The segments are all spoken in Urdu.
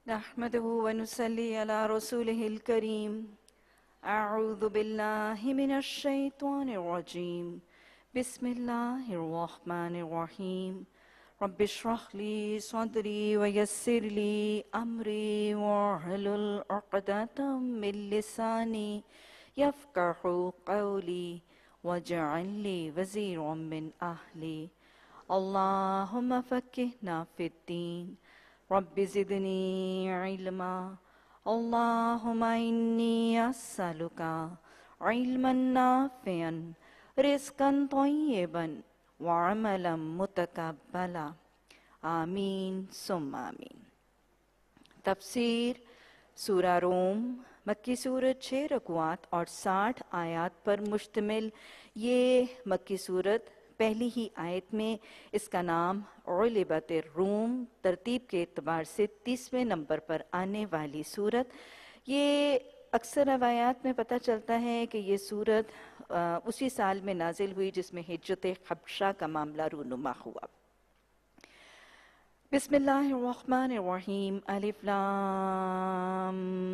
نحمده ونصلي على رسوله الكريم. أعوذ بالله من الشيطان الرجيم. بسم الله الرحمن الرحيم. رب اشرح لي صدري ويسر لي أمري واحلل عقدة من لساني يفقهوا قولي واجعل لي وزيرا من أهلي. اللهم فقهنا في الدين. رب زدني علما. اللهم إني أسألك علما نافعا رزقا طيبا وعملا متقبلا. آمین ثم آمین. تفسیر سورہ روم مکی صورت 6 رکوعات اور 60 آیات پر مشتمل. یہ مکی صورت پہلی ہی آیت میں اس کا نام غلبت الروم ترتیب کے اعتبار سے 30ویں نمبر پر آنے والی صورت. یہ اکثر روایات میں پتہ چلتا ہے کہ یہ صورت اسی سال میں نازل ہوئی جس میں ہجرت حبشہ کا معاملہ رونما ہوا. بسم اللہ الرحمن الرحیم. الف لام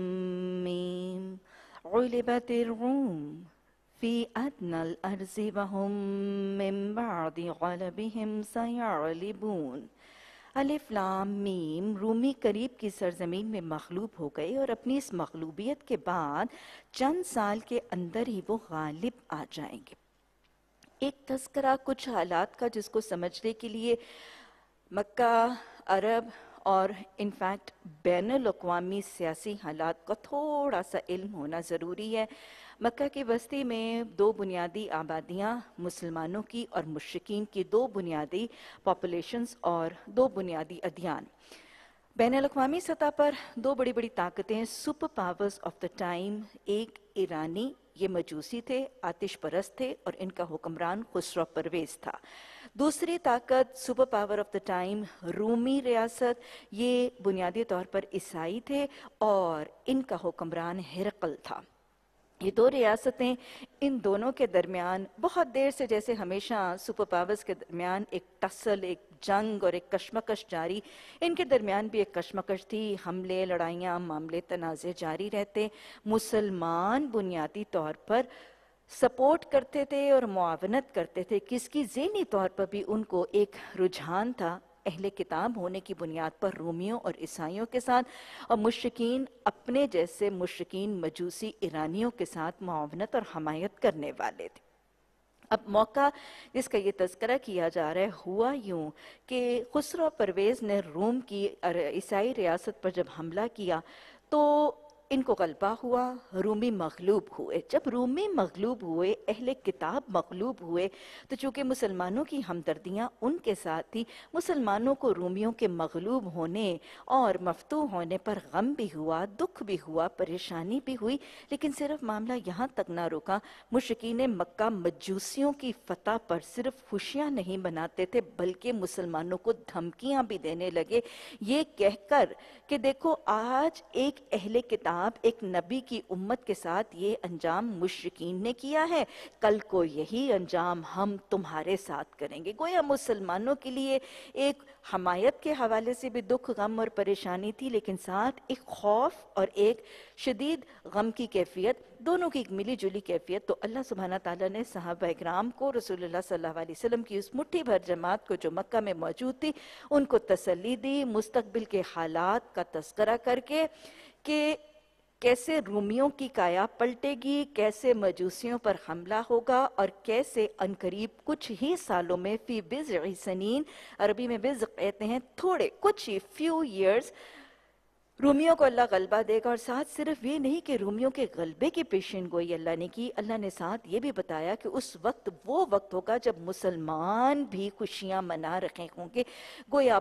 میم. غلبت الروم فی ادنى الارض وهم من بعد غلبهم سيغلبون. الف لام میم. رومی قریب کی سرزمین میں مغلوب ہو گئے اور اپنی اس مغلوبیت کے بعد چند سال کے اندر ہی وہ غالب آ جائیں گے. ایک تذکرہ کچھ حالات کا جس کو سمجھنے کے لیے مکہ، عرب اور انفیکٹ بین الاقوامی سیاسی حالات کا تھوڑا سا علم ہونا ضروری ہے. مکہ کی بستی میں 2 بنیادی آبادیاں مسلمانوں کی اور مشرکین کی، 2 بنیادی پاپولیشنز اور 2 بنیادی ادیان. بین الاقوامی سطح پر 2 بڑی بڑی طاقتیں super powers of the time. ایک ایرانی، یہ مجوسی تھے، آتش پرست تھے اور ان کا حکمران خسرو پرویز تھا. دوسری طاقت super power of the time رومی ریاست، یہ بنیادی طور پر عیسائی تھے اور ان کا حکمران ہرقل تھا. یہ 2 ریاستیں، ان دونوں کے درمیان بہت دیر سے، جیسے ہمیشہ سپر پاورز کے درمیان ایک ٹسل، ایک جنگ اور ایک کشمکش جاری. ان کے درمیان بھی ایک کشمکش تھی. حملے، لڑائیاں، معاملے، تنازع جاری رہتے. مسلمان بنیادی طور پر سپورٹ کرتے تھے اور معاونت کرتے تھے. کس کی؟ ذہنی طور پر بھی ان کو ایک رجحان تھا اہل کتاب ہونے کی بنیاد پر رومیوں اور عیسائیوں کے ساتھ، اور مشرکین اپنے جیسے مشرکین مجوسی ایرانیوں کے ساتھ معاونت اور حمایت کرنے والے تھے. اب موقع جس کا یہ تذکرہ کیا جا رہا ہے ہوا یوں کہ خسرو پرویز نے روم کی عیسائی ریاست پر جب حملہ کیا تو ان کو غلبہ ہوا، رومی مغلوب ہوئے. جب رومی مغلوب ہوئے، اہل کتاب مغلوب ہوئے، تو چونکہ مسلمانوں کی ہمدردیاں ان کے ساتھ تھی، مسلمانوں کو رومیوں کے مغلوب ہونے اور مفتوح ہونے پر غم بھی ہوا، دکھ بھی ہوا، پریشانی بھی ہوئی. لیکن صرف معاملہ یہاں تک نہ رکا. مشرکین مکہ مجوسیوں کی فتح پر صرف خوشیاں نہیں مناتے تھے بلکہ مسلمانوں کو دھمکیاں بھی دینے لگے، یہ کہہ کر کہ دیکھو آج ایک اہل کتاب، ایک نبی کی امت کے ساتھ یہ انجام مشرکین نے کیا ہے، کل کو یہی انجام ہم تمہارے ساتھ کریں گے. گویا مسلمانوں کے لیے ایک حمایت کے حوالے سے بھی دکھ، غم اور پریشانی تھی، لیکن ساتھ ایک خوف اور ایک شدید غم کی کیفیت، دونوں کی ایک ملی جلی کیفیت. تو اللہ سبحانہ تعالیٰ نے صحابہ اکرام کو، رسول اللہ صلی اللہ علیہ وسلم کی اس مٹھی بھر جماعت کو جو مکہ میں موجود تھی، ان کو تسلی دی مستقبل کے حالات کا تذکرہ کر کے کہ کیسے رومیوں کی کایا پلٹے گی، کیسے مجوسیوں پر حملہ ہوگا اور کیسے عنقریب کچھ ہی سالوں میں فی بضع سنین، عربی میں بضع کہتے ہیں تھوڑے، کچھ ہی few years، رومیوں کو اللہ غلبہ دے گا. اور ساتھ صرف یہ نہیں کہ رومیوں کے غلبے کی پیشین گوئی اللہ نے کی، اللہ نے ساتھ یہ بھی بتایا کہ اس وقت وہ وقت ہوگا جب مسلمان بھی خوشیاں منا رہے ہوں گے. گویا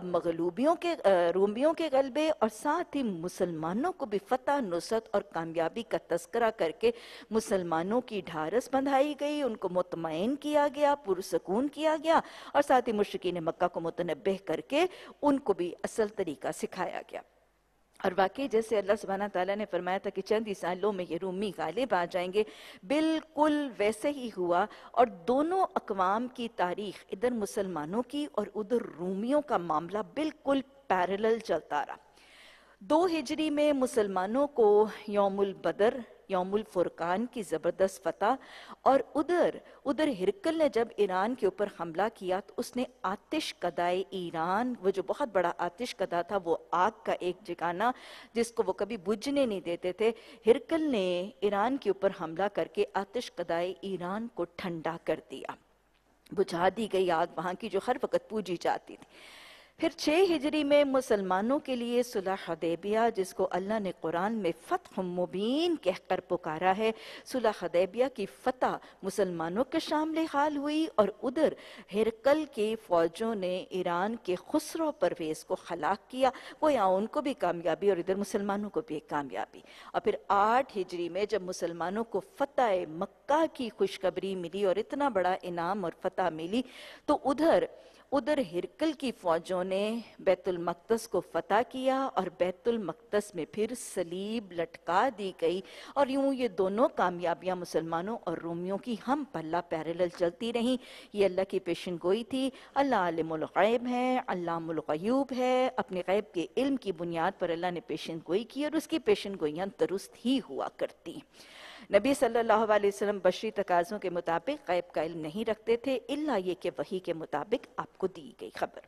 رومیوں کے غلبے اور ساتھ ہی مسلمانوں کو بھی فتح، نصرت اور کامیابی کا تذکرہ کر کے مسلمانوں کی ڈھارس بندھائی گئی، ان کو مطمئن کیا گیا، پرسکون کیا گیا، اور ساتھ ہی مشرکین مکہ کو متنبہ کر کے ان کو بھی اصل طریقہ سکھایا گیا. اور واقعی جیسے اللہ سبحانہ تعالیٰ نے فرمایا تھا کہ چند ہی سالوں میں یہ رومی غالب آ جائیں گے، بالکل ویسے ہی ہوا. اور دونوں اقوام کی تاریخ، ادھر مسلمانوں کی اور ادھر رومیوں کا معاملہ بالکل پیرلل چلتا رہا. 2 हिजरी में मुसलमानों को यौमुल बदर, यौमुल फुरकान की ज़बरदस्त फतह, और उधर हिरकल ने जब ईरान के ऊपर हमला किया तो उसने आतिश कदाए ईरान, वो जो बहुत बड़ा आतिश कदा था, वो आग का एक ठिकाना जिसको वो कभी बुझने नहीं देते थे, हिरकल ने ईरान के ऊपर हमला करके आतिश कदाए ईरान को ठंडा कर दिया, बुझा दी गई आग वहाँ की जो हर वक्त पूजी जाती थी। फिर 6 हिजरी में मुसलमानों के लिए सुलह हुदैबिया, जिसको अल्लाह ने कुरान में फ़त्ह मुबीन कहकर पुकारा है, सुलह हुदैबिया की फतह मुसलमानों के शामिल हाल हुई, और उधर हिरकल के फ़ौजों ने ईरान के खुसरो परवेज़ को हलाक किया, वो यहाँ उनको भी कामयाबी और इधर मुसलमानों को भी एक कामयाबी। और फिर 8 हिजरी में जब मुसलमानों को फ़तह मक्का की खुशखबरी मिली और इतना बड़ा इनाम और फतह मिली, तो उधर हिरकल की फौजों ने बैतुल मक़दस को फतह किया और बैतुल मक़दस में फिर सलीब लटका दी गई, और यूं ये दोनों कामयाबियां मुसलमानों और रोमियों की हम पल्ला पैरेलल चलती रहीं। ये अल्लाह की पेशन गोई थी। अल्लाह आलिमुल गैब है, अल्लामुल गयूब है। अपने गैब के इल्म की बुनियाद पर अल्लाह ने पेशन गोई की और उसकी पेशन गोइयां दुरुस्त ही हुआ करती। नबी सल्लल्लाहु अलैहि वसल्लम बशरी तकाज़ों के मुताबिक गैब का इल्म नहीं रखते थे, इल्ला ये कि वही के मुताबिक आपको दी गई खबर।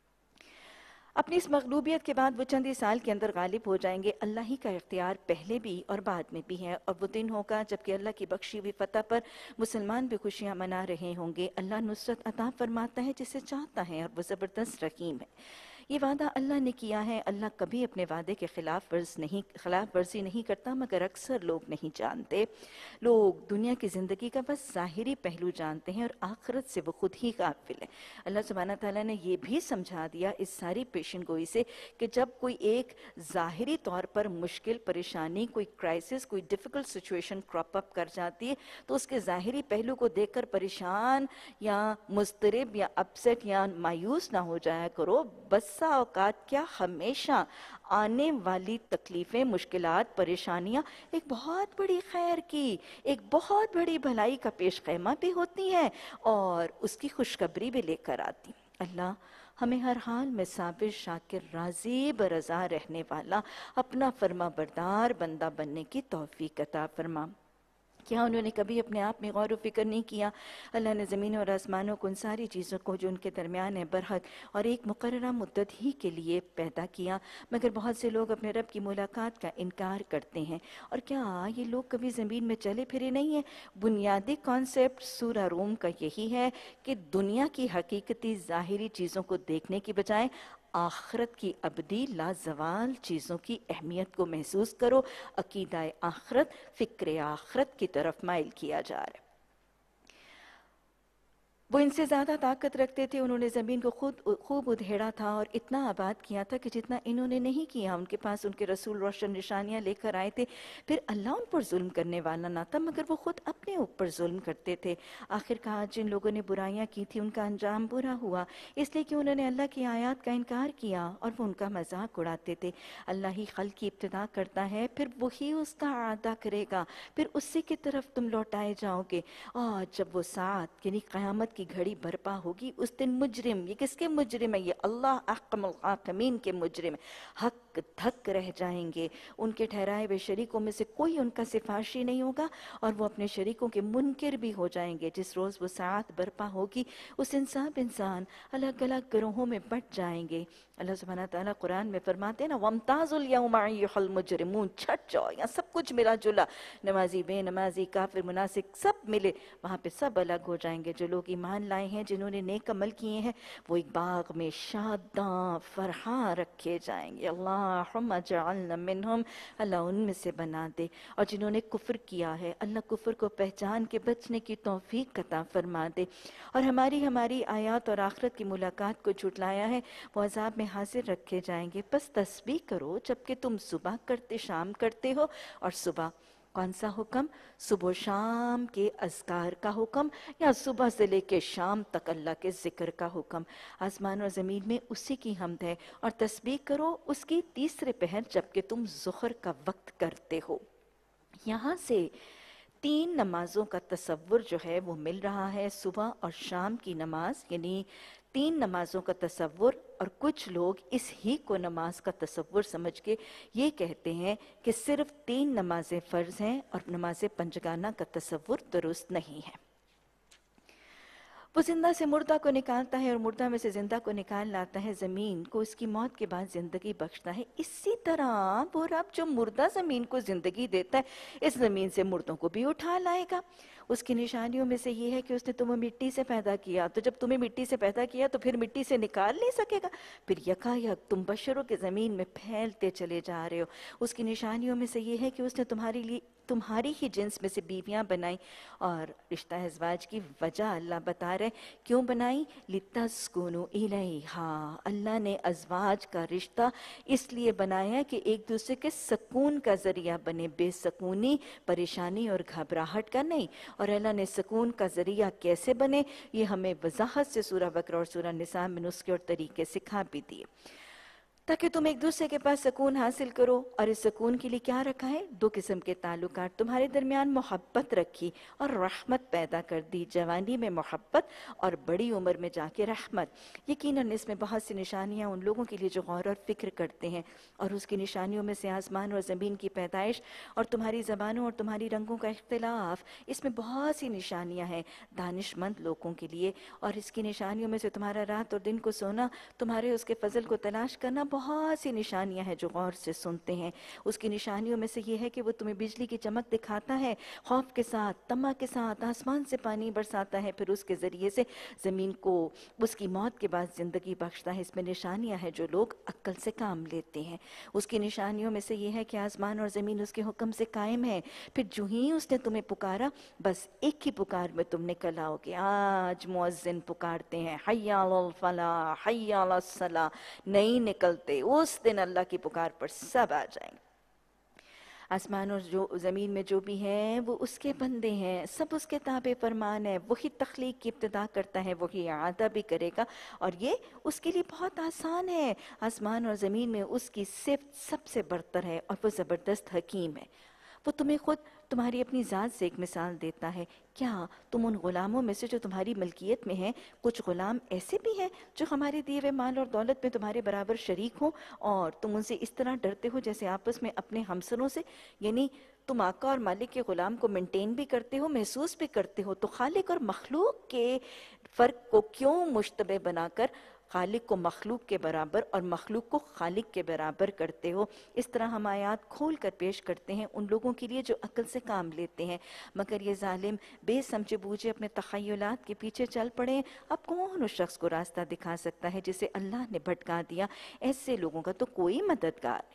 अपनी इस मगलूबियत के बाद वो चंद ही साल के अंदर गालिब हो जाएंगे। अल्लाह ही का इख्तियार पहले भी और बाद में भी है, और वो दिन होगा जबकि अल्लाह की बख्शी हुई फतह पर मुसलमान भी खुशियाँ मना रहे होंगे। अल्लाह नुसरत अता फरमाता है जिसे चाहता है, और वो ज़बरदस्त रहीम है। ये वादा अल्लाह ने किया है। अल्लाह कभी अपने वादे के खिलाफ वर्जी नहीं करता, मगर अक्सर लोग नहीं जानते। लोग दुनिया की ज़िंदगी का बस ज़ाहिरी पहलू जानते हैं और आखिरत से वो खुद ही गाफिल है। अल्लाह सुब्हाना ताला ने ये भी समझा दिया इस सारी पेशन गोई से कि जब कोई एक ज़ाहिरी तौर पर मुश्किल, परेशानी, कोई क्राइसिस, कोई डिफ़िकल्ट सिचुएशन क्रॉप अप कर जाती है, तो उसके ज़ाहिरी पहलू को देखकर परेशान या मुस्तरिब या अपसेट या मायूस ना हो जाया करो। बस्सा औकात क्या, हमेशा आने वाली तकलीफ़ें, मुश्किलात, परेशानियाँ एक बहुत बड़ी खैर की, एक बहुत बड़ी भलाई का पेश ख़ैमा भी होती हैं और उसकी खुशखबरी भी लेकर आती। अल्लाह हमें हर हाल में साबिर, शाकिर, राज़ी बरज़ा रहने वाला, अपना फर्मा बरदार बंदा बनने की तौफीक अता फरमा। क्या उन्होंने कभी अपने आप में गौर व फिक्र नहीं किया? अल्लाह ने ज़मीन और आसमानों को, उन सारी चीज़ों को जो उनके दरमियान है, बरहक और एक मुकर्ररा मुद्दत ही के लिए पैदा किया, मगर बहुत से लोग अपने रब की मुलाकात का इनकार करते हैं। और क्या ये लोग कभी ज़मीन में चले फिरे नहीं हैं? बुनियादी कॉन्सेप्ट सूरा रूम का यही है कि दुनिया की हकीकती ज़ाहिरी चीज़ों को देखने की बजाय आखरत की अबदी लाजवाल चीज़ों की अहमियत को महसूस करो। अकीदा आखरत, फ़िक्र आखरत की तरफ माइल किया जा रहा है। वो इनसे ज़्यादा ताकत रखते थे, उन्होंने ज़मीन को खूब उधेड़ा था और इतना आबाद किया था कि जितना इन्होंने नहीं किया। उनके पास उनके रसूल रोशन निशानियाँ लेकर आए थे। फिर अल्लाह उन पर जुल्म करने वाला ना था, मगर वो ख़ुद अपने ऊपर जुल्म करते थे। आखिरकार जिन लोगों ने बुराइयाँ की थी उनका अंजाम बुरा हुआ, इसलिए कि उन्होंने अल्लाह की आयत का इनकार किया और वो उनका मजाक उड़ाते थे। अल्लाह ही खल्क की इब्तिदा करता है, फिर वही उसका आदा करेगा, फिर उसी की तरफ तुम लौटाए जाओगे। और जब वो साथ यानी क़यामत की घड़ी बर्पा होगी, उस दिन मुजरिम, ये किसके मुजरिम है? ये अल्लाह अहकमुल हाकिमीन के मुजरिम, हक धक रह जाएंगे। उनके ठहराए हुए शरीकों में से कोई उनका सिफारशी नहीं होगा और वो अपने शरीकों के मुनकिर भी हो जाएंगे। जिस रोज़ वो साथ बर्पा होगी, उस दिन सब इंसान अलग अलग गिरोहों में बट जाएंगे। अल्लाह सुब्हाना ताला कुरान में फरमाते हैं ना, वमताजुल यौमा अय्युहल मुजरिमून, छट जाओ, यहाँ सब कुछ मिला जुला, नमाजी, बेनमाजी, काफिर, मुनासिक सब मिले, वहाँ पे सब अलग हो जाएंगे। जो लोग ईमान लाए हैं, जिन्होंने नेक अमल किए हैं, वो एक बाग में शादां फरहा रखे जाएंगे। अल्लाहुम्मा जअलना मिनहुम, अल्लाह उनमें से बना दे। और जिन्होंने कुफ्र किया है, अल्लाह कुफ्र को पहचान के बचने की तौफीक अता फरमा दे। और हमारी आयत और आखिरत की मुलाकात को झुटलाया है, वो अज़ाब में हाजिर रखे जाएंगे। बस तस्बीह करो जबकि तुम सुबह करते शाम करते हो। और सुबह कौन सा हुक्म? सुबह शाम के अज़कार का हुक्म, या सुबह से लेके शाम तक अल्लाह के ज़िक्र का हुक्म? आसमान और ज़मीन में उसी की हम्द है। और तस्बीह करो उसकी तीसरे पहर जबकि तुम ज़ुहर का वक्त करते हो। यहाँ से 3 नमाज़ों का तसव्वुर जो है वो मिल रहा है। सुबह और शाम की नमाज, यानी 3 नमाज़ों का तसव्वुर اور کچھ لوگ اس ہی کو نماز کا تصور سمجھ کے یہ کہتے ہیں کہ صرف 3 نمازیں فرض ہیں اور نماز پنجگانہ کا تصور درست نہیں ہے۔ وہ زندہ سے مردہ کو نکالتا ہے اور مردہ میں سے زندہ کو نکال لاتا ہے، زمین کو اس کی موت کے بعد زندگی بخشتا ہے۔ اسی طرح وہ رب جو مردہ زمین کو زندگی دیتا ہے، اس زمین سے مردوں کو بھی اٹھا لائے گا۔ اس کی نشانیوں میں سے یہ ہے کہ اس نے تمہیں مٹی سے پیدا کیا، تو جب تمہیں مٹی سے پیدا کیا تو پھر مٹی سے نکال نہیں سکے گا، پھر یکایک تم بشروں کے زمین میں پھیلتے چلے جا رہے ہو۔ اس کی نشانیوں میں سے یہ ہے کہ اس نے تمہاری ہی جنس میں سے بیویاں بنائیں، اور رشتہ ازواج کی وجہ اللہ بتا رہے کیوں بنائی، لِتَسْكُنُوا إِلَيْهَا، اللہ نے ازواج کا رشتہ اس لیے بنایا کہ ایک دوسرے کے سکون کا ذریعہ بنے، بے سکونی، پریشانی اور گھبراہٹ کا نہیں۔ اور اللہ نے سکون کا ذریعہ کیسے بنے، یہ ہمیں وضاحت سے سورہ بقرہ اور سورہ نساء میں نسخے اور طریقے سکھا بھی دیے، تاکہ تم ایک دوسرے کے پاس سکون حاصل کرو۔ اور اس سکون کے لیے کیا رکھا ہے؟ 2 قسم کے تعلقات، تمہارے درمیان محبت رکھی اور رحمت پیدا کر دی، جوانی میں محبت اور بڑی عمر میں جا کے رحمت۔ یقیناً اس میں بہت سی نشانیاں ان لوگوں کے لیے جو غور اور فکر کرتے ہیں، اور اس کی نشانیوں میں سے آسمان اور زمین کی پیدائش اور تمہاری زبانوں اور تمہاری رنگوں کا اختلاف، اس میں بہت سی نشانیاں ہیں دانش مند لوگوں کے لیے۔ اور اس کی نشانیوں میں سے تمہارا رات اور دن کو سونا، تمہارے اس کے فضل کو تلاش کرنا، بہت سی نشانیاں ہیں جو غور سے سنتے ہیں۔ اس کی نشانیوں میں سے یہ ہے کہ وہ تمہیں بجلی کی چمک دکھاتا ہے، خوف کے ساتھ، طمع کے ساتھ آسمان سے پانی برساتا ہے، پھر اس کے ذریعے سے زمین کو اس کی موت کے بعد زندگی بخشتا ہے۔ اس میں نشانیاں ہیں جو لوگ عقل سے کام لیتے ہیں۔ اس کی نشانیوں میں سے یہ ہے کہ آسمان اور زمین اس کے حکم سے قائم ہے، پھر جو ہی اس نے تمہیں پکارا، بس ایک ہی پکار میں تم نکل آؤ گے۔ آج مؤذن پکارتے ہیں حی علی الفلاح، حی علی الصلاح، نہیں نکلتے، اس دن اللہ کی پکار پر سب آ جائیں گے۔ آسمان اور جو زمین میں جو بھی ہیں وہ اس کے بندے ہیں، سب اس کے تابع فرمان ہے، وہی تخلیق کی ابتدا کرتا ہے، وہی اعادہ بھی کرے گا، اور یہ اس کے لیے بہت آسان ہے۔ آسمان اور زمین میں اس کی صفت سب سے برتر ہے اور وہ زبردست حکیم ہے۔ وہ تمہیں خود تمہاری اپنی ذات سے ایک مثال دیتا ہے، کیا تم ان غلاموں میں سے جو تمہاری ملکیت میں ہیں، کچھ غلام ایسے بھی ہیں جو ہمارے دیے ہوئے مال اور دولت میں تمہارے برابر شریک ہوں، اور تم ان سے اس طرح ڈرتے ہو جیسے آپس میں اپنے ہمسروں سے؟ یعنی تم آقا اور مالک کے غلام کو مینٹین بھی کرتے ہو، محسوس بھی کرتے ہو، تو خالق اور مخلوق کے فرق کو کیوں مشتبہ بنا کر خالق کو مخلوق کے برابر اور مخلوق کو خالق کے برابر کرتے ہو؟ اس طرح ہم آیات کھول کر پیش کرتے ہیں ان لوگوں کے لیے جو عقل سے کام لیتے ہیں، مگر یہ ظالم بے سمجھے بوجھے اپنے تخیلات کے پیچھے چل پڑے ہیں۔ اب کون اس شخص کو راستہ دکھا سکتا ہے جسے اللہ نے بھٹکا دیا؟ ایسے لوگوں کا تو کوئی مددگار نہیں۔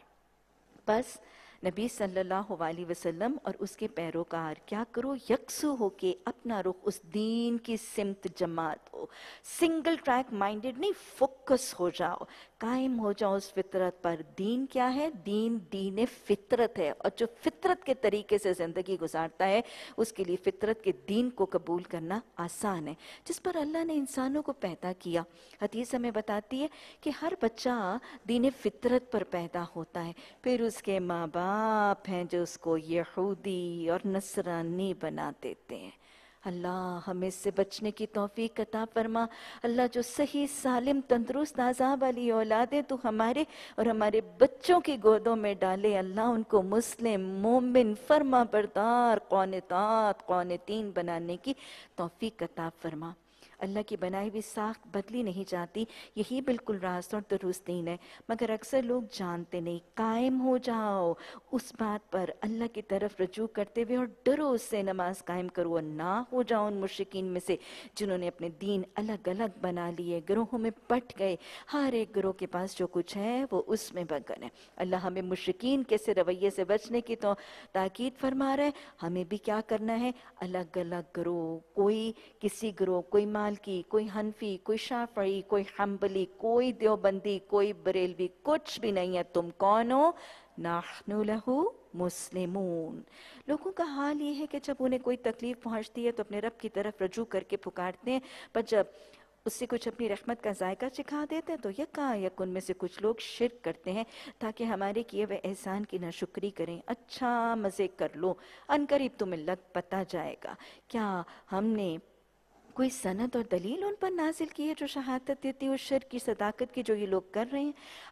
بس نبی صلی اللہ علیہ وسلم اور اس کے پیروکار کیا کرو، یکسو ہو کے اپنا رخ اس دین کی سمت جماعت ہو، سنگل ٹریک مائنڈڈ نہیں، فوکس ہو جاؤ، قائم ہو جاؤ اس فطرت پر۔ دین کیا ہے؟ دین دین فطرت ہے، اور جو فطرت کے طریقے سے زندگی گزارتا ہے اس کے لیے فطرت کے دین کو قبول کرنا آسان ہے، جس پر اللہ نے انسانوں کو پیدا کیا۔ حدیث ہمیں بتاتی ہے کہ ہر بچہ دین فطرت پر پیدا ہوتا ہے، پھر اس کے ماں باپ ہیں جو اس کو یہودی اور نصرانی بنا دیتے ہیں۔ اللہ ہمیں اس سے بچنے کی توفیق عطا فرما۔ اللہ جو صحیح سالم تندرست عذاب والی اولادیں تو ہمارے اور ہمارے بچوں کی گودوں میں ڈالے، اللہ ان کو مسلم، مومن، فرما بردار، قانتات، قانتین بنانے کی توفیق عطا فرما۔ اللہ کی بنائی ہوئی ساخت بدلی نہیں جاتی، یہی بالکل راست اور درست دین ہے، مگر اکثر لوگ جانتے نہیں۔ قائم ہو جاؤ اس بات پر، اللہ کی طرف رجوع کرتے ہوئے، اور ڈرو اس سے، نماز قائم کرو، اور نہ ہو جاؤ ان مشرکین میں سے جنہوں نے اپنے دین الگ الگ بنا لیے، گروہوں میں بٹ گئے، ہر ایک گروہ کے پاس جو کچھ ہے وہ اس میں مگن ہے۔ اللہ ہمیں مشرکین کے سے رویے سے بچنے کی تو تاکید فرما رہا ہے، ہمیں بھی کیا کرنا ہے؟ الگ الگ گروہ، کوئی کسی گروہ، کوئی مالکی، کوئی حنفی، کوئی شافعی، کوئی حنبلی، کوئی دیوبندی، کوئی بریلوی، کچھ بھی نہیں ہے۔ تم کون ہو؟ نحن لہ مسلمون۔ لوگوں کا حال یہ ہے کہ جب انہیں کوئی تکلیف پہنچتی ہے تو اپنے رب کی طرف رجوع کر کے پکارتے ہیں، پر جب اس سے کچھ اپنی رحمت کا ذائقہ چکھا دیتے ہیں تو یکایک ان میں سے کچھ لوگ شرک کرتے ہیں تاکہ ہمارے کیے ہوئے احسان کی ناشکری کریں۔ اچھا مزے کر لو، ان قریب تمہیں لگ پتہ جائے گا۔ کیا ہم نے कोई सनद और दलील उन पर नाजिल की है जो शहादत देती है उस शिर्क की सदाकत की जो ये लोग कर रहे हैं?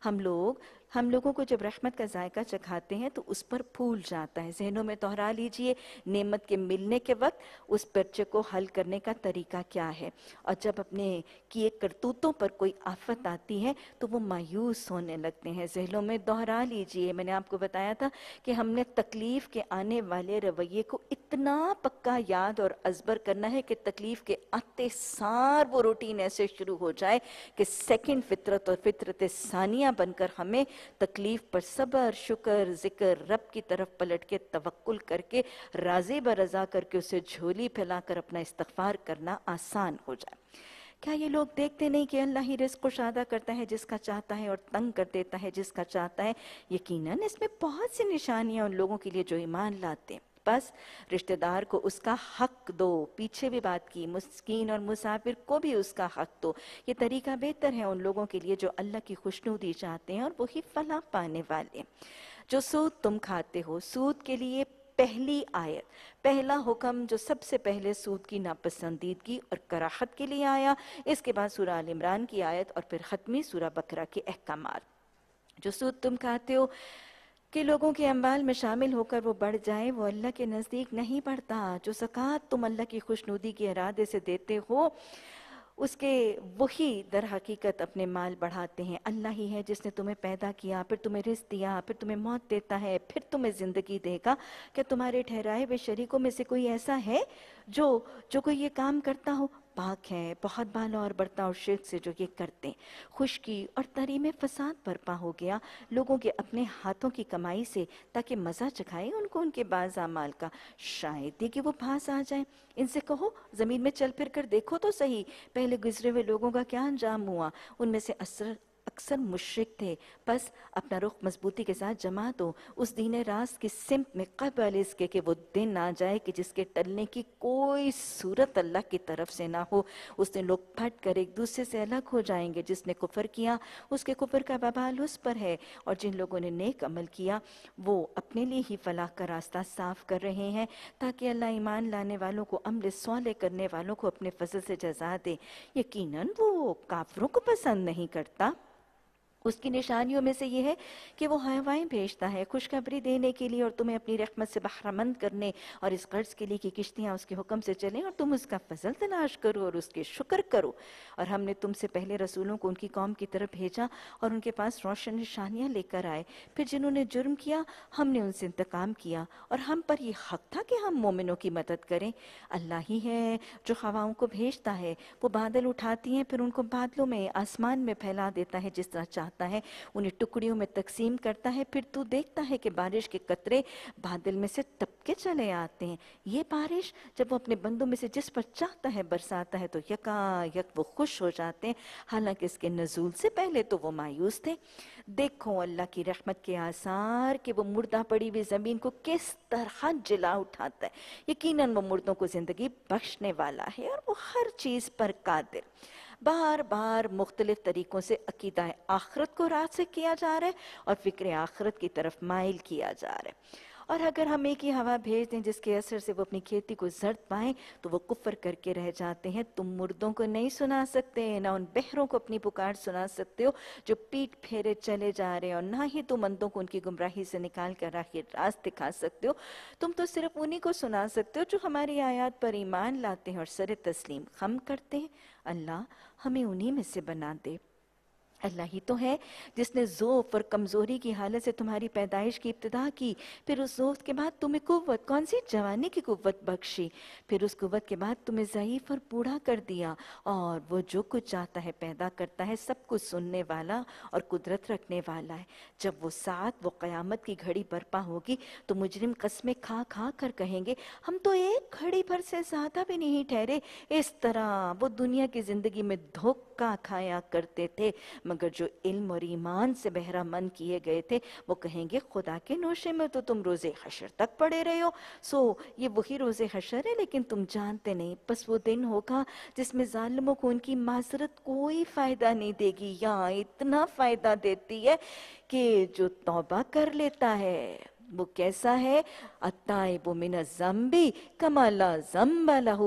हम लोगों को जब रहमत का जायका चखाते हैं तो उस पर फूल जाता है। ज़हनों में दोहरा लीजिए, नेमत के मिलने के वक्त उस पर्चे को हल करने का तरीका क्या है, और जब अपने किए करतूतों पर कोई आफत आती है तो वो मायूस होने लगते हैं। ज़हनों में दोहरा लीजिए, मैंने आपको बताया था कि हमने तकलीफ़ के आने वाले रवैये को इतना पक्का याद और अज़बर करना है कि तकलीफ़ के आते सार वो रूटीन ऐसे शुरू हो जाए कि सेकंड फितरत और फितरत सानिया बनकर हमें तकलीफ पर सब्र, शुक्र, जिक्र, रब की तरफ पलट के तवक्कुल करके राज़ी बरज़ा करके उसे झोली फैलाकर अपना इस्तिग़फ़ार करना आसान हो जाए। क्या ये लोग देखते नहीं कि अल्लाह ही रिज़्क़ कुशादा करता है जिसका चाहता है और तंग कर देता है जिसका चाहता है? यकीनन इसमें बहुत सी निशानियां उन लोगों के लिए जो ईमान लाते हैं। बस रिश्तेदार को उसका हक दो, पीछे भी बात की, मुस्कीन और मुसाफिर को भी उसका हक दो। ये तरीका बेहतर है उन लोगों के लिए जो अल्लाह की खुशनुदी चाहते हैं और वही फलाह पाने वाले। जो सूद तुम खाते हो, सूद के लिए पहली आयत, पहला हुक्म जो सबसे पहले सूद की नापसंदीदगी और कराहत के लिए आया, इसके बाद सूरह आल इमरान की आयत और फिर ख़त्मी सूरह बकरा के अहकामात। जो सूद तुम खाते हो कि लोगों के अम्वाल में शामिल होकर वो बढ़ जाए, वो अल्लाह के नज़दीक नहीं बढ़ता। जो ज़कात तुम अल्लाह की खुशनुदी के इरादे से देते हो, उसके वही दर हकीकत अपने माल बढ़ाते हैं। अल्लाह ही है जिसने तुम्हें पैदा किया, फिर तुम्हें रिज़्क़ दिया, फिर तुम्हें मौत देता है, फिर तुम्हें ज़िंदगी देगा। क्या तुम्हारे ठहराए हुए शरीकों में से कोई ऐसा है जो कोई ये काम करता हो? पाक है बहुत बाला और बर्ताव शिर्क से जो ये करते हैं। खुशकी और तरी में फसाद बर्पा हो गया लोगों के अपने हाथों की कमाई से, ताकि मज़ा चखाए उनको उनके बाज़ अमाल का। शायद ही कि वो पास आ जाए। इनसे कहो ज़मीन में चल फिर कर देखो तो सही, पहले गुजरे हुए लोगों का क्या अंजाम हुआ। उनमें से अक्सर मुशरिक थे। बस अपना रुख मजबूती के साथ जमा दो उस दीन रास्त की सिमत में, क़ब्ल इसके कि वो दिन आ जाए कि जिसके टलने की कोई सूरत अल्लाह की तरफ से ना हो। उस दिन लोग फट कर एक दूसरे से अलग हो जाएंगे। जिसने कुफर किया उसके कुफर का बबाल उस पर है, और जिन लोगों ने नेक अमल किया वो अपने लिए ही फलाह का रास्ता साफ कर रहे हैं, ताकि अल्लाह ईमान लाने वालों को, अमल स्वाले करने वालों को अपने फजल से जज़ा दे। यकीनन वो काफिरों को पसंद नहीं करता। उसकी निशानियों में से ये है कि वो हवाएं भेजता है खुशखबरी देने के लिए और तुम्हें अपनी रहमत से बहरामंद करने, और इस कर्ज के लिए कि किश्तियाँ उसके हुक्म से चलें और तुम उसका फजल तलाश करो और उसके शुक्र करो। और हमने तुमसे पहले रसूलों को उनकी कौम की तरफ भेजा और उनके पास रोशन निशानियाँ लेकर आए। फिर जिन्होंने जुर्म किया हमने उनसे इंतकाम किया, और हम पर यह हक था कि हम मोमिनों की मदद करें। अल्लाह ही है जो हवाओं को भेजता है, वो बादल उठाती हैं फिर उनको बादलों में, आसमान में फैला देता है जिस तरह चाहता है, उन्हें टुकड़ियों में तकसीम करता है। फिर तू देखता है कि बारिश के कतरे बादल में से टपके चले आते हैं। ये बारिश जब वो अपने बंदों में से जिस पर चाहता है बरसाता है तो यकायक वो खुश हो जाते हैं, हालांकि इसके नज़ूल से पहले तो वो मायूस थे। देखो अल्लाह की रहमत के आसार कि वो मुर्दा पड़ी हुई ज़मीन को किस तरह जिला उठाता है। यकीनन वो मुर्दों को ज़िंदगी बख्शने वाला है और वो हर चीज़ पर कादिर। बार बार मुख्तलिफ तरीक़ों से अकीदा आखरत को रासिख किया जा रहा है और फ़िक्र आखरत की तरफ माइल किया जा रहा है। और अगर हम एक ही हवा भेज दें जिसके असर से वो अपनी खेती को जर्द पाएं तो वो कुफ्र करके रह जाते हैं। तुम मुर्दों को नहीं सुना सकते, ना उन बहरों को अपनी पुकार सुना सकते हो जो पीठ फेरे चले जा रहे हैं, और ना ही तुम अंधों को उनकी गुमराही से निकाल कर राह रास्त दिखा सकते हो। तुम तो सिर्फ उन्हीं को सुना सकते हो जो हमारी आयत पर ईमान लाते हैं और सर तस्लीम खम करते हैं। अल्लाह हमें उन्हीं में से बना दे। अल्लाह ही तो है जिसने ज़ोफ़ और कमज़ोरी की हालत से तुम्हारी पैदाइश की इब्तिदा की, फिर उस ज़ोफ़ के बाद तुम्हें कुव्वत, कौन सी जवानी की कुव्वत बख्शी, फिर उस कुव्वत के बाद तुम्हें ज़ईफ़ और बूढ़ा कर दिया। और वो जो कुछ चाहता है पैदा करता है, सब कुछ सुनने वाला और कुदरत रखने वाला है। जब वो साथ वो क़यामत की घड़ी बर्पा होगी तो मुजरिम कस्में खा खा कर कहेंगे हम तो एक घड़ी भर से ज़्यादा भी नहीं ठहरे। इस तरह वो दुनिया की ज़िंदगी में धोखा खाया करते थे, मगर जो इल्म और ईमान से बहरा मन किए गए थे वो कहेंगे खुदा के नोशे में तो तुम रोज़े हशर तक पड़े रहे हो। सो ये वही रोज़े हशर है लेकिन तुम जानते नहीं। बस वो दिन होगा जिसमें जालिमों को उनकी माजरत कोई फ़ायदा नहीं देगी, या इतना फ़ायदा देती है कि जो तौबा कर लेता है वो कैसा है, अत्ताइबु मिनज़ ज़म्बी कमा ला ज़म्ब लहू,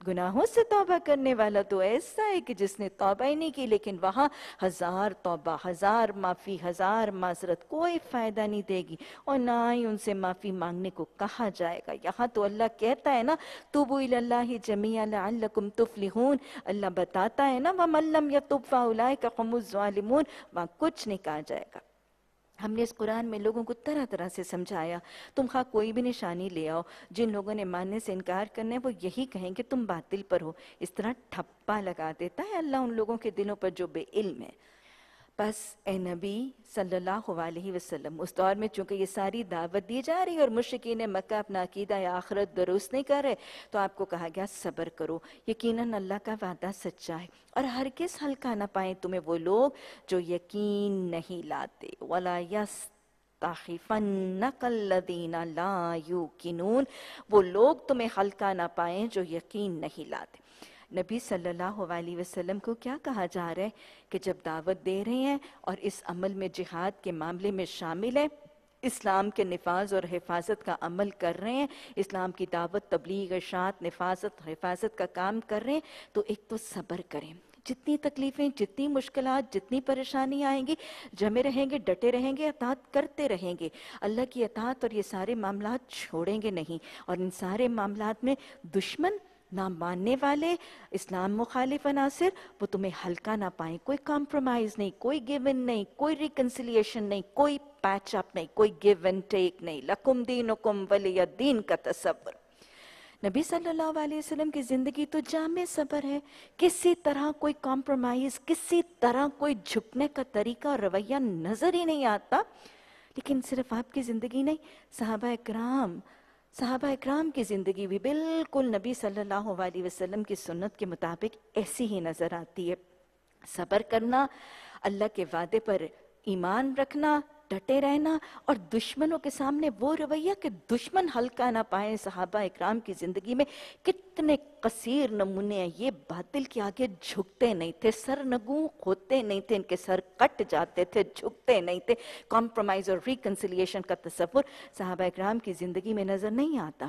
گناہوں سے توبہ کرنے والا تو ایسا ہے کہ جس نے توبہ ہی نہیں کی، لیکن وہاں ہزار توبہ، ہزار معافی، ہزار معذرت کوئی فائدہ نہیں دے گی، اور نہ ہی ان سے معافی مانگنے کو کہا جائے گا۔ یہاں تو اللہ کہتا ہے نا توبوا الی اللہ جمیعا لعلکم تفلحون، اللہ بتاتا ہے نا ومن لم یتب فاولئک هم الظالمون، وہاں کچھ نہیں کہا جائے گا۔ ہم نے اس قرآن میں لوگوں کو طرح طرح سے سمجھایا، تم خواہ کوئی بھی نشانی لے آؤ، جن لوگوں نے ماننے سے انکار کرنا ہے وہ یہی کہیں کہ تم باطل پر ہو، اس طرح ٹھپا لگا دیتا ہے اللہ ان لوگوں کے دلوں پر جو بے علم ہے۔ بس اے نبی صلی اللہ علیہ وسلم، اس دور میں چونکہ یہ ساری دعوت دی جا رہی ہے اور مشرکین مکہ اپنا عقیدہ یا آخرت درست نہیں کر رہے، تو آپ کو کہا گیا صبر کرو، یقیناً اللہ کا وعدہ سچا ہے، اور ہرگز ہلکا نہ پائیں تمہیں وہ لوگ جو یقین نہیں لاتے۔ وَلَا يَسْتَخِفَنَّكَ الَّذِينَ لَا يُوقِنُونَ، وہ لوگ تمہیں ہلکا نہ پائیں جو یقین نہیں لاتے۔ نبی صلی اللہ علیہ وسلم کو کیا کہا جا رہا ہے کہ جب دعوت دے رہے ہیں اور اس عمل میں جہاد کے معاملے میں شامل ہیں، اسلام کے نفاذ اور حفاظت کا عمل کر رہے ہیں، اسلام کی دعوت، تبلیغ، اشاعت، حفاظت کا کام کر رہے ہیں، تو ایک تو صبر کریں۔ جتنی تکلیفیں، جتنی مشکلات، جتنی پریشانی آئیں گی، جمے رہیں گے، ڈٹے رہیں گے، اطاعت کرتے رہیں گے، اللہ کی اطاعت اور یہ سارے معاملات چھوڑیں گے نہیں، اور ان سارے معاملات میں دشمن، نہ ماننے والے، اسلام مخالف عناصر، وہ تمہیں ہلکا نہ پائیں، کوئی کمپرومائز نہیں، کوئی گیو ان نہیں، کوئی ریکنسیلیشن نہیں، کوئی پیچ اپ نہیں، کوئی گیو اینڈ ٹیک نہیں، لکم دینکم ولی دین کا تصور۔ نبی صلی اللہ علیہ وسلم کی زندگی تو جامع صبر ہے، کسی طرح کوئی کمپرومائز، کسی طرح کوئی جھکنے کا طریقہ اور رویہ نظر ہی نہیں آتا۔ لیکن صرف آپ کی زندگی نہیں، صحابہ اکرام کی زندگی بھی بالکل نبی صلی اللہ علیہ وسلم کی سنت کے مطابق ایسی ہی نظر آتی ہے۔ صبر کرنا، اللہ کے وعدے پر ایمان رکھنا، ڈٹے رہنا، اور دشمنوں کے سامنے وہ رویہ کہ دشمن ہلکا نہ پائیں۔ صحابہ اکرام کی زندگی میں کتنے کثیر نمونے ہیں، یہ باطل کے آگے جھکتے نہیں تھے، سرنگوں ہوتے نہیں تھے، ان کے سر کٹ جاتے تھے، جھکتے نہیں تھے۔ کمپرومائز اور ریکنسیلیشن کا تصور صحابہ اکرام کی زندگی میں نظر نہیں آتا۔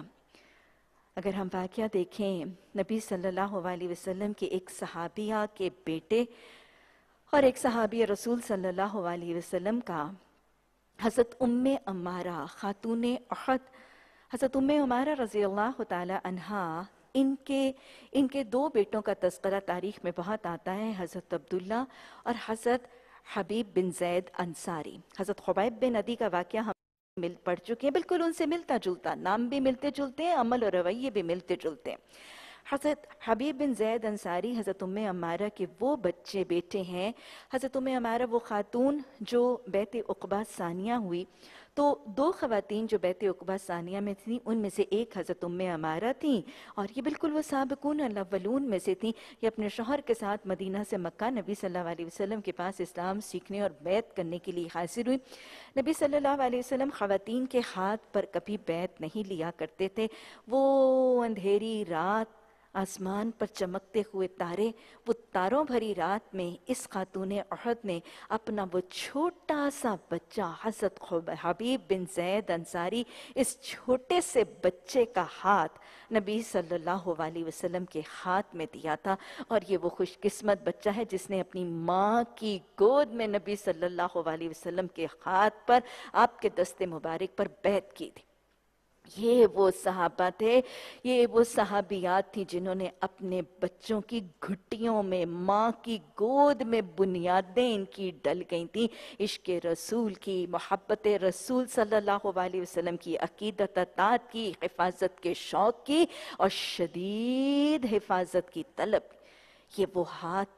اگر ہم واقعہ دیکھیں نبی صلی اللہ علیہ وسلم کے ایک صحابیہ کے بیٹے اور ایک صحابی رسول صلی اللہ علیہ وسلم کا، حضرت ام عمارہ خاتون احد، حضرت ام عمارہ رضی اللہ تعالی عنہا، ان کے دو بیٹوں کا تذکرہ تاریخ میں بہت آتا ہے، حضرت عبداللہ اور حضرت حبیب بن زید انصاری۔ حضرت خبیب بن عدی کا واقعہ ہم پڑھ چکے ہیں، بالکل ان سے ملتا جلتا، نام بھی ملتے جلتے ہیں، عمل اور رویے بھی ملتے جلتے ہیں۔ حضرت حبیب بن زید انصاری حضرت ام عمارہ کے وہ بچے بیٹے ہیں۔ حضرت ام عمارہ وہ خاتون جو بیعت عقبہ ثانیہ ہوئی، تو دو خواتین جو بیعت عقبہ ثانیہ میں تھیں، ان میں سے ایک حضرت ام عمارہ تھیں، اور یہ بالکل وہ سابقون الاولون میں سے تھیں۔ یہ اپنے شوہر کے ساتھ مدینہ سے مکہ نبی صلی اللہ علیہ وسلم کے پاس اسلام سیکھنے اور بیعت کرنے کے لیے حاضر ہوئی۔ نبی صلی اللہ علیہ وسلم خواتین کے ہاتھ پر کبھی بیعت نہیں لیا کرتے تھے۔ وہ اندھیری رات، آسمان پر چمکتے ہوئے تارے، وہ تاروں بھری رات میں اس خاتون احد نے اپنا وہ چھوٹا سا بچہ حضرت حبیب بن زید انصاری، اس چھوٹے سے بچے کا ہاتھ نبی صلی اللہ علیہ وسلم کے ہاتھ میں دیا تھا، اور یہ وہ خوش قسمت بچہ ہے جس نے اپنی ماں کی گود میں نبی صلی اللہ علیہ وسلم کے ہاتھ پر، آپ کے دست مبارک پر بیعت کی تھی۔ یہ وہ صحابہ تھے، یہ وہ صحابیات تھیں جنہوں نے اپنے بچوں کی گھٹیوں میں، ماں کی گود میں بنیادیں ان کی ڈل گئی تھیں، عشق رسول کی، محبت رسول صلی اللہ علیہ وسلم کی، عقیدت اطاعت کی، حفاظت کے شوق کی، اور شدید حفاظت کی طلب۔ یہ وہ ہاتھ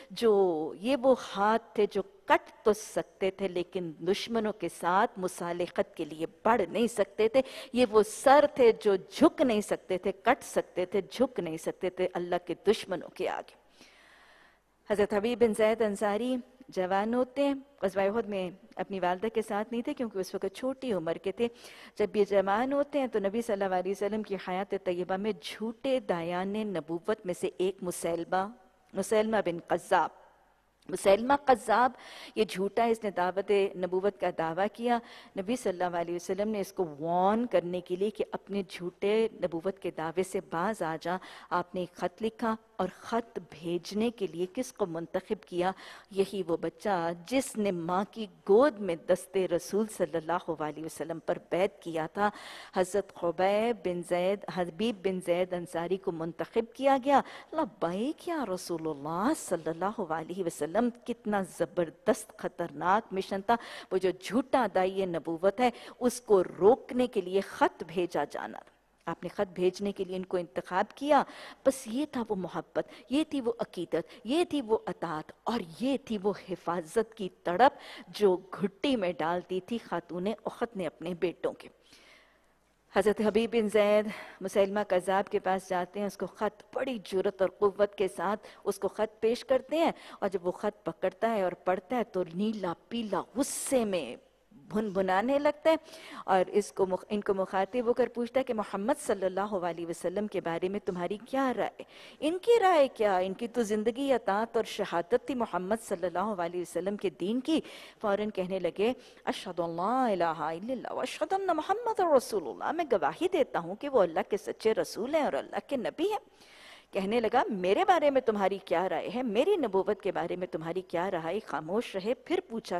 تھے جو کٹ تو سکتے تھے لیکن دشمنوں کے ساتھ مصالحت کے لیے بڑھ نہیں سکتے تھے۔ یہ وہ سر تھے جو جھک نہیں سکتے تھے، کٹ سکتے تھے، جھک نہیں سکتے تھے اللہ کے دشمنوں کے آگے۔ حضرت حبیب بن زید انصاری جوان ہوتے ہیں، غزوہ احد میں اپنی والدہ کے ساتھ نہیں تھے کیونکہ اس وقت چھوٹی عمر کے تھے۔ جب یہ جوان ہوتے ہیں تو نبی صلی اللہ علیہ وسلم کی حیات طیبہ میں جھوٹے دایان نبوت میں سے ایک مسلمہ بن قذاب، मुसैलमा कज़्ज़ाब, ये झूठा, इसने दावत नबूवत का दावा किया। नबी सल्लल्लाहु अलैहि वसल्लम ने इसको वार्न करने के लिए कि अपने झूठे नबूवत के दावे से बाज आ जा। आपने एक ख़त लिखा और ख़त भेजने के लिए किसको मुंतखब किया? यही वो बच्चा जिसने माँ की गोद में दस्ते रसूल सल्लल्लाहु अलैहि वसल्लम पर बैत किया था। हज़रत खुबैब बिन ज़ैद, हबीब बिन ज़ैद अंसारी को मुंतखब किया गया। लब्बैक या रसूलुल्लाह सल्लल्लाहु अलैहि वसल्लम। कितना ज़बरदस्त ख़तरनाक मिशन था। वो जो झूठा दाई नबूवत है उसको रोकने के लिए ख़त भेजा जाना। आपने ख़त भेजने के लिए इनको इंतखाब किया। बस ये था वो मोहब्बत, ये थी वो अकीदत, ये थी वो अतात और ये थी वो हिफाजत की तड़प जो घुट्टी में डालती थी खातूने उखत ने अपने बेटों के। हज़रत हबीब बिन ज़ैद मुसैलमा कज़्ज़ाब के पास जाते हैं, उसको ख़त बड़ी जुर्रत और क़ुव्वत के साथ उसको ख़त पेश करते हैं और जब वो ख़त पकड़ता है और पढ़ता है तो नीला पीला गुस्से में भुनभुनाने लगता है और इनको मुखातिब होकर पूछता है कि मोहम्मद सल्लल्लाहु अलैहि वसल्लम के बारे में तुम्हारी क्या राय? इनकी राय क्या? इनकी तो ज़िंदगी अतात और शहादत थी मोहम्मद सल्लल्लाहु अलैहि वसल्लम के दीन की। फ़ौरन कहने लगे अशहदु अल्ला इलाहा इल्लल्लाह व अशहदु अन्ना मुहम्मदर रसूलुल्लाह, मैं गवाही देता हूँ कि वो अल्लाह के सच्चे रसूल हैं और अल्लाह के नबी हैं। कहने लगा मेरे बारे में तुम्हारी क्या राय है, मेरी नबूवत के बारे में तुम्हारी क्या राय? खामोश रहे। फिर पूछा,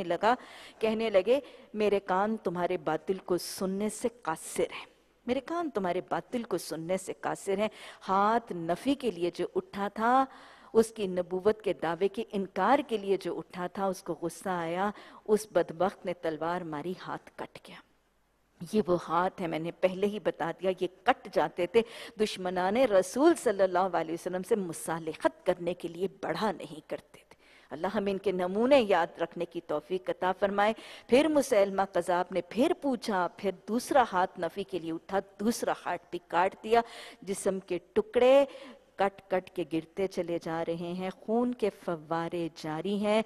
कहने लगे मेरे कान तुम्हारे बातिल को सुनने से कासिर हैं, मेरे कान तुम्हारे बातिल को सुनने से कासिर हैं। हाथ नफी के लिए जो उठा था, उसकी नबूवत के दावे के इनकार के लिए जो उठा था, उसको गुस्सा आया, उस बदबख्त ने तलवार मारी, हाथ कट गया। ये वो हाथ है, मैंने पहले ही बता दिया, ये कट जाते थे। दुश्मनाने रसूल सल्लल्लाहु अलैहि वसल्लम से मुसालिहत करने के लिए बढ़ा नहीं करते थे। अल्लाह हमें इनके नमूने याद रखने की तौफीक अता फरमाए। फिर मुसैलमा कज़्ज़ाब ने फिर पूछा, फिर दूसरा हाथ नफी के लिए उठा, दूसरा हाथ भी काट दिया। जिस्म के टुकड़े कट कट के गिरते चले जा रहे हैं, खून के फव्वारे जारी हैं।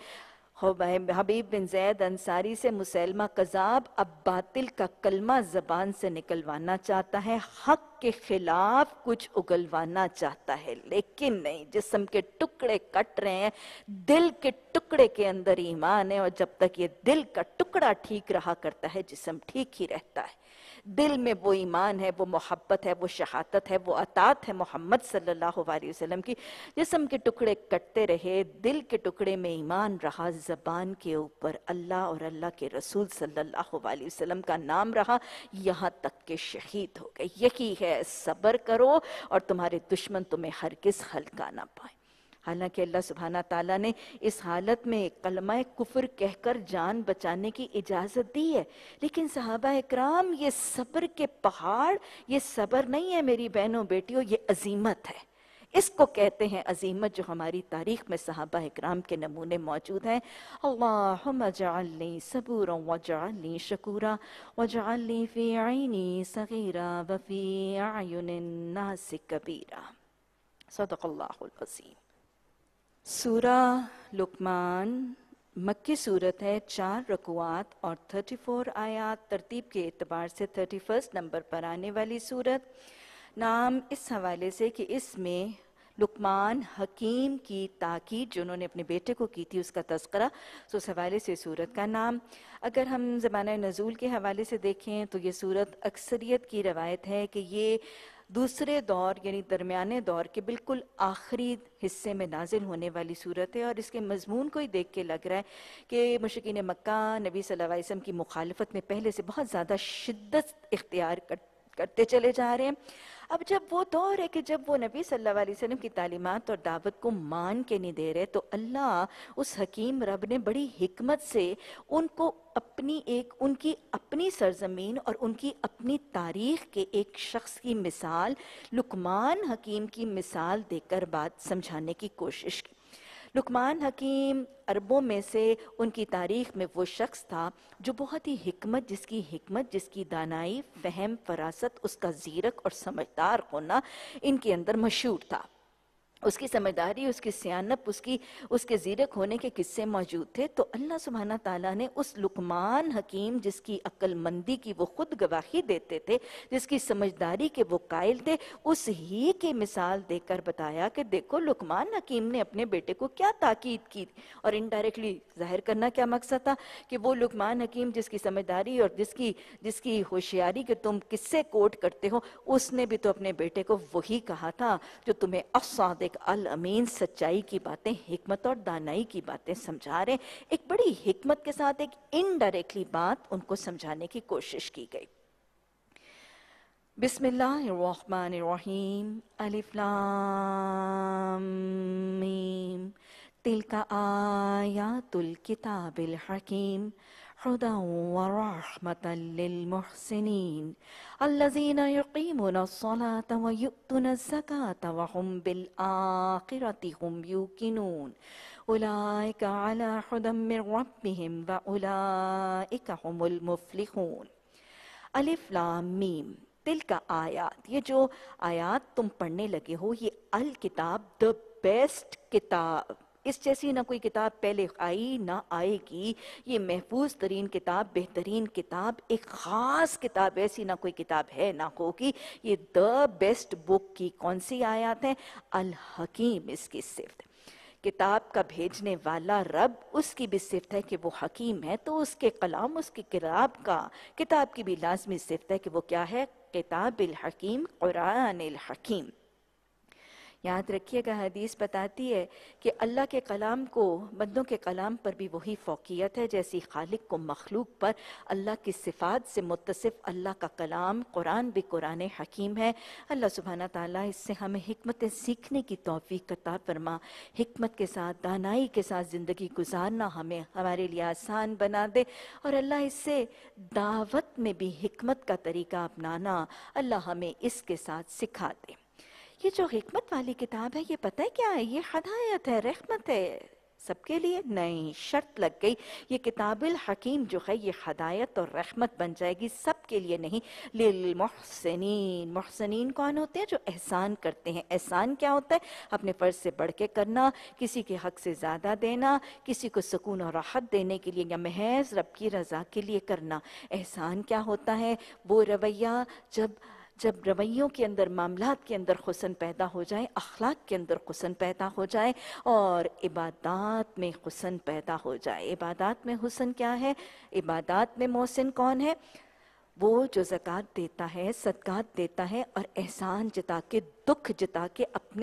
हबीब बिन ज़ैद अंसारी से मुसैलमा कज़्ज़ाब अब बातिल का कलमा ज़बान से निकलवाना चाहता है, हक के खिलाफ कुछ उगलवाना चाहता है, लेकिन नहीं। जिस्म के टुकड़े कट रहे हैं, दिल के टुकड़े के अंदर ईमान है और जब तक ये दिल का टुकड़ा ठीक रहा करता है, जिस्म ठीक ही रहता है। दिल में वो ईमान है, वो मोहब्बत है, वो शहादत है, वो अतात है मोहम्मद सल्लल्लाहु अलैहि वसल्लम की। जिस्म के टुकड़े कटते रहे, दिल के टुकड़े में ईमान रहा, ज़बान के ऊपर अल्लाह और अल्लाह के रसूल सल्लल्लाहु अलैहि वसल्लम का नाम रहा, यहाँ तक के शहीद हो गए। यही है, सब्र करो और तुम्हारे दुश्मन तुम्हें हरगिज़ हल्का ना पाए। हालांकि अल्लाह सुब्हाना ताला ने इस हालत में कलमा कुफ्र कहकर जान बचाने की इजाज़त दी है, लेकिन सहाबा इकराम, ये सब्र के पहाड़, ये सब्र नहीं है मेरी बहनों बेटियों, ये अजीमत है। इसको कहते हैं अजीमत, जो हमारी तारीख में सहाबा इकराम के नमूने मौजूद हैं। अल्लाहुम्मा जअलनी सबूरन वजअलनी शकूरा वजअलनी फी ऐनी सगीरा व फी अयुनिन नास कबीरा। सदक़ल्लाहुल अज़ीम। सूरा लुक़मान मक्की सूरत है, 4 रकुआत और 34 आयात, तरतीब के एतबार से 31 नंबर पर आने वाली सूरत। नाम इस हवाले से कि इसमें लुक़मान हकीम की ताकीद जो उन्होंने अपने बेटे को की थी उसका तज़किरा, तो उस हवाले से सूरत का नाम। अगर हम ज़माना नज़ूल के हवाले से देखें तो ये सूरत अक्सरियत की रवायत है कि ये दूसरे दौर यानी दरमियाने दौर के बिल्कुल आखिरी हिस्से में नाजिल होने वाली सूरत है। और इसके मजमून को ही देख के लग रहा है कि मुशरिकीन मक्का नबी सल्लल्लाहु अलैहि वसल्लम की मुखालफत में पहले से बहुत ज़्यादा शिद्दत इख्तियार करते चले जा रहे हैं। अब जब वो दौर है कि जब वो नबी सल्लल्लाहु अलैहि वसल्लम की तालीमात और दावत को मान के नहीं दे रहे, तो अल्लाह उस हकीम रब ने बड़ी हिकमत से उनको उनकी अपनी सरजमीन और उनकी अपनी तारीख के एक शख्स की मिसाल, लुक़मान हकीम की मिसाल देकर बात समझाने की कोशिश की। लुक़मान हकीम अरबों में से उनकी तारीख में वो शख्स था जो बहुत ही हिकमत, जिसकी दानाई, फहम, फरासत, उसका ज़ीरक और समझदार होना इनके अंदर मशहूर था। اس کی سمجھداری، اس کی سیانت، اس کے زیرک ہونے کے قصے موجود تھے. تو اللہ سبحانہ تعالیٰ نے اس لقمان حکیم جس کی عقل مندی کی وہ خود گواہی دیتے تھے، جس کی سمجھداری کے وہ قائل تھے، اس ہی کی مثال دے کر بتایا کہ دیکھو لقمان حکیم نے اپنے بیٹے کو کیا تاکید کی، اور انڈائریکٹلی ظاہر کرنا کیا مقصد تھا کہ وہ لقمان حکیم جس کی سمجھداری اور جس کی ہوشیاری کے تم قصے کوٹ کرتے ہو، اس نے بھی تو اپنے بیٹے کو وہی کہا تھا جو تمہیں الصادق الامین سچائی کی باتیں، حکمت اور دانائی کی باتیں سمجھا رہے. ایک بڑی حکمت کے ساتھ ایک انڈائریکٹلی بات ان کو سمجھانے کی کوشش کی گئی. بسم اللہ الرحمن الرحیم. الف لام میم. تلک آیات الکتاب الحکیم ہدی ورحمة للمحسنین الذین یقیمون الصلاة ویؤتون الزکاة وهم بالآخرة هم یوقنون اولئک علی ہدی من ربهم واولئک هم المفلحون. الف لام میم. تلک آیات، یہ جو آیات تم پڑھنے لگے ہو، یہ الکتاب the بیسٹ کتاب، اس جیسی نہ کوئی کتاب پہلے آئی نہ آئے گی. یہ محفوظ ترین کتاب، بہترین کتاب، ایک خاص کتاب، ایسی نہ کوئی کتاب ہے نہ ہوگی. یہ the بیسٹ بک کی کون سی آیات ہیں؟ الحکیم اس کی صفت. کتاب کا بھیجنے والا رب، اس کی بھی صفت ہے کہ وہ حکیم ہے، تو اس کے کلام، اس کی کتاب کی بھی لازمی صفت ہے کہ وہ کیا ہے؟ کتاب الحکیم، قرآن الحکیم. یاد رکھیے گا حدیث بتاتی ہے کہ اللہ کے کلام کو، بندوں کے کلام پر بھی وہی فوقیت ہے جیسی خالق کو مخلوق پر. اللہ کی صفات سے متصف اللہ کا کلام قرآن بھی قرآن حکیم ہے. اللہ سبحانہ تعالیٰ اس سے ہمیں حکمتیں سیکھنے کی توفیق عطا فرما، حکمت کے ساتھ، دانائی کے ساتھ زندگی گزارنا ہمارے لیے آسان بنا دے، اور اللہ اس سے دعوت میں بھی حکمت کا طریقہ اپنانا اللہ ہمیں اس کے ساتھ سکھا دے. یہ جو حکمت والی کتاب ہے، یہ پتہ ہے کیا ہے؟ یہ ہدایت ہے، رحمت ہے. سب کے لیے نہیں، شرط لگ گئی. یہ کتاب الحکیم جو ہے یہ ہدایت اور رحمت بن جائے گی، سب کے لیے نہیں. للمحسنین. محسنین کون ہوتے ہیں؟ جو احسان کرتے ہیں. احسان کیا ہوتا ہے؟ اپنے فرض سے بڑھ کے کرنا، کسی کے حق سے زیادہ دینا، کسی کو سکون اور راحت دینے کے لیے یا محض رب کی رضا کے لیے کرنا. احسان کیا ہوتا ہے؟ وہ رویہ جب رویوں کے اندر، معاملات کے اندر حسن پیدا ہو جائے، اخلاق کے اندر حسن پیدا ہو جائے، اور عبادات میں حسن پیدا ہو جائے. عبادات میں حسن کیا ہے؟ عبادات میں محسن کون ہے؟ وہ جو زکوٰۃ دیتا ہے، صدقات دیتا ہے، اور احسان جتا کے، دکھ جتا کے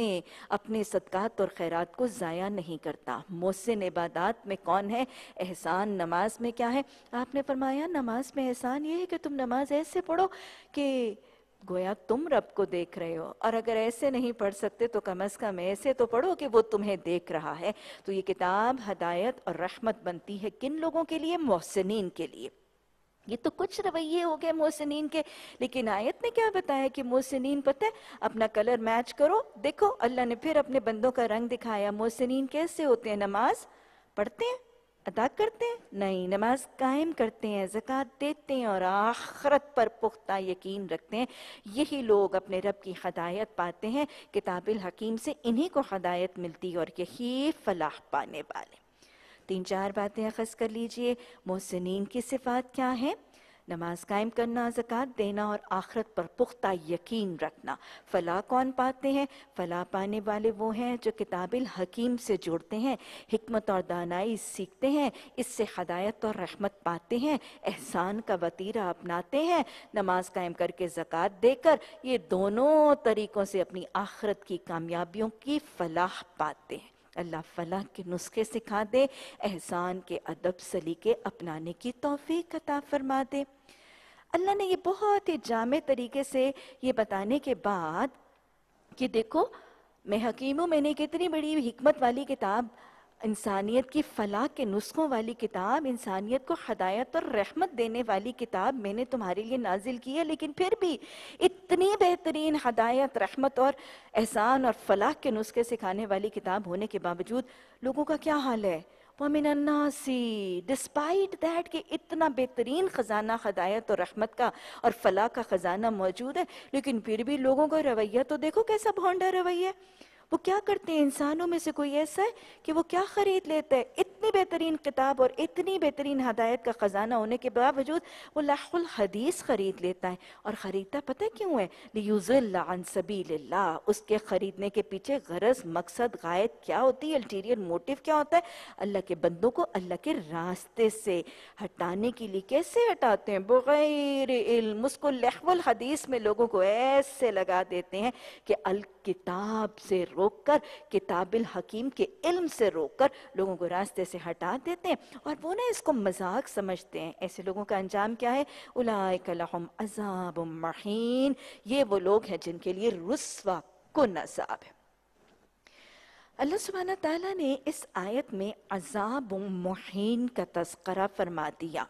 اپنے صدقات اور خیرات کو ضائع نہیں کرتا. محسن عبادات میں کون ہے؟ احسان. نماز میں کیا ہے؟ آپ نے فرمایا نماز میں احسان یہ ہے کہ تم نماز ایسے پڑھو کہ گویا تم رب کو دیکھ رہے ہو، اور اگر ایسے نہیں پڑھ سکتے تو کم از کم ایسے تو پڑھو کہ وہ تمہیں دیکھ رہا ہے. تو یہ کتاب ہدایت اور رحمت بنتی ہے کن لوگوں کے لیے؟ محسنین کے لیے. یہ تو کچھ رویے ہو گئے محسنین کے، لیکن آیت نے کیا بتایا کہ محسنین پتہ ہے اپنا کلر میچ کرو. دیکھو اللہ نے پھر اپنے بندوں کا رنگ دکھایا. محسنین کیسے ہوتے ہیں؟ نماز پڑھتے ہیں، ادا کرتے ہیں؟ نہیں، نماز قائم کرتے ہیں، زکوٰۃ دیتے ہیں، اور آخرت پر پختہ یقین رکھتے ہیں. یہی لوگ اپنے رب کی ہدایت پاتے ہیں. کتاب الحکیم سے انہی کو ہدایت ملتی ہے، اور یہی فلاح پانے والے. 3-4 باتیں اخذ کر لیجئے. محسنین کی صفات کیا ہیں؟ نماز قائم کرنا، زکوٰۃ دینا، اور آخرت پر پختہ یقین رکھنا. فلاح کون پاتے ہیں؟ فلاح پانے والے وہ ہیں جو کتاب الحکیم سے جڑتے ہیں، حکمت اور دانائی سیکھتے ہیں، اس سے ہدایت اور رحمت پاتے ہیں، احسان کا وتیرہ اپناتے ہیں، نماز قائم کر کے زکوٰۃ دے کر یہ دونوں طریقوں سے اپنی آخرت کی کامیابیوں کی فلاح پاتے ہیں. اللہ فلاح کے نسخے سکھا دے، احسان کے ادب سلیقے اپنانے کی توفیق عطا فرما دے. اللہ نے یہ بہت ہی جامع طریقے سے یہ بتانے کے بعد کہ دیکھو میں حکیم ہوں، میں نے کتنی بڑی حکمت والی کتاب، انسانیت کی فلاح کے نسخوں والی کتاب، انسانیت کو ہدایت اور رحمت دینے والی کتاب میں نے تمہارے لیے نازل کی ہے، لیکن پھر بھی اتنی بہترین ہدایت، رحمت اور احسان اور فلاح کے نسخے سکھانے والی کتاب ہونے کے باوجود لوگوں کا کیا حال ہے؟ وَمِنَ النَّاسِ ڈسپائٹ دیٹ کہ اتنا بہترین خزانہ ہدایت اور رحمت کا اور فلاح کا خزانہ موجود ہے، لیکن پھر بھی لوگوں کا رویہ تو دیکھو کیسا بھونڈا رویہ. وہ کیا کرتے ہیں؟ انسانوں میں سے کوئی ایسا ہے کہ وہ کیا خرید لیتا ہے؟ اتنی بہترین کتاب اور اتنی بہترین ہدایت کا خزانہ ہونے کے باوجود وہ لہو الحدیث خرید لیتا ہے. اور خریدتا پتہ کیوں ہے؟ لیضل عن سبیل اللہ. اس کے خریدنے کے پیچھے غرض، مقصد، غائب کیا ہوتی ہے؟ الٹیریئر موٹیو کیا ہوتا ہے؟ اللہ کے بندوں کو اللہ کے راستے سے ہٹانے کے لیے. کیسے ہٹاتے ہیں؟ بغیر علم. اس کو لہو الحدیث میں لوگوں کو ایسے لگا دیتے ہیں کہ الکتاب سے روک کر، کتاب الحکیم کے علم سے روک کر لوگوں کو راستے سے ہٹا دیتے ہیں، اور وہ نا اس کو مذاق سمجھتے ہیں. ایسے لوگوں کا انجام کیا ہے؟ اولئک لہم عذاب مہین. یہ وہ لوگ ہیں جن کے لیے رسوا کن عذاب ہے. اللہ سبحانہ تعالیٰ نے اس آیت میں عذاب مہین کا تذکرہ فرما دیا.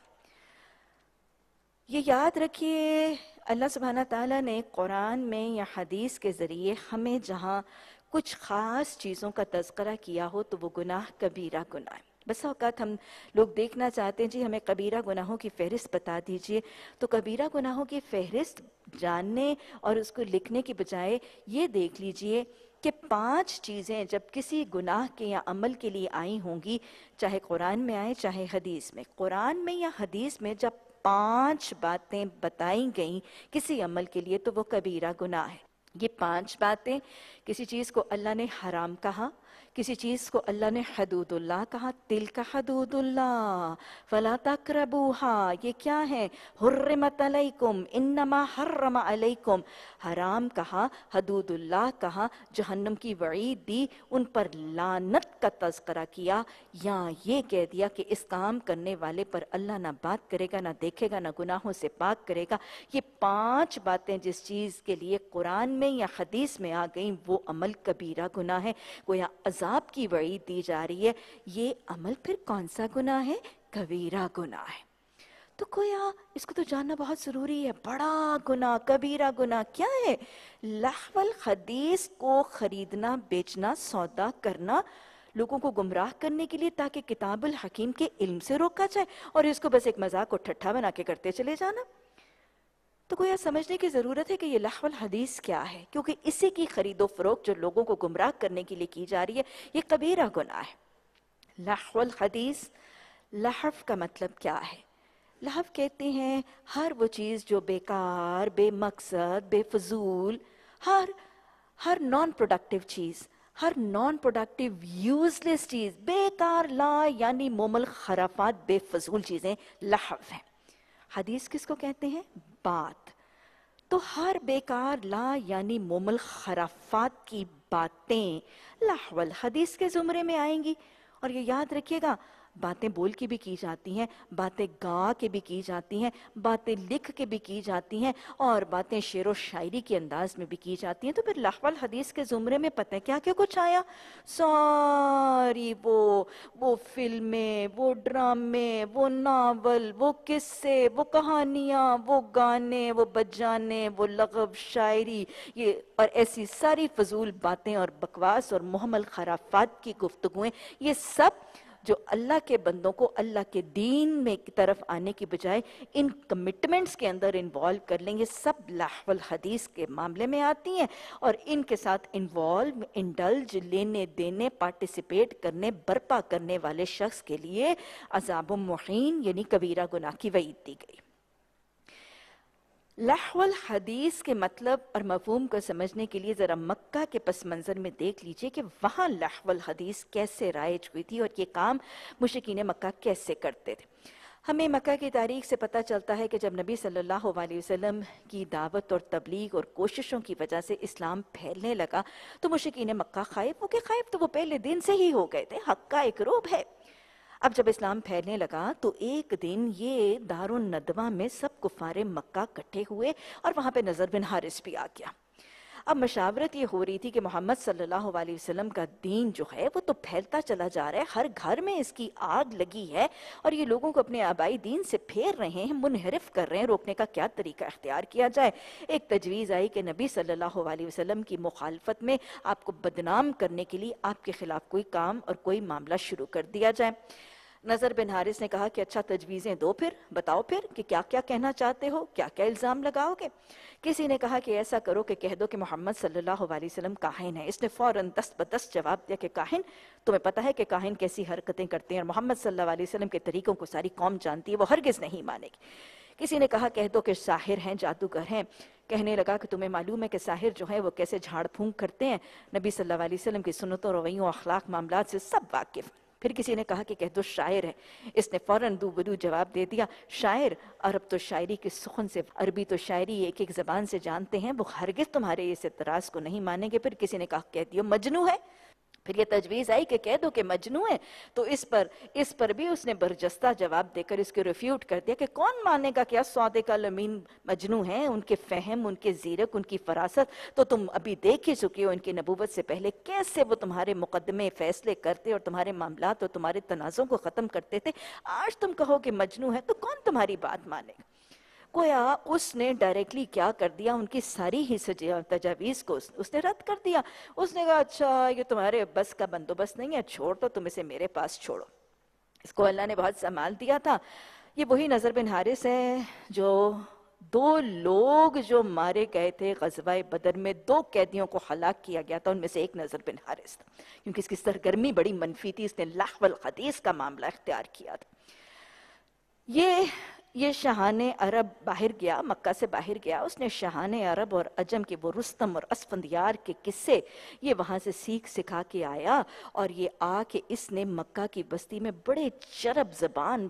یہ یاد رکھیے، اللہ سبحانہ تعالیٰ نے قرآن میں یا حدیث کے ذریعے ہمیں جہاں کچھ خاص چیزوں کا تذکرہ کیا ہو تو وہ گناہ کبیرہ گناہ ہے. بس اوقات ہم لوگ دیکھنا چاہتے ہیں جی ہمیں کبیرہ گناہوں کی فہرست بتا دیجئے، تو کبیرہ گناہوں کی فہرست جاننے اور اس کو لکھنے کی بجائے یہ دیکھ لیجئے کہ 5 چیزیں جب کسی گناہ کے یا عمل کے لیے آئی ہوں گی، چاہے قرآن میں آئے چاہے حدیث میں، قرآن میں یا حدیث میں جب 5 باتیں بتائی گئیں کسی عمل کے لیے تو وہ کبیرہ گناہ ہے. یہ 5 باتیں، کسی چیز کو اللہ نے حرام کہا، کسی چیز کو اللہ نے حدود اللہ کہا، تلک حدود اللہ فلا تقربوها. یہ کیا ہے؟ حرمت علیکم انما حرم علیکم. حرام کہا، حدود اللہ کہا، جہنم کی وعید دی، ان پر لعنت کا تذکرہ کیا، یا یہ کہہ دیا کہ اس کام کرنے والے پر اللہ نہ بات کرے گا، نہ دیکھے گا، نہ گناہوں سے پاک کرے گا. یہ 5 باتیں جس چیز کے لیے قرآن میں یا حدیث میں آ گئیں وہ عمل کبیرہ گناہ ہے. گویا عذاب کی وعید دی جا رہی ہے. یہ عمل پھر کون سا گناہ ہے؟ کبیرہ گناہ ہے. تو گویا اس کو تو جاننا بہت ضروری ہے. بڑا گناہ، کبیرہ گناہ کیا ہے؟ لہو الحدیث کو خریدنا، بیچنا، سودا کرنا، لوگوں کو گمراہ کرنے کے لیے تاکہ کتاب الحکیم کے علم سے روکا جائے، اور اس کو بس ایک مذاق کو ٹھٹھا بنا کے کرتے چلے جانا. تو گویا سمجھنے کی ضرورت ہے کہ یہ لہو الحدیث کیا ہے، کیونکہ اسی کی خرید و فروخت جو لوگوں کو گمراہ کرنے کے لیے کی جا رہی ہے یہ کبیرہ گناہ ہے. لہو الحدیث، لہو کا مطلب کیا ہے؟ لہو کہتے ہیں ہر وہ چیز جو بیکار، بے مقصد، بے فضول، ہر نان پروڈکٹیو چیز، ہر نان پروڈکٹیو یوز لیس چیز، بیکار، لا یعنی مومل خرافات، بے فضول چیزیں لہو ہیں. حدیث کس کو کہتے ہیں؟ بات. تو ہر بیکار، لا یعنی مومل خرافات کی باتیں لہو الحدیث کے زمرے میں آئیں گی. اور یہ یاد رکھیے گا، باتیں بول کے بھی کی جاتی ہیں، باتیں گا کے بھی کی جاتی ہیں، باتیں لکھ کے بھی کی جاتی ہیں، اور باتیں شعر و شاعری کے انداز میں بھی کی جاتی ہیں. تو پھر لہو الحدیث کے زمرے میں پتہ ہے کیا کیا کچھ آیا؟ ساری وہ فلمیں، وہ ڈرامے، وہ ناول، وہ قصے، وہ کہانیاں، وہ گانے، وہ بجانے، وہ لغو، شاعری، یہ اور ایسی ساری فضول باتیں اور بکواس اور محمل خرافات کی گفتگویں، یہ سب جو اللہ کے بندوں کو اللہ کے دین میں کی طرف آنے کی بجائے ان کمٹمنٹس کے اندر انوالو کر لیں، یہ سب لہو الحدیث کے معاملے میں آتی ہیں. اور ان کے ساتھ انوالو، انڈلج، لینے دینے، پارٹیسپیٹ کرنے، برپا کرنے والے شخص کے لیے عذاب مہین یعنی کبیرہ گناہ کی وعید دی گئی. لہو الحدیث کے مطلب اور مفہوم کو سمجھنے کے لیے ذرا مکہ کے پس منظر میں دیکھ لیجئے کہ وہاں لہو الحدیث کیسے رائج ہوئی تھی اور یہ کام مشرکین مکہ کیسے کرتے تھے. ہمیں مکہ کی تاریخ سے پتہ چلتا ہے کہ جب نبی صلی اللہ علیہ وسلم کی دعوت اور تبلیغ اور کوششوں کی وجہ سے اسلام پھیلنے لگا تو مشرکین مکہ خائف ہو گئے. خائف تو وہ پہلے دن سے ہی ہو گئے تھے، حق کا ایک روب ہے. اب جب اسلام پھیلنے لگا تو ایک دن یہ دار الندوہ میں سب کفار مکہ کٹھے ہوئے اور وہاں پہ نضر بن حارث بھی آ گیا. اب مشاورت یہ ہو رہی تھی کہ محمد صلی اللہ علیہ وسلم کا دین جو ہے وہ تو پھیلتا چلا جا رہا ہے، ہر گھر میں اس کی آگ لگی ہے اور یہ لوگوں کو اپنے آبائی دین سے پھیر رہے ہیں، منحرف کر رہے ہیں. روکنے کا کیا طریقہ اختیار کیا جائے؟ ایک تجویز آئی کہ نبی صلی اللہ علیہ وسلم کی مخالفت میں آپ کو بدنام کرنے کے لیے آپ کے خلاف کوئی کام اور کوئی معاملہ شروع کر دیا جائے. نذر بن حارث نے کہا کہ اچھا تجویزیں دو، پھر بتاؤ پھر کہ کیا کیا کہنا چاہتے ہو، کیا کیا الزام لگاؤ گے؟ کسی نے کہا کہ ایسا کرو کہ کہہ دو کہ محمد صلی اللہ علیہ وسلم کاہن ہے۔ اس نے فوراً دست بدست جواب دیا کہ کاہن؟ تمہیں پتہ ہے کہ کاہن کیسی حرکتیں کرتے ہیں، اور محمد صلی اللہ علیہ وسلم کے طریقوں کو ساری قوم جانتی ہے، وہ ہرگز نہیں مانے گی۔ کسی نے کہا کہہ دو کہ ساحر ہیں، جادوگر ہیں۔ کہنے لگا کہ تمہیں معلوم ہے کہ ساحر جو ہیں وہ کیسے جھاڑ پھونک کرتے ہیں، نبی صلی اللہ علیہ وسلم کی سنتوں، رویوں، اخلاق، معاملات سے سب واقف۔ پھر کسی نے کہا کہ کہہ دو شاعر ہے۔ اس نے فوراً دو بدو جواب دے دیا، شاعر؟ عرب تو شاعری کی سخن سے، عربی تو شاعری ایک ایک زبان سے جانتے ہیں، وہ ہرگز تمہارے اس اعتراض کو نہیں مانیں گے۔ پھر کسی نے کہا کہہ دیو مجنوں ہے۔ پھر یہ تجویز آئی کہ کہہ دو کہ مجنوں ہے، تو اس پر بھی اس نے برجستہ جواب دے کر اس کے ریفیوٹ کر دیا کہ کون مانے گا کہ اس الامین مجنوں ہیں، ان کے فہم، ان کے زیرک، ان کی فراست تو تم ابھی دیکھ ہی چکے ہو ان کی نبوت سے پہلے کیسے وہ تمہارے مقدمے فیصلے کرتے اور تمہارے معاملات اور تمہارے تنازعوں کو ختم کرتے تھے۔ آج تم کہو کہ مجنوں ہے تو کون تمہاری بات مانے گا؟ گویا اس نے ڈائریکٹلی کیا کر دیا، ان کی ساری ہی تجاویز کو اس نے رد کر دیا۔ اس نے کہا اچھا یہ تمہارے بس کا بندوبست نہیں ہے، چھوڑ دو، تم اسے میرے پاس چھوڑو۔ اس کو اللہ نے بہت سنبھال دیا تھا۔ یہ وہی نذر بن حارث ہے جو دو لوگ جو مارے گئے تھے غزوہ بدر میں، دو قیدیوں کو ہلاک کیا گیا تھا، ان میں سے ایک نذر بن حارث تھا، کیونکہ اس کی سرگرمی بڑی منفی تھی، اس نے لہو الحدیث کا معاملہ اختیار کیا تھا۔ یہ شاہان عرب باہر گیا، مکہ سے باہر گیا، اس نے شاہان عرب اور عجم کے وہ رستم اور اسفندیار کے قصے یہ وہاں سے سیکھ سکھا کے آیا، اور یہ آ کے اس نے مکہ کی بستی میں بڑے چرب زبان،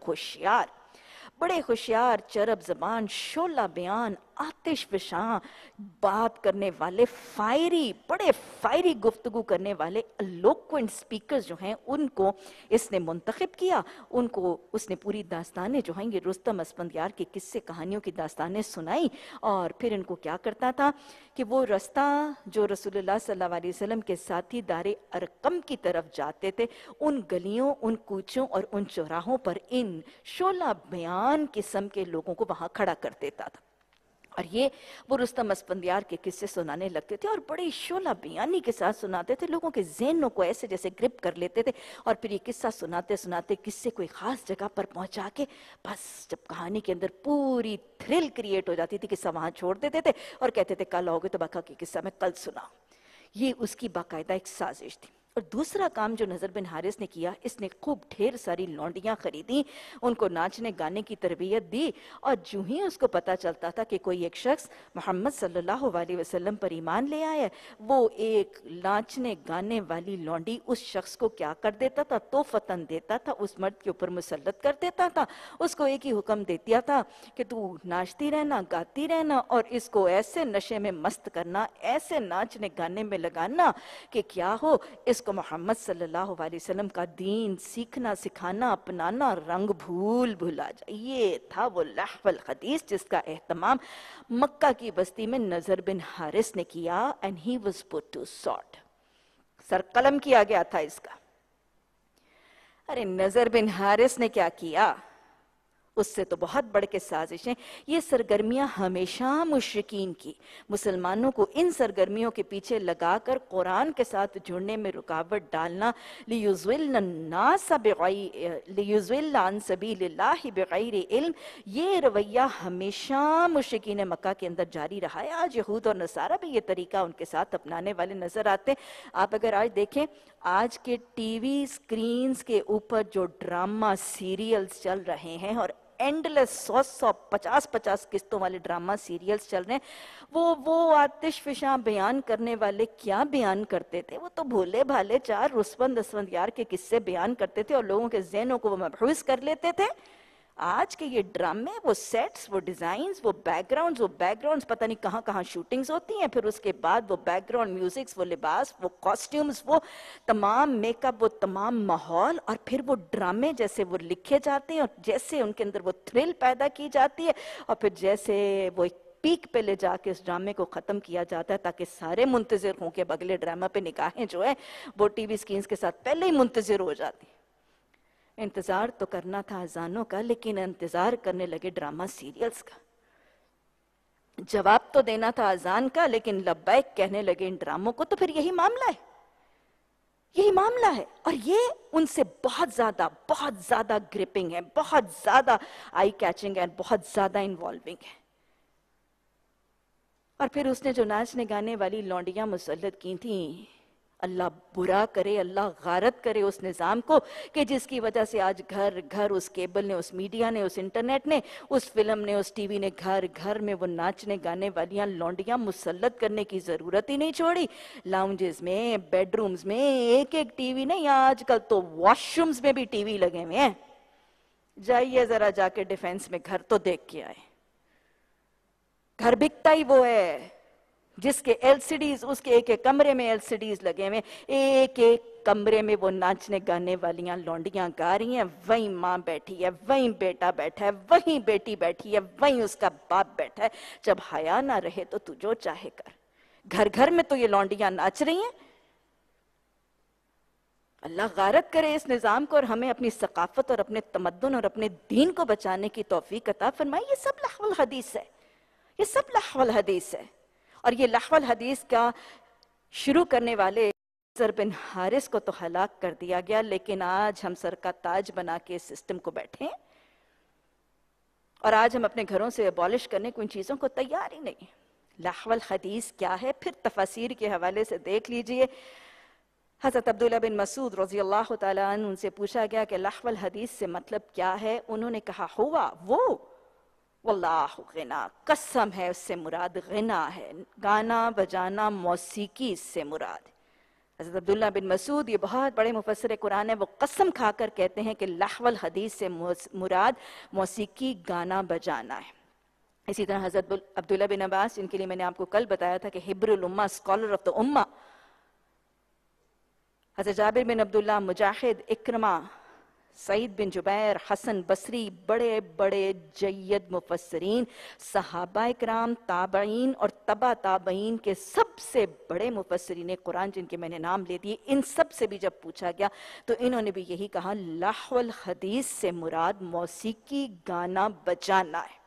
بڑے ہوشیار چرب زبان، شعلہ بیان، آتش فشاں بات کرنے والے، بڑے فائری گفتگو کرنے والے الوکوینٹ سپیکرز جو ہیں ان کو اس نے منتخب کیا۔ ان کو اس نے پوری داستانیں جو ہیں یہ رستم اسفندیار کے قصے کہانیوں کی داستانیں سنائی، اور پھر ان کو کیا کرتا تھا کہ وہ رستہ جو رسول اللہ صلی اللہ علیہ وسلم کے ساتھی دار ارقم کی طرف جاتے تھے، ان گلیوں، ان کوچوں اور ان چوراہوں پر ان شعلہ بیان قسم کے لوگوں کو وہاں کھڑا کر دیتا تھا، اور یہ وہ رستم اسفندیار کے قصے سنانے لگتے تھے، اور بڑی شعلہ بیانی کے ساتھ سناتے تھے، لوگوں کے ذہنوں کو ایسے جیسے گرپ کر لیتے تھے، اور پھر یہ قصہ سناتے سناتے قصے کوئی خاص جگہ پر پہنچا کے بس جب کہانی کے اندر پوری تھرل کریٹ ہو جاتی تھی، قصہ وہاں چھوڑ دیتے تھے اور کہتے تھے کل آؤ گے تو بقا کی قصہ میں کل سناؤں۔ یہ اس کی باقاعدہ ایک سازش تھی۔ اور دوسرا کام جو نذر بن حارث نے کیا، اس نے خوب ڈھیر ساری لونڈیاں خریدیں، ان کو ناچنے گانے کی تربیت دی، اور جو ہی اس کو پتا چلتا تھا کہ کوئی ایک شخص محمد صلی اللہ علیہ وسلم پر ایمان لے آیا ہے، وہ ایک ناچنے گانے والی لونڈی اس شخص کو کیا کر دیتا تھا، توفتاً دیتا تھا، اس مرد کے اوپر مسلط کر دیتا تھا، اس کو ایک ہی حکم دیتا تھا کہ تو ناچتی رہنا، گاتی رہنا، اور اس کو ایسے نشے میں مست کرنا، ایسے ناچنے گانے میں لگانا کہ کیا ہو اس کو محمد صلی اللہ علیہ وسلم کا دین سیکھنا، سکھانا، اپنانا، رنگ بھولا جائے۔ یہ تھا وہ لہو الحدیث جس کا اہتمام مکہ کی بستی میں نذر بن حارث نے کیا، and he was put to sword، سر قلم کیا گیا تھا اس کا۔ ارے نذر بن حارث نے کیا کیا؟ اس سے تو بہت بڑھ کے سازشیں۔ یہ سرگرمیاں ہمیشہ مشرکین کی، مسلمانوں کو ان سرگرمیوں کے پیچھے لگا کر قرآن کے ساتھ جڑنے میں رکاوٹ ڈالنا، لِيُضِلَّ عَن سَبِيلِ اللَّهِ بِغَيْرِ علم، یہ رویہ ہمیشہ مشرکین مکہ کے اندر جاری رہا ہے۔ آج یہود اور نصارہ بھی یہ طریقہ ان کے ساتھ اپنانے والے نظر آتے ہیں۔ آپ اگر آج دیکھیں، آج کے ٹی وی سکرینز کے اوپر جو ڈرامہ سیریلز چل رہے ہیں، اور اینڈلیس 150 قسطوں والے ڈرامہ سیریلز چل رہے ہیں، وہ آتش فشاں بیان کرنے والے کیا بیان کرتے تھے؟ وہ تو بھولے بھالے چار رستم اسفندیار کے قصے بیان کرتے تھے اور لوگوں کے ذہنوں کو وہ مبہوس کر لیتے تھے۔ آج کے یہ ڈرامے، وہ سیٹس، وہ ڈیزائنز، وہ بیک گراؤنڈز پتہ نہیں کہاں کہاں شوٹنگز ہوتی ہیں، پھر اس کے بعد وہ بیک گراؤنڈ میوزکس، وہ لباس، وہ کاسٹیومز، وہ تمام میک اپ، وہ تمام ماحول، اور پھر وہ ڈرامے جیسے وہ لکھے جاتے ہیں اور جیسے ان کے اندر وہ تھرل پیدا کی جاتی ہے، اور پھر جیسے وہ ایک پیک پہ لے جا کے اس ڈرامے کو ختم کیا جاتا ہے تاکہ سارے منتظر ہوں کہ اگلے ڈرامہ پہ نگاہیں جو ہے وہ ٹی وی سکرینز کے ساتھ پہلے ہی منتظر ہو جاتی ہیں۔ انتظار تو کرنا تھا اذانوں کا، لیکن انتظار کرنے لگے ڈرامہ سیریلز کا۔ جواب تو دینا تھا اذان کا، لیکن لبیک کہنے لگے ان ڈراموں کو۔ تو پھر یہی معاملہ ہے، یہی معاملہ ہے، اور یہ ان سے بہت زیادہ گرپنگ ہے، بہت زیادہ آئی کیچنگ ہے، بہت زیادہ انوالونگ ہے۔ اور پھر اس نے جو ناچنے گانے والی لونڈیاں مسلط کی تھیں، اللہ برا کرے، اللہ غارت کرے اس نظام کو کہ جس کی وجہ سے آج گھر گھر اس کیبل نے، اس میڈیا نے، اس انٹرنیٹ نے، اس فلم نے، اس ٹی وی نے گھر گھر میں وہ ناچنے گانے والیاں لونڈیاں مسلط کرنے کی ضرورت ہی نہیں چھوڑی۔ لاؤنجز میں، بیڈ رومز میں ایک ایک ٹی وی نہیں، آج کل تو واش رومز میں بھی ٹی وی لگے ہوئے ہیں۔ جائیے ذرا جا کے ڈیفینس میں گھر تو دیکھ کے آئے۔ گھر بکتا ہی وہ ہے جس کے ایل سی ڈیز، اس کے ایک ایک کمرے میں ایل سی ڈیز لگے ہوئے، ایک ایک کمرے میں وہ ناچنے گانے والیاں لونڈیاں گا رہی ہیں، وہیں ماں بیٹھی ہے، وہیں بیٹا بیٹھا ہے، وہیں بیٹی بیٹھی ہے، وہیں اس کا باپ بیٹھا ہے۔ جب حیا نہ رہے تو تو جو چاہے کر۔ گھر گھر میں تو یہ لونڈیاں ناچ رہی ہیں۔ اللہ غارت کرے اس نظام کو، اور ہمیں اپنی ثقافت اور اپنے تمدن اور اپنے دین کو بچانے کی توفیق عطا فرمائے۔ یہ سب لہو الحدیث ہے، یہ سب لہو الحدیث ہے۔ اور یہ لہو الحدیث کا شروع کرنے والے زر بن حارث کو تو ہلاک کر دیا گیا، لیکن آج ہم سر کا تاج بنا کے اس سسٹم کو بیٹھے ہیں، اور آج ہم اپنے گھروں سے ابالش کرنے کو ان چیزوں کو تیار ہی نہیں۔ لہو الحدیث کیا ہے؟ پھر تفاسیر کے حوالے سے دیکھ لیجئے۔ حضرت عبداللہ بن مسعود رضی اللہ تعالیٰ عنہ ان سے پوچھا گیا کہ لہو الحدیث سے مطلب کیا ہے؟ انہوں نے کہا ہوا وہ واللہ غنا، قسم ہے اس سے مراد غنا ہے، گانا بجانا موسیقی اس سے مراد ہے۔ حضرت عبداللہ بن مسعود یہ بہت بڑے مفسر قرآن ہیں، وہ قسم کھا کر کہتے ہیں کہ لہو الحدیث سے مراد موسیقی گانا بجانا ہے۔ اسی طرح حضرت عبداللہ بن عباس، جن کے لیے میں نے آپ کو کل بتایا تھا کہ حبر الامہ، اسکالر آف دا امہ، حضرت جابر بن عبداللہ، مجاہد، اکرمہ، سعید بن جبیر، حسن بصری، بڑے بڑے جید مفسرین، صحابہ اکرام، تابعین اور تبع تابعین کے سب سے بڑے مفسرین قرآن جن کے میں نے نام لے دیے، ان سب سے بھی جب پوچھا گیا تو انہوں نے بھی یہی کہا لہو الحدیث سے مراد موسیقی گانا بجانا ہے۔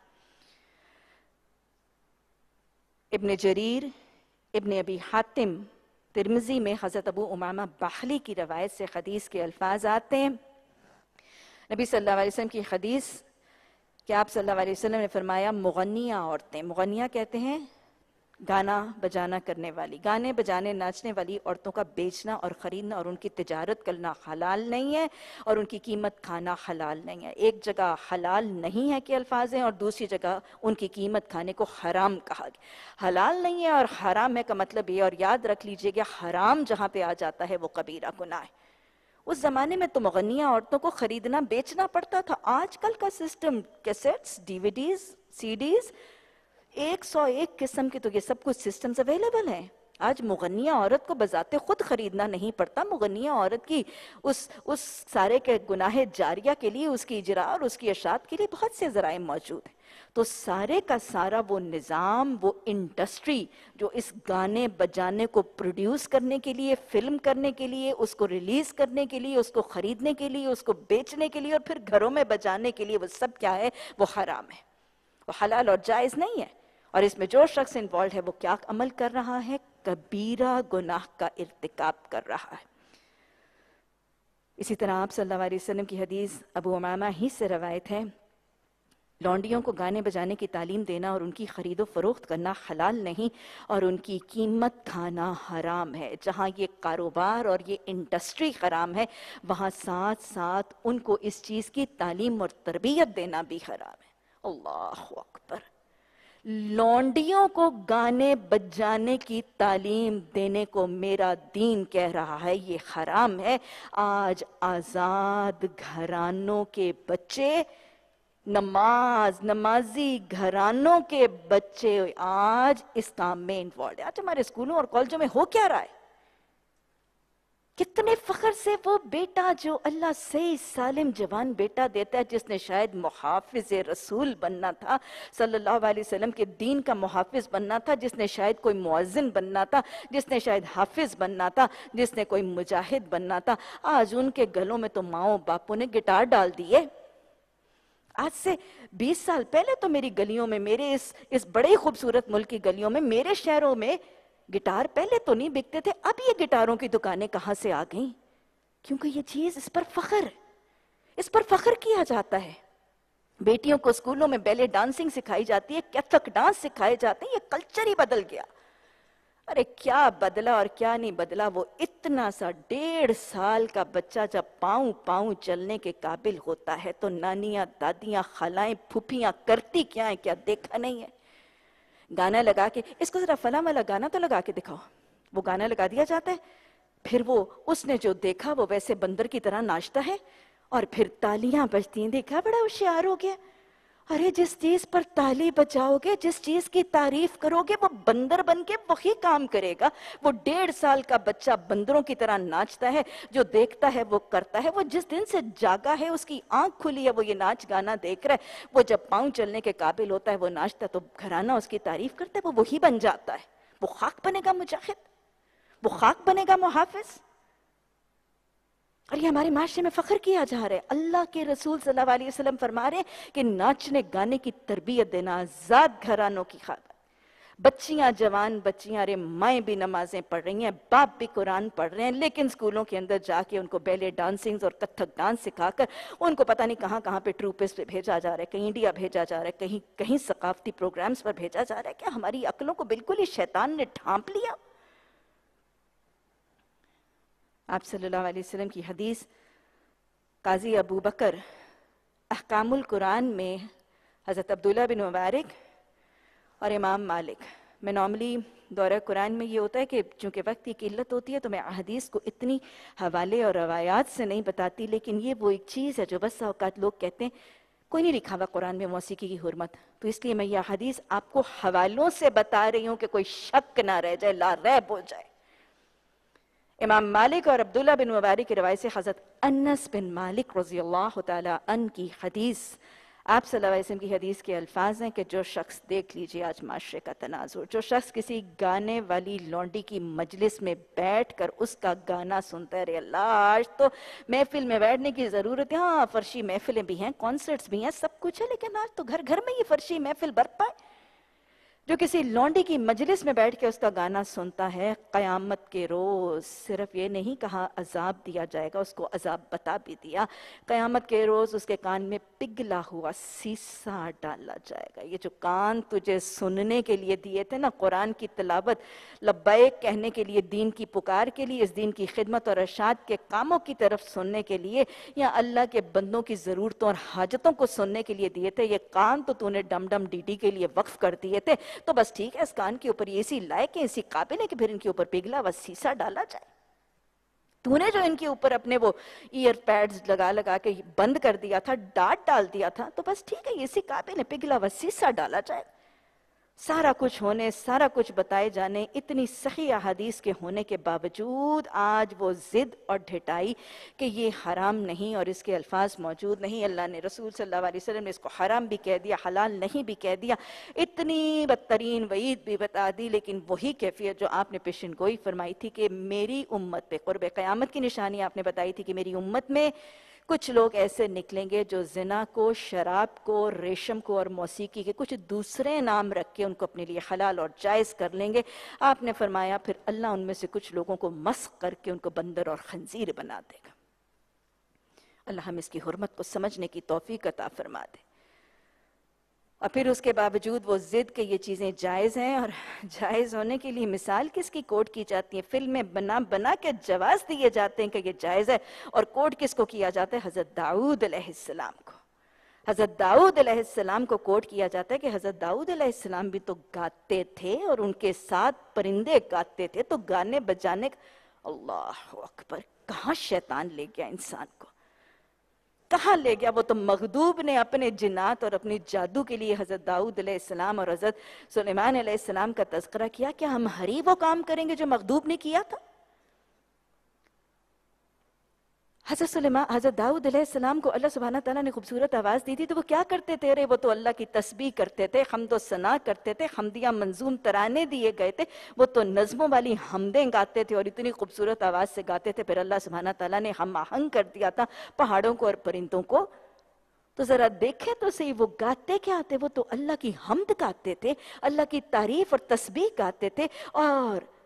ابن جریر، ابن ابی حاتم، ترمذی میں حضرت ابو امامہ باہلی کی روایت سے حدیث کے الفاظ آتے ہیں۔ نبی صلی اللہ علیہ وسلم کی حدیث کہ آپ صلی اللہ علیہ وسلم نے فرمایا مغنیہ عورتیں، مغنیہ کہتے ہیں گانا بجانا کرنے والی، گانے بجانے ناچنے والی عورتوں کا بیچنا اور خریدنا اور ان کی تجارت کرنا حلال نہیں ہے، اور ان کی قیمت کھانا حلال نہیں ہے۔ ایک جگہ حلال نہیں ہے کہ الفاظ ہیں، اور دوسری جگہ ان کی قیمت کھانے کو حرام کہا گیا۔ حلال نہیں ہے اور حرام ہے کا مطلب یہ، اور یاد رکھ لیجئے کہ حرام جہاں پہ آ جاتا ہے وہ کبیرہ گناہ ہے۔ اس زمانے میں تو مغنیہ عورتوں کو خریدنا بیچنا پڑتا تھا۔ آج کل کا system cassettes, DVDs, CDs, 101 قسم کے تو یہ سب کچھ سسٹمز اویلیبل ہیں۔ آج مغنیہ عورت کو بذات خود خریدنا نہیں پڑتا، مغنیہ عورت کی اس سارے کے گناہ جاریہ کے لیے، اس کی اجراء اور اس کی اشاعت کے لیے بہت سے ذرائع موجود ہیں۔ تو سارے کا سارا وہ نظام، وہ انڈسٹری جو اس گانے بجانے کو پروڈیوس کرنے کے لیے، فلم کرنے کے لیے، اس کو ریلیز کرنے کے لیے، اس کو خریدنے کے لیے، اس کو بیچنے کے لیے اور پھر گھروں میں بجانے کے لیے، وہ سب کیا ہے؟ وہ حرام ہے، وہ حلال اور جائز نہیں ہے۔ اور اس میں جو شخص انوالوڈ ہے وہ کیا عمل کر رہا ہے؟ کبیرہ گناہ کا ارتکاب کر رہا ہے۔ اسی طرح آپ صلی اللہ علیہ وسلم کی حدیث ابو امامہ ہی سے روایت ہے، لونڈیوں کو گانے بجانے کی تعلیم دینا اور ان کی خرید و فروخت کرنا حلال نہیں، اور ان کی قیمت کھانا حرام ہے۔ جہاں یہ کاروبار اور یہ انڈسٹری حرام ہے، وہاں ساتھ ساتھ ان کو اس چیز کی تعلیم اور تربیت دینا بھی حرام ہے۔ اللہ اکبر! لونڈیوں کو گانے بجانے کی تعلیم دینے کو میرا دین کہہ رہا ہے یہ حرام ہے۔ آج آزاد گھرانوں کے بچے، نمازی گھرانوں کے بچے آج اس کام میں انوالوڈ ہیں۔ آج ہمارے اسکولوں اور کالجوں میں ہو کیا رہا ہے؟ کتنے فخر سے وہ بیٹا جو اللہ صحیح سالم جوان بیٹا دیتا ہے، جس نے شاید محافظ رسول بننا تھا، صلی اللہ علیہ وسلم کے دین کا محافظ بننا تھا، جس نے شاید کوئی مؤذن بننا تھا، جس نے شاید حافظ بننا تھا، جس نے کوئی مجاہد بننا تھا، آج ان کے گلوں میں تو ماؤں باپوں نے گٹار ڈال دیے۔ آج سے 20 سال پہلے تو میری گلیوں میں، میرے اس بڑے خوبصورت ملک کی گلیوں میں، میرے شہروں میں गिटार पहले तो नहीं बिकते थे, अब ये गिटारों की दुकानें कहाँ से आ गईं? क्योंकि ये चीज, इस पर फख्र किया जाता है। बेटियों को स्कूलों में बैले डांसिंग सिखाई जाती है, कथक डांस सिखाए जाते हैं, ये कल्चर ही बदल गया। अरे क्या बदला और क्या नहीं बदला, वो इतना सा 1.5 साल का बच्चा जब पाँव पाँव चलने के काबिल होता है तो नानियां, दादियां, खालाएं, फूफियां करती क्या है, क्या देखा नहीं है? गाना लगा के, इसको जरा फला वाला गाना तो लगा के दिखाओ, वो गाना लगा दिया जाता है, फिर वो उसने जो देखा वो वैसे बंदर की तरह नाचता है और फिर तालियां बजती हैं, देखा बड़ा होशियार हो गया। अरे जिस चीज पर ताली बजाओगे, जिस चीज की तारीफ करोगे, वो बंदर बन के वही काम करेगा। वो 1.5 साल का बच्चा बंदरों की तरह नाचता है, जो देखता है वो करता है। वो जिस दिन से जागा है, उसकी आंख खुली है, वो ये नाच गाना देख रहा है। वो जब पाँव चलने के काबिल होता है, वो नाचता है तो घराना उसकी तारीफ करता है, वो वही बन जाता है। वो खाक बनेगा मुजाहिद, वो खाक बनेगा मुहाफिज। और ये हमारे माशरे में फख्र किया जा रहा है। अल्लाह के रसूल सल्लल्लाहु अलैहि वसल्लम फरमा रहे हैं कि नाचने गाने की तरबियत देना आजाद घरानों की खातिर। बच्चियां, जवान बच्चियां, अरे माएँ भी नमाजें पढ़ रही हैं, बाप भी कुरान पढ़ रहे हैं, लेकिन स्कूलों के अंदर जाके उनको बैले डांसिंग और कथक डांस सिखाकर उनको पता नहीं कहाँ कहाँ पे ट्रूपेस पे भेजा जा रहा है, कहीं इंडिया भेजा जा रहा है, कहीं कहीं सकाफती प्रोग्राम्स पर भेजा जा रहा है। क्या हमारी अक्लों को बिल्कुल ही शैतान ने ढांप लिया? आप सल्लल्लाहु अलैहि वसल्लम की हदीस, काजी अबू बकर अहकामुल कुरान में हज़रत अब्दुल्ला बिन मुबारक और इमाम मालिक, मैं नॉर्मली दौरा कुरान में ये होता है कि चूँकि वक्त की किल्लत होती है तो मैं हदीस को इतनी हवाले और रवायात से नहीं बताती, लेकिन ये वो एक चीज़ है जो बस औकात लोग कहते हैं कोई नहीं लिखा हुआ कुरान में मौसीकी की हुर्मत, तो इसलिए मैं यह हदीस आपको हवालों से बता रही हूँ कि कोई शक ना रह जाए, ला रैब हो जाए। इमाम मालिक और अब्दुल्ला बिन मुबारक की रवायत से हज़रत अनस बिन मालिक रज़ियल्लाहु ताला अन की हदीस, आप सल्लल्लाहु अलैहि वसल्लम की हदीस के अल्फाज हैं कि जो शख्स, देख लीजिए आज माशरे का तनाजुर, जो शख्स किसी गाने वाली लौंडी की मजलिस में बैठ कर उसका गाना सुनता है, अरे अल्लाह आज तो महफिल में बैठने की ज़रूरत है। हाँ, फर्शी महफिलें भी हैं, कॉन्सर्ट्स भी हैं, सब कुछ है, लेकिन आज तो घर घर में ये फर्शी महफिल बरपा है। जो किसी लौंडी की मजलिस में बैठ के उसका गाना सुनता है, क़यामत के रोज़ सिर्फ ये नहीं कहा अजाब दिया जाएगा, उसको अजाब बता भी दिया, क़यामत के रोज़ उसके कान में पिघला हुआ सीसा डाला जाएगा। ये जो कान तुझे सुनने के लिए दिए थे ना, कुरान की तिलावत, लब्बैक कहने के लिए, दीन की पुकार के लिए, इस दीन की खिदमत और अरशाद के कामों की तरफ सुनने के लिए, या अल्लाह के बंदों की ज़रूरतों और हाजतों को सुनने के लिए दिए थे, ये कान तो तूने डम डम डीडी के लिए वक्फ कर दिए थे। तो बस ठीक है, इस कान के ऊपर ये इसी लायक है, इसी काबिल है कि फिर इनके ऊपर पिघला व सीसा डाला जाए। तूने जो इनके ऊपर अपने वो ईयर पैड्स लगा लगा के बंद कर दिया था, डांट डाल दिया था, तो बस ठीक है, ये इसी काबिल है, पिघला व सीसा डाला जाए। सारा कुछ होने, सारा कुछ बताए जाने, इतनी सही अहादीस के होने के बावजूद आज वो जिद और ढिठाई कि ये हराम नहीं और इसके अल्फाज मौजूद नहीं, अल्लाह ने, रसूल सल्लल्लाहु अलैहि वसल्लम ने इसको हराम भी कह दिया, हलाल नहीं भी कह दिया, इतनी बदतरीन वईद भी बता दी। लेकिन वही कैफियत जो आपने पेशन गोई फरमाई थी कि मेरी उम्मत पे क़ुर्ब क़यामत की निशानी आपने बताई थी कि मेरी उम्मत में कुछ लोग ऐसे निकलेंगे जो जिना को, शराब को, रेशम को और मौसीकी के कुछ दूसरे नाम रख के उनको अपने लिए हलाल और जायज़ कर लेंगे। आपने फरमाया फिर अल्लाह उनमें से कुछ लोगों को मस्ख करके उनको बंदर और खंजीर बना देगा। अल्लाह हम इसकी हुर्मत को समझने की तौफीक अता फरमा दे। और फिर उसके बावजूद वो जिद कि ये चीज़ें जायज़ हैं, और जायज़ होने के लिए मिसाल किसकी कोट की जाती है, फिल्में बना बना के जवाज़ दिए जाते हैं कि ये जायज़ है, और कोट किसको किया जाता है, हज़रत दाऊद अलैहिस्सलाम को। हज़रत दाऊद अलैहिस्सलाम को कोट किया जाता है कि हज़रत दाऊद अलैहिस्सलाम भी तो गाते थे और उनके साथ परिंदे गाते थे, तो गाने बजाने, अल्लाह अकबर, कहाँ शैतान ले गया इंसान को, कहाँ ले गया। वो तो मखदूब ने अपने जिन्नात और अपनी जादू के लिए हज़रत दाऊद अलैहिस्सलाम और हज़रत सुलेमान अलैहिस्सलाम का तज़किरा किया। क्या हम हर ही वो काम करेंगे जो मखदूब ने किया था? हज़रत दाऊद अलैहिस्सलाम को अल्लाह सुब्हानहू तआला ने खूबसूरत आवाज़ दी थी, तो वो क्या करते थे? अरे वो तो अल्लाह की तस्बीह करते थे, हम्द व सना करते थे, हम्दिया मंजूम तराने दिए गए थे, वो तो नज़्मों वाली हमदें गाते थे और इतनी खूबसूरत आवाज़ से गाते थे। फिर अल्लाह सुब्हानहू तआला ने हम आहंग कर दिया था पहाड़ों को और परिंदों को। तो जरा देखें तो सही, वो गाते क्या थे? वो तो अल्लाह की हमद गाते थे, अल्लाह की तारीफ और तस्बीह गाते थे, और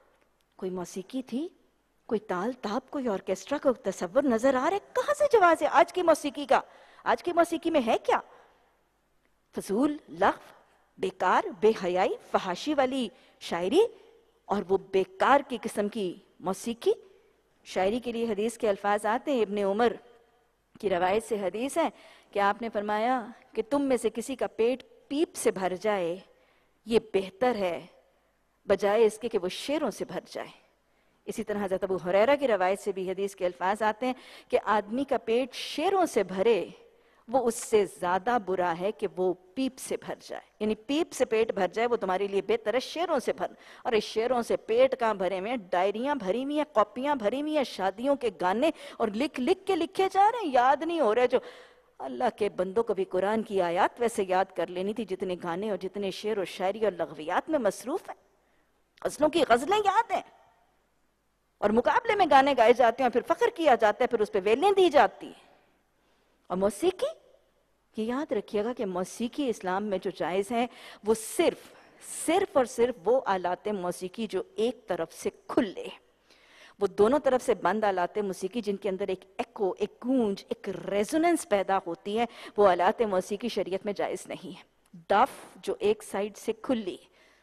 کوئی موسیقی تھی، کوئی تال تاب، کوئی آرکیسٹرا کا تصور نظر آ رہا ہے؟ کہاں سے جواز ہے آج کی موسیقی کا؟ آج کی موسیقی میں ہے کیا؟ فضول، لغو، بیکار، بے حیائی، فحاشی والی شاعری اور وہ بیکار کی قسم کی موسیقی۔ شاعری کے لیے حدیث کے الفاظ آتے ہیں، ابن عمر کی روایت سے حدیث ہے کہ آپ نے فرمایا کہ تم میں سے کسی کا پیٹ پیپ سے بھر جائے یہ بہتر ہے بجائے اس کے کہ وہ شعروں سے بھر جائے۔ اسی طرح حضرت ابو ہریرہ کی روایت سے بھی حدیث کے الفاظ آتے ہیں کہ آدمی کا پیٹ شعروں سے بھرے وہ اس سے زیادہ برا ہے کہ وہ پیپ سے بھر جائے، یعنی پیپ سے پیٹ بھر جائے وہ تمہارے لیے بہتر ہے شعروں سے بھر۔ اور اس شعروں سے پیٹ کہاں بھرے ہوئے ہیں، ڈائریاں بھری ہوئی ہیں، کاپیاں بھری ہوئی ہیں، شادیوں کے گانے اور لکھ لکھ کے لکھے جا رہے ہیں، یاد نہیں ہو رہے۔ جو اللہ کے بندوں کو بھی قرآن کی آیات ویسے یاد کر لینی تھی جتنے گانے اور جتنے شعر و شاعری اور لغویات میں مصروف ہیں۔ غزلوں کی غزلیں یاد ہیں اور مقابلے میں گانے گائے جاتے ہیں، پھر فخر کیا جاتا ہے، پھر اس پہ ویلیں دی جاتی ہیں۔ اور موسیقی، یہ یاد رکھیے گا کہ موسیقی اسلام میں جو جائز ہیں وہ صرف اور صرف وہ آلات موسیقی جو ایک طرف سے کھلے، وہ دونوں طرف سے بند آلات موسیقی جن کے اندر ایک ایکو، ایک گونج، ایک ریزوننس پیدا ہوتی ہے، وہ آلات موسیقی شریعت میں جائز نہیں ہے۔ ڈف جو ایک سائیڈ سے کھلی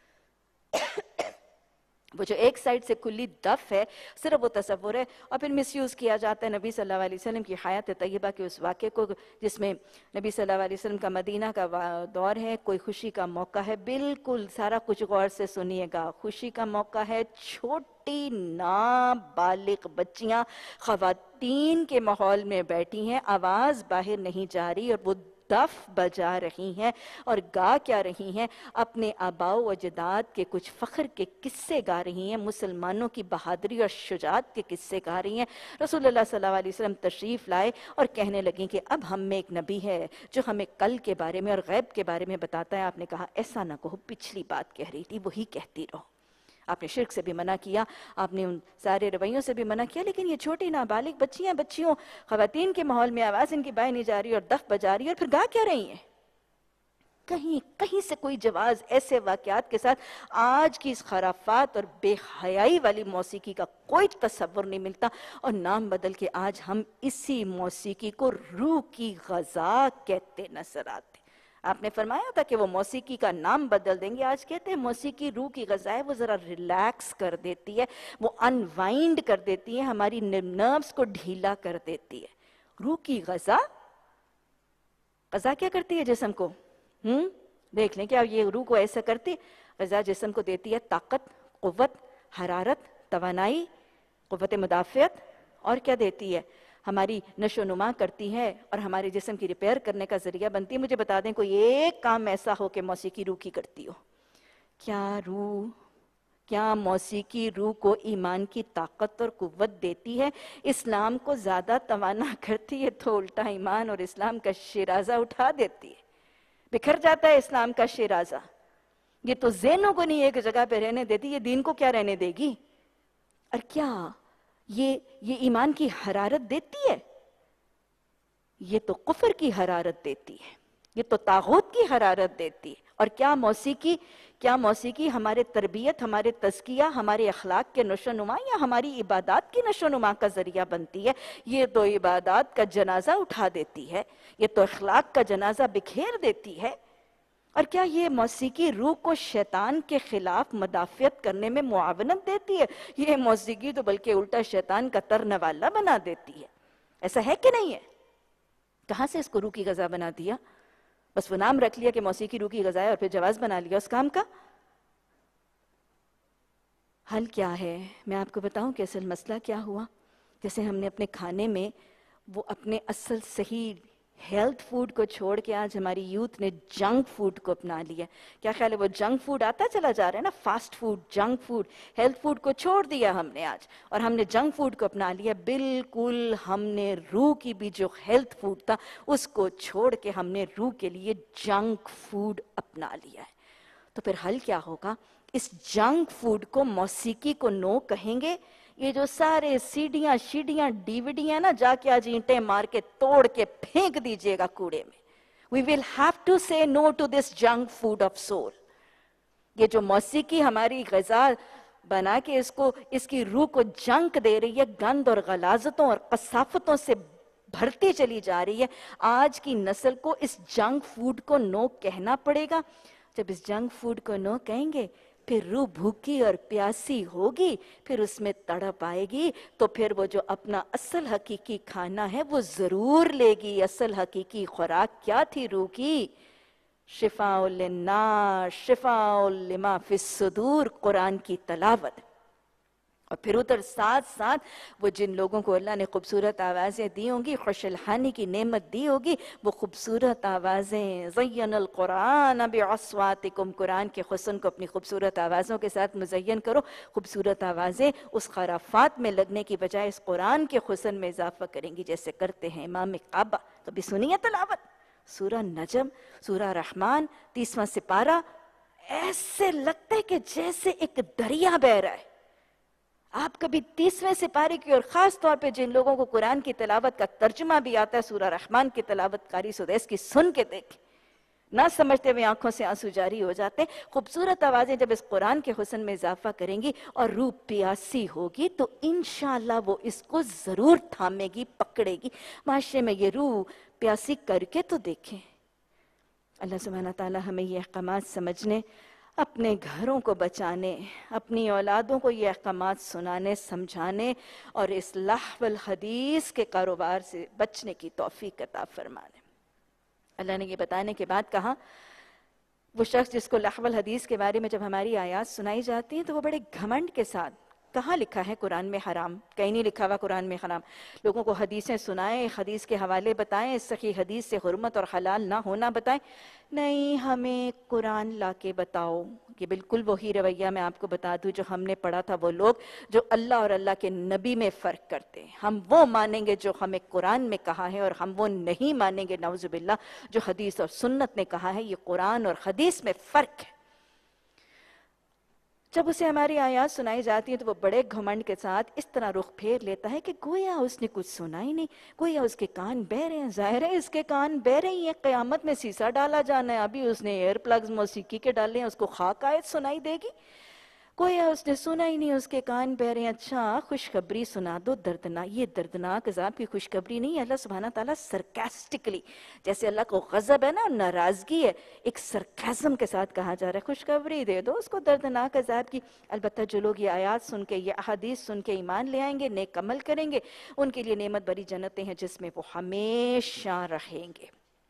وہ جو ایک سائیڈ سے کھلی دف ہے، صرف وہ تصور ہے، اور پھر مس یوز کیا جاتا ہے نبی صلی اللہ علیہ وسلم کی حیات طیبہ کے اس واقعے کو، جس میں نبی صلی اللہ علیہ وسلم کا مدینہ کا دور ہے، کوئی خوشی کا موقع ہے، بالکل سارا کچھ غور سے سنیے گا، خوشی کا موقع ہے، چھوٹی نابالغ بچیاں خواتین کے ماحول میں بیٹھی ہیں، آواز باہر نہیں جا رہی، اور وہ دف بجا رہی ہیں اور گا کیا رہی ہیں، اپنے آباء و اجداد کے کچھ فخر کے قصے گا رہی ہیں، مسلمانوں کی بہادری اور شجاعت کے قصے گا رہی ہیں۔ رسول اللہ صلی اللہ علیہ وسلم تشریف لائے اور کہنے لگیں کہ اب ہم میں ایک نبی ہے جو ہمیں کل کے بارے میں اور غیب کے بارے میں بتاتا ہے۔ آپ نے کہا ایسا نہ کہو، پچھلی بات کہہ رہی تھی وہی کہتی رہو۔ آپ نے شرک سے بھی منع کیا، آپ نے ان سارے رویوں سے بھی منع کیا، لیکن یہ چھوٹی نابالغ بچیوں خواتین کے ماحول میں آواز ان کی بائیں نہیں جا رہی اور دف بجا رہی اور پھر گا کیا رہی ہیں؟ کہیں سے کوئی جواز ایسے واقعات کے ساتھ آج کی اس خرافات اور بے حیائی والی موسیقی کا کوئی تصور نہیں ملتا، اور نام بدل کے آج ہم اسی موسیقی کو روح کی غذا کہتے نظر آتے۔ آپ نے فرمایا تھا کہ وہ موسیقی کا نام بدل دیں گے، آج کہتے ہیں موسیقی روح کی غذا ہے، وہ ذرا ریلیکس کر دیتی ہے، وہ انوائنڈ کر دیتی ہے، ہماری نروز کو ڈھیلا کر دیتی ہے۔ روح کی غذا، غذا کیا کرتی ہے جسم کو؟ دیکھ لیں کہ یہ روح کو ایسا کرتی، غذا جسم کو دیتی ہے طاقت، قوت، حرارت، توانائی، قوت مدافعت، اور کیا دیتی ہے؟ ہماری نشو و نما کرتی ہے اور ہمارے جسم کی ریپیئر کرنے کا ذریعہ بنتی ہے۔ مجھے بتا دیں کوئی ایک کام ایسا ہو کہ موسیقی روح کی کرتی ہو؟ کیا موسیقی روح کو ایمان کی طاقت اور قوت دیتی ہے؟ اسلام کو زیادہ توانا کرتی ہے تو الٹا ایمان اور اسلام کا شیرازہ اٹھا دیتی ہے، بکھر جاتا ہے اسلام کا شیرازہ۔ یہ تو ذہنوں کو نہیں ایک جگہ پہ رہنے دیتی، یہ دین کو کیا رہنے دے گی؟ اور کیا یہ ایمان کی حرارت دیتی ہے؟ یہ تو کفر کی حرارت دیتی ہے، یہ تو طاغوت کی حرارت دیتی ہے۔ اور کیا موسیقی ہمارے تربیت، ہمارے تزکیہ، ہمارے اخلاق کے نشو و نما یا ہماری عبادات کی نشو و نما کا ذریعہ بنتی ہے؟ یہ تو عبادات کا جنازہ اٹھا دیتی ہے، یہ تو اخلاق کا جنازہ بکھیر دیتی ہے۔ اور کیا یہ موسیقی روح کو شیطان کے خلاف مدافعت کرنے میں معاونت دیتی ہے؟ یہ موسیقی تو بلکہ الٹا شیطان کا ترنوالا بنا دیتی ہے۔ ایسا ہے کہ نہیں ہے؟ کہاں سے اس کو روح کی غذا بنا دیا؟ بس وہ نام رکھ لیا کہ موسیقی روح کی غذا ہے اور پھر جواز بنا لیا اس کام کا۔ حل کیا ہے؟ میں آپ کو بتاؤں کہ اصل مسئلہ کیا ہوا؟ جیسے ہم نے اپنے کھانے میں وہ اپنے اصل صحیح ہیلتھ فوڈ کو چھوڑ کے آج ہماری یوتھ نے جنک فوڈ کو اپنا لیا۔ کیا خیال ہے وہ جنک فوڈ آتا چلا جا رہا ہے نا، fast food, junk food, health food کو چھوڑ دیا ہم نے آج، اور ہم نے جنک فوڈ کو اپنا لیا۔ بالکل ہم نے روح کی بھی جو ہیلتھ فوڈ تھا اس کو چھوڑ کے ہم نے روح کے لیے جنک فوڈ اپنا لیا ہے۔ تو پھر حل کیا ہوگا؟ اس جنک فوڈ کو، موسیقی کو نو کہیں گے؟ یہ جو سارے سیڈیاں شیڈیاں ڈیویڈیاں نا، جا کے آج اینٹیں مار کے توڑ کے پھینک دیجئے گا کوڑے میں۔ We will have to say no to this junk food of soul۔ یہ جو موسیقی ہماری غذا بنا کے اس کی روح کو جنک دے رہی ہے، گند اور غلاظتوں اور قصافتوں سے بھرتی چلی جا رہی ہے۔ آج کی نسل کو اس جنک فوڈ کو نو کہنا پڑے گا۔ جب اس جنک فوڈ کو نو کہیں گے پھر روح بھوکی اور پیاسی ہوگی، پھر اس میں تڑپ آئے گی، تو پھر وہ جو اپنا اصل حقیقی کھانا ہے وہ ضرور لے گی۔ اصل حقیقی خوراک کیا تھی روح کی؟ شفاء للناس شفاء لما فی الصدور، قرآن کی تلاوت۔ اور پھر ادھر ساتھ ساتھ وہ جن لوگوں کو اللہ نے خوبصورت آوازیں دی ہوں گی، خوش الحانی کی نعمت دی ہوگی، وہ خوبصورت آوازیں، زین القرآن باصواتکم، قرآن کے حسن کو اپنی خوبصورت آوازوں کے ساتھ مزین کرو۔ خوبصورت آوازیں اس خرافات میں لگنے کی بجائے اس قرآن کے حسن میں اضافہ کریں گی، جیسے کرتے ہیں امام کعبہ۔ کبھی سنی ہے تلاوت؟ سورہ نجم، سورہ رحمان، 30واں سپارہ، ایسے لگتا ہے کہ جیسے ایک دریا بہہ رہا ہے۔ آپ کبھی 30ویں سپارے کی، اور خاص طور پہ جن لوگوں کو قرآن کی تلاوت کا ترجمہ بھی آتا ہے، سورہ رحمان کی تلاوت کاری سدیس کی سن کے دیکھیں، نہ سمجھتے ہوئے آنکھوں سے آنسو جاری ہو جاتے ہیں۔ خوبصورت آوازیں جب اس قرآن کے حسن میں اضافہ کریں گی اور روح پیاسی ہوگی تو انشاءاللہ وہ اس کو ضرور تھامے گی، پکڑے گی۔ معاشرے میں یہ روح پیاسی کر کے تو دیکھیں۔ اللہ سبحانہ تعالی ہمیں یہ احکامات سمجھنے، اپنے گھروں کو بچانے، اپنی اولادوں کو یہ احکامات سنانے، سمجھانے اور اس لہو الحدیث کے کاروبار سے بچنے کی توفیق عطا فرمانے۔ اللہ نے یہ بتانے کے بعد کہا، وہ شخص جس کو لہو الحدیث کے بارے میں جب ہماری آیات سنائی جاتی ہیں تو وہ بڑے گھمنڈ کے ساتھ، کہاں لکھا ہے قرآن میں حرام؟ کہیں نہیں لکھا ہوا قرآن میں حرام۔ لوگوں کو حدیثیں سنائیں، حدیث کے حوالے بتائیں، صحیح حدیث سے حرمت اور حلال نہ ہونا بتائیں، نہیں ہمیں قرآن لا کے بتاؤ۔ کہ بالکل وہی رویہ میں آپ کو بتا دوں جو ہم نے پڑھا تھا، وہ لوگ جو اللہ اور اللہ کے نبی میں فرق کرتے ہیں۔ ہم وہ مانیں گے جو ہمیں قرآن میں کہا ہے، اور ہم وہ نہیں مانیں گے نعوذ باللہ جو حدیث اور سنت نے کہا ہے۔ یہ قرآن اور حدیث میں فرق ہے۔ جب اسے ہماری آیات سنائی جاتی ہیں تو وہ بڑے گھمنڈ کے ساتھ اس طرح رخ پھیر لیتا ہے کہ گویا اس نے کچھ سنا ہی نہیں، گویا اس کے کان بہہ رہے ہیں۔ ظاہر ہے اس کے کان بہہ رہی ہیں، قیامت میں سیسا ڈالا جانا ہے، ابھی اس نے ایئر پلگز موسیقی کے ڈالے ہیں، اس کو خاک آیت سنائی دے گی؟ گویا اس نے سنا ہی نہیں، اس کے کان بہہ رہے ہیں۔ اچھا خوشخبری سنا دو دردناک، یہ دردناک عذاب کی خوشخبری نہیں ہے۔ اللہ سبحانہ تعالیٰ سرکاسٹکلی، جیسے اللہ کو غضب ہے نا، ناراضگی ہے، ایک سرکازم کے ساتھ کہا جا رہا ہے خوشخبری دے دو اس کو دردناک عذاب کی۔ البتہ جو لوگ یہ آیات سن کے، یہ احادیث سن کے ایمان لے آئیں گے، نیک عمل کریں گے، ان کے لیے نعمت بری جنتیں ہیں جس میں وہ ہمیشہ رہیں گے۔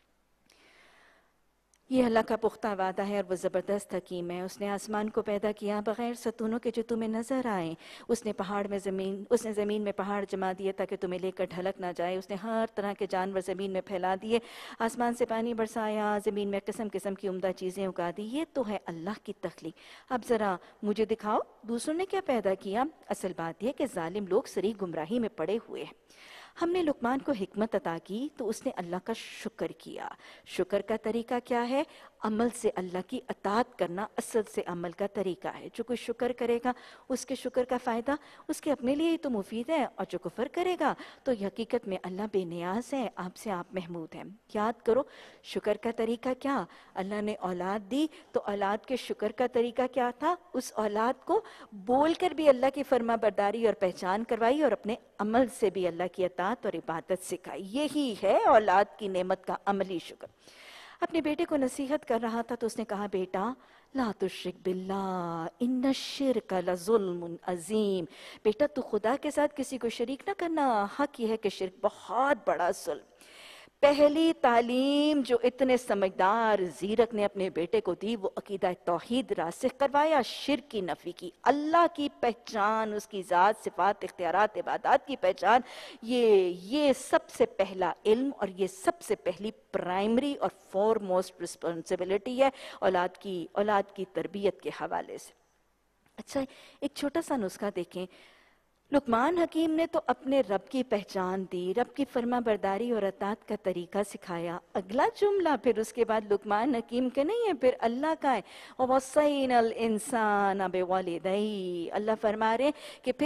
یہ اللہ کا پختہ وعدہ ہے، اور وہ زبردست حکیم ہے۔ اس نے آسمان کو پیدا کیا بغیر ستونوں کے جو تمہیں نظر آئیں۔ اس نے زمین میں پہاڑ جما دیے تاکہ تمہیں لے کر ڈھلک نہ جائے۔ اس نے ہر طرح کے جانور زمین میں پھیلا دیے، آسمان سے پانی برسایا، زمین میں قسم قسم کی عمدہ چیزیں اگا دی۔ یہ تو ہے اللہ کی تخلیق۔ اب ذرا مجھے دکھاؤ دوسروں نے کیا پیدا کیا۔ اصل بات یہ کہ ظالم لوگ سری گمراہی میں پڑے ہوئے ہیں۔ ہم نے لقمان کو حکمت عطا کی تو اس نے اللہ کا شکر کیا۔ شکر کا طریقہ کیا ہے؟ عمل سے اللہ کی اطاعت کرنا اصل سے عمل کا طریقہ ہے۔ جو کوئی شکر کرے گا اس کے شکر کا فائدہ اس کے اپنے لیے ہی تو مفید ہے، اور جو کفر کرے گا تو حقیقت میں اللہ بے نیاز ہے، آپ سے آپ محمود ہیں۔ یاد کرو شکر کا طریقہ کیا؟ اللہ نے اولاد دی تو اولاد کے شکر کا طریقہ کیا تھا؟ اس اولاد کو بول کر بھی اللہ کی فرما برداری اور پہچان کروائی، اور اپنے عمل سے بھی اللہ کی اطاعت اور عبادت سکھائی۔ یہی ہے اولاد کی نعمت کا عملی شکر۔ اپنے بیٹے کو نصیحت کر رہا تھا تو اس نے کہا، بیٹا لا تشرک باللہ ان الشرک لظلم عظیم۔ بیٹا تو خدا کے ساتھ کسی کو شریک نہ کرنا، حق یہ ہے کہ شرک بہت بڑا ظلم۔ پہلی تعلیم جو اتنے سمجھدار زیرک نے اپنے بیٹے کو دی وہ عقیدہ توحید راسخ کروایا، شرک کی نفی کی، اللہ کی پہچان، اس کی ذات، صفات، اختیارات، عبادات کی پہچان، یہ سب سے پہلا علم اور یہ سب سے پہلی پرائمری اور فور موسٹ رسپانسبلٹی ہے اولاد کی تربیت کے حوالے سے۔ اچھا ایک چھوٹا سا نسخہ دیکھیں، لقمان حکیم نے تو اپنے رب کی پہچان دی، رب کی فرما برداری اور اطاعت کا طریقہ سکھایا۔ اگلا جملہ پھر اس کے بعد لقمان حکیم کا نہیں ہے، پھر اللہ کا ہے، وَوَصَّيْنَا الْإِنسَانَ بِوَالِدَيْهِ۔ اللہ فرما رہے کہ پھر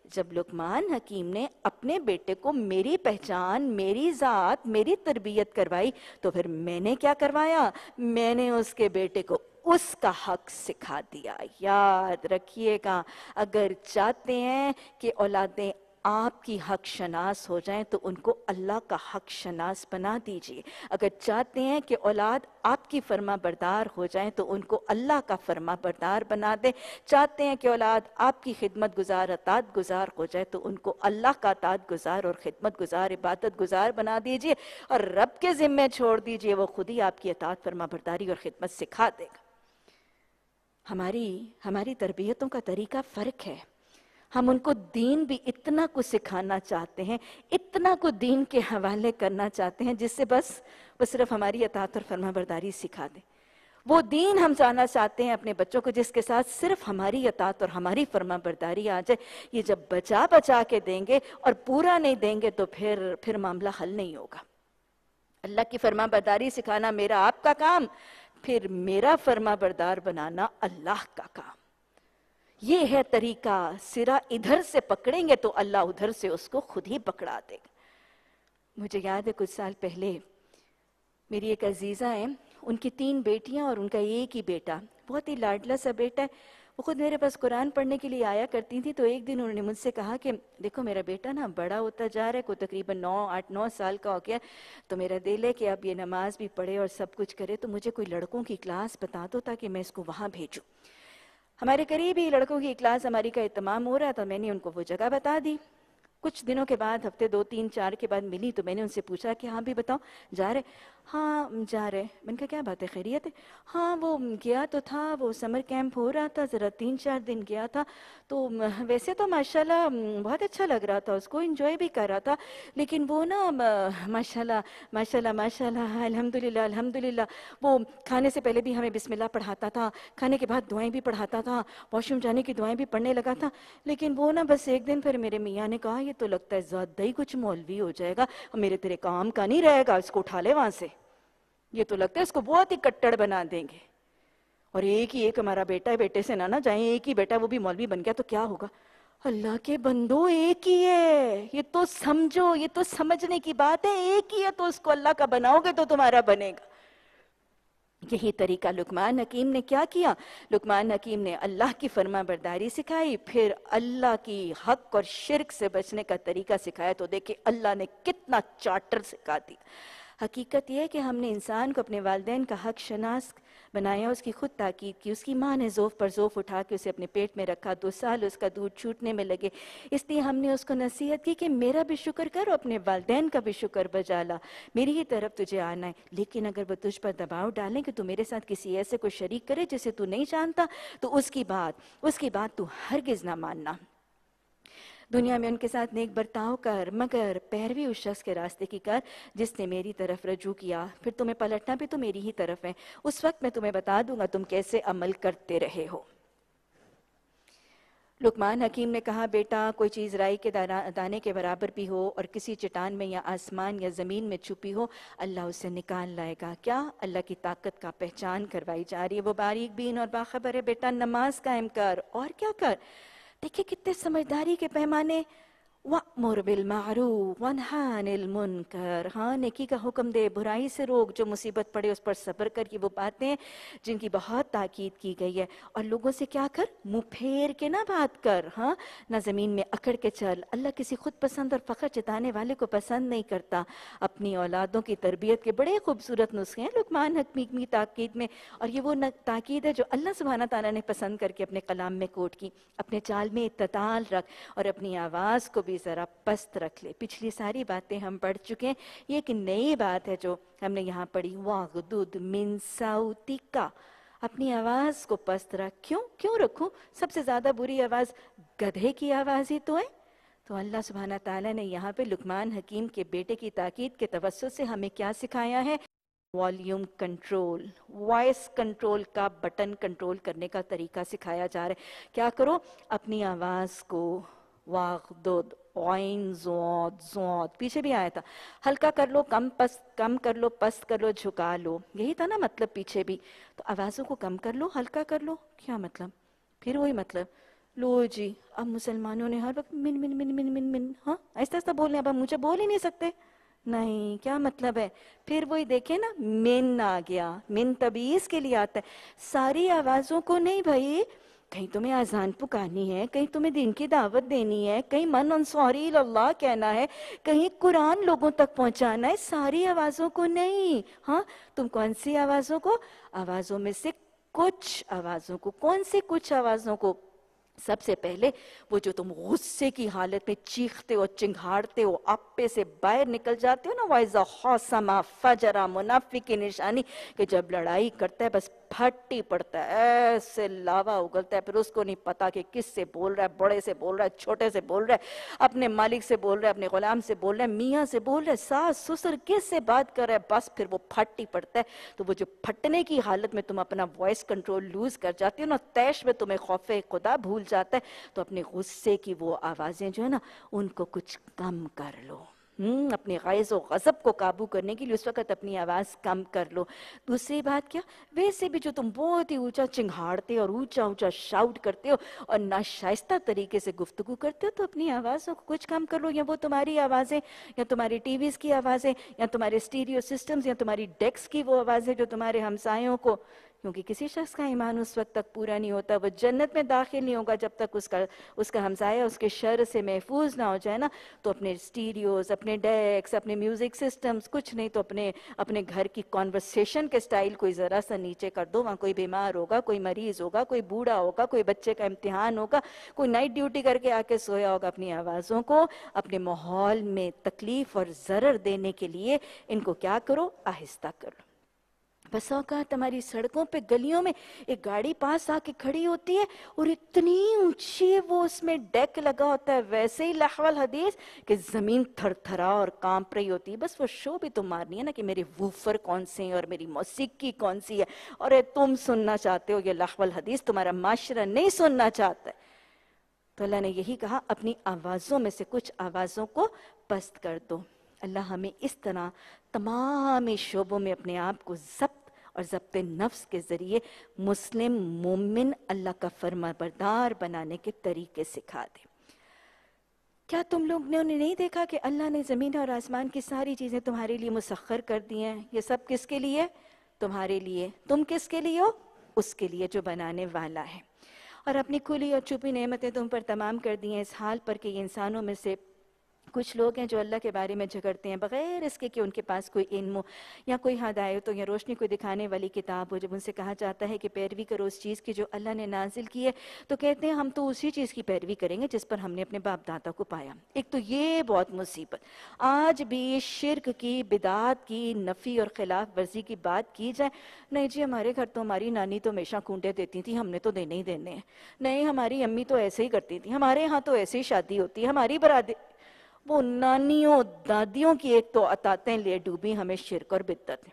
جب لقمان حکیم نے اپنے بیٹے کو میری پہچان، میری ذات، میری تربیت کروائی تو پھر میں نے کیا کروایا؟ میں نے اس کے بیٹے کو اس کا حق سکھا دیا۔ یاد رکھیے گا، اگر چاہتے ہیں کہ اولادیں آپ کی حق شناس ہو جائیں تو ان کو اللہ کا حق شناس بنا دیجئے۔ اگر چاہتے ہیں کہ اولاد آپ کی فرما بردار ہو جائیں تو ان کو اللہ کا فرما بردار بنا دیں۔ چاہتے ہیں کہ اولاد آپ کی خدمت گزار، اطاعت گزار ہو جائے تو ان کو اللہ کا اطاعت گزار اور خدمت گزار، عبادت گزار بنا دیجئے اور رب کے ذمے چھوڑ دیجئے، وہ خود ہی آپ کی اطاعت، فرما برداری اور خدمت سکھا دے گا۔ ہماری تربیتوں کا طریقہ فرق ہے۔ ہم ان کو دین بھی اتنا کچھ سکھانا چاہتے ہیں، اتنا کچھ دین کے حوالے کرنا چاہتے ہیں جس سے وہ صرف ہماری اطاعت اور فرما برداری سکھا دیں۔ وہ دین ہم جانا چاہتے ہیں اپنے بچوں کو جس کے ساتھ صرف ہماری اطاعت اور ہماری فرما برداری آ جائے۔ یہ جب بچا کے دیں گے اور پورا نہیں دیں گے تو پھر معاملہ حل نہیں ہوگا۔ اللہ کی فرما برداری سکھانا میرا آپ کا کام، پھر میرا فرما بردار بنانا اللہ کا کام۔ یہ ہے طریقہ، سرا ادھر سے پکڑیں گے تو اللہ ادھر سے اس کو خود ہی پکڑا دے گا۔ مجھے یاد ہے کچھ سال پہلے میری ایک عزیزہ ہیں، ان کی 3 بیٹیاں اور ان کا ایک ہی بیٹا، بہت ہی لاڈلا سا بیٹا ہے۔ وہ خود میرے پاس قرآن پڑھنے کے لیے آیا کرتی تھی، تو ایک دن انہوں نے مجھ سے کہا کہ دیکھو میرا بیٹا نا بڑا ہوتا جا رہا ہے، کوئی تقریباً 8-9 سال کا ہو گیا، تو میرا دل ہے کہ اب یہ نماز بھی پڑھے اور سب کچھ کرے، تو مجھے کوئی لڑکوں کی کلاس بتا دو تاکہ میں اس کو وہاں بھیجوں۔ ہمارے قریب ہی لڑکوں کی کلاس ہماری کا اہتمام ہو رہا تھا، میں نے ان کو وہ جگہ بتا دی۔ کچھ دنوں کے بعد، ہفتے 2-3-4 کے بعد ملی تو میں نے ان سے پوچھا کہ ہاں بھی بتاؤ جا رہے؟ ہاں جا رہے۔ میں نے کہا کیا بات ہے، خیریت ہے؟ ہاں وہ گیا تو تھا، وہ سمر کیمپ ہو رہا تھا، ذرا 3-4 دن گیا تھا، تو ویسے تو ماشاءاللہ بہت اچھا لگ رہا تھا، اس کو انجوائے بھی کر رہا تھا، لیکن وہ نا ماشاءاللہ ماشاءاللہ ماشاءاللہ الحمدللہ الحمدللہ، وہ کھانے سے پہلے بھی ہمیں بسم اللہ پڑھاتا تھا، کھانے کے بعد دعائیں بھی پڑھاتا تھا، واش روم جانے کی دعائیں بھی پڑھنے لگا تھا، لیکن وہ نا بس ایک دن پھر میرے میاں نے کہا یہ تو لگتا ہے زیادہ ہی کچھ مولوی ہو جائے گا، میرے تیرے کام کا نہیں رہے گا، اس کو اٹھا لے وہاں سے، یہ تو لگتا ہے اس کو بہت ہی کٹڑ بنا دیں گے۔ اور ایک ہمارا بیٹا ہے، بیٹے سے نہ جائیں، ایک ہی بیٹا وہ بھی مولوی بن گیا تو کیا ہوگا؟ اللہ کے بندو ایک ہی ہے، یہ تو سمجھو، یہ تو سمجھنے کی بات ہے، ایک ہی ہے تو اس کو اللہ کا بناؤ گے تو تمہارا بنے گا۔ یہی طریقہ لقمان حکیم نے کیا کیا؟ لقمان حکیم نے اللہ کی فرما برداری سکھائی، پھر اللہ کی حق اور شرک سے بچنے کا طریقہ سکھایا، تو دیکھیں اللہ نے کتنا چارٹر سکھا دیا۔ حقیقت یہ ہے کہ ہم نے انسان کو اپنے والدین کا حق شناس بنایا، اس کی خود تاکید کی، اس کی ماں نے ذوف پر ذوف اٹھا کے اسے اپنے پیٹ میں رکھا، 2 سال اس کا دودھ چھوٹنے میں لگے، اس لیے ہم نے اس کو نصیحت کی کہ میرا بھی شکر کر اور اپنے والدین کا بھی شکر بجا لا، میری ہی طرف تجھے آنا ہے، لیکن اگر وہ تجھ پر دباؤ ڈالیں کہ تو میرے ساتھ کسی ایسے کو شریک کرے جسے تو نہیں جانتا، تو اس کی بات تو ہرگز نہ ماننا۔ دنیا میں ان کے ساتھ نیک برتاؤ کر، مگر پیروی اس شخص کے راستے کی کر جس نے میری طرف رجوع کیا، پھر تمہیں پلٹنا بھی تو میری ہی طرف ہے، اس وقت میں تمہیں بتا دوں گا تم کیسے عمل کرتے رہے ہو۔ لقمان حکیم نے کہا بیٹا کوئی چیز رائی کے دانے کے برابر بھی ہو اور کسی چٹان میں یا آسمان یا زمین میں چھپی ہو، اللہ اسے نکال لائے گا۔ کیا؟ اللہ کی طاقت کا پہچان کروائی جا رہی ہے، وہ باریک بین اور باخبر ہے، بیٹا نماز قائم کر، اور کیا کر؟ دیکھیں کتنے سمجھداری کے پیمانے، وَأْمُرْ بِالْمَعْرُوفِ وَانْهَ عَنِ الْمُنْكَرِ، ہاں نیکی کا حکم دے، برائی سے روک، جو مصیبت پڑے اس پر صبر کر، یہ وہ باتیں جن کی بہت تاکید کی گئی ہے، اور لوگوں سے کیا کر؟ منہ پھیر کے نہ بات کر، ہاں نہ زمین میں اکڑ کے چل، اللہ کسی خود پسند اور فخر جتانے والے کو پسند نہیں کرتا۔ اپنی اولادوں کی تربیت کے بڑے خوبصورت نسخے ہیں لقمان حکیم کی تاکید میں، اور یہ وہ تاکید ہے جو اللہ سبحانہ تعالیٰ نے پسند کر کے اپنے کلام میں کوٹ کی۔ اپنے چال میں اعتدال رکھ اور اپنی آواز کو بھی ذرا پست رکھ لے۔ پچھلی ساری باتیں ہم پڑھ چکے ہیں، یہ ایک نئی بات ہے جو ہم نے یہاں پڑھی، وَاغْضُضْ مِنْ صَوْتِكَ، اپنی آواز کو پست رکھ۔ کیوں رکھوں؟ سب سے زیادہ بری آواز گدھے کی آواز ہی تو ہے۔ تو اللہ سبحانہ تعالیٰ نے یہاں پہ لقمان حکیم کے بیٹے کی تاکید کے توسط سے ہمیں کیا سکھایا ہے؟ والیوم کنٹرول، وائس کنٹرول کا بٹن کنٹرول کرنے کا طریقہ سکھایا جا رہا ہے۔ کیا کرو؟ اپنی آواز کو واغدد، عین زود زود، پیچھے بھی آیا تھا، ہلکا کر لو، کم کر لو، پست کر لو، جھکا لو، یہی تھا نا مطلب پیچھے بھی۔ تو آوازوں کو کم کر لو، ہلکا کر لو، کیا مطلب؟ پھر وہی مطلب لو جی اب مسلمانوں نے ہر وقت من من من من من من ہاں ایسا ایسا بولنے، اب ہم مجھے بول ہی نہیں سکتے. نہیں، کیا مطلب ہے؟ پھر وہی دیکھیں نا، من آ گیا، من تبعیض کے لیے آتا ہے. ساری آوازوں کو نہیں بھائی. کہیں تمہیں اذان پکارنی ہے، کہیں تمہیں دین کی دعوت دینی ہے، کہیں من انصاری اللہ کہنا ہے، کہیں قرآن لوگوں تک پہنچانا ہے، ساری آوازوں کو نہیں. ہاں تم کون سی آوازوں کو؟ آوازوں میں سے کچھ آوازوں کو. کون سی کچھ آوازوں کو؟ سب سے پہلے وہ جو تم غصے کی حالت میں چیختے ہو، چنگھاڑتے ہو، آپے سے باہر نکل جاتے ہو نا، وَإِذَا خَاصَمَ فَجَرَ، منافق کی نشانی کہ جب لڑائی کرتا ہے بس پھٹ ہی پڑتا ہے، ایسے لاوا اگلتا ہے، پھر اس کو نہیں پتا کہ کس سے بول رہا ہے، بڑے سے بول رہا ہے، چھوٹے سے بول رہا ہے، اپنے مالک سے بول رہا ہے، اپنے غلام سے بول رہا ہے، میاں سے بول رہا ہے، ساس سسر کس سے بات کر رہا ہے، بس پھر وہ پھٹ ہی پڑتا ہے. تو وہ جو پھٹنے کی حالت میں تم اپنا وائس کنٹرول لوز کر جاتی ہو نا، تیش میں تمہیں خوف خدا بھول جاتا ہے. تو اپنے غصے کی وہ آوازیں جو ہے نا ان کو کچھ کم کر لو. اپنے غیظ و غضب کو قابو کرنے کے لیے اس وقت اپنی آواز کم کر لو. دوسری بات کیا؟ ویسے بھی جو تم بہت ہی اونچا چنگھاڑتے اور اونچا اونچا شاؤٹ کرتے ہو اور ناشائستہ طریقے سے گفتگو کرتے ہو، تو اپنی آوازوں کو کچھ کم کر لو. یا وہ تمہاری آوازیں، یا تمہاری ٹی ویز کی آوازیں، یا تمہارے اسٹیریو سسٹمز، یا تمہاری ڈیکس کی وہ آوازیں جو تمہارے ہمسایوں کو، کیونکہ کسی شخص کا ایمان اس وقت تک پورا نہیں ہوتا، وہ جنت میں داخل نہیں ہوگا جب تک اس کا ہمسایہ اس کے شر سے محفوظ نہ ہو جائے نا. تو اپنے اسٹیریوز، اپنے ڈیکس، اپنے میوزک سسٹمز، کچھ نہیں تو اپنے گھر کی کانورسیشن کے سٹائل کوئی ذرا سا نیچے کر دو. وہاں کوئی بیمار ہوگا، کوئی مریض ہوگا، کوئی بوڑھا ہوگا، کوئی بچے کا امتحان ہوگا، کوئی نائٹ ڈیوٹی کر کے آ کے سویا ہوگا. اپنی آوازوں کو اپنے ماحول میں تکلیف اور ضرر دینے کے لیے ان کو کیا کرو؟ آہستہ کرو. بس اوقات ہماری سڑکوں پہ گلیوں میں ایک گاڑی پاس آ کے کھڑی ہوتی ہے اور اتنی اونچی وہ اس میں ڈیک لگا ہوتا ہے، ویسے ہی لہو الحدیث کہ زمین تھر تھرا اور کانپ رہی ہوتی ہے. بس وہ شو بھی تو مارنی ہے نا کہ میرے ووفر کون سے ہیں اور میری موسیقی کون سی ہے، اور تم سننا چاہتے ہو یہ لہو الحدیث، تمہارا معاشرہ نہیں سننا چاہتا ہے. تو اللہ نے یہی کہا اپنی آوازوں میں سے کچھ آوازوں کو پست کر دو. اللہ ہمیں اس طرح تمام شعبوں میں اپنے آپ کو ضبط اور ضبط نفس کے ذریعے مسلم مومن اللہ کا فرما بردار بنانے کے طریقے سکھا دے. کیا تم لوگ نے انہیں نہیں دیکھا کہ اللہ نے زمین اور آسمان کی ساری چیزیں تمہارے لیے مسخر کر دی ہیں؟ یہ سب کس کے لیے؟ تمہارے لیے. تم کس کے لیے ہو؟ اس کے لیے جو بنانے والا ہے. اور اپنی کھلی اور چھپی نعمتیں تم پر تمام کر دی ہیں اس حال پر کہ یہ انسانوں میں سے کچھ لوگ ہیں جو اللہ کے بارے میں جھگڑتے ہیں بغیر اس کے کہ ان کے پاس کوئی علم ہو یا کوئی ہدایت ہو یا روشنی کو دکھانے والی کتاب ہو. جب ان سے کہا جاتا ہے کہ پیروی کرو اس چیز کی جو اللہ نے نازل کی ہے، تو کہتے ہیں ہم تو اسی چیز کی پیروی کریں گے جس پر ہم نے اپنے باپ دادا کو پایا. ایک تو یہ بہت مصیبت، آج بھی شرک کی، بدعات کی، نفی اور خلاف ورزی کی بات کی جائے، نہیں جی ہمارے گھر تو ہماری نانی تو ہمیشہ کونڈے دیتی تھی، ہم نے تو دینے ہی دینے ہیں. نہیں ہماری امی تو ایسے ہی کرتی تھی، ہمارے ہاں تو ایسے ہی شادی ہوتی ہے، ہماری برادری. وہ نانیوں دادیوں کی ایک تو اطاعتیں لے ڈوبی ہمیں شرک اور بدعت.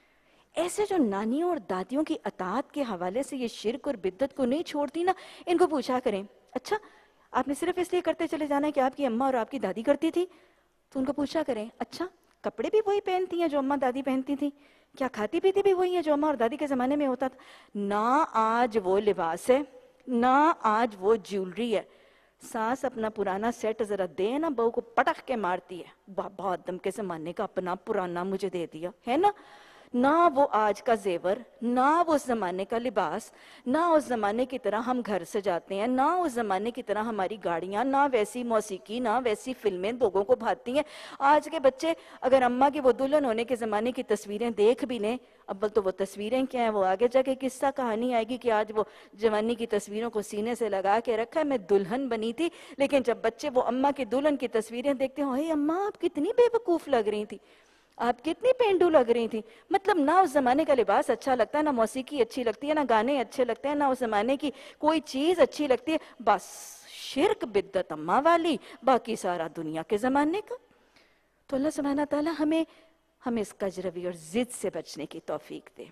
ایسے جو نانیوں اور دادیوں کی اطاعت کے حوالے سے یہ شرک اور بدعت کو نہیں چھوڑتی نا، ان کو پوچھا کریں اچھا آپ نے صرف اس لیے کرتے چلے جانا ہے کہ آپ کی اماں اور آپ کی دادی کرتی تھی؟ تو ان کو پوچھا کریں اچھا کپڑے بھی وہی پہنتی ہیں جو اماں دادی پہنتی تھیں؟ کیا کھاتی پیتی بھی وہی ہیں جو اماں اور دادی کے زمانے میں ہوتا تھا؟ نہ آج وہ لباس ہے، نہ آج وہ جیولری ہے. ساس اپنا پرانا سیٹ ذرا دے نا، بہو کو پٹخ کے مارتی ہے، بہت دم کے زمانے کا اپنا پرانا مجھے دے دیا ہے نا. نہ وہ آج کا زیور، نہ وہ اس زمانے کا لباس، نہ اس زمانے کی طرح ہم گھر سجاتے ہیں، نہ اس زمانے کی طرح ہماری گاڑیاں، نہ ویسی موسیقی، نہ ویسی فلمیں لوگوں کو بھاتی ہیں. آج کے بچے اگر اماں کی وہ دلہن ہونے کے زمانے کی تصویریں دیکھ بھی لیں، اول تو وہ تصویریں کیا ہیں، وہ آگے جا کے قصہ کہانی آئے گی کہ آج وہ جوانی کی تصویروں کو سینے سے لگا کے رکھا ہے، میں دلہن بنی تھی. لیکن جب بچے وہ اماں کی دلہن کی تصویریں دیکھتے ہیں، اے اماں آپ کتنی بے وقوف لگ رہی تھی، آپ کتنی پینڈو لگ رہی تھی. مطلب نہ اس زمانے کا لباس اچھا لگتا ہے، نہ موسیقی اچھی لگتی ہے، نہ گانے اچھے لگتے ہیں، نہ اس زمانے کی کوئی چیز اچھی لگتی ہے. بس شرک بدعت اماں والی، باقی سارا دنیا کے زمانے کا. تو اللہ سبحانہ تعالیٰ ہمیں اس کجروی اور ضد سے بچنے کی توفیق دے.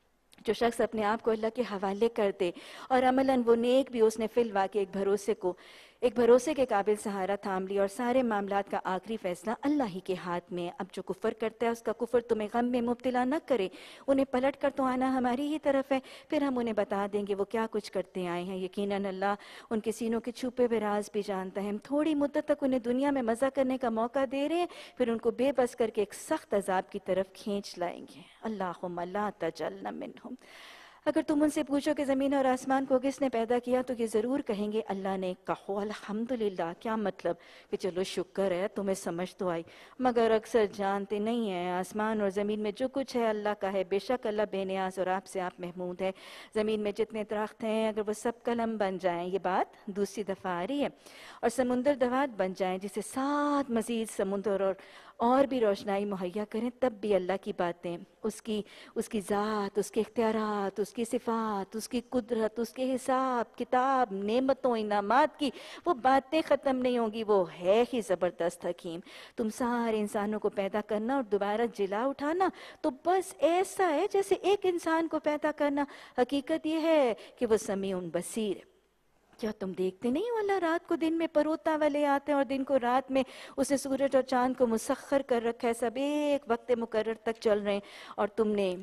جو شخص اپنے آپ کو اللہ کے حوالے کر دے اور عملاً وہ نیک بھی، اس نے فی الواقع ایک بھروسے کو ایک بھروسے کے قابل سہارا تھام لیا اور سارے معاملات کا آخری فیصلہ اللہ ہی کے ہاتھ میں. اب جو کفر کرتا ہے اس کا کفر تمہیں غم میں مبتلا نہ کرے. انہیں پلٹ کر تو آنا ہماری ہی طرف ہے، پھر ہم انہیں بتا دیں گے وہ کیا کچھ کرتے آئے ہیں. یقیناً اللہ ان کے سینوں کے چھپے ہوئے راز بھی جانتا ہے. ہم تھوڑی مدت تک انہیں دنیا میں مزہ کرنے کا موقع دے رہے ہیں، پھر ان کو بے بس کر کے ایک سخت عذاب کی طرف کھینچ لائیں گے. اللہم لا تجعلنا منہم. اگر تم ان سے پوچھو کہ زمین اور آسمان کو کس نے پیدا کیا تو یہ ضرور کہیں گے اللہ نے. کہو الحمدللہ. کیا مطلب؟ کہ چلو شکر ہے تمہیں سمجھ تو آئی، مگر اکثر جانتے نہیں ہیں. آسمان اور زمین میں جو کچھ ہے اللہ کا ہے. بے شک اللہ بے نیاز اور آپ سے آپ محمود ہے. زمین میں جتنے درخت ہیں اگر وہ سب قلم بن جائیں، یہ بات دوسری دفعہ آ رہی ہے، اور سمندر دوات بن جائیں جسے 7 مزید سمندر اور بھی روشنائی مہیا کریں، تب بھی اللہ کی باتیں، اس کی ذات، اس کے اختیارات، اس کی صفات، اس کی قدرت، اس کے حساب کتاب، نعمتوں انعامات کی وہ باتیں ختم نہیں ہوں گی. وہ ہے ہی زبردست حکیم. تم سارے انسانوں کو پیدا کرنا اور دوبارہ جلا اٹھانا تو بس ایسا ہے جیسے ایک انسان کو پیدا کرنا. حقیقت یہ ہے کہ وہ سمیع بصیر ہے. کیا تم دیکھتے نہیں ہو اللہ رات کو دن میں پروتا والے آتے ہیں اور دن کو رات میں. اس نے سورج اور چاند کو مسخر کر رکھا ہے، سب ایک وقت مقرر تک چل رہے ہیں.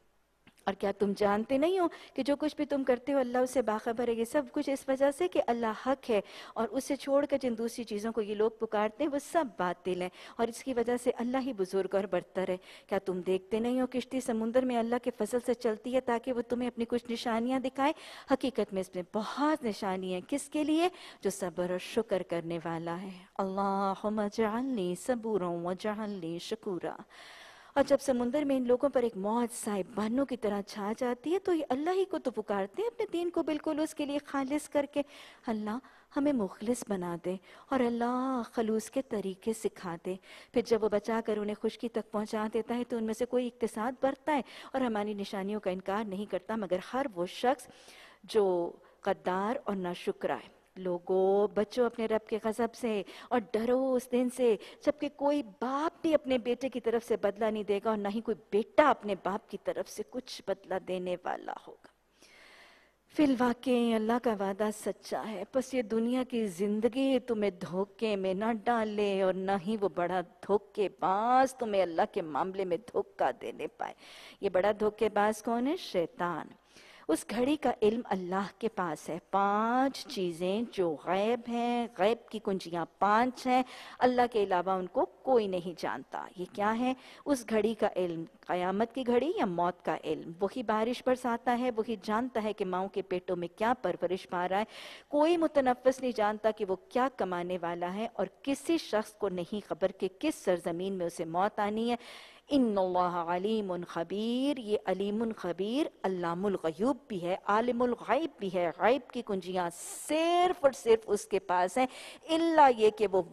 اور کیا تم جانتے نہیں ہو کہ جو کچھ بھی تم کرتے ہو اللہ اسے باخبر ہے. یہ سب کچھ اس وجہ سے کہ اللہ حق ہے، اور اسے چھوڑ کر جن دوسری چیزوں کو یہ لوگ پکارتے ہیں وہ سب باطل ہیں، اور اس کی وجہ سے اللہ ہی بزرگ اور برتر ہے. کیا تم دیکھتے نہیں ہو کشتی سمندر میں اللہ کے فضل سے چلتی ہے تاکہ وہ تمہیں اپنی کچھ نشانیاں دکھائے. حقیقت میں اس میں بہت نشانی ہیں. کس کے لیے؟ جو صبر اور شکر کرنے والا ہے. اللہم اجعلنی صبورا وجعلنی شکورا. اور جب سمندر میں ان لوگوں پر ایک موج صاحبانوں کی طرح چھا جاتی ہے تو یہ اللہ ہی کو تو پکارتے ہیں اپنے دین کو بالکل اس کے لیے خالص کر کے. اللہ ہمیں مخلص بنا دے اور اللہ خلوص کے طریقے سکھا دے. پھر جب وہ بچا کر انہیں خشکی تک پہنچا دیتا ہے تو ان میں سے کوئی اقتصاد برتتا ہے اور ہماری نشانیوں کا انکار نہیں کرتا، مگر ہر وہ شخص جو غدار اور ناشکرا ہے. لوگوں بچو اپنے رب کے غضب سے اور ڈرو اس دن سے جبکہ کوئی باپ بھی اپنے بیٹے کی طرف سے بدلہ نہیں دے گا اور نہ ہی کوئی بیٹا اپنے باپ کی طرف سے کچھ بدلہ دینے والا ہوگا. فی الواقع اللہ کا وعدہ سچا ہے، پس یہ دنیا کی زندگی تمہیں دھوکے میں نہ ڈالے اور نہ ہی وہ بڑا دھوکے باز تمہیں اللہ کے معاملے میں دھوکہ دینے پائے. یہ بڑا دھوکے باز کون ہے؟ شیطان. اس گھڑی کا علم اللہ کے پاس ہے. 5 چیزیں جو غیب ہیں، غیب کی کنجیاں 5 ہیں، اللہ کے علاوہ ان کو کوئی نہیں جانتا. یہ کیا ہے؟ اس گھڑی کا علم، قیامت کی گھڑی یا موت کا علم. وہی بارش برساتا ہے، وہی جانتا ہے کہ ماؤں کے پیٹوں میں کیا پرورش پا رہا ہے. کوئی متنفس نہیں جانتا کہ وہ کیا کمانے والا ہے، اور کسی شخص کو نہیں خبر کہ کس سرزمین میں اسے موت آنی ہے. ان اللہ علیم خبیر. یہ علیم خبیر علام الغیوب بھی ہے، عالم الغیب بھی ہے. غیب کی کنجیاں صرف اور صرف اس کے پاس ہیں، الا یہ کہ وہ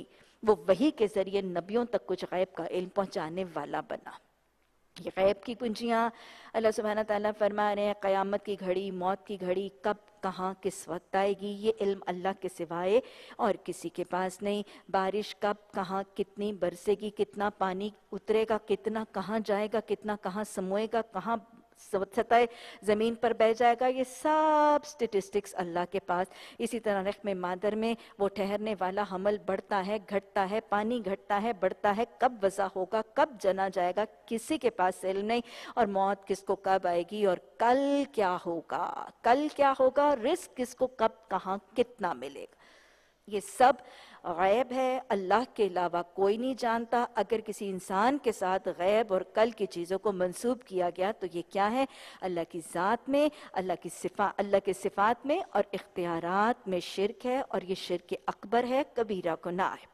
وحی کے ذریعے نبیوں تک کچھ غیب کا علم پہنچانے والا بنا. یہ غیب کی کنجیاں اللہ سبحانہ تعالیٰ فرما رہے ہیں قیامت کی گھڑی، موت کی گھڑی کب کہاں کس وقت آئے گی یہ علم اللہ کے سوائے اور کسی کے پاس نہیں. بارش کب کہاں کتنی برسے گی، کتنا پانی اترے گا، کتنا کہاں جائے گا، کتنا کہاں سموئے گا، کہاں سطح زمین پر بہ جائے گا، یہ سب سٹیٹسٹکس اللہ کے پاس. اسی طرح رحم مادر میں وہ ٹھہرنے والا حمل بڑھتا ہے گھٹتا ہے، پانی گھٹتا ہے بڑھتا ہے، کب وضع ہوگا، کب جنا جائے گا، کسی کے پاس علم نہیں. اور موت کس کو کب آئے گی اور کل کیا ہوگا، کل کیا ہوگا، رزق کس کو کب کہاں کتنا ملے گا، یہ سب غیب ہے. اللہ کے علاوہ کوئی نہیں جانتا. اگر کسی انسان کے ساتھ غیب اور کل کی چیزوں کو منسوب کیا گیا تو یہ کیا ہے؟ اللہ کی ذات میں، اللہ کی صفات میں اور اختیارات میں شرک ہے، اور یہ شرک اکبر ہے، کبیرہ گناہ ہے.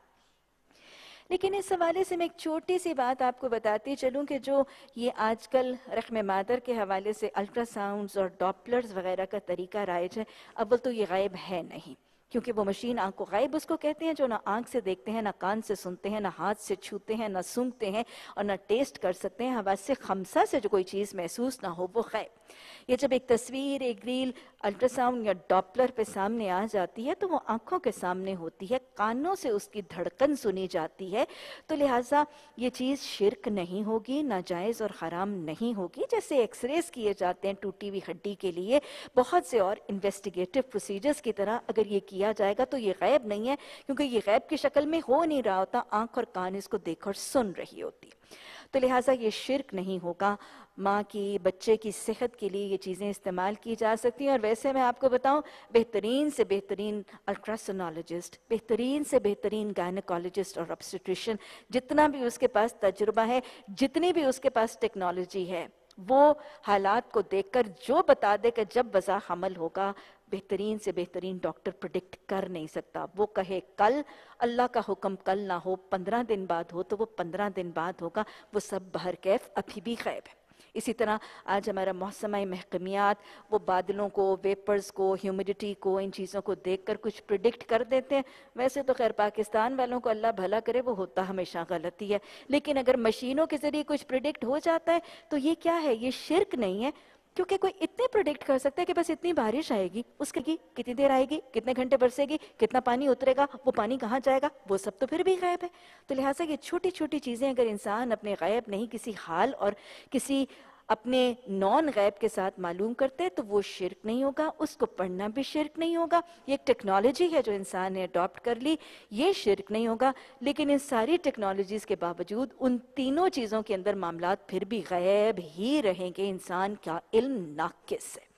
لیکن اس حوالے سے میں ایک چھوٹی سی بات آپ کو بتاتی چلوں کہ جو یہ آج کل رحم مادر کے حوالے سے الٹرا ساؤنڈز اور ڈاپلرز وغیرہ کا طریقہ رائج ہے، اول تو یہ غیب ہے نہیں، کیونکہ وہ مشین آنکھ کو غیب اس کو کہتے ہیں جو نہ آنکھ سے دیکھتے ہیں، نہ کان سے سنتے ہیں، نہ ہاتھ سے چھوتے ہیں، نہ سونگھتے ہیں اور نہ ٹیسٹ کر سکتے ہیں. حواس سے خمسہ سے جو کوئی چیز محسوس نہ ہو وہ غیب. یہ جب ایک تصویر، ایک ریل الٹراساؤنڈ یا ڈاپلر پہ سامنے آ جاتی ہے تو وہ آنکھوں کے سامنے ہوتی ہے، کانوں سے اس کی دھڑکن سنی جاتی ہے، تو لہٰذا یہ چیز شرک نہیں ہوگی، ناجائز اور حرام نہیں ہوگی۔ جیسے ایکس ریز کیے جاتے ہیں ٹوٹی ہوئی ہڈی کے لیے، بہت سے اور انویسٹیگیٹو پروسیجرز کی طرح اگر یہ کیا جائے گا تو یہ غیب نہیں ہے، کیونکہ یہ غیب کی شکل میں ہو نہیں رہا ہوتا، آنکھ اور کان اس کو دیکھ اور سن رہی ہوتی، تو لہٰذا یہ شرک نہیں ہوگا۔ ماں کی، بچے کی صحت کے لیے یہ چیزیں استعمال کی جا سکتی ہیں۔ اور ویسے میں آپ کو بتاؤں، بہترین سے بہترین الٹراسونالوجسٹ، بہترین سے بہترین گائنیکالوجسٹ اور obstetrician، جتنا بھی اس کے پاس تجربہ ہے، جتنی بھی اس کے پاس ٹیکنالوجی ہے، وہ حالات کو دیکھ کر جو بتا دے کہ جب وضع حمل ہوگا، بہترین سے بہترین ڈاکٹر پریڈکٹ کر نہیں سکتا۔ وہ کہے کل، اللہ کا حکم کل نہ ہو، 15 دن بعد ہو تو وہ 15 دن بعد ہوگا، وہ سب بہرکیف ابھی بھی غیب ہے۔ اسی طرح آج ہمارا محکمہ محکمیات وہ بادلوں کو، ویپرز کو، ہیومیڈیٹی کو، ان چیزوں کو دیکھ کر کچھ پریڈکٹ کر دیتے ہیں۔ ویسے تو خیر پاکستان والوں کو اللہ بھلا کرے، وہ ہوتا ہمیشہ غلطی ہے، لیکن اگر مشینوں کے ذریعے کچھ پریڈکٹ ہو جاتا ہے تو یہ کیا ہے؟ یہ شرک نہیں ہے، کیونکہ کوئی اتنے پریڈکٹ کر سکتا ہے کہ بس اتنی بارش آئے گی، اس کی کتنی دیر آئے گی، کتنے گھنٹے برسے گی، کتنا پانی اترے گا، وہ پانی کہاں جائے گا، وہ سب تو پھر بھی غیب ہے۔ تو لہٰذا یہ چھوٹی چھوٹی چیزیں اگر انسان اپنے غیب نہیں کسی حال اور کسی اپنے نان غیب کے ساتھ معلوم کرتے تو وہ شرک نہیں ہوگا، اس کو پڑھنا بھی شرک نہیں ہوگا۔ یہ ایک ٹیکنالوجی ہے جو انسان نے اڈاپٹ کر لی، یہ شرک نہیں ہوگا۔ لیکن ان ساری ٹیکنالوجیز کے باوجود ان تینوں چیزوں کے اندر معاملات پھر بھی غیب ہی رہیں گے، انسان کا علم ناقص ہے۔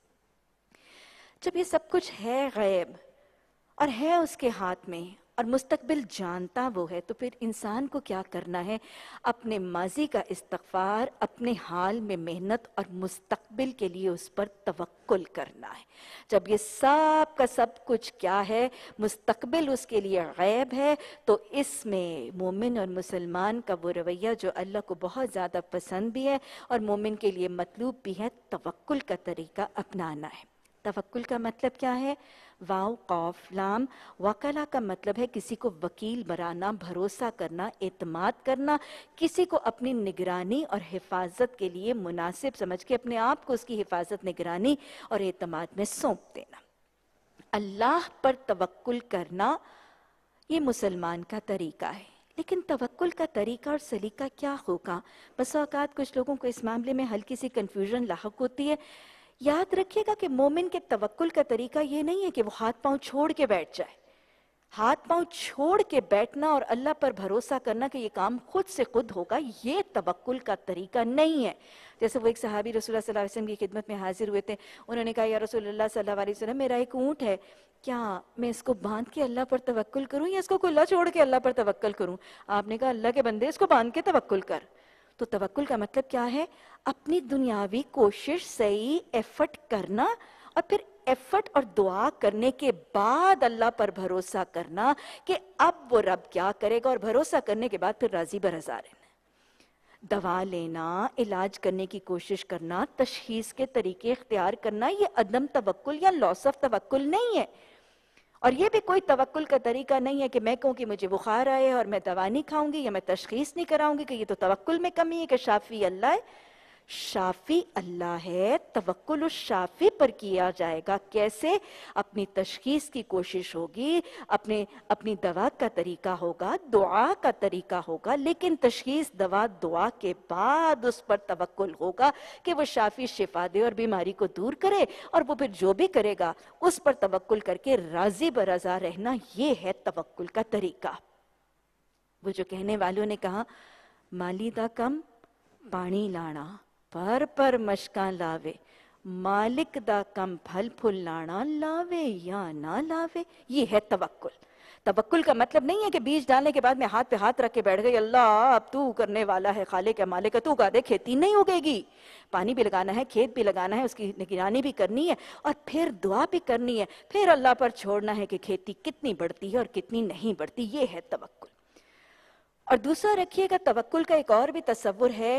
جب یہ سب کچھ ہے غیب اور ہے اس کے ہاتھ میں اور مستقبل جانتا وہ ہے، تو پھر انسان کو کیا کرنا ہے؟ اپنے ماضی کا استغفار، اپنے حال میں محنت اور مستقبل کے لیے اس پر توکل کرنا ہے۔ جب یہ سب کا سب کچھ کیا ہے، مستقبل اس کے لیے غیب ہے، تو اس میں مومن اور مسلمان کا وہ رویہ جو اللہ کو بہت زیادہ پسند بھی ہے اور مومن کے لیے مطلوب بھی ہے، توکل کا طریقہ اپنانا ہے۔ توکل کا مطلب کیا ہے؟ واو قاف لام، وکلا کا مطلب ہے کسی کو وکیل بنانا، بھروسہ کرنا، اعتماد کرنا، کسی کو اپنی نگرانی اور حفاظت کے لیے مناسب سمجھ کے اپنے آپ کو اس کی حفاظت، نگرانی اور اعتماد میں سونپ دینا۔ اللہ پر توکل کرنا یہ مسلمان کا طریقہ ہے۔ لیکن توکل کا طریقہ اور سلیقہ کیا ہوگا؟ بس اوقات کچھ لوگوں کو اس معاملے میں ہلکی سی کنفیوژن لاحق ہوتی ہے۔ یاد رکھیے گا کہ مومن کے توکل کا طریقہ یہ نہیں ہے کہ وہ ہاتھ پاؤں چھوڑ کے بیٹھ جائے۔ ہاتھ پاؤں چھوڑ کے بیٹھنا اور اللہ پر بھروسہ کرنا کہ یہ کام خود سے خود ہوگا، یہ توکل کا طریقہ نہیں ہے۔ جیسے وہ ایک صحابی رسول اللہ صلی اللہ علیہ وسلم کی خدمت میں حاضر ہوئے تھے، انہوں نے کہا یا رسول اللہ صلی اللہ علیہ وسلم، میرا ایک اونٹ ہے، کیا میں اس کو باندھ کے اللہ پر توکل کروں یا اس کو کھلا چھوڑ کے اللہ پر توکل کروں؟ آپ نے کہا اللہ کے بندے اس کو باندھ کے توکل کر۔ تو توکل کا مطلب کیا ہے؟ اپنی دنیاوی کوشش، صحیح ایفرٹ کرنا اور پھر ایفرٹ اور دعا کرنے کے بعد اللہ پر بھروسہ کرنا کہ اب وہ رب کیا کرے گا، اور بھروسہ کرنے کے بعد پھر راضی برضا رہنا۔ دوا لینا، علاج کرنے کی کوشش کرنا، تشخیص کے طریقے اختیار کرنا، یہ عدم توکل یا لاس آف توکل نہیں ہے۔ اور یہ بھی کوئی توکل کا طریقہ نہیں ہے کہ میں کہوں کہ مجھے بخار آئے اور میں دوا نہیں کھاؤں گی یا میں تشخیص نہیں کراؤں گی، کہ یہ تو توکل میں کمی ہے، کہ شافی اللہ ہے۔ شافی اللہ ہے، توکل اس شافی پر کیا جائے گا۔ کیسے؟ اپنی تشخیص کی کوشش ہوگی، اپنی دوا کا طریقہ ہوگا، دعا کا طریقہ ہوگا، لیکن تشخیص، دوا، دعا کے بعد اس پر توکل ہوگا کہ وہ شافی شفا دے اور بیماری کو دور کرے، اور وہ پھر جو بھی کرے گا اس پر توکل کر کے راضی برضا رہنا، یہ ہے توکل کا طریقہ۔ وہ جو کہنے والوں نے کہا مالی دا کم پانی لانا، پر مشکاں لاوے، مالک دا کم پھل پھل لانا، لاوے یا نہ لاوے، یہ ہے توکل۔ توکل کا مطلب نہیں ہے کہ بیج ڈالنے کے بعد میں ہاتھ پہ ہاتھ رکھ کے بیٹھ گئی، اللہ اب تو کرنے والا ہے، خالق ہے، مالک ہے، تو اگا دے، کھیتی نہیں اگے گی۔ پانی بھی لگانا ہے، کھیت بھی لگانا ہے، اس کی نگرانی بھی کرنی ہے، اور پھر دعا بھی کرنی ہے، پھر اللہ پر چھوڑنا ہے کہ کھیتی کتنی بڑھتی ہے اور کتنی نہیں بڑھتی، یہ ہے توکل۔ اور دوسرا رکھیے گا، توکل کا ایک اور بھی تصور ہے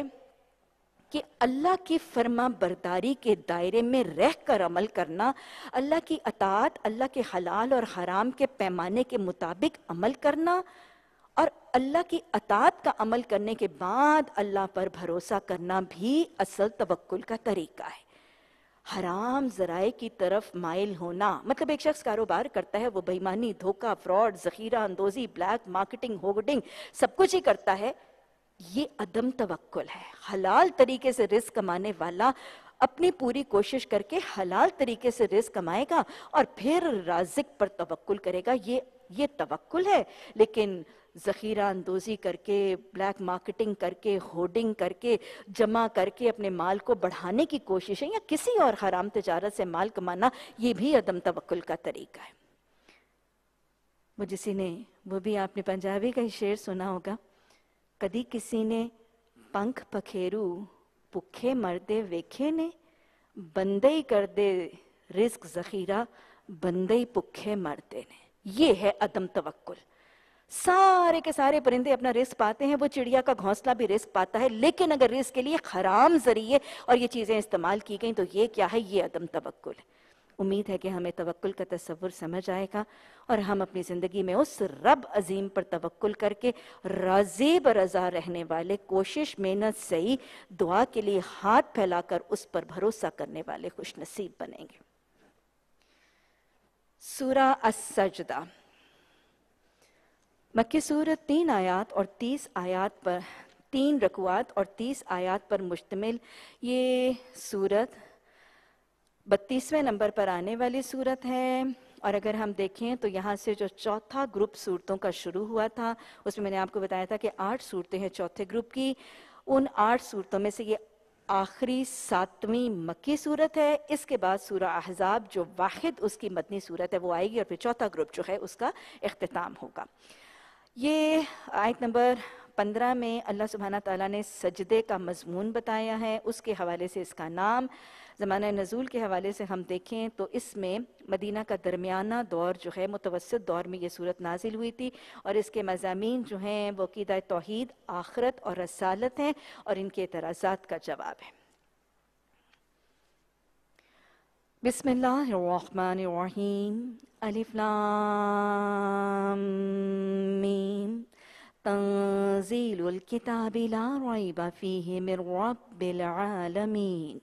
کہ اللہ کی فرما برداری کے دائرے میں رہ کر عمل کرنا، اللہ کی اطاعت، اللہ کے حلال اور حرام کے پیمانے کے مطابق عمل کرنا، اور اللہ کی اطاعت کا عمل کرنے کے بعد اللہ پر بھروسہ کرنا بھی اصل توکل کا طریقہ ہے۔ حرام ذرائع کی طرف مائل ہونا، مطلب ایک شخص کاروبار کرتا ہے، وہ بے ایمانی، دھوکہ، فراڈ، ذخیرہ اندوزی، بلیک مارکیٹنگ، ہوگڈنگ، سب کچھ ہی کرتا ہے، یہ عدم توکل ہے۔ حلال طریقے سے رزق کمانے والا اپنی پوری کوشش کر کے حلال طریقے سے رزق کمائے گا اور پھر رازق پر توکل کرے گا، یہ توکل ہے۔ لیکن ذخیرہ اندوزی کر کے، بلیک مارکیٹنگ کر کے، ہوڈنگ کر کے، جمع کر کے اپنے مال کو بڑھانے کی کوشش ہے، یا کسی اور حرام تجارت سے مال کمانا، یہ بھی عدم توکل کا طریقہ ہے۔ وہ بھی آپ نے پنجابی کا ہی شعر سنا ہوگا، کدی کسی نے پنکھ پکھیرو پکھے مردے ویکھے نے، بندے ہی کر دے رزق ذخیرہ، بندے ہی پکھے مردے نے۔ یہ ہے عدم توکل۔ سارے کے سارے پرندے اپنا رزق پاتے ہیں، وہ چڑیا کا گھونسلہ بھی رزق پاتا ہے، لیکن اگر رزق کے لیے حرام ذریعے اور یہ چیزیں استعمال کی گئیں تو یہ کیا ہے؟ یہ عدم توکل ہے۔ امید ہے کہ ہمیں توکل کا تصور سمجھ آئے گا اور ہم اپنی زندگی میں اس رب عظیم پر توکل کر کے راضی برضا رہنے والے، کوشش، محنت، سعی، دعا کے لیے ہاتھ پھیلا کر اس پر بھروسہ کرنے والے خوش نصیب بنیں گے۔ سورہ اس-سجدہ مکی صورت 3 آیات اور 30 آیات پر، 3 رکوعات اور 30 آیات پر مشتمل یہ صورت 32ویں نمبر پر آنے والی صورت ہے، اور اگر ہم دیکھیں تو یہاں سے جو چوتھا گروپ صورتوں کا شروع ہوا تھا، اس میں نے آپ کو بتایا تھا کہ 8 صورتیں ہیں چوتھے گروپ کی، ان 8 صورتوں میں سے یہ آخری 7ویں مکی صورت ہے۔ اس کے بعد سورہ احزاب جو واحد اس کی مدنی صورت ہے وہ آئے گی، اور پھر چوتھا گروپ جو ہے اس کا اختتام ہوگا۔ یہ آیت نمبر 15 میں اللہ سبحانہ تعالیٰ نے سجدے کا مضمون بتایا ہے، اس کے حوالے سے اس کا نام۔ زمانہ نزول کے حوالے سے ہم دیکھیں تو اس میں مدینہ کا درمیانہ دور جو ہے، متوسط دور میں یہ صورت نازل ہوئی تھی، اور اس کے مضامین جو ہیں وہ عقیدہ توحید، آخرت اور رسالت ہیں، اور ان کے اعتراضات کا جواب ہے۔ بسم اللہ الرحمن الرحیم، الف لام میم، تنزیل الکتاب لا ریب فیہ من رب العالمین۔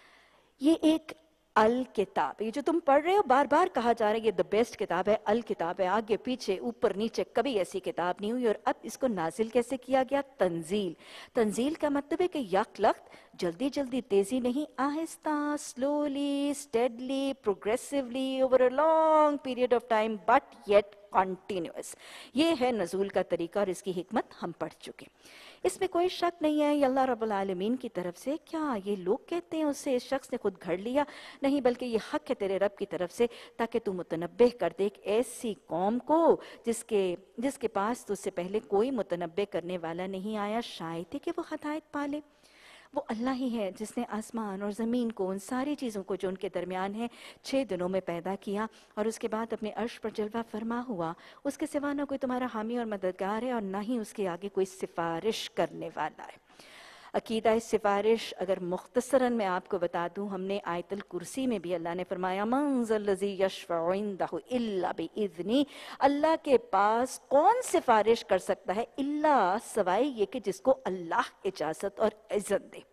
یہ ایک الکتاب، یہ جو تم پڑھ رہے ہو بار بار کہا جا رہا ہے یہ the بیسٹ کتاب ہے، الکتاب ہے، آگے پیچھے اوپر نیچے کبھی ایسی کتاب نہیں ہوئی، اور اب اس کو نازل کیسے کیا گیا؟ تنزیل۔ تنزیل کا مطلب ہے کہ یک لخت، جلدی جلدی، تیزی نہیں، آہستہ، slowly, steadily, progressively, over a long period of time, but yet continuous۔ یہ ہے نزول کا طریقہ، اور اس کی حکمت ہم پڑھ چکے۔ اس میں کوئی شک نہیں ہے یہ اللہ رب العالمین کی طرف سے، کیا یہ لوگ کہتے ہیں اس سے اس شخص نے خود گھڑ لیا؟ نہیں، بلکہ یہ حق ہے تیرے رب کی طرف سے، تاکہ تو متنبہ کر دے ایک ایسی قوم کو جس کے پاس تو اس سے پہلے کوئی متنبہ کرنے والا نہیں آیا، شاید ہی کہ وہ ہدایت پالے۔ وہ اللہ ہی ہے جس نے آسمان اور زمین کو، ان ساری چیزوں کو جو ان کے درمیان ہے، 6 دنوں میں پیدا کیا، اور اس کے بعد اپنے عرش پر جلوہ فرما ہوا۔ اس کے سوا نہ کوئی تمہارا حامی اور مددگار ہے، اور نہ ہی اس کے آگے کوئی سفارش کرنے والا ہے۔ عقیدہ سفارش اگر مختصراً میں آپ کو بتا دوں، ہم نے آیت الکرسی میں بھی اللہ نے فرمایا من ذا الذی یشفع عندہ الا باذنہ، اللہ کے پاس کون سفارش کر سکتا ہے الا، سوائے یہ کہ جس کو اللہ اجازت اور اذن دے،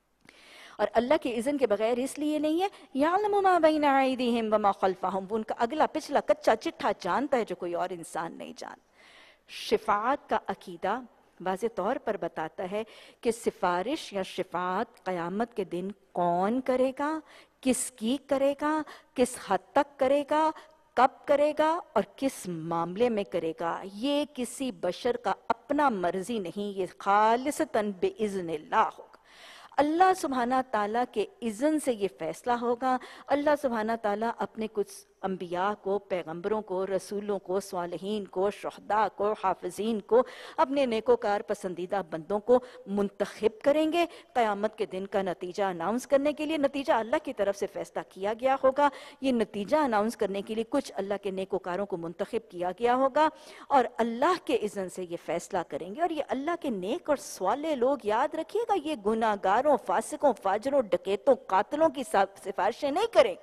اور اللہ کے اذن کے بغیر اس لیے نہیں ہے، یعلم ما بین ایدیہم وما خلفہم، وہ ان کا اگلا پچھلا کچا چٹھا جانتا ہے جو کوئی اور انسان نہیں جانتا۔ شفاعت کا عقیدہ واضح طور پر بتاتا ہے کہ سفارش یا شفاعت قیامت کے دن کون کرے گا، کس کی کرے گا، کس حد تک کرے گا، کب کرے گا اور کس معاملے میں کرے گا۔ یہ کسی بشر کا اپنا مرضی نہیں، یہ خالصتاً بِإِذْنِ اللہ ہوگا۔ اللہ سبحانہ تعالیٰ کے اذن سے یہ فیصلہ ہوگا۔ اللہ سبحانہ تعالیٰ اپنے کچھ انبیاء کو، پیغمبروں کو، رسولوں کو، صالحین کو، شہداء کو، حافظین کو، اپنے نیکوکار پسندیدہ بندوں کو منتخب کریں گے قیامت کے دن کا نتیجہ اناؤنس کرنے کے لیے۔ نتیجہ اللہ کی طرف سے فیصلہ کیا گیا ہوگا، یہ نتیجہ اناؤنس کرنے کے لیے کچھ اللہ کے نیکوکاروں کو منتخب کیا گیا ہوگا، اور اللہ کے اذن سے یہ فیصلہ کریں گے۔ اور یہ اللہ کے نیک اور صالح لوگ، یاد رکھیے گا، یہ گناہ گاروں، فاسقوں، فاجروں، ڈکیتوں، قاتلوں کی سفارشیں نہیں کریں،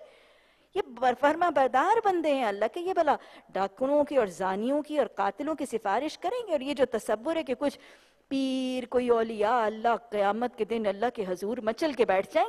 یہ فرما بردار بندے ہیں اللہ کے، یہ بھلا ڈاکوؤں کی اور زانیوں کی اور قاتلوں کی سفارش کریں گے؟ اور یہ جو تصور ہے کہ کچھ پیر، کوئی اولیاء اللہ قیامت کے دن اللہ کے حضور مچل کے بیٹھ جائیں گے،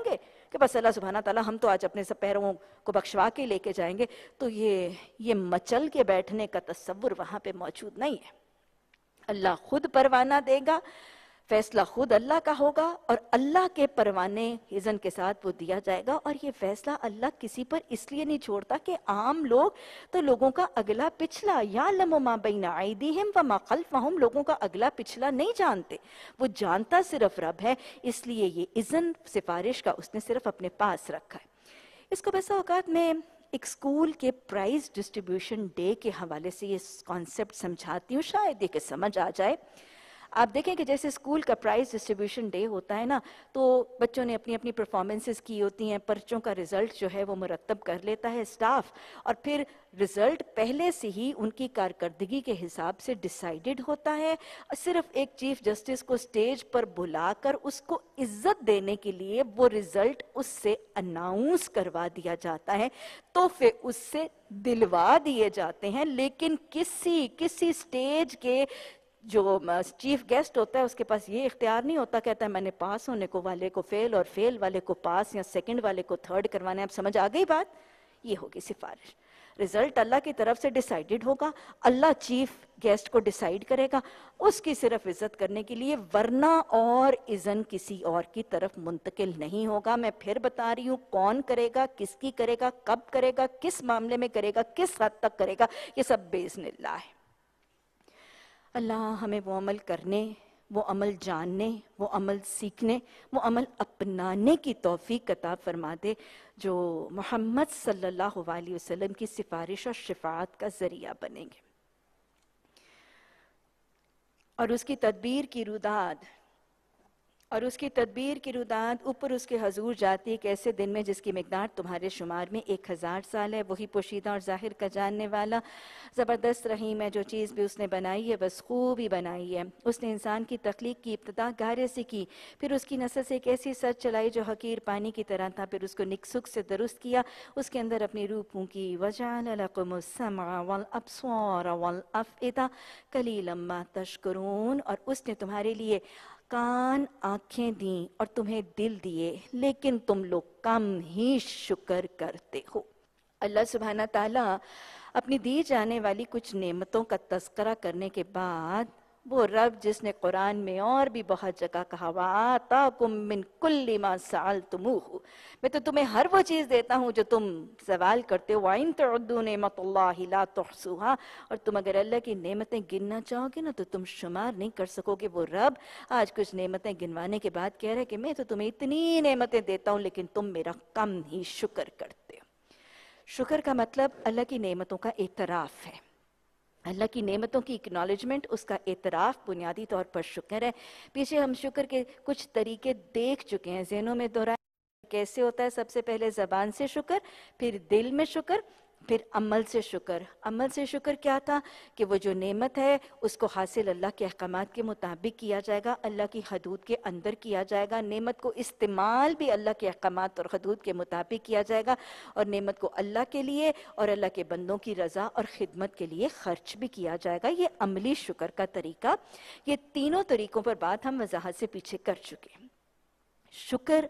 کہ بس اللہ سبحانہ تعالیٰ ہم تو آج اپنے سب پیروں کو بخشوا کے لے کے جائیں گے، تو یہ مچل کے بیٹھنے کا تصور وہاں پہ موجود نہیں ہے۔ اللہ خود پروانہ دے گا، فیصلہ خود اللہ کا ہوگا، اور اللہ کے پروانے اذن کے ساتھ وہ دیا جائے گا۔ اور یہ فیصلہ اللہ کسی پر اس لیے نہیں چھوڑتا کہ عام لوگ تو لوگوں کا اگلا پچھلا، یعلم ما بین ایدیہم وما خلفہم، لوگوں کا اگلا پچھلا نہیں جانتے، وہ جانتا صرف رب ہے، اس لیے یہ اذن سفارش کا اس نے صرف اپنے پاس رکھا ہے۔ اس کو بسا اوقات میں ایک اسکول کے پرائز ڈسٹریبیوشن ڈے کے حوالے سے یہ کانسیپٹ سمجھاتی ہوں، شاید یہ کہ سمجھ آ جائے۔ آپ دیکھیں کہ جیسے اسکول کا پرائز ڈسٹریبیوشن ڈے ہوتا ہے نا، تو بچوں نے اپنی اپنی پرفارمنسز کی ہوتی ہیں، پرچوں کا رزلٹ جو ہے وہ مرتب کر لیتا ہے اسٹاف، اور پھر رزلٹ پہلے سے ہی ان کی کارکردگی کے حساب سے ڈیسائیڈڈ ہوتا ہے۔ صرف ایک چیف جسٹس کو سٹیج پر بلا کر اس کو عزت دینے کے لیے وہ رزلٹ اس سے اناؤنس کروا دیا جاتا ہے، تحفے اس سے دلوا دیے جاتے ہیں، لیکن کسی سٹیج کے جو چیف گیسٹ ہوتا ہے اس کے پاس یہ اختیار نہیں ہوتا، کہتا ہے میں نے پاس ہونے کو والے کو فیل اور فیل والے کو پاس، یا سیکنڈ والے کو تھرڈ کروانا ہے۔ اب سمجھ آ گئی بات؟ یہ ہوگی سفارش۔ رزلٹ اللہ کی طرف سے ڈیسائیڈڈ ہوگا، اللہ چیف گیسٹ کو ڈیسائیڈ کرے گا اس کی صرف عزت کرنے کے لیے، ورنہ اور اذن کسی اور کی طرف منتقل نہیں ہوگا۔ میں پھر بتا رہی ہوں، کون کرے گا، کس کی کرے گا، کب کرے گا، کس معاملے میں کرے گا، کس حد تک کرے گا، یہ سب باذن اللہ ہے۔ اللہ ہمیں وہ عمل کرنے، وہ عمل جاننے، وہ عمل سیکھنے، وہ عمل اپنانے کی توفیق عطا فرما دے جو محمد صلی اللہ علیہ وسلم کی سفارش اور شفاعت کا ذریعہ بنیں گے، اور اس کی تدبیر کی روداد اوپر اس کے حضور جاتی ہے ایک ایسے دن میں جس کی مقدار تمہارے شمار میں 1000 سال ہے۔ وہی پوشیدہ اور ظاہر کا جاننے والا، زبردست رحیم ہے، جو چیز بھی اس نے بنائی ہے بس خوب ہی بنائی ہے۔ اس نے انسان کی تخلیق کی ابتدا گارے سے کی، پھر اس کی نسل سے ایک ایسی سر چلائی جو حقیر پانی کی طرح تھا، پھر اس کو نکسک سے درست کیا، اس کے اندر اپنی روح پھونکی۔ وَجَعَلَ لَكُمُ السَّمْعَ وَالْأَبْصَارَ وَالْأَفْئِدَةَ قَلِيلًا مَا تَشْكُرُونَ، اور اس نے تمہارے لیے کان، آنکھیں دیں اور تمہیں دل دیے، لیکن تم لوگ کم ہی شکر کرتے ہو۔ اللہ سبحانہ تعالیٰ اپنی دی جانے والی کچھ نعمتوں کا تذکرہ کرنے کے بعد، وہ رب جس نے قرآن میں اور بھی بہت جگہ کہا وَآتَاكُم مِّن كُلِّ مَا سَأَلْتُمُوهُ، میں تو تمہیں ہر وہ چیز دیتا ہوں جو تم سوال کرتے ہو، وَإِن تَعُدُّوا نِعْمَتَ اللَّهِ لَا تُحْصُوهَا، اور تم اگر اللہ کی نعمتیں گننا چاہو گے نا تو تم شمار نہیں کر سکو گے۔ وہ رب آج کچھ نعمتیں گنوانے کے بعد کہہ رہے کہ میں تو تمہیں اتنی نعمتیں دیتا ہوں لیکن تم میرا کم ہی شکر کرتے ہو۔ شکر کا مطلب اللہ کی نعمتوں کا اعتراف ہے، اللہ کی نعمتوں کی اکنالجمنٹ، اس کا اعتراف بنیادی طور پر شکر ہے۔ پیچھے ہم شکر کے کچھ طریقے دیکھ چکے ہیں، ذہنوں میں دہرائے کیسے ہوتا ہے۔ سب سے پہلے زبان سے شکر، پھر دل میں شکر، پھر عمل سے شکر۔ عمل سے شکر کیا تھا کہ وہ جو نعمت ہے اس کو حاصل اللہ کے احکامات کے مطابق کیا جائے گا، اللہ کی حدود کے اندر کیا جائے گا، نعمت کو استعمال بھی اللہ کے احکامات اور حدود کے مطابق کیا جائے گا، اور نعمت کو اللہ کے لیے اور اللہ کے بندوں کی رضا اور خدمت کے لیے خرچ بھی کیا جائے گا۔ یہ عملی شکر کا طریقہ، یہ تینوں طریقوں پر بات ہم وضاحت سے پیچھے کر چکے ہیں۔ شکر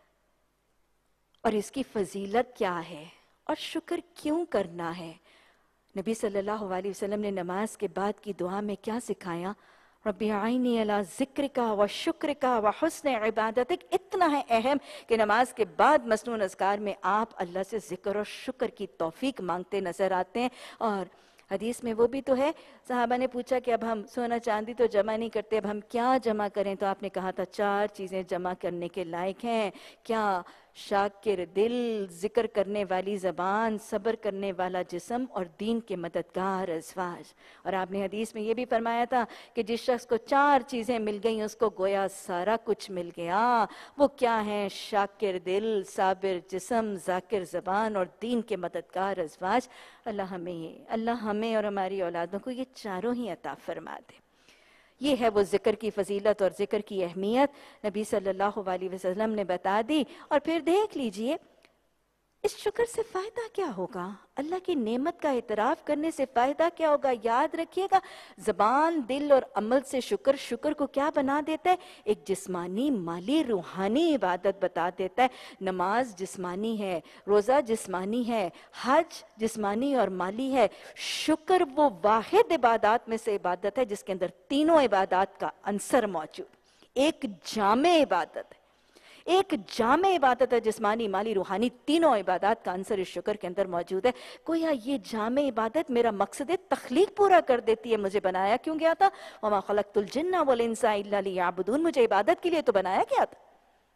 اور اس کی فضیلت کیا ہے، اور شکر کیوں کرنا ہے؟ نبی صلی اللہ علیہ وسلم نے نماز کے بعد کی دعا میں کیا سکھایا؟ رب اعینی علی ذکرک و شکرک و حسن عبادتک۔ اتنا ہے اہم کہ نماز کے بعد مسنون اذکار میں آپ اللہ سے ذکر اور شکر کی توفیق مانگتے نظر آتے ہیں۔ اور حدیث میں وہ بھی تو ہے، صحابہ نے پوچھا کہ اب ہم سونا چاندی تو جمع نہیں کرتے، اب ہم کیا جمع کریں؟ تو آپ نے کہا تھا 4 چیزیں جمع کرنے کے لائق ہیں۔ کیا؟ شاکر دل، ذکر کرنے والی زبان، صبر کرنے والا جسم، اور دین کے مددگار ازواج۔ اور آپ نے حدیث میں یہ بھی فرمایا تھا کہ جس شخص کو 4 چیزیں مل گئیں اس کو گویا سارا کچھ مل گیا۔ وہ کیا ہیں؟ شاکر دل، صابر جسم، ذاکر زبان اور دین کے مددگار ازواج۔ اللہ ہمیں اور ہماری اولادوں کو یہ چاروں ہی عطا فرما دے۔ یہ ہے وہ ذکر کی فضیلت اور ذکر کی اہمیت، نبی صلی اللہ علیہ وسلم نے بتا دی۔ اور پھر دیکھ لیجئے اس شکر سے فائدہ کیا ہوگا؟ اللہ کی نعمت کا اعتراف کرنے سے فائدہ کیا ہوگا؟ یاد رکھیے گا، زبان، دل اور عمل سے شکر کو کیا بنا دیتا ہے؟ ایک جسمانی، مالی، روحانی عبادت بتا دیتا ہے۔ نماز جسمانی ہے، روزہ جسمانی ہے، حج جسمانی اور مالی ہے۔ شکر وہ واحد عبادات میں سے عبادت ہے جس کے اندر تینوں عبادات کا عنصر موجود، ایک جامع عبادت ہے، ایک جامع عبادت ہے، جسمانی، مالی، روحانی، تینوں عبادات کا عنصر اس شکر کے اندر موجود ہے۔ گویا یہ جامع عبادت میرا مقصد تخلیق پورا کر دیتی ہے۔ مجھے بنایا کیوں گیا تھا؟ وَمَا خَلَقْتُ الْجِنَّ وَالْإِنسَ إِلَّا لِيَعْبُدُونَ، مجھے عبادت کے لیے تو بنایا گیا تھا۔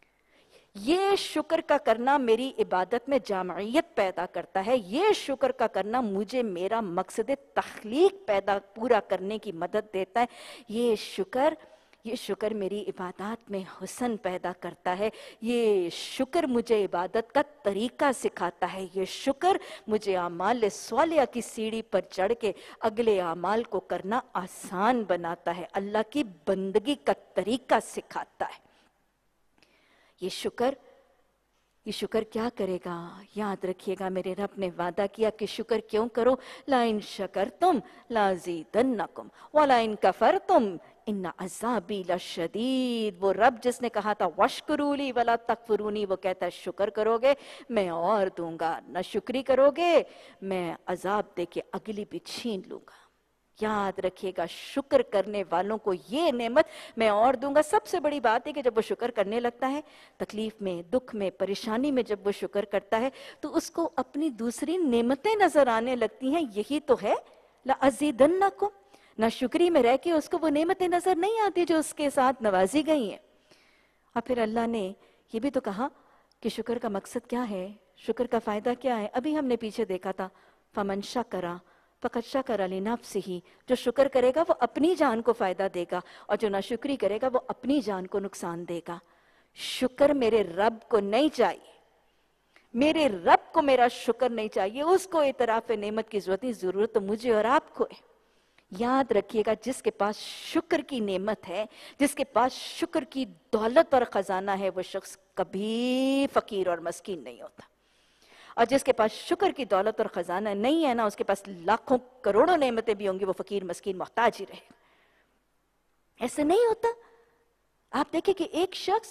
یہ شکر کا کرنا میری عبادت میں جامعیت پیدا کرتا ہے، یہ شکر کا کرنا مجھے میرا مقصد تخلیق پورا کرنے کی مدد دیتا ہے۔ یہ شکر میری عبادات میں حسن پیدا کرتا ہے، یہ شکر مجھے عبادت کا طریقہ سکھاتا ہے، یہ شکر مجھے اعمال صالحہ کی سیڑھی پر چڑھ کے اگلے اعمال کو کرنا آسان بناتا ہے، اللہ کی بندگی کا طریقہ سکھاتا ہے۔ یہ شکر کیا کرے گا؟ یاد رکھیے گا، میرے رب نے وعدہ کیا کہ شکر کیوں کرو؟ لَإِن شَكَرْتُمْ لَأَزِيدَنَّكُمْ وَلَإِن كَفَرْتُمْ إِنَّ عَذَابِي لَشَدِيدٌ۔ وہ رب جس نے کہا تھا وَاشْكُرُوا لِي وَلَا تَكْفُرُونِي، وہ کہتا ہے شکر کرو گے میں اور دوں گا، نہ شکری کرو گے میں عذاب دے کے اگلی بھی چھین لوں گا۔ یاد رکھیے گا، شکر کرنے والوں کو یہ نعمت میں اور دوں گا۔ سب سے بڑی بات ہے کہ جب وہ شکر کرنے لگتا ہے، تکلیف میں، دکھ میں، پریشانی میں جب وہ شکر کرتا ہے تو اس کو اپنی دوسری نعمتیں نظر آنے لگتی ہیں۔ یہی تو ہے لَأَزِيدَنَّكُمْ، نہ شکری میں رہ کے اس کو وہ نعمتیں نظر نہیں آتی جو اس کے ساتھ نوازی گئی ہیں۔ اور پھر اللہ نے یہ بھی تو کہا کہ شکر کا مقصد کیا ہے، شکر کا فائدہ کیا ہے؟ ابھی ہم نے پیچھے دیکھا تھا فَمَنْ شَكَرَ فَقَدْ شَكَرَ لِنَفْسِهِ، جو شکر کرے گا وہ اپنی جان کو فائدہ دے گا، اور جو ناشکری کرے گا وہ اپنی جان کو نقصان دے گا۔ شکر میرے رب کو نہیں چاہیے، میرے رب کو میرا شکر نہیں چاہیے، اس کو اعتراف نعمت کی ضرورت تو مجھے اور آپ کو ہے۔ یاد رکھیے گا، جس کے پاس شکر کی نعمت ہے، جس کے پاس شکر کی دولت اور خزانہ ہے، وہ شخص کبھی فقیر اور مسکین نہیں ہوتا۔ اور جس کے پاس شکر کی دولت اور خزانہ نہیں ہے نا، اس کے پاس لاکھوں کروڑوں نعمتیں بھی ہوں گی، وہ فقیر مسکین محتاج ہی رہے۔ ایسا نہیں ہوتا۔ آپ دیکھیں کہ ایک شخص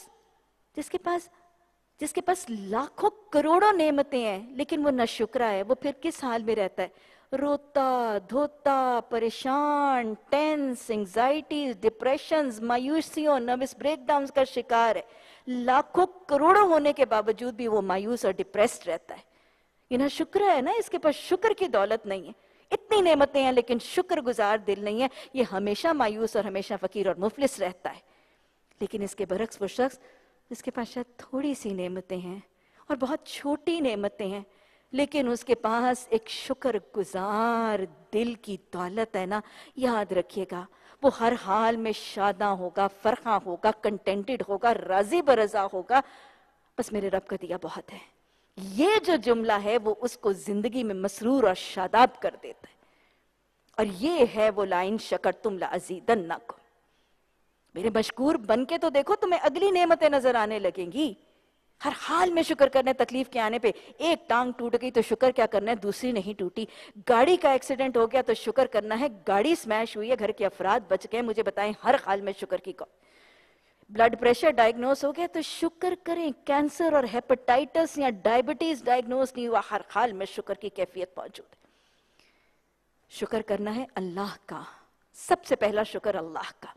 جس کے پاس لاکھوں کروڑوں نعمتیں ہیں لیکن وہ ناشکرا ہے، وہ پھر کس حال میں رہتا ہے؟ روتا دھوتا، پریشان، ٹینس، انگزائٹیز، ڈپریشنز، مایوسیوں، نروس بریک ڈاؤنز کا شکار ہے۔ لاکھوں کروڑوں ہونے کے باوجود بھی وہ مایوس اور ڈپریسڈ رہتا ہے۔ یہ نا شکر ہے نا، اس کے پاس شکر کی دولت نہیں ہے، اتنی نعمتیں ہیں لیکن شکر گزار دل نہیں ہے، یہ ہمیشہ مایوس اور ہمیشہ فقیر اور مفلس رہتا ہے۔ لیکن اس کے برعکس وہ شخص جس کے پاس شاید تھوڑی سی نعمتیں ہیں اور بہت چھوٹی نعمتیں ہیں لیکن اس کے پاس ایک شکر گزار دل کی دولت ہے نا، یاد رکھیے گا وہ ہر حال میں شاداں ہوگا، فرحاں ہوگا، کنٹینٹڈ ہوگا، راضی برضا ہوگا، بس میرے رب کا دیا بہت ہے۔ یہ جو جملہ ہے وہ اس کو زندگی میں مسرور اور شاداب کر دیتا ہے، اور یہ ہے وہ لَإِن شَكَرْتُمْ لَأَزِيدَنَّكُمْ۔ میرے مشکور بن کے تو دیکھو، تمہیں اگلی نعمتیں نظر آنے لگیں گی۔ ہر حال میں شکر کرنے، تکلیف کے آنے پہ ایک ٹانگ ٹوٹ گئی تو شکر کیا کرنا ہے دوسری نہیں ٹوٹی، گاڑی کا ایکسیڈنٹ ہو گیا تو شکر کرنا ہے گاڑی سمیش ہوئی ہے، گھر کے افراد بچ گئے، مجھے بتائیں ہر حال میں شکر کی بلڈ پریشر ڈائگنوز ہو گیا تو شکر کریں، کینسر اور ہیپاٹائٹس یا ڈائبٹیز ڈائگنوز نہیں ہوا، ہر حال میں شکر کی کیفیت موجود ہے۔ شکر کرنا ہے اللہ کا، سب سے پہلا شکر اللہ کا۔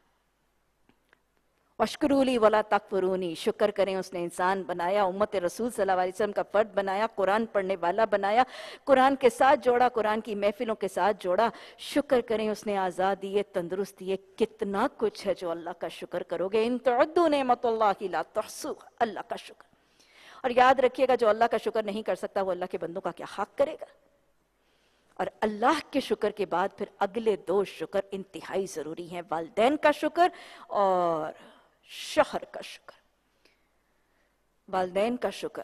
وَاشْكُرُوا لِي وَلَا تَكْفُرُونِي، شکر کریں، اس نے انسان بنایا، امت رسول صلی اللہ علیہ وسلم کا فرد بنایا، قرآن پڑھنے والا بنایا، قرآن کے ساتھ جوڑا، قرآن کی محفلوں کے ساتھ جوڑا۔ شکر کریں، اس نے آزادی ہے، تندرستی ہے، کتنا کچھ ہے جو اللہ کا شکر کرو گے۔ ان تعدوا نعمت اللہ لا تحصوها، اللہ کا شکر۔ اور یاد رکھیے گا، جو اللہ کا شکر نہیں کر سکتا وہ اللہ کے بندوں کا کیا حق کرے گا۔ اور اللہ کے شکر کے بعد پھر اگلے دو شکر انتہائی ضروری ہیں، والدین کا شکر اور شوہر کا شکر۔ والدین کا شکر،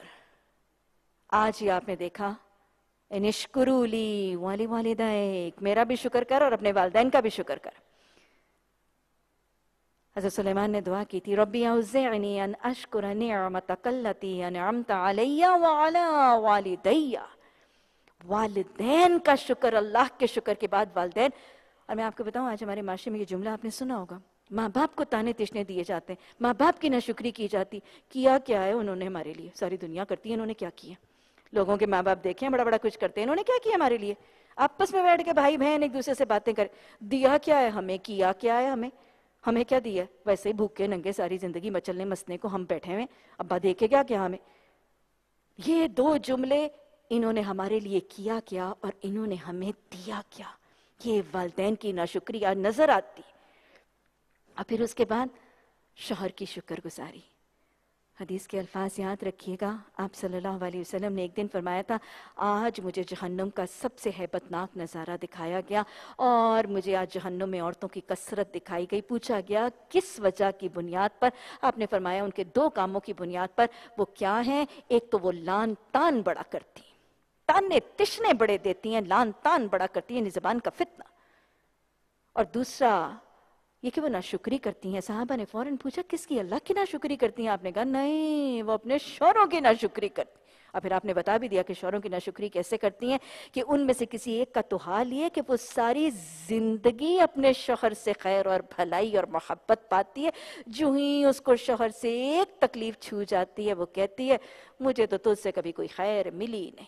آج ہی آپ نے دیکھا ان اشکروا لی ولوالدیک، میرا بھی شکر کر اور اپنے والدین کا بھی شکر کر۔ حضرت سلیمان نے دعا کی تھی ربی اوزعنی ان اشکر نعمتک التی انعمت علی وعلی والدی، والدین کا شکر، اللہ کے شکر کے بعد والدین۔ اور میں آپ کو بتاؤں آج ہمارے معاشرے میں یہ جملہ آپ نے سنا ہوگا، ماں باپ کو تانے تشنے دیے جاتے ہیں، ماں باپ کی ناشکری کی جاتی، کیا کیا ہے انہوں نے ہمارے لیے، ساری دنیا کرتی ہے انہوں نے کیا کیا۔ لوگوں کے ماں باپ دیکھیں بڑا بڑا کچھ کرتے ہیں، انہوں نے کیا کیا ہمارے لیے، آپس میں بیٹھ کے بھائی بہن ایک دوسرے سے باتیں کریں، دیا کیا ہے ہمیں، کیا کیا ہے ہمیں، ہمیں کیا دیا ہے، ویسے ہی بھوکے ننگے ساری زندگی مچلنے مسنے کو ہم بیٹھے ہوئے، ابا دیکھے گا کیا ہمیں۔ یہ دو جملے، انہوں نے ہمارے لیے کیا کیا اور انہوں نے ہمیں دیا کیا، یہ والدین کی ناشکری آج نظر آتی۔ اور پھر اس کے بعد شوہر کی شکر گزاری۔ حدیث کے الفاظ یاد رکھیے گا، آپ صلی اللہ علیہ وسلم نے ایک دن فرمایا تھا آج مجھے جہنم کا سب سے ہیبت ناک نظارہ دکھایا گیا اور مجھے آج جہنم میں عورتوں کی کثرت دکھائی گئی۔ پوچھا گیا کس وجہ کی بنیاد پر؟ آپ نے فرمایا ان کے دو کاموں کی بنیاد پر۔ وہ کیا ہیں؟ ایک تو وہ لان تان بڑا کرتی ہیں، تانے تشنے بڑے دیتی ہیں، لان تان بڑا کرتی ہیں، یعنی زبان کا فتنہ۔ اور دوسرا یہ کہ وہ ناشکری کرتی ہیں۔ صحابہ نے فوراً پوچھا کس کی؟ اللہ کی ناشکری کرتی ہیں؟ آپ نے کہا نہیں، وہ اپنے شوہروں کی ناشکری کرتی ہیں۔ اور پھر آپ نے بتا بھی دیا کہ شوہروں کی ناشکری کیسے کرتی ہیں، کہ ان میں سے کسی ایک کا تو حال یہ کہ وہ ساری زندگی اپنے شوہر سے خیر اور بھلائی اور محبت پاتی ہے، جو ہی اس کو شوہر سے ایک تکلیف چھو جاتی ہے وہ کہتی ہے مجھے تو تجھ سے کبھی کوئی خیر ملی نہیں،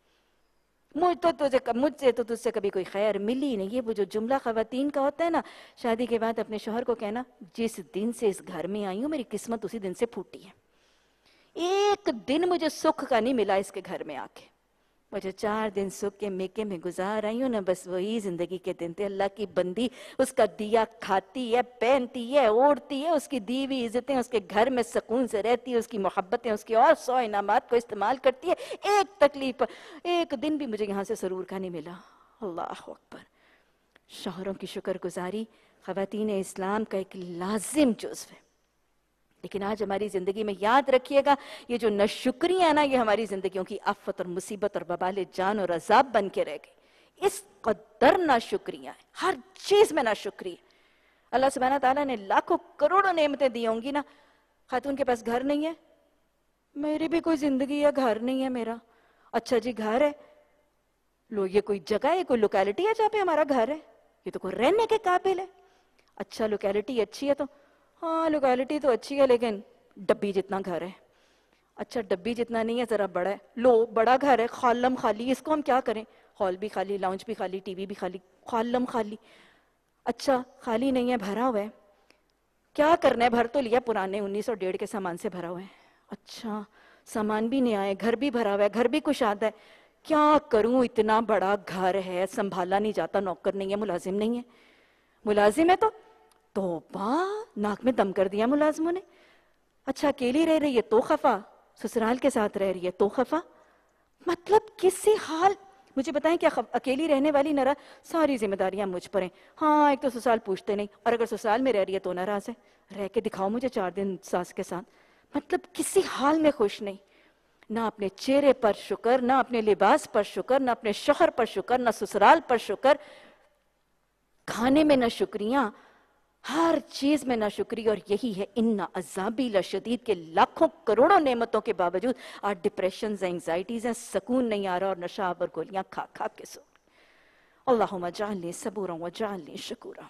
مجھ سے تو تجھ سے کبھی کوئی خیر ملی نہیں۔ یہ وہ جو جملہ خواتین کا ہوتا ہے نا، شادی کے بعد اپنے شوہر کو کہنا جس دن سے اس گھر میں آئی ہوں میری قسمت اسی دن سے پھوٹی ہے، ایک دن مجھے سکھ کا نہیں ملا اس کے گھر میں آ کے، مجھے 4 دن سکھ کے میکے میں گزار آئی ہوں نا، بس وہی زندگی کے دن تھے۔ اللہ کی بندی اس کا دیا کھاتی ہے، پہنتی ہے، اوڑھتی ہے، اس کی دی ہوئی عزتیں اس کے گھر میں سکون سے رہتی ہے، اس کی محبتیں اس کی اور 100 انعامات کو استعمال کرتی ہے، ایک تکلیف پر ایک دن بھی مجھے یہاں سے سرور کا نہیں ملا۔ اللہ اکبر۔ شوہروں کی شکر گزاری خواتین اسلام کا ایک لازم جزو ہے، لیکن آج ہماری زندگی میں یاد رکھیے گا یہ جو ناشکریاں ہیں نا، یہ ہماری زندگیوں کی آفت اور مصیبت اور وبال جان اور عذاب بن کے رہ گئی۔ اس قدر ناشکریاں ہیں، ہر چیز میں ناشکری ہے۔ اللہ سبحانہ تعالیٰ نے لاکھوں کروڑوں نعمتیں دی ہوں گی نا، خاتون کے پاس گھر نہیں ہے، میری بھی کوئی زندگی ہے، گھر نہیں ہے میرا۔ اچھا جی گھر ہے، لو یہ کوئی جگہ ہے، کوئی لوکیلٹی ہے جہاں پہ ہمارا گھر ہے، یہ تو کوئی رہنے کے قابل ہے۔ اچھا لوکیلٹی اچھی ہے تو ہاں لوکیلٹی تو اچھی ہے لیکن ڈبی جتنا گھر ہے۔ اچھا ڈبی جتنا نہیں ہے، ذرا بڑا ہے، لو بڑا گھر ہے، خالم خالی، اس کو ہم کیا کریں؟ ہال بھی خالی، لاؤنج بھی خالی، ٹی وی بھی خالی، خالم خالی۔ اچھا خالی نہیں ہے، بھرا ہوا ہے، کیا کرنا ہے؟ بھر تو لیا، پرانے 1901 کے سامان سے بھرا ہوا ہے۔ اچھا سامان بھی نہیں آئے، گھر بھی بھرا ہوا ہے، گھر بھی کشادہ ہے، کیا کروں؟ اتنا بڑا گھر ہے، سنبھالا نہیں جاتا، نوکر نہیں ہے، ملازم نہیں ہے، ملازم ہے تو توبہ، ناک میں دم کر دیا ملازموں نے۔ اچھا اکیلی رہ رہی ہے تو خفا، سسرال کے ساتھ رہ رہی ہے تو خفا، مطلب کسی حال مجھے بتائیں کیا اکیلی رہنے والی ناراض؟ ساری ذمہ داریاں مجھ پر ہیں۔ ہاں ایک تو سسرال پوچھتے نہیں، اور اگر سسرال میں رہ رہی ہے تو ناراض ہے، رہ کے دکھاؤ مجھے 4 دن ساس کے ساتھ، مطلب کسی حال میں خوش نہیں، نہ اپنے چہرے پر شکر، نہ اپنے لباس پر شکر، نہ اپنے شوہر پر شکر، نہ سسرال پر شکر، کھانے میں نہ شکریاں، ہر چیز میں ناشکری۔ اور یہی ہے ان عذابی لشدید کے لاکھوں کروڑوں نعمتوں کے باوجود آج ڈپریشنز، اینگزائٹیز ہیں، سکون نہیں آ رہا اور نشاب اور گولیاں کھا کھا کے سو۔ اللہم اجعلنی صبورا واجعلنی شکورا۔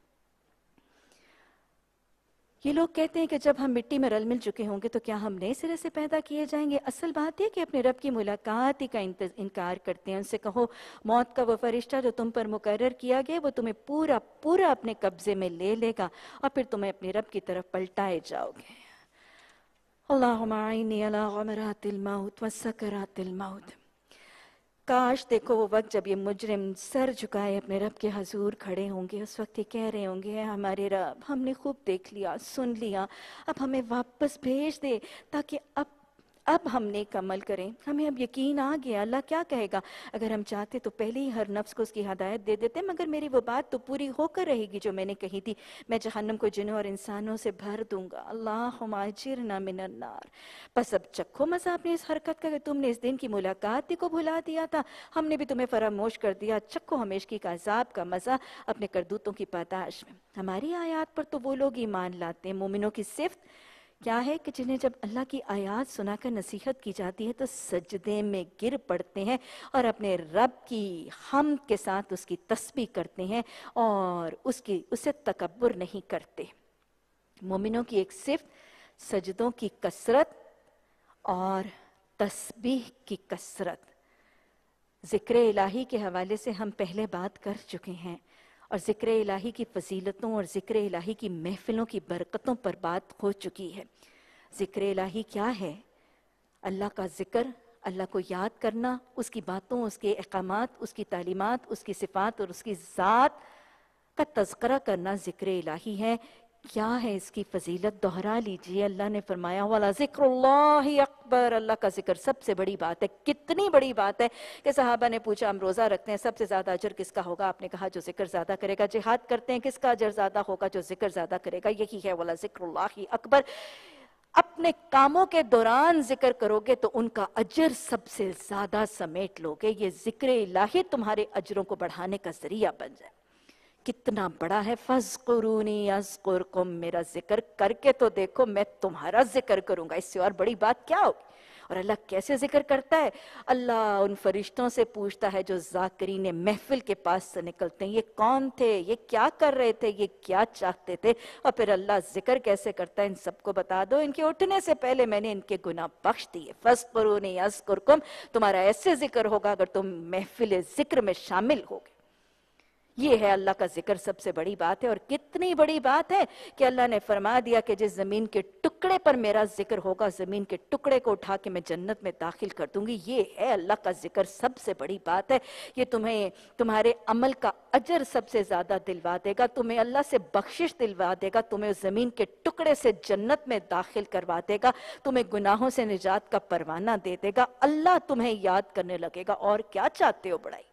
یہ لوگ کہتے ہیں کہ جب ہم مٹی میں رل مل چکے ہوں گے تو کیا ہم نئے سرے سے پیدا کیے جائیں گے؟ اصل بات یہ کہ اپنے رب کی ملاقات ہی کا انکار کرتے ہیں۔ ان سے کہو موت کا وہ فرشتہ جو تم پر مقرر کیا گیا وہ تمہیں پورا پورا اپنے قبضے میں لے لے گا اور پھر تمہیں اپنے رب کی طرف پلٹائے جاؤ گے۔ اللہم اعنی علی غمرات الموت وسکرات الموت۔ کاش دیکھو وہ وقت جب یہ مجرم سر جھکائے اپنے رب کے حضور کھڑے ہوں گے، اس وقت یہ کہہ رہے ہوں گے ہمارے رب ہم نے خوب دیکھ لیا، سن لیا، اب ہمیں واپس بھیج دے تاکہ اب اب ہم نیک عمل کریں. ہمیں اب یقین آ گیا اللہ کیا کہے گا. اگر ہم چاہتے تو پہلے ہی ہر نفس کو اس کی ہدایت دے دیتے, مگر میری وہ بات تو پوری ہو کر رہے گی جو میں نے کہی تھی, میں جہنم کو جنوں اور انسانوں سے بھر دوں گا. اللہم اجرنا من النار. پس اب چکھو مزہ اپنی اس حرکت کا کہ تم نے اس دن کی ملاقات ہی کو بھلا دیا تھا, ہم نے بھی تمہیں فراموش کر دیا. چکھو ہمیشگی کا عذاب کا مزہ اپنے کردوتوں کی پاداش میں. ہماری آیات پر تو وہ لوگ ایمان لاتے ہیں. مومنوں کی صفت کیا ہے کہ جنہیں جب اللہ کی آیات سنا کر نصیحت کی جاتی ہے تو سجدے میں گر پڑتے ہیں اور اپنے رب کی حمد کے ساتھ اس کی تسبیح کرتے ہیں اور اسے تکبر نہیں کرتے. مومنوں کی ایک صفت سجدوں کی کثرت اور تسبیح کی کثرت. ذکر الہی کے حوالے سے ہم پہلے بات کر چکے ہیں اور ذکر الہی کی فضیلتوں اور ذکر الہی کی محفلوں کی برکتوں پر بات ہو چکی ہے. ذکر الہی کیا ہے؟ اللہ کا ذکر, اللہ کو یاد کرنا, اس کی باتوں, اس کے احکامات, اس کی تعلیمات, اس کی صفات اور اس کی ذات کا تذکرہ کرنا ذکر الہی ہے. کیا ہے اس کی فضیلت؟ دوہرا لیجئے. اللہ نے فرمایا وَلَا ذِكْرُ اللَّهِ اکبر. اللہ کا ذکر سب سے بڑی بات ہے. کتنی بڑی بات ہے کہ صحابہ نے پوچھا ہم روزہ رکھتے ہیں, سب سے زیادہ اجر کس کا ہوگا؟ آپ نے کہا جو ذکر زیادہ کرے گا. جہاد کرتے ہیں, کس کا اجر زیادہ ہوگا؟ جو ذکر زیادہ کرے گا. یہی ہے وَلَا ذِكْرُ اللَّهِ اکبر. اپنے کاموں کے دوران ذکر کرو گے تو ان کا اجر سب سے زیادہ سمیٹ لوگے. یہ ذکر الہی تمہارے اجروں کو بڑھانے کا ذریعہ بن جائے. کتنا بڑا ہے. فَاذْكُرُونِي أَذْكُرْكُمْ. میرا ذکر کر کے تو دیکھو, میں تمہارا ذکر کروں گا. اس سے اور بڑی بات کیا ہوگی؟ اور اللہ کیسے ذکر کرتا ہے؟ اللہ ان فرشتوں سے پوچھتا ہے جو ذاکرین محفل کے پاس سے نکلتے ہیں, یہ کون تھے, یہ کیا کر رہے تھے, یہ کیا چاہتے تھے؟ اور پھر اللہ ذکر کیسے کرتا ہے ان سب کو بتا دو. ان کے اٹھنے سے پہلے میں نے ان کے گناہ بخش دیے. فَاذْكُرُونِي أَذْكُرْكُمْ. تمہارا ایسے ذکر ہوگا اگر تم محفل ذکر میں شامل ہوگے. یہ ہے اللہ کا ذکر. سب سے بڑی بات ہے. اور کتنی بڑی بات ہے کہ اللہ نے فرما دیا کہ جس زمین کے ٹکڑے پر میرا ذکر ہوگا, زمین کے ٹکڑے کو اٹھا کے میں جنت میں داخل کر دوں گی. یہ ہے اللہ کا ذکر. سب سے بڑی بات ہے. یہ تمہیں تمہارے عمل کا اجر سب سے زیادہ دلوا دے گا, تمہیں اللہ سے بخشش دلوا دے گا, تمہیں اس زمین کے ٹکڑے سے جنت میں داخل کروا دے گا, تمہیں گناہوں سے نجات کا پروانہ دے دے گا. اللہ تمہیں یاد کرنے لگے گا. اور کیا چاہتے ہو بڑائی؟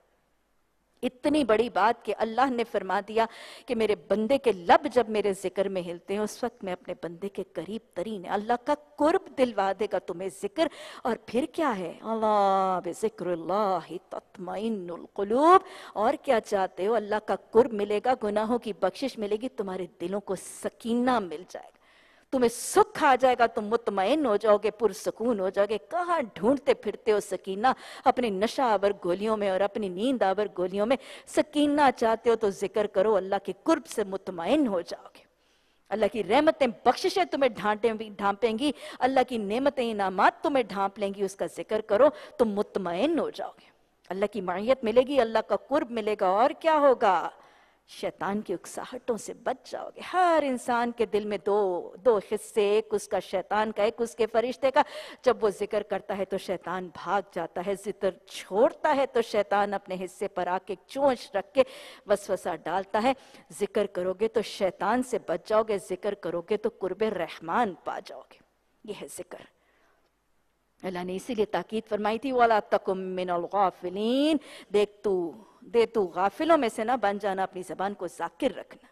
اتنی بڑی بات کہ اللہ نے فرما دیا کہ میرے بندے کے لب جب میرے ذکر میں ہلتے ہیں اس وقت میں اپنے بندے کے قریب ترین. اللہ کا قرب دلوا دے گا تمہیں ذکر. اور پھر کیا ہے؟ اللہ بذکر اللہ تطمئن القلوب. اور کیا چاہتے ہو؟ اللہ کا قرب ملے گا, گناہوں کی بخشش ملے گی, تمہارے دلوں کو سکینہ مل جائے گا, تمہیں سکھ آ جائے گا, تم مطمئن ہو جاؤ گے, پرسکون ہو جاؤ گے. کہاں ڈھونڈتے پھرتے ہو سکینہ؟ اپنی نشہ آور گولیوں میں اور اپنی نیند آور گولیوں میں. سکینہ چاہتے ہو تو ذکر کرو, اللہ کے قرب سے مطمئن ہو جاؤ گے. اللہ کی رحمتیں بخششیں تمہیں ڈھانپیں گی, اللہ کی نعمتیں انعامات تمہیں ڈھانپ لیں گی. اس کا ذکر کرو, تم مطمئن ہو جاؤ گے. اللہ کی معیت ملے گی, اللہ کا قرب ملے گا. اور کیا ہوگا؟ شیطان کی اکساہٹوں سے بچ جاؤ گے. ہر انسان کے دل میں دو حصے, ایک اس کا شیطان کا, ایک اس کے فرشتے کا. جب وہ ذکر کرتا ہے تو شیطان بھاگ جاتا ہے, ذکر چھوڑتا ہے تو شیطان اپنے حصے پر آ کے چونچ رکھ کے وسوسہ ڈالتا ہے. ذکر کرو گے تو شیطان سے بچ جاؤ گے, ذکر کرو گے تو قرب رحمان پا جاؤ گے. یہ ہے ذکر. اللہ نے اسی لیے تاکید فرمائی تھی وَلَا تَكُن مِّنَ الْغَافِلِينَ. دیکھ تو غافلوں میں سے نہ بن جانا, اپنی زبان کو ذاکر رکھنا.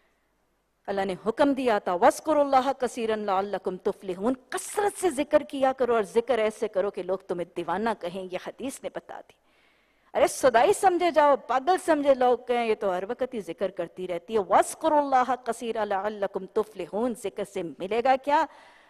اللہ نے حکم دیا تھا وَاذْكُرُوا اللَّهَ كَثِيرًا لَعَلَّكُمْ تُفْلِحُونَ. کثرت سے ذکر کیا کرو, اور ذکر ایسے کرو کہ لوگ تمہیں دیوانہ کہیں. یہ حدیث نے بتا دی. ارے صدائی سمجھے جاؤ, پاگل سمجھے لوگ کہیں یہ تو ہر وقت ہی ذکر کرتی رہتی ہے. وَاذْكُرُوا اللَّهَ كَثِيرًا لَعَلَّكُمْ تُفْلِحُونَ. ذکر سے ملے گا کیا؟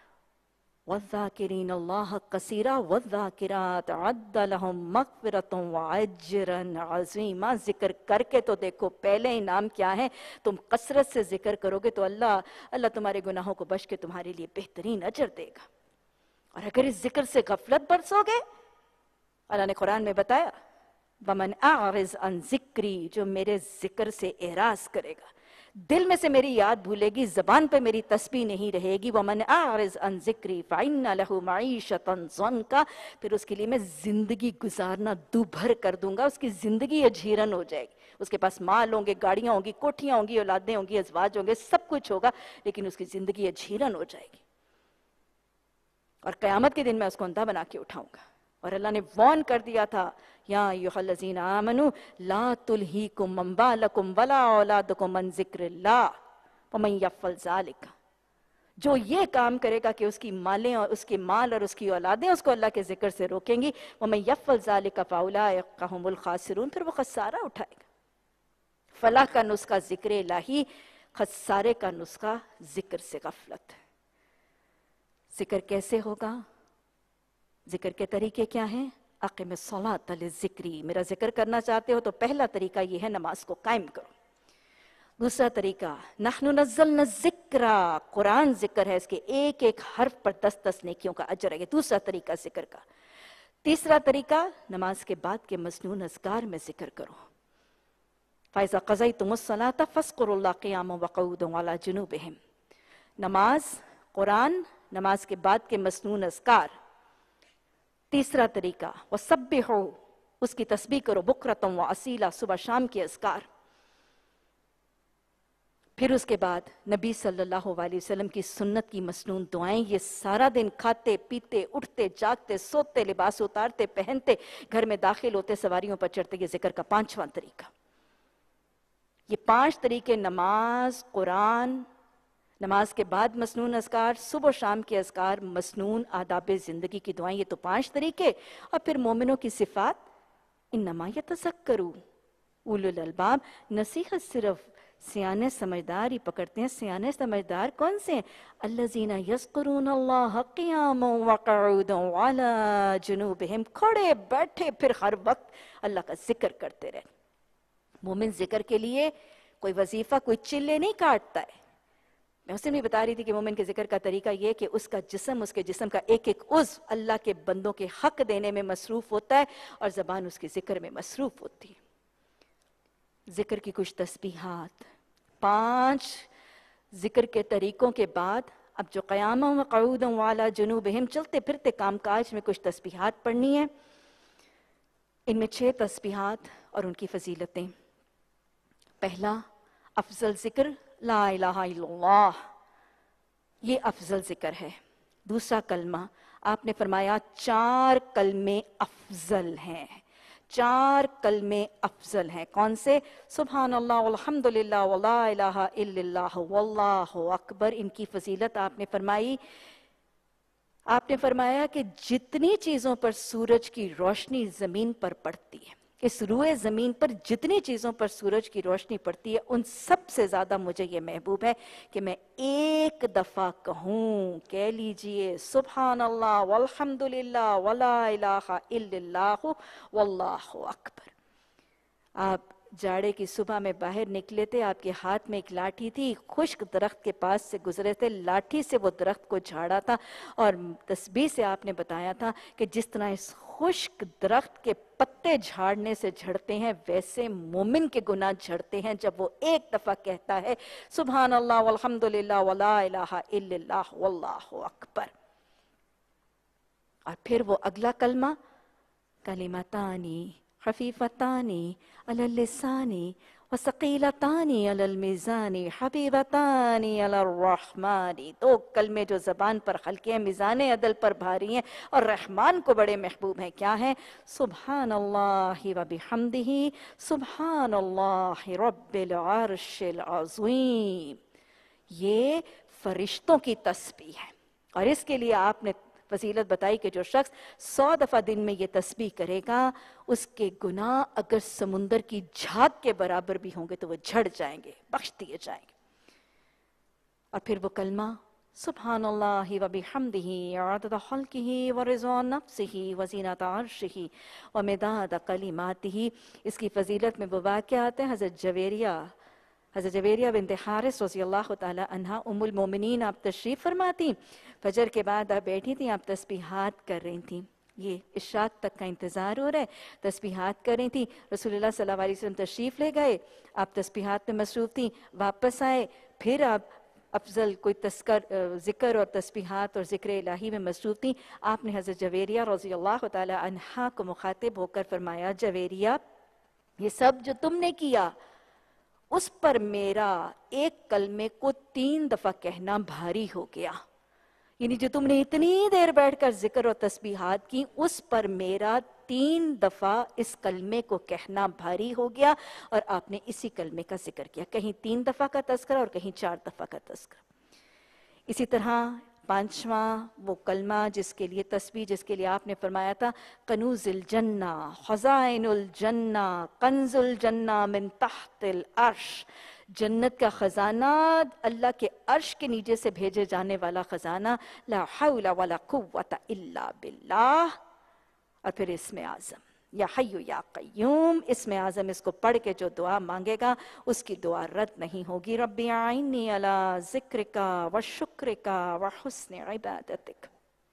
وَالذَّاكِرِينَ اللَّهَ كَثِيرًا وَالذَّاكِرَاتِ عَدَّ لَهُمْ مَغْفِرَةً وَأَجْرًا عَظِيمًا. ذکر کر کے تو دیکھو پہلے انعام کیا ہے. تم کثرت سے ذکر کرو گے تو اللہ تمہارے گناہوں کو بخش کے تمہارے لیے بہترین اجر دے گا. اور اگر اس ذکر سے غفلت برسو گے, اللہ نے قرآن میں بتایا وَمَنْ أَعْرِضْ عَنْ ذِكْرِي. جو میرے ذکر سے اعراض کرے گا, دل میں سے میری یاد بھولے گی, زبان پہ میری تسبیح نہیں رہے گی. وَمَنْ أَعْرِضْ عَنْ ذِكْرِي فَإِنَّ لَهُ مَعِيشَةً ضَنْكًا. پھر اس کے لیے میں زندگی گزارنا دوبھر کر دوں گا. اس کی زندگی اجیرن ہو جائے گی. اس کے پاس مال ہوں گے, گاڑیاں ہوں گی, کوٹھیاں ہوں گی, اولادیں ہوں گی, ازواج ہوں گے, سب کچھ ہوگا, لیکن اس کی زندگی اجیرن ہو جائے گی. اور قیامت کے دن میں اس کو اندھا بنا کے اٹھاؤں گا. اور اللہ نے وارن کر دیا تھا یا ایھا الذین آمنوا لا تلہیکم اموالکم ولا اولادکم عن ذکر اللہ ومن یفعل ذلک، جو یہ کام کرے گا کہ اس کی مالیں اور اس کے مال اور اس کی اولادیں اس کو اللہ کے ذکر سے روکیں گی، ومن یفعل ذلک فاولئک ھم الخاسرون، پھر وہ خسارہ اٹھائے گا. فلاح کا نسخہ ذکر الہی، خسارے کا نسخہ ذکر سے غفلت. ذکر کیسے ہوگا؟ ذکر کے طریقے کیا ہیں؟ اقم الصلاۃ للذکری، میرا ذکر کرنا چاہتے ہو تو پہلا طریقہ یہ ہے نماز کو قائم کرو. دوسرا طریقہ نحن نزلنا الذکر، قرآن ذکر ہے، اس کے ایک ایک حرف پر 10 نیکیوں کا اجر ہے. یہ دوسرا طریقہ ذکر کا. تیسرا طریقہ نماز کے بعد کے مسنون اذکار میں ذکر کرو. فَإِذَا قَضَيْتُمُ الصَّلَاةَ فَاذْكُرُوا اللَّهَ قِيَامًا وَقُعُودًا وَعَلَىٰ جُنُوبِهِمْ. نماز، قرآن، نماز کے بعد کے مسنون اذکار. تیسرا طریقہ وَسَبِّحُوا، اس کی تسبیح کرو، بُکْرَةً وَأَصِیلًا، صبح شام کے اذکار. پھر اس کے بعد نبی صلی اللہ علیہ وسلم کی سنت کی مسنون دعائیں. یہ سارا دن کھاتے پیتے اٹھتے جاگتے سوتے لباس اتارتے پہنتے گھر میں داخل ہوتے سواریوں پر چڑھتے، یہ ذکر کا 5واں طریقہ. یہ 5 طریقے نماز، قرآن، نماز کے بعد مسنون اذکار، صبح و شام کے اذکار، مسنون آداب زندگی کی دعائیں، یہ تو 5 طریقے. اور پھر مومنوں کی صفات، انما یتذکر اولو الالباب. نصیحت صرف سیانے سمجھدار ہی پکڑتے ہیں. سیانے سمجھدار کون سے ہیں؟ الذین یذکرون اللہ قیاما وقعودا وعلی جنوبہم، کھڑے بیٹھے پھر ہر وقت اللہ کا ذکر کرتے رہے. مومن ذکر کے لیے کوئی وظیفہ، کوئی چلے نہیں کاٹتا ہے. میں اسے بھی بتا رہی تھی کہ مومن کے ذکر کا طریقہ یہ کہ اس کا جسم، اس کے جسم کا ایک ایک عضو اللہ کے بندوں کے حق دینے میں مصروف ہوتا ہے اور زبان اس کے ذکر میں مصروف ہوتی ہے. ذکر کی کچھ تسبیحات. 5 ذکر کے طریقوں کے بعد اب جو قیاما وقعودا وعلی جنوبہم، چلتے پھرتے کام کاج میں کچھ تسبیحات پڑھنی ہیں. ان میں 6 تسبیحات اور ان کی فضیلتیں. پہلا افضل ذکر لا الہ الا اللہ، یہ افضل ذکر ہے. دوسرا کلمہ، آپ نے فرمایا 4 کلمے افضل ہیں. 4 کلمے افضل ہیں. کون سے؟ سبحان اللہ والحمدللہ ولا الہ الا اللہ واللہ اکبر. ان کی فضیلت آپ نے فرمائی، آپ نے فرمایا کہ جتنی چیزوں پر سورج کی روشنی زمین پر پڑتی ہے، اس روئے زمین پر جتنی چیزوں پر سورج کی روشنی پڑتی ہے، ان سب سے زیادہ مجھے یہ محبوب ہے کہ میں ایک دفعہ کہوں. کہہ لیجئے سبحان اللہ والحمدللہ ولا الہ الا اللہ واللہ اکبر. آپ جاڑے کی صبح میں باہر نکلے تھے، آپ کے ہاتھ میں ایک لاٹھی تھی، خشک درخت کے پاس سے گزرے تھے، لاٹھی سے وہ درخت کو جھاڑا تھا اور تسبیح سے آپ نے بتایا تھا کہ جس طرح اس خشک درخت کے پتے جھاڑنے سے جھڑتے ہیں، ویسے مومن کے گناہ جھڑتے ہیں جب وہ ایک دفعہ کہتا ہے سبحان اللہ والحمدللہ ولا الہ الا اللہ واللہ اکبر. اور پھر وہ اگلا کلمہ کلمتانی خفیفتانی علی اللسان وثقیلتانی علی المیزان حبیبتانی علی الرحمن. 2 کلمے جو زبان پر ہلکے ہیں، میزان عدل پر بھاری ہیں اور رحمان کو بڑے محبوب ہیں. کیا ہیں؟ سبحان اللہ وبحمدہ سبحان اللہ رب العرش العظیم. یہ فرشتوں کی تسبیح ہے اور اس کے لیے آپ نے فضیلت بتائی کہ جو شخص 100 دفعہ دن میں یہ تسبیح کرے گا، اس کے گناہ اگر سمندر کی جھاگ کے برابر بھی ہوں گے تو وہ جھڑ جائیں گے، بخش دیے جائیں گے. اور پھر وہ کلمہ سبحان اللہ وبحمدہ عدد خلقہ ورضا نفسہ وزینۃ عرشہ ومداد کلماتہ. اس کی فضیلت میں وہ واقعہ آتے ہیں حضرت جویریہ بنت حارث رضی اللہ تعالی عنہا ام المومنین، آپ تشریف فرماتی. فجر کے بعد آپ بیٹھی تھیں، آپ تسبیحات کر رہی تھیں. یہ عشاء تک کا انتظار ہو رہا ہے، تسبیحات کر رہی تھیں. رسول اللہ صلی اللہ علیہ وسلم تشریف لے گئے، آپ تسبیحات میں مصروف تھیں. واپس آئے، پھر آپ افضل کوئی ذکر اور تسبیحات اور ذکر الہی میں مصروف تھیں. آپ نے حضرت جویریہ رضی اللہ تعالی عنہا کو مخاطب ہو کر فرمایا جویریہ، یہ سب جو تم نے کیا اس پر میرا ایک کلمے کو 3 دفعہ کہنا بھاری ہو گیا. यानी जो तुमने इतनी देर बैठकर जिक्र और तस्बीहात की, उस पर मेरा 3 दफ़ा इस कलमे को कहना भारी हो गया और आपने इसी कलमे का जिक्र किया। कहीं 3 दफ़ा का तज़किरा और कहीं 4 दफ़ा का तज़किरा। इसी तरह 5वां वो कलमा जिसके लिए तस्बीह, जिसके लिए आपने फरमाया था कनूज़ुल जन्ना, खज़ाइनुल जन्ना, कंजुल जन्ना मिन तहतिल अर्श, जन्नत का खजाना, अल्लाह के अर्श के नीचे से भेजे जाने वाला खजाना, ला हौला वला कुव्वता इल्ला बिल्लाह। और फिर इसमें आज़म, या हय्यु या क़य्यूम, इसमें आज़म इसको पढ़ के जो दुआ मांगेगा उसकी दुआ रद्द नहीं होगी। रब्बी आइन्नी अला ज़िक्रिका व शुक्रिका व हुस्न इबादतिक।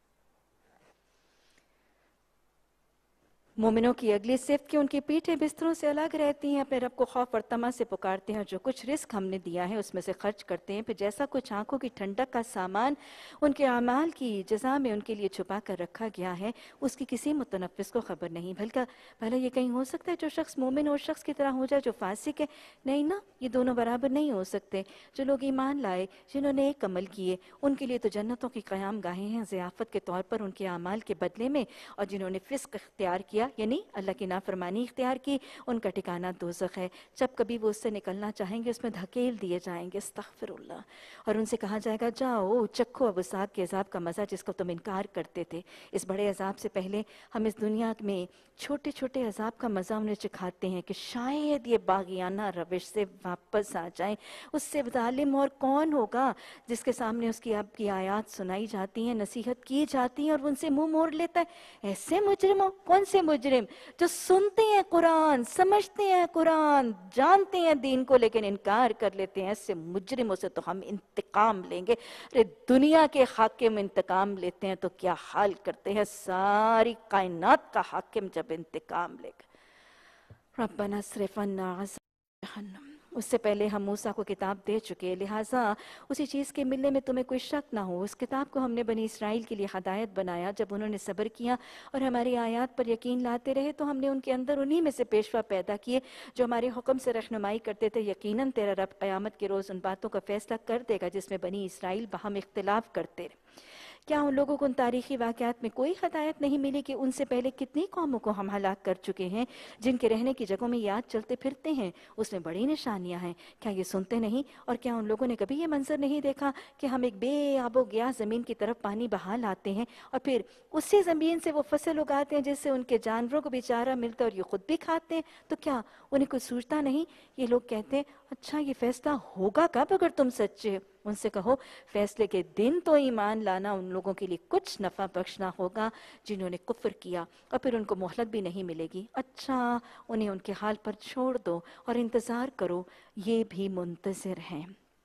मोमिनों की अगली सिफ़त कि उनकी पीठें बिस्तरों से अलग रहती हैं, अपने रब को खौफ और तमा से पुकारते हैं, जो कुछ रिस्क हमने दिया है उसमें से खर्च करते हैं। फिर जैसा कुछ आंखों की ठंडक का सामान उनके अमाल की जज़ा में उनके लिए छुपा कर रखा गया है, उसकी किसी मुतनफ़िस को खबर नहीं। भला ये कहीं हो सकता है जो शख्स मोमिन और शख्स की तरह हो जाए जो फासिक है? नहीं ना, ये दोनों बराबर नहीं हो सकते। जो लोग ईमान लाए, जिन्होंने एक अमल किए, उनके लिए तो जन्नतों की क़याम गाहें हैं ज़ियाफ़त के तौर पर उनके अमाल के बदले में, और जिन्होंने फ़िस्क इख्तियार किया यानी अल्लाह की नाफरमानी इख्तियार की, उनका ठिकाना दोज़ख है। जब कभी वो उससे निकलना चाहेंगे उसमें धकेल दिए जाएंगे, अस्तग़फ़िरुल्लाह। और उनसे कहा जाएगा जाओ चखो अब उस आग के अज़ाब का मज़ा जिसको तुम इनकार करते थे। इस बड़े अज़ाब से पहले हम इस दुनिया में छोटे छोटे अज़ाब का मज़ा उन्हें चखाते हैं कि शायद ये बागियाना रविश से वापस आ जाएं। उससे ज़ालिम और कौन होगा जिसके सामने उसकी अब की आयात सुनाई जाती हैं, नसीहत की जाती है और उनसे मुंह मोड़ लेता है। ऐसे मुजरिमों, कौन से मुजरिम जो सुनते हैं कुरान, समझते हैं कुरान, जानते हैं दीन को, लेकिन इनकार कर लेते हैं। ऐसे मुजरिमों से तो हम इंतकाम लेंगे। अरे दुनिया के हाकिम इंतकाम लेते हैं तो क्या हाल करते हैं सारी कायनात का हाकिम जब इंतकाम लेगा। रब्बना अस्रिफ अन्ना अज़ाब जहन्नम। उससे पहले हम मूसा को किताब दे चुके, लिहाजा उसी चीज़ के मिलने में तुम्हें कोई शक ना हो। उस किताब को हमने बनी इसराइल के लिए हदायत बनाया। जब उन्होंने सब्र किया और हमारी आयत पर यकीन लाते रहे तो हमने उनके अंदर उन्हीं में से पेशवा पैदा किए जो हमारे हुक्म से रहनुमाई करते थे। यकीनन तेरा रब क़यामत के रोज़ उन बातों का फैसला कर देगा जिसमें बनी इसराइल बाहम इख्तिलाफ करते रहे। क्या उन लोगों को उन तारीखी वाक़यात में कोई हदायत नहीं मिली कि उनसे पहले कितनी कौमों को हम हलाक कर चुके हैं जिनके रहने की जगहों में याद चलते फिरते हैं, उसमें बड़ी निशानियां हैं। क्या ये सुनते नहीं? और क्या उन लोगों ने कभी ये मंजर नहीं देखा कि हम एक बेआबो गया ज़मीन की तरफ पानी बहा लाते हैं और फिर उसी ज़मीन से वो फसल उगाते हैं जिससे उनके जानवरों को भी चारा मिलता है और ये खुद भी खाते हैं? तो क्या उन्हें कुछ सूझता नहीं? ये लोग कहते हैं अच्छा ये फैसला होगा कब अगर तुम सच्चे हो? उनसे कहो फैसले के दिन तो ईमान लाना उन लोगों के लिए कुछ नफ़ा बख्शना होगा जिन्होंने कुफ्र किया और फिर उनको मोहलत भी नहीं मिलेगी। अच्छा उन्हें उनके हाल पर छोड़ दो और इंतज़ार करो, ये भी मुंतज़िर हैं।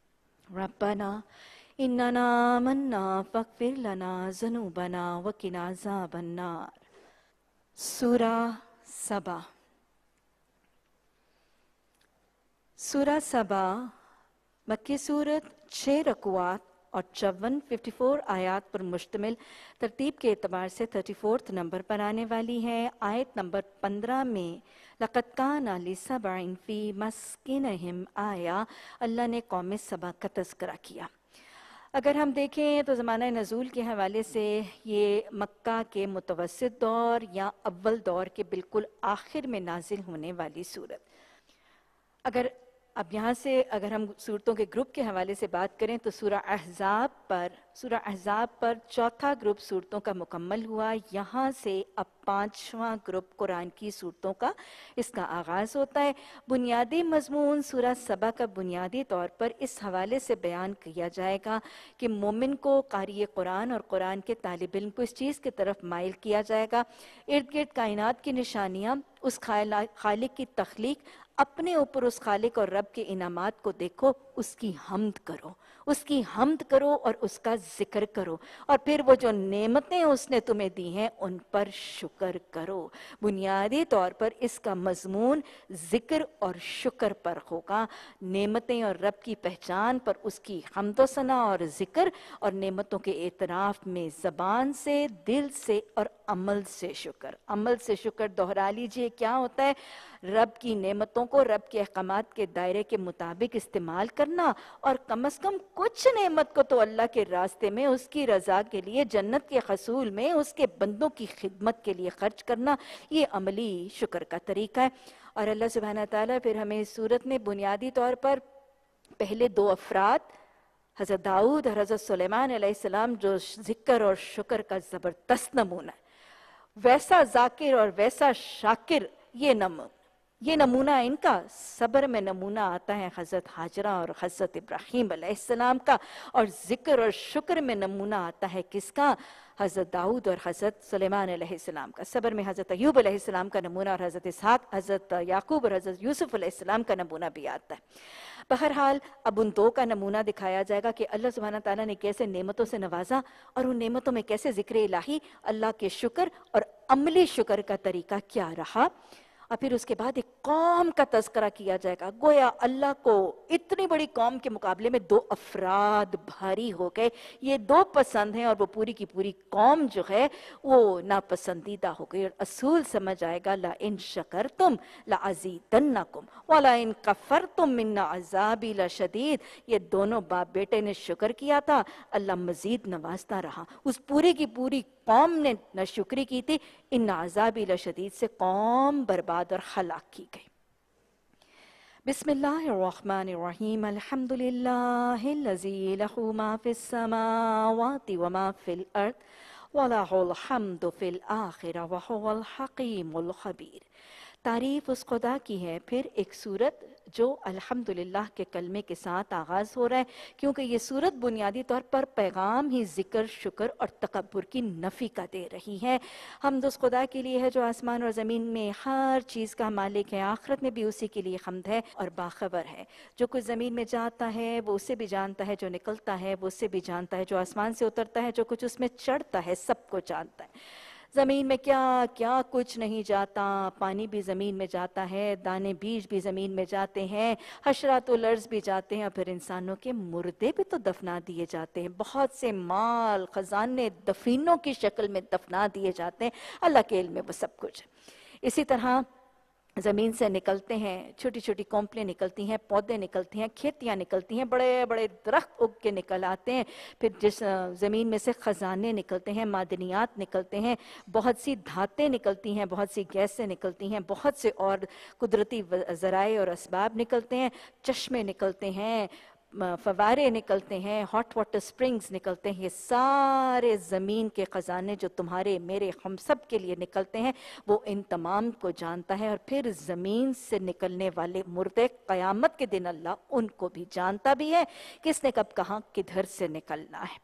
रब्बना इन्नना मन्ना फ़ग़फ़िर लना ज़ुनूबना वक़िना अज़ाबन्नार। सूरा सबा। सूरा सबा मक्की सूरत 6 रकूआत और 54 आयात पर मुश्तमिल, तरतीब के एतबार से 34 नंबर पर आने वाली है। आयत नंबर 15 में लक़द काना लिसबइन फ़ी मस्किनहिम आया, अल्लाह ने कौम सबा का तज़किरा किया। अगर हम देखें तो ज़माना नज़ूल के हवाले से ये मक्का के मुतवस्सित दौर या अव्वल दौर के बिल्कुल आखिर में नाजिल होने वाली सूरत। अगर अब यहाँ से अगर हम सूरतों के ग्रुप के हवाले से बात करें तो सूरा अहज़ाब पर चौथा ग्रुप सूरतों का मुकम्मल हुआ। यहाँ से अब 5वां ग्रुप कुरान की सूरतों का इसका आगाज़ होता है। बुनियादी मज़मून सूरा सबा का बुनियादी तौर पर इस हवाले से बयान किया जाएगा कि मोमिन को क़ारी कुरान और कुरान के तालिब इल्म को इस चीज़ की तरफ माइल किया जाएगा, इर्द गिर्द कायनात की निशानियाँ, उस खालिक की तख्लीक, अपने ऊपर उस खालिक और रब के इनामात को देखो, उसकी हम्द करो और उसका जिक्र करो और फिर वो जो नेमतें उसने तुम्हें दी हैं उन पर शुक्र करो। बुनियादी तौर पर इसका मजमून जिक्र और शुक्र पर होगा। नेमतें और रब की पहचान पर उसकी हम्दो सना और जिक्र, और नेमतों के एतराफ़ में ज़बान से, दिल से और अमल से शुक्र। अमल से शुक्र दोहरा लीजिए, क्या होता है? रब की नेमतों دونوں کو رب کے احکامات کے دائرے کے مطابق استعمال کرنا اور کم از کم کچھ نعمت کو تو اللہ کے راستے میں اس کی رضا کے لیے جنت کے حصول میں اس کے بندوں کی خدمت کے لیے خرچ کرنا، یہ عملی شکر کا طریقہ ہے۔ اور اللہ سبحانہ تعالیٰ پھر ہمیں اس صورت میں بنیادی طور پر پہلے دو افراد حضرت داؤد اور حضرت سلیمان علیہ السلام جو ذکر اور شکر کا زبردست نمونہ ہے، ویسا ذاکر اور ویسا شاکر یہ نمونہ ان کا، صبر میں نمونہ آتا ہے حضرت حاجرہ اور حضرت ابراہیم علیہ السلام کا، اور ذکر اور شکر میں نمونہ آتا ہے کس کا؟ حضرت داؤد اور حضرت سلیمان علیہ السلام کا۔ صبر میں حضرت ایوب علیہ السلام کا نمونہ اور حضرت اسحاق، حضرت یعقوب اور حضرت یوسف علیہ السلام کا نمونہ بھی آتا ہے۔ بہرحال اب ان دو کا نمونہ دکھایا جائے گا کہ اللہ سبحانہ تعالیٰ نے کیسے نعمتوں سے نوازا اور ان نعمتوں میں کیسے ذکر الہی، اللہ کے شکر اور عملی شکر کا طریقہ کیا رہا، اور پھر اس کے بعد ایک قوم کا تذکرہ کیا جائے گا۔ گویا اللہ کو اتنی بڑی قوم کے مقابلے میں دو افراد بھاری ہو گئے، یہ دو پسند ہیں اور وہ پوری کی پوری قوم جو ہے وہ ناپسندیدہ ہو گئی، اور اصول سمجھ آئے گا لَإِن شَكَرْتُمْ لَأَزِيدَنَّكُمْ وَلَإِن كَفَرْتُمْ مِنَّ عَذَابِي لَشَدِيدٌ۔ یہ دونوں باپ بیٹے نے شکر کیا تھا، اللہ مزید نوازتا رہا۔ اس پوری کی پوری قوم نے ناشکری کی تھی، ان عذابی لشدید سے قوم برباد اور ہلاک کی گئی۔ بسم اللہ الرحمن الرحیم، الحمدللہ الذی لہ ما فی السماوات وما فی الارض ولہ الحمد فی الآخرہ وہو الحکیم الخبیر۔ تعریف اس خدا کی ہے۔ پھر ایک سورت جو الحمدللہ کے کلمے کے ساتھ آغاز ہو رہا ہے، کیونکہ یہ سورت بنیادی طور پر پیغام ہی ذکر، شکر اور تکبر کی نفی کا دے رہی ہے۔ حمد اس خدا کے لیے ہے جو آسمان اور زمین میں ہر چیز کا مالک ہے، آخرت میں بھی اسی کے لیے حمد ہے اور باخبر ہے۔ جو کچھ زمین میں جاتا ہے وہ اسے بھی جانتا ہے، جو نکلتا ہے وہ اسے بھی جانتا ہے، جو آسمان سے اترتا ہے، جو کچھ اس میں چڑھتا ہے، سب کو جانتا ہے۔ زمین میں کیا کیا کچھ نہیں جاتا، پانی بھی زمین میں جاتا ہے، دانے بیج بھی زمین میں جاتے ہیں، حشرات الارض بھی جاتے ہیں، اور پھر انسانوں کے مردے بھی تو دفنا دیے جاتے ہیں، بہت سے مال خزانے دفینوں کی شکل میں دفنا دیے جاتے ہیں، اللہ کے علم میں وہ سب کچھ ہے۔ اسی طرح زمین سے نکلتے ہیں، چھوٹی چھوٹی کونپلیں نکلتی ہیں، پودے نکلتی ہیں، کھیتیاں نکلتی ہیں، بڑے بڑے درخت اگ کے نکل آتے ہیں، پھر جس زمین میں سے خزانے نکلتے ہیں، معدنیات نکلتے ہیں، بہت سی دھاتیں نکلتی ہیں، بہت سی گیسیں نکلتی ہیں، بہت سے اور قدرتی ذرائع اور اسباب نکلتے ہیں، چشمے نکلتے ہیں، فوارے نکلتے ہیں، ہاٹ واٹر سپرنگز نکلتے ہیں، یہ سارے زمین کے خزانے جو تمہارے میرے ہم سب کے لیے نکلتے ہیں، وہ ان تمام کو جانتا ہے۔ اور پھر زمین سے نکلنے والے مردے قیامت کے دن اللہ ان کو بھی جانتا بھی ہے، کس نے کب کہاں کدھر سے نکلنا ہے۔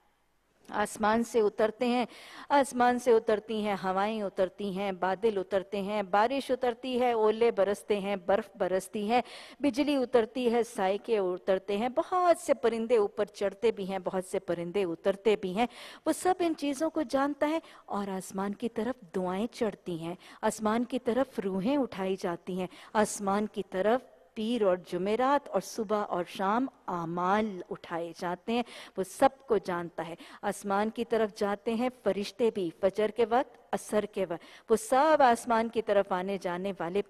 آسمان سے اترتے ہیں، آسمان سے اترتی ہیں ہوائیں، اترتی ہیں بادل، اترتے ہیں بارش، اترتی ہے اولے برستے ہیں، برف برستی ہے، بجلی اترتی ہے، سائیکے اترتے ہیں، بہت سے پرندے اوپر چڑھتے بھی ہیں، بہت سے پرندے اترتے بھی ہیں، وہ سب ان چیزوں کو جانتا ہے۔ اور آسمان کی طرف دعائیں چڑھتی ہیں، آسمان کی طرف روحیں اٹھائی جاتی ہیں، آسمان کی طرف پیر اور جمعرات اور صبح اور شام اعمال اٹھائے جاتے ہیں، وہ سب کو جانتا ہے۔ آسمان کی طرف جاتے ہیں فرشتے بھی، فجر کے وقت، عصر کے وقت، وہ سب آسمان کی طرف آنے جانے والے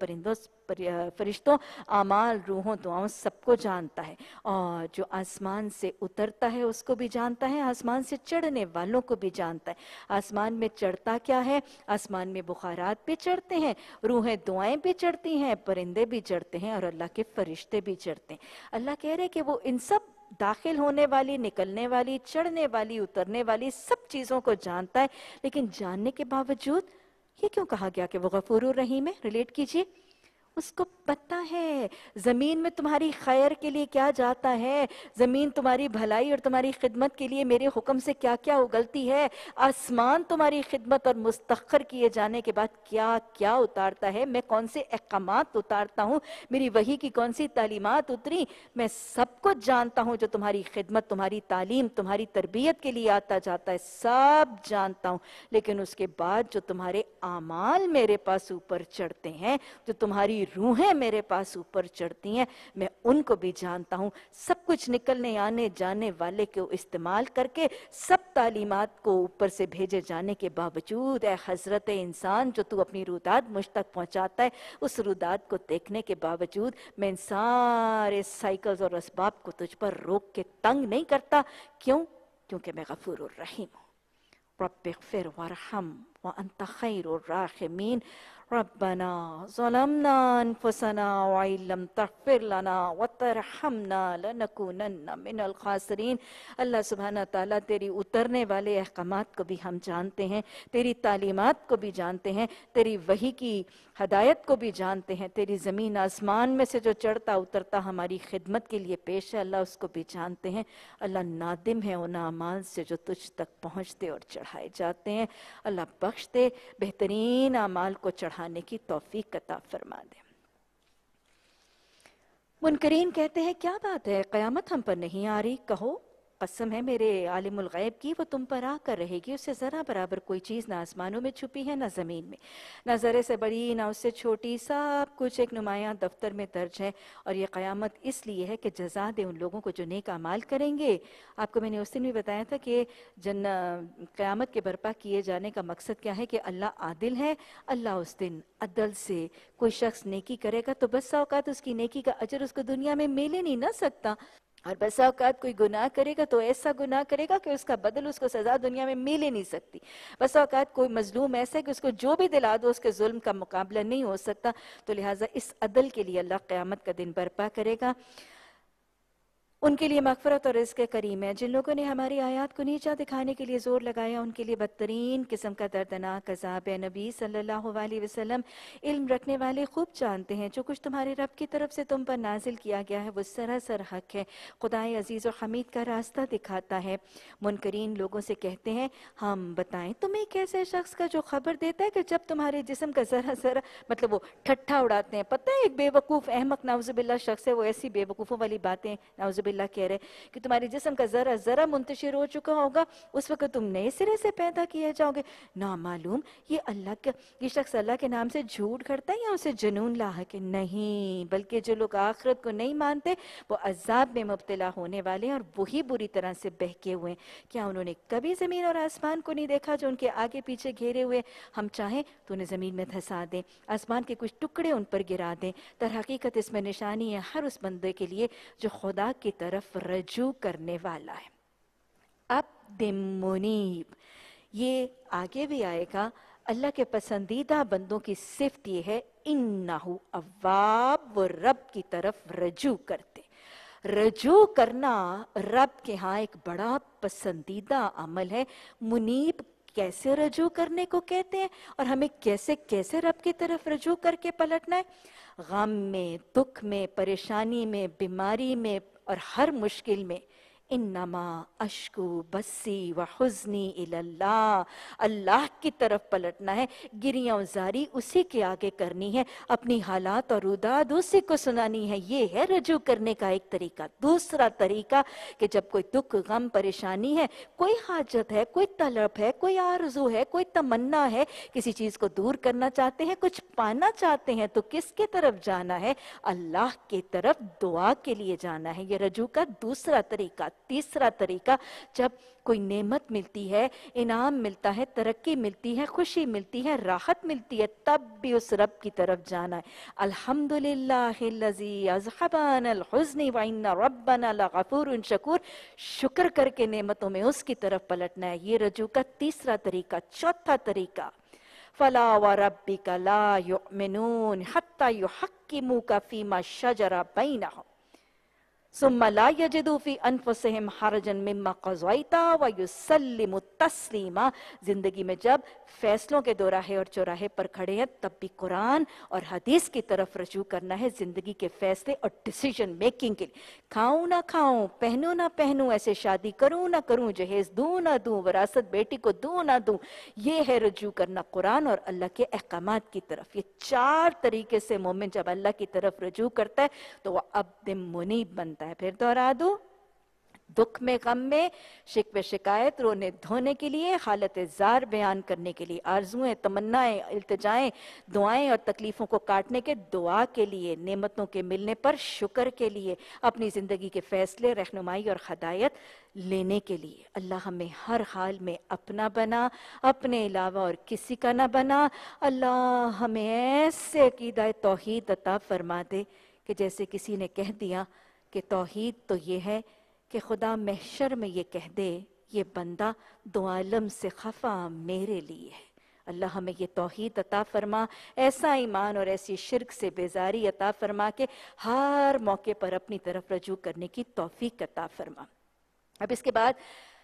فرشتوں، اعمال، روحوں، دعاؤں سب کو جانتا ہے۔ اور جو آسمان سے اترتا ہے اس کو بھی جانتا ہے، آسمان سے چڑھنے والوں کو بھی جانتا ہے۔ آسمان میں چڑھتا کیا ہے؟ آسمان میں بخارات بھی چڑھتے ہیں، روحیں دعائیں بھی چڑھتی ہیں، پرندے بھی چڑھتے ہیں، اور اللہ کے فرشتے بھی چڑھتے ہیں۔ اللہ کہہ رہے کہ وہ ان سب داخل ہونے والی، نکلنے والی، چڑھنے والی، اترنے والی سب چیزوں کو جانتا ہے، لیکن جاننے کے باوجود یہ کیوں کہا گیا کہ وہ غفور الرحیم ہے؟ ریلیٹ کیجئے۔ اس کو پتہ ہے زمین میں تمہاری خیر کے لیے کیا جاتا ہے، زمین تمہاری بھلائی اور تمہاری خدمت کے لیے میرے حکم سے کیا کیا اگلتی ہے، آسمان تمہاری خدمت اور مستخر کیے جانے کے بعد کیا کیا اتارتا ہے، میں کون سے احکامات اتارتا ہوں، میری وحی کی کون سی تعلیمات اتری، میں سب کچھ جانتا ہوں، جو تمہاری خدمت، تمہاری تعلیم، تمہاری تربیت کے لیے آتا جاتا ہے، سب جانتا ہوں۔ لیکن اس کے بعد جو تمہارے اعمال میرے پاس اوپر چڑھتے ہیں، جو تمہاری की रूहें मेरे पास ऊपर चढ़ती हैं, मैं उनको भी जानता हूँ। सब कुछ निकलने आने जाने वाले को इस्तेमाल करके, सब तालीमात को ऊपर से भेजे जाने के बावजूद, ए हजरत इंसान जो तू अपनी रुदात मुझ तक पहुँचाता है, उस रुदात को देखने के बावजूद मैं इन सारे साइकिल्स और असबाब को तुझ पर रोक के तंग नहीं करता। क्यों? क्योंकि मैं गफूरुर रहीम हूँ। रब्बिग़फिर वरहम व अंत खैरुर राहिमीन। रब्बना ज़लमना अनफुसना व इल्लम तग़फिर लना व तरहमना लनकूनन्ना मिनल खासिरीन। अल्लाह सुब्हाना ताला, तेरी उतरने वाले अहकामात को भी हम जानते हैं, तेरी तालीमात को भी जानते हैं, तेरी वही की हदायत को भी जानते हैं, तेरी ज़मीन आसमान में से जो चढ़ता उतरता हमारी खिदमत के लिए पेश है अल्लाह, उसको भी जानते हैं। अल्लाह नादिम है उन अमाल से जो तुझ तक पहुँचते और चढ़ाए जाते हैं। अल्लाह बख्श दे, बेहतरीन अमाल को चढ़ाने की तौफीक अता फरमा दे। मुनकरीन कहते हैं, क्या बात है, क़यामत हम पर नहीं आ रही? कहो, कसम है मेरे आलिमुल गैब की, वो तुम पर आकर रहेगी। उससे ज़रा बराबर कोई चीज़ ना आसमानों में छुपी है ना ज़मीन में, ना ज़रे से बड़ी ना उससे छोटी, सब कुछ एक नुमायाँ दफ्तर में दर्ज है। और ये क़यामत इसलिए है कि जज़ा दे उन लोगों को जो नेक अमाल करेंगे। आपको मैंने उस दिन भी बताया था कि क़यामत के बर्पा किए जाने का मकसद क्या है, कि अल्लाह आदिल है। अल्लाह उस दिन अदल से कोई शख्स नेकी करेगा तो बस औकात उसकी नेकी का अजर उसको दुनिया में मिले नहीं ना सकता, और बसा औकात कोई गुनाह करेगा तो ऐसा गुनाह करेगा कि उसका बदल, उसको सजा दुनिया में मिल ही नहीं सकती। बसा औकात कोई मजलूम ऐसा है कि उसको जो भी दिला दो उसके जुल्म का मुकाबला नहीं हो सकता। तो लिहाजा इस अदल के लिए अल्लाह क़यामत का दिन बर्पा करेगा। उनके लिए मग़फ़िरत और रिज़्क़ करीम है। जिन लोगों ने हमारी आयत को नीचा दिखाने के लिए ज़ोर लगाया, उनके लिए बदतरीन किस्म का दर्दनाक अज़ाब है। नबी सल्लल्लाहु अलैहि वसल्लम इल्म रखने वाले खूब जानते हैं, जो कुछ तुम्हारे रब की तरफ से तुम पर नाजिल किया गया है वो सरासर हक है, खुदाए अजीज़ और हमीद का रास्ता दिखाता है। मुनकरीन लोगों से कहते हैं, हम बताएं तुम्हें एक ऐसे शख्स का जो खबर देता है कि जब तुम्हारे जिस्म का ज़रा ज़रा, मतलब वो ठट्ठा उड़ाते हैं। पता है, एक बेवकूफ़ अहमक नाउज़ुबिल्लाह शख्स है, वो ऐसी बेवकूफ़ों वाली बातें नाउज़ुबिल्लाह कह रहे कि तुम्हारे जिस्म का जरा जरा मुंतशिर हो चुका होगा, उस वक्त तुम नए सिरे से पैदा किए जाओगे। ना मालूम ये अल्लाह का, ये शख्स अल्लाह के नाम से झूठ करता है या उसे जुनून लाहक है? नहीं, बल्कि जो लोग आखिरत को नहीं मानते वो अजाब में मुब्तला होने वाले हैं और वही बुरी तरह से बहके हुए हैं। क्या उन्होंने कभी जमीन और आसमान को नहीं देखा जो उनके आगे पीछे घेरे हुए? हम चाहें तो उन्हें जमीन में धंसा दें, आसमान के कुछ टुकड़े उन पर गिरा दें। तर हकीकत इसमें निशानी है हर उस बंदे के लिए जो खुदा की तरफ रजू करने वाला है। अब मुनीब, ये आगे भी आएगा। अल्लाह के पसंदीदा बंदों की सिफ्त ये है, इन्नहु अव्वाब, वो रब की तरफ रजू करते। रजू करना रब के यहाँ एक बड़ा पसंदीदा अमल है। मुनीब कैसे रजू करने को कहते हैं और हमें कैसे कैसे रब की तरफ रजू करके पलटना है? गम में, दुख में, परेशानी में, बीमारी में और हर मुश्किल में इन्नमा अश्कु बस्सी व हुज़्नी इलल्लाह, अल्लाह की तरफ पलटना है। गिरियाँ जारी उसी के आगे करनी है, अपनी हालात और उदाद उसी को सुनानी है। ये है रजू करने का एक तरीका। दूसरा तरीका कि जब कोई दुख, गम, परेशानी है, कोई हाजत है, कोई तलब है, कोई आरज़ू है, कोई तमन्ना है, किसी चीज़ को दूर करना चाहते हैं, कुछ पाना चाहते हैं, तो किसके तरफ जाना है? अल्लाह की तरफ दुआ के लिए जाना है। ये रजू का दूसरा तरीका। तीसरा तरीका, जब कोई नेमत मिलती है, इनाम मिलता है, तरक्की मिलती है, खुशी मिलती है, राहत मिलती है, तब भी उस रब की तरफ जाना है। अल्हम्दुलिल्लाहिल्लज़ी अज़हबनल हुज़्न व इन्ना रब्बना लगफूरुन शकूर, शुक्र करके नेमतों में उसकी तरफ पलटना है। ये रजू का तीसरा तरीका। चौथा तरीका, फला व रब्बिका ला युमिनून हत्ता युहक्किमुका फीमा शजरा बैनहुम सुम्मा ला यजिदू फी अनफुसिहिम हरजन मिम्मा क़ज़ैता व युसल्लिमु तस्लीमा। जिंदगी में जब फैसलों के दोराहे और चौराहे पर खड़े हैं, तब भी कुरान और हदीस की तरफ रजू करना है जिंदगी के फैसले और डिसीजन मेकिंग के लिए। खाऊं ना खाऊं, पहनूं ना पहनूं, ऐसे शादी करूं ना करूं, जहेज दूं ना दूं, विरासत बेटी को दूं ना दूं, ये है रजू करना कुरान और अल्लाह के अहकामात की तरफ। ये चार तरीके से मोमिन जब अल्लाह की तरफ रजू करता है तो वह अब्द मुनीब बनता है। फिर दोहरा दूं, दुख में, गम में, शिकवे शिकायत, रोने धोने के लिए, हालत ज़ार बयान करने के लिए, आरजुएं, तमन्नाएं, इल्तिजाएं, दुआएं और तकलीफ़ों को काटने के दुआ के लिए, नेमतों के मिलने पर शुक्र के लिए, अपनी ज़िंदगी के फ़ैसले, रहनुमाई और हदायत लेने के लिए। अल्लाह हमें हर हाल में अपना बना, अपने अलावा और किसी का ना बना। अल्लाह हमें ऐसे अकीदा तौहीद अता फरमा दे कि जैसे किसी ने कह दिया कि तौहीद तो ये है कि खुदा महशर में ये कह दे, ये बंदा दो आलम से खफा मेरे लिए है। अल्लाह हमें ये तौहीद अता फरमा, ऐसा ईमान और ऐसी शिर्क से बेजारी अता फरमा के हर मौके पर अपनी तरफ रजू करने की तौफीक अता फरमा। अब इसके बाद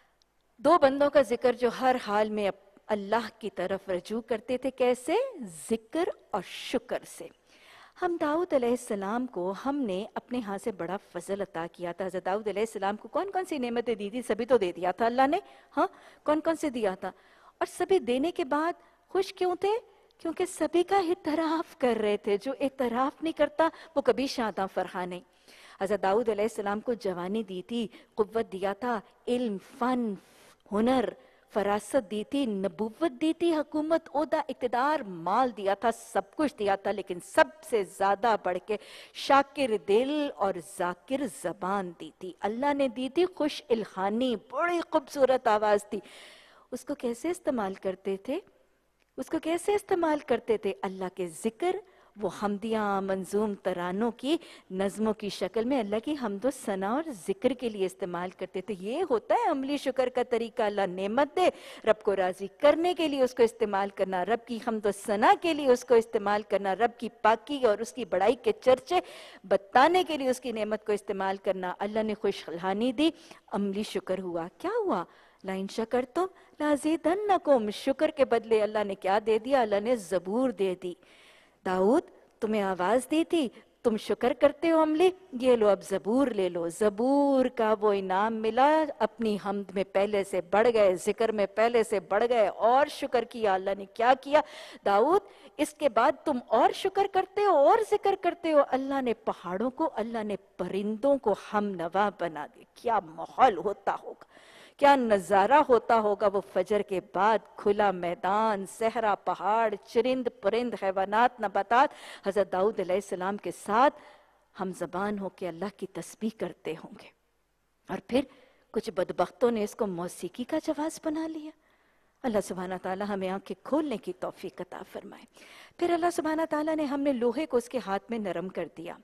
दो बंदों का जिक्र जो हर हाल में अल्लाह की तरफ रजू करते थे, कैसे? जिक्र और शुक्र से। हम दाऊद अलैहिस्सलाम को हमने अपने यहाँ से बड़ा फजल अता किया था। हज़रत दाऊद अलैहिस्सलाम को कौन कौन सी नेमतें दी थी? सभी तो दे दिया था अल्लाह ने। हाँ, कौन कौन से दिया था? और सभी देने के बाद खुश क्यों थे? क्योंकि सभी का इतराफ़ कर रहे थे। जो इतराफ़ नहीं करता वो कभी शादा फरहा नहीं। हज़रत दाऊद अलैहिस्सलाम को जवानी दी थी, कुव्वत दिया था, इल्म, फ़न, हुनर, फरासत दी थी, नबूवत दी थी, हुकूमत, ओहदा, इक़्तिदार, माल दिया था, सब कुछ दिया था, लेकिन सबसे ज़्यादा बढ़ के शाकिर दिल और जाकिर ज़बान दी थी। अल्लाह ने दी थी खुश इल्हानी, बड़ी खूबसूरत आवाज़ थी। उसको कैसे इस्तेमाल करते थे? उसको कैसे इस्तेमाल करते थे? अल्लाह के ज़िक्र, वो हमदियाँ, मंजूम तरानों की नज़मों की शक्ल में अल्लाह की हम्दो सना और ज़िक्र के लिए इस्तेमाल करते थे। ये होता है अमली शुक्र का तरीका। अल्लाह नेमत दे, रब को राज़ी करने के लिए उसको इस्तेमाल करना, रब की हम्दो सना के लिए उसको इस्तेमाल करना, रब की पाकी और उसकी बड़ाई के चर्चे बताने के लिए उसकी नेमत को इस्तेमाल करना। अल्लाह ने खुशहाली दी, अमली शुक्र हुआ। क्या हुआ? लाइन शकर तुम लाज़ीदन्नकुम, शुक्र के बदले अल्लाह ने क्या दे दिया? अल्लाह ने ज़बूर दे दी। दाऊद, तुम्हें आवाज दी थी, तुम शुक्र करते हो अमली, ये लो अब ज़बूर ले लो। ज़बूर का वो इनाम मिला, अपनी हम्द में पहले से बढ़ गए, जिक्र में पहले से बढ़ गए और शुक्र किया। अल्लाह ने क्या किया? दाऊद, इसके बाद तुम और शुक्र करते हो और जिक्र करते हो। अल्लाह ने पहाड़ों को, अल्लाह ने परिंदों को हम नवा बना दिया। क्या माहौल होता होगा, क्या नज़ारा होता होगा वो फजर के बाद, खुला मैदान, सहरा, पहाड़, चरिंद परिंद, हैवानात, नबातात हज़रत दाऊद अलैहिस्सलाम के साथ हम ज़बान हो के अल्लाह की तस्बीह करते होंगे। और फिर कुछ बदबख्तों ने इसको मौसीकी का जवाज़ बना लिया। अल्लाह सुब्हाना ताला हमें आंखें खोलने की तौफीक अता फरमाए। फिर अल्लाह सुब्हाना ताला ने हमने लोहे को उसके हाथ में नरम कर दिया।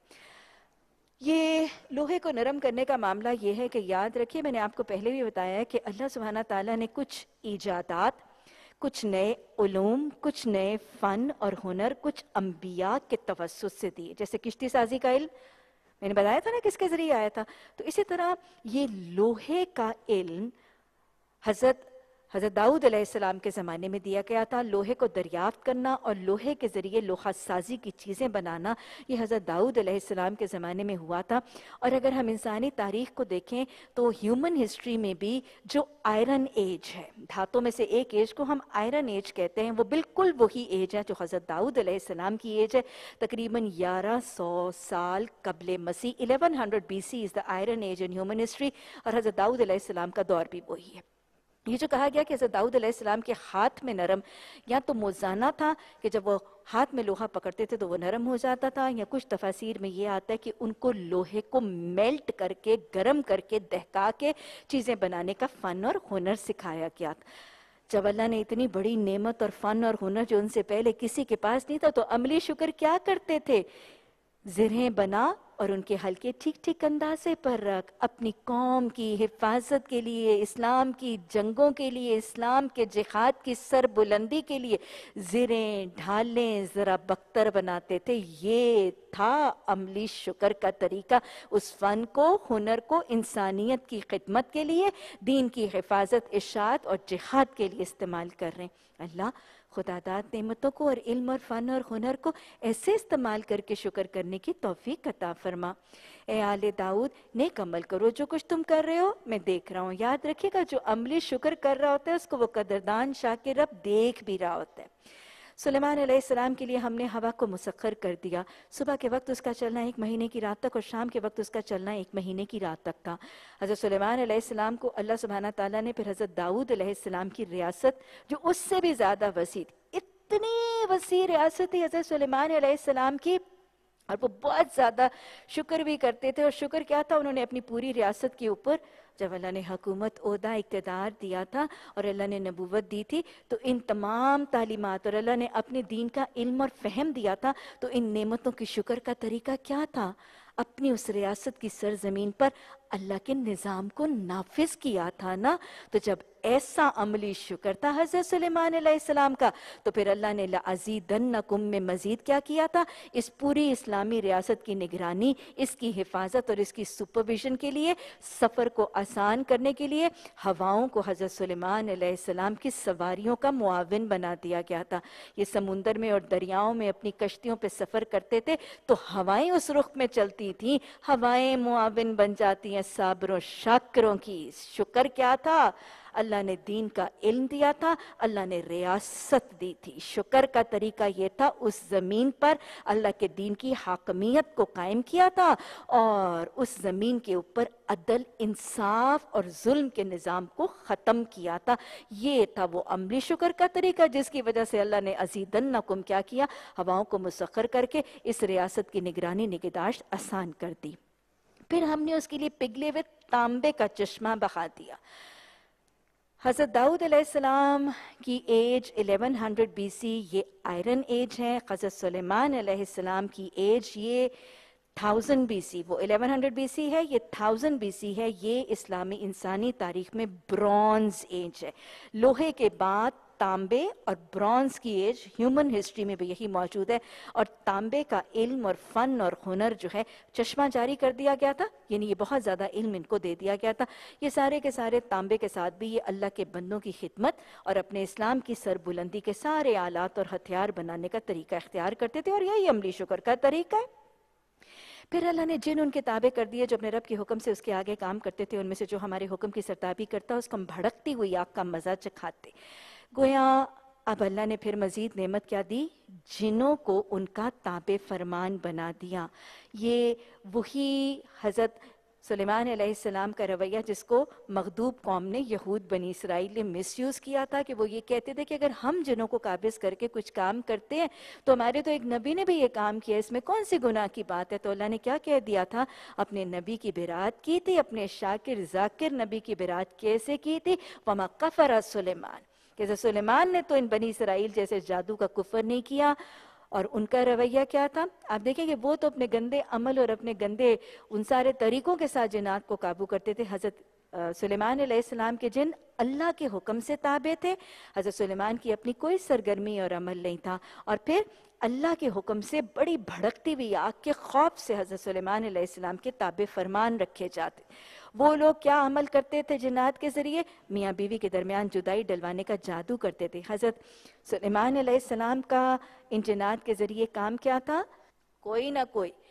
ये लोहे को नरम करने का मामला ये है कि याद रखिए, मैंने आपको पहले भी बताया है कि अल्लाह सुब्हाना ताला ने कुछ ईजादात, कुछ नए उलूम, कुछ नए फ़न और हुनर कुछ अंबिया के तवस्सुत से दिए। जैसे किश्ती साजी का इल्म मैंने बताया था ना किसके ज़रिए आया था, तो इसी तरह ये लोहे का इल्म हज़रत दाऊद अलैहिस्सलाम के ज़माने में दिया गया था। लोहे को दरियाफ्त करना और लोहे के ज़रिए लोहा साजी की चीज़ें बनाना, ये हज़रत दाऊद अलैहिस्सलाम के ज़माने में हुआ था। और अगर हम इंसानी तारीख़ को देखें तो ह्यूमन हिस्ट्री में भी जो आयरन एज है, धातों में से एक एज को हम आयरन एज कहते हैं, वो बिल्कुल वही एज है जो हज़रत दाऊद अलैहिस्सलाम की एज है। तकरीबन 1100 साल कबले मसीह, 1100 BC is the iron age in human history, और हज़रत दाऊद अलैहिस्सलाम का दौर भी वही है। ये जो कहा गया कि हज़रत दाऊद अलैहिस्सलाम के हाथ में नरम, या तो मोजाना था कि जब वो हाथ में लोहा पकड़ते थे तो वो नरम हो जाता था, या कुछ तफासीर में ये आता है कि उनको लोहे को मेल्ट करके, गर्म करके, दहका के चीज़ें बनाने का फ़न और हुनर सिखाया गया था। जब अल्लाह ने इतनी बड़ी नेमत और फ़न और हुनर जो उनसे पहले किसी के पास नहीं था, तो अमली शुक्र क्या करते थे? ज़रहें बना और उनके हल्के ठीक ठीक अंदाजे पर रख, अपनी कौम की हिफाजत के लिए, इस्लाम की जंगों के लिए, इस्लाम के जिहाद की सरबुलंदी के लिए ज़रें, ढालें ज़रा बख्तर बनाते थे। ये था अमली शुक्र का तरीका। उस फ़न को, हुनर को इंसानियत की खिदमत के लिए, दीन की हिफाजत, इशाअत और जिहाद के लिए इस्तेमाल कर रहे हैं। अल्लाह खुदादाद नेमतों को और इल्म और फ़न और हुनर को ऐसे इस्तेमाल करके शुक्र करने की तौफीक अता फरमा। ए आले दाऊद, नेक अमल करो, जो कुछ तुम कर रहे हो मैं देख रहा हूँ। याद रखिएगा, जो अमली शुक्र कर रहा होता है उसको वो कदरदान शाकिर रब देख भी रहा होता है। سلیمان علیہ السلام کے لیے ہم نے ہوا کو مسخر کر دیا. صبح کے وقت اس کا چلنا 1 مہینے کی رات تک اور شام کے وقت اس کا چلنا 1 مہینے کی رات تک تھا. حضرت سلیمان علیہ السلام کو اللہ سبحانہ تعالیٰ نے پھر حضرت داؤد علیہ السلام کی ریاست جو اس سے بھی زیادہ وسیع تھی، اتنی وسیع ریاست تھی حضرت سلیمان علیہ السلام کی، اور وہ بہت زیادہ شکر بھی کرتے تھے. اور شکر کیا تھا؟ انہوں نے اپنی پوری ریاست کے اوپر جب اللہ نے حکومت، عہدہ، اقتدار دیا تھا اور اللہ نے نبوت دی تھی، تو ان تمام تعلیمات اور اللہ نے اپنے دین کا علم اور فہم دیا تھا، تو ان نعمتوں کی شکر کا طریقہ کیا تھا؟ اپنی اس ریاست کی سرزمین پر اللہ کے نظام کو نافذ کیا تھا نا. تو جب ایسا عملی شکر تھا حضرت سلیمان علیہ السلام کا، تو پھر اللہ نے لَأَزِيدَنَّكُم میں مزید کیا کیا تھا؟ اس پوری اسلامی ریاست کی نگرانی، اس کی حفاظت اور اس کی سپرویژن کے لیے، سفر کو آسان کرنے کے لیے ہواؤں کو حضرت سلیمان علیہ السلام کی سواریوں کا معاون بنا دیا گیا تھا. یہ سمندر میں اور دریاؤں میں اپنی کشتیوں پہ سفر کرتے تھے تو ہوائیں اس رخ میں چلتی تھیں، ہوائیں معاون بن جاتی ہیں صابروں شاکروں کی. شکر کیا تھا؟ اللہ نے دین کا علم دیا تھا، اللہ نے ریاست دی تھی. شکر کا طریقہ یہ تھا اس زمین پر اللہ کے دین کی حاکمیت کو قائم کیا تھا اور اس زمین کے اوپر عدل، انصاف اور ظلم کے نظام کو ختم کیا تھا. یہ تھا وہ عملی شکر کا طریقہ جس کی وجہ سے اللہ نے ازیدنکم کیا کیا؟ ہواؤں کو مسخر کر کے اس ریاست کی نگرانی، نگہداشت آسان کر دی. پھر ہم نے اس کے لیے پگھلے ہوئے تانبے کا چشمہ بہا دیا. حضرت داؤد علیہ السلام کی ایج 1100 بی سی، یہ آئرن ایج ہے. حضرت سلیمان علیہ السلام کی ایج یہ 1000 بی سی، وہ 1100 بی سی ہے، یہ 1000 بی سی ہے. یہ اسلامی انسانی تاریخ میں برونز ایج ہے. لوہے کے بعد تانبے اور برونز کی ایج ہیومن ہسٹری میں بھی یہی موجود ہے. اور تانبے کا علم اور فن اور ہنر جو ہے چشمہ جاری کر دیا گیا تھا، یعنی یہ بہت زیادہ علم ان کو دے دیا گیا تھا. یہ سارے کے سارے تانبے کے ساتھ بھی یہ اللہ کے بندوں کی خدمت اور اپنے اسلام کی سربلندی کے سارے آلات اور ہتھیار بنانے کا طریقہ اختیار کرتے تھے، اور یہی عملی شکر کا طریقہ ہے. پھر اللہ نے جن ان کے تابع کر دیے جو اپنے رب کے حکم سے اس کے آگے کام کرتے تھے. ان میں سے جو ہمارے حکم کی سرتابی کرتا اس کو ہم بھڑکتی ہوئی آگ کا مزہ چکھاتے. گویا اب اللہ نے پھر مزید نعمت کیا دی؟ جنوں کو ان کا تابع فرمان بنا دیا. یہ وہی حضرت سلیمان علیہ السلام کا رویہ جس کو مغضوب قوم نے، یہود بنی اسرائیل نے مس یوز کیا تھا، کہ وہ یہ کہتے تھے کہ اگر ہم جنوں کو قابض کر کے کچھ کام کرتے ہیں تو ہمارے تو ایک نبی نے بھی یہ کام کیا، اس میں کون سی گناہ کی بات ہے؟ تو اللہ نے کیا کہہ دیا تھا؟ اپنے نبی کی برات کی تھی، اپنے شاکر ذاکر نبی کی برات کیسے کی تھی؟ وَمَا كَفَرَ سُلَيْمَانُ، کہ سلیمان نے تو ان بنی اسرائیل جیسے جادو کا کفر نہیں کیا. اور ان کا رویہ کیا تھا؟ آپ دیکھیں کہ وہ تو اپنے گندے عمل اور اپنے گندے ان سارے طریقوں کے ساتھ جنات کو قابو کرتے تھے. حضرت سلیمان علیہ السلام کے جن اللہ کے حکم سے تابع تھے. حضرت سلیمان کی اپنی کوئی سرگرمی اور عمل نہیں تھا. اور پھر اللہ کے حکم سے بڑی بھڑکتی ہوئی آگ کے خوف سے حضرت سلیمان علیہ السلام کے تابع فرمان رکھے جاتے. وہ لوگ کیا عمل کرتے تھے جنات کے ذریعے؟ میاں بیوی کے درمیان جدائی ڈلوانے کا جادو کرتے تھے. حضرت سلیمان علیہ السلام کا ان جنات کے ذریعے کام کیا تھا؟ کوئی نہ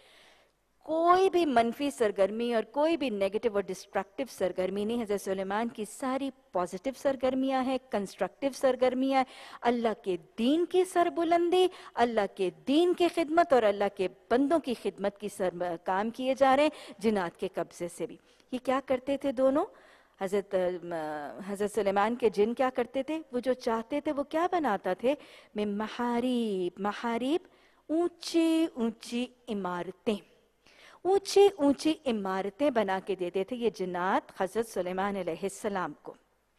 کوئی بھی منفی سرگرمی اور کوئی بھی نیگیٹو اور ڈسٹرکٹیو سرگرمی نہیں. حضرت سلیمان کی ساری پازیٹیو سرگرمیاں ہیں، کنسٹرکٹیو سرگرمیاں ہیں. اللہ کے دین کی سربلندی، اللہ کے دین کی خدمت اور اللہ کے بندوں کی خدمت کی کام کیے جا رہے ہیں جنات کے قبضے سے بھی. یہ کیا کرتے تھے دونوں؟ حضرت سلیمان کے جن کیا کرتے تھے؟ وہ جو چاہتے تھے وہ کیا بناتا تھے؟ میں محاریب اونچی اونچی عمارتیں بنا کے دیتے تھے یہ جنات حضرت سلیمان علیہ السلام کو.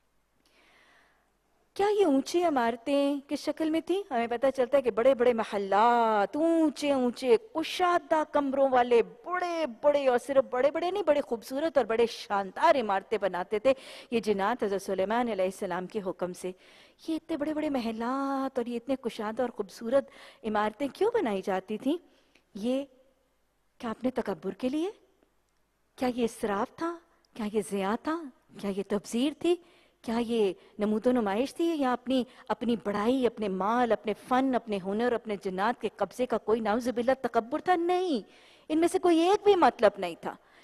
کیا یہ اونچی عمارتیں کس شکل میں تھیں؟ ہمیں پتہ چلتا ہے کہ بڑے بڑے محلات، اونچے اونچے کشادہ کمروں والے بڑے بڑے، اور صرف بڑے بڑے نہیں، بڑے خوبصورت اور بڑے شاندار عمارتیں بناتے تھے یہ جنات حضرت سلیمان علیہ السلام کے حکم سے. یہ اتنے بڑے بڑے محلات اور یہ اتنے کشادہ اور خوبصورت عمارتیں کیوں بنائی جاتی تھیں؟ یہ کیا اپنے تکبر کے لیے؟ کیا یہ اسراف تھا؟ کیا یہ ضیاع تھا؟ کیا یہ تبذیر تھی؟ کیا یہ نمود و نمائش تھی؟ یا اپنی بڑائی، اپنے مال، اپنے فن، اپنے ہنر، اپنے جنات کے قبضے کا کوئی نعوذ باللہ تکبر تھا؟ نہیں، ان میں سے کوئی ایک بھی مطلب نہیں تھا.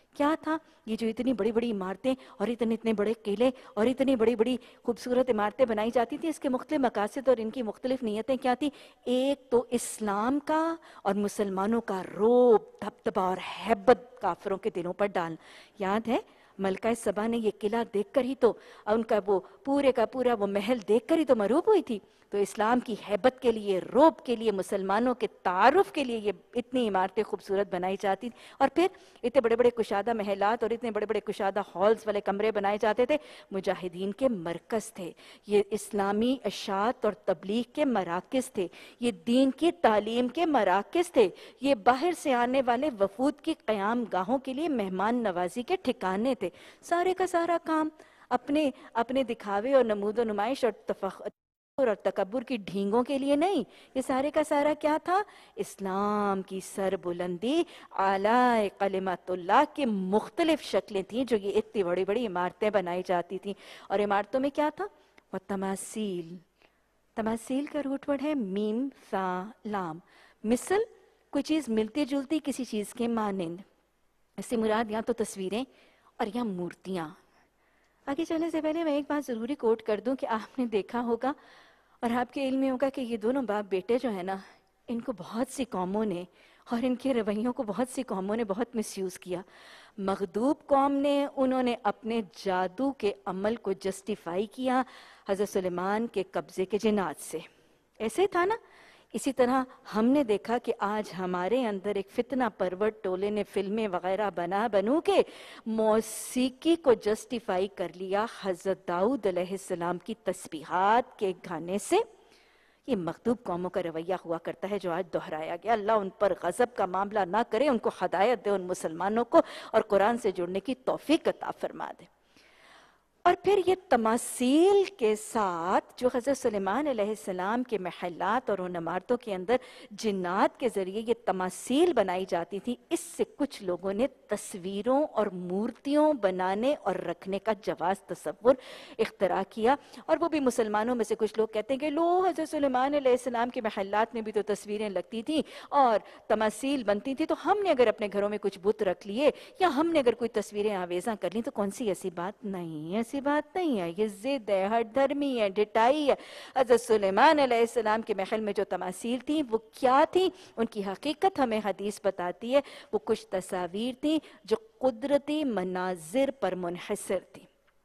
کیا تھا؟ یہ جو اتنی بڑی بڑی عمارتیں اور اتنے اتنے بڑے قلعے اور اتنی بڑی بڑی خوبصورت عمارتیں بنائی جاتی تھیں، اس کے مختلف مقاصد اور ان کی مختلف نیتیں کیا تھیں؟ ایک تو اسلام کا اور مسلمانوں کا رعب، دبدبہ اور ہیبت کافروں کے دلوں پر ڈال. یاد ہے ملکہ سبا نے یہ قلعہ دیکھ کر ہی تو ان کا وہ پورے کا پورا وہ محل دیکھ کر ہی تو مرعوب ہوئی تھی. تو اسلام کی ہیبت کے لیے، رعب کے لیے، مسلمانوں کے تعارف کے لیے یہ اتنی عمارتیں خوبصورت بنائی جاتی تھیں. اور پھر اتنے بڑے بڑے کشادہ محلات اور اتنے بڑے بڑے کشادہ ہالز والے کمرے بنائے جاتے تھے. مجاہدین کے مرکز تھے یہ، اسلامی اشاعت اور تبلیغ کے مراکز تھے یہ، دین کی تعلیم کے مراکز تھے یہ، باہر سے آنے والے وفود کی قیام گاہوں کے لیے مہمان نوازی کے ٹھکانے تھے. سارے کا سارا کام اپنے دکھاوے اور نمود و نمائش اور تفخر اور تکبر کی ڈھینگوں کے لیے نہیں. یہ سارے کا سارا کیا تھا؟ اسلام کی سر بلندی، اعلیٰ کلمت اللہ کی مختلف شکلیں تھیں جو یہ اتنی بڑی بڑی عمارتیں بنائی جاتی تھیں. اور عمارتوں میں کیا تھا؟ وہ تماثیل. تماثیل کا روٹ ورڈ ہے میم سا لام. مثل کوئی چیز ملتی جلتی کسی چیز کے مانند. اس سے مراد یا تو تصویریں اور یا مورتیاں. آگے چلنے سے پہلے میں ایک بات ضروری کوٹ کر دوں کہ آپ نے دیکھا ہوگا اور آپ کے علم میں ہوگا کہ یہ دونوں باپ بیٹے جو ہیں نا، ان کو بہت سی قوموں نے اور ان کے رویوں کو بہت سی قوموں نے بہت مس یوز کیا. مغدوب قوم نے انہوں نے اپنے جادو کے عمل کو جسٹیفائی کیا حضرت سلیمان کے قبضے کے جنات سے. ایسے تھا نا؟ اسی طرح ہم نے دیکھا کہ آج ہمارے اندر ایک فتنہ پرور ٹولے نے فلمیں وغیرہ بنو کے موسیقی کو جسٹیفائی کر لیا حضرت داؤد علیہ السلام کی تسبیحات کے گانے سے. یہ مغدوب قوموں کا رویہ ہوا کرتا ہے جو آج دہرایا گیا. اللہ ان پر غضب کا معاملہ نہ کرے، ان کو ہدایت دے، ان مسلمانوں کو، اور قرآن سے جڑنے کی توفیق عطا فرما دے. اور پھر یہ تماثیل کے ساتھ جو حضرت سلیمان علیہ السلام کے محلات اور ان عمارتوں کے اندر جنات کے ذریعے یہ تماثیل بنائی جاتی تھی، اس سے کچھ لوگوں نے تصویروں اور مورتیوں بنانے اور رکھنے کا جواز تصور اختراع کیا. اور وہ بھی مسلمانوں میں سے کچھ لوگ کہتے ہیں کہ لو، حضرت سلیمان علیہ السلام کے محلات میں بھی تو تصویریں لگتی تھیں اور تماثیل بنتی تھی، تو ہم نے اگر اپنے گھروں میں کچھ بت رکھ لیے یا ہم نے اگر کوئی تصویریں آویزاں کر لیں تو کون سی ایسی بات نہیں ہے. ایسی بات نہیں ہے، یہ ضد ہے، ہٹ دھرمی ہے، ڈٹائی ہے. حضرت سلیمان علیہ السلام کے محل میں جو تماثیل تھیں وہ کیا تھیں؟ ان کی حقیقت ہمیں حدیث بتاتی ہے. وہ کچھ تصاویر تھیں جو قدرتی مناظر پر منحصر تھیں.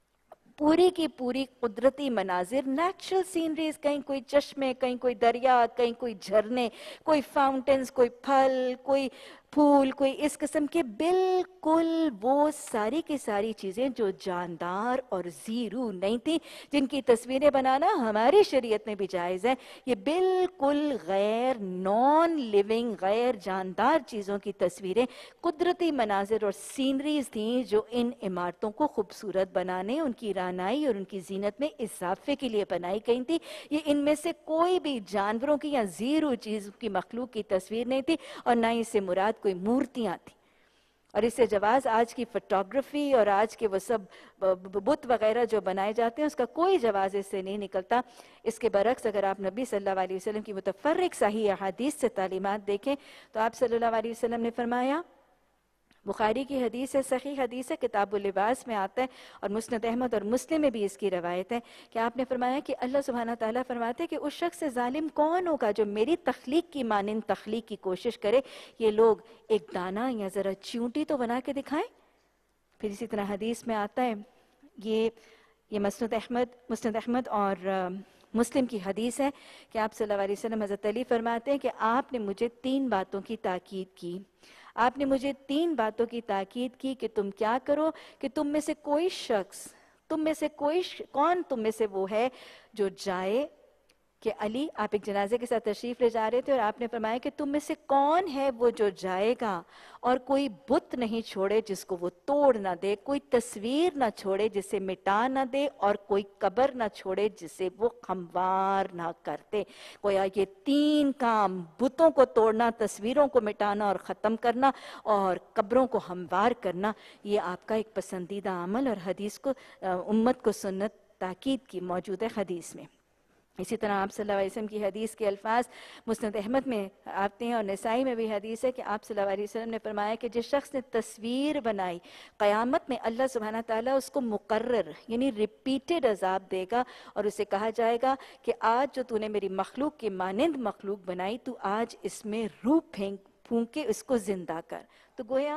پوری کی پوری قدرتی مناظر، نیچرل سینریز، کہیں کوئی چشمے، کہیں کوئی دریا، کہیں کوئی جھرنے، کوئی فاؤنٹنز، کوئی پھل، کوئی پھول، کوئی اس قسم کے، بالکل وہ ساری کی ساری چیزیں جو جاندار اور ذی روح نہیں تھیں، جن کی تصویریں بنانا ہماری شریعت میں بھی جائز ہے. یہ بالکل غیر نان لیونگ، غیر جاندار چیزوں کی تصویریں، قدرتی مناظر اور سینریز تھیں جو ان عمارتوں کو خوبصورت بنانے، ان کی رانائی اور ان کی زینت میں اضافے کے لیے بنائی گئی تھی. یہ ان میں سے کوئی بھی جانوروں کی یا ذی روح چیز کی مخلوق کی تصویر نہیں تھی، اور نہ اس سے مراد کوئی مورتیاں تھیں. اور اس سے جواز آج کی فوٹوگرافی اور آج کے وہ سب بت وغیرہ جو بنائے جاتے ہیں، اس کا کوئی جواز اس سے نہیں نکلتا. اس کے برعکس اگر آپ نبی صلی اللہ علیہ وسلم کی متفرق صحیح احادیث سے تعلیمات دیکھیں تو آپ صلی اللہ علیہ وسلم نے فرمایا، بخاری کی حدیث ہے، صحیح حدیث ہے، کتاب اللباس میں آتا ہے، اور مسند احمد اور مسلم میں بھی اس کی روایت ہے کہ آپ نے فرمایا کہ اللہ سبحانہ تعالیٰ فرماتے ہیں کہ اس شخص سے ظالم کون ہوگا جو میری تخلیق کی مانند تخلیق کی کوشش کرے. یہ لوگ ایک دانہ یا ذرا چیونٹی تو بنا کے دکھائیں. پھر اسی طرح حدیث میں آتا ہے، یہ مسند احمد اور مسلم کی حدیث ہے کہ آپ صلی اللہ علیہ وسلم حضرت علی فرماتے ہیں کہ آپ نے مجھے 3 باتوں کی تاکید کی. آپ نے مجھے 3 باتوں کی تاکید کی کہ تم کیا کرو، کہ تم میں سے کوئی شخص، کون تم میں سے وہ ہے جو جائے، کہ علی آپ ایک جنازے کے ساتھ تشریف لے جا رہے تھے اور آپ نے فرمایا کہ تم میں سے کون ہے وہ جو جائے گا اور کوئی بت نہیں چھوڑے جس کو وہ توڑ نہ دے، کوئی تصویر نہ چھوڑے جسے مٹا نہ دے، اور کوئی قبر نہ چھوڑے جسے وہ ہموار نہ کر دے. گویا یہ 3 کام، بتوں کو توڑنا، تصویروں کو مٹانا اور ختم کرنا، اور قبروں کو ہموار کرنا، یہ آپ کا ایک پسندیدہ عمل اور حدیث کو، امت کو سنت تاکید کی موجود ہے حدیث میں. اسی طرح آپ صلی اللہ علیہ وسلم کی حدیث کے الفاظ مسند احمد میں آتے ہیں اور نسائی میں بھی حدیث ہے کہ آپ صلی اللہ علیہ وسلم نے فرمایا کہ جس شخص نے تصویر بنائی قیامت میں اللہ سبحانہ تعالیٰ اس کو مقرر یعنی ریپیٹڈ عذاب دے گا اور اسے کہا جائے گا کہ آج جو تو نے میری مخلوق کے مانند مخلوق بنائی تو آج اس میں روح پھونک کے اس کو زندہ کر. تو گویا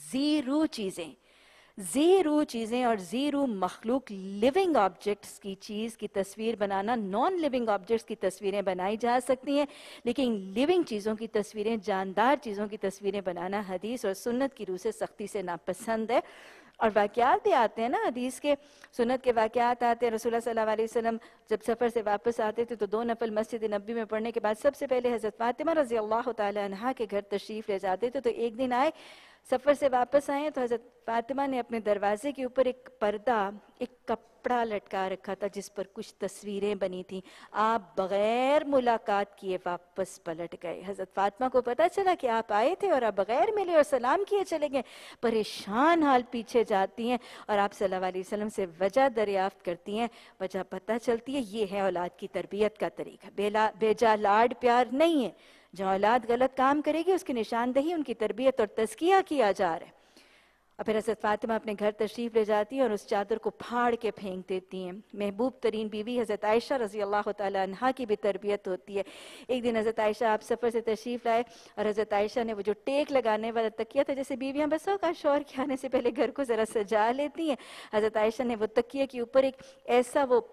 زیرو چیزیں اور زیرو مخلوق لیونگ آبجیکٹس کی چیز کی تصویر بنانا، نان لیونگ آبجیکٹس کی تصویریں بنائی جا سکتی ہیں، لیکن لیونگ چیزوں کی تصویریں، جاندار چیزوں کی تصویریں بنانا حدیث اور سنت کی روح سے سختی سے ناپسند ہے. اور واقعات بھی آتے ہیں نا حدیث کے، سنت کے واقعات آتے ہیں. رسول اللہ صلی اللہ علیہ وسلم جب سفر سے واپس آتے تھے تو 2 نفل مسجد نبوی میں پڑھنے کے بعد سب سے پہلے حضرت فاطمہ رضی اللہ تعالی عنہا کے گھر تشریف لے جاتے تھے. تو ایک دن آئے، سفر سے واپس آئے تو حضرت فاطمہ نے اپنے دروازے کے اوپر ایک پردہ، ایک کپڑا لٹکا رکھا تھا جس پر کچھ تصویریں بنی تھیں. آپ بغیر ملاقات کیے واپس پلٹ گئے. حضرت فاطمہ کو پتہ چلا کہ آپ آئے تھے اور آپ بغیر ملے اور سلام کیے چلے گئے. پریشان حال پیچھے جاتی ہیں اور آپ صلی اللہ علیہ وسلم سے وجہ دریافت کرتی ہیں. وجہ پتہ چلتی ہے یہ ہے اولاد کی تربیت کا طریقہ. بیجا لاڈ پیار نہیں ہے. جو اولاد غلط کام کرے گی اس کی نشاندہی ان کی تربیت اور تزکیہ کیا جا رہا ہے. اور پھر حضرت فاطمہ اپنے گھر تشریف لے جاتی ہیں اور اس چادر کو پھاڑ کے پھینک دیتی ہیں. محبوب ترین بیوی حضرت عائشہ رضی اللہ تعالی عنہا کی بھی تربیت ہوتی ہے. ایک دن حضرت عائشہ آپ سفر سے تشریف لائے اور حضرت عائشہ نے وہ جو ٹیک لگانے والا تکیہ تھا، جیسے بیویاں بس اوقات شوہر کے آنے سے پہلے گھر کو ذرا سجا لیتی ہیں، حضرت عائشہ نے وہ تکیے کے اوپر ایک ایسا وہ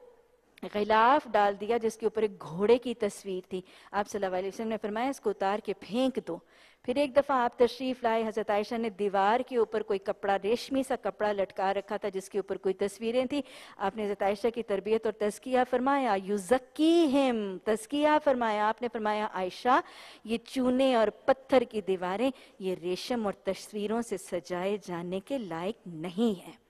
غلاف ڈال دیا جس کے اوپر ایک گھوڑے کی تصویر تھی. آپ صلی اللہ علیہ وسلم نے فرمایا اس کو اتار کے پھینک دو. پھر ایک دفعہ آپ تشریف لائے، حضرت عائشہ نے دیوار کے اوپر کوئی کپڑا، ریشمی سا کپڑا لٹکا رکھا تھا جس کے اوپر کوئی تصویریں تھیں. آپ نے حضرت عائشہ کی تربیت اور تزکیہ فرمایا. یزکیہم، تزکیہ فرمایا. آپ نے فرمایا عائشہ یہ چونے اور پتھر کی دیواریں یہ ریشم اور تصویروں سے سجائے جانے کے لائق نہیں ہیں.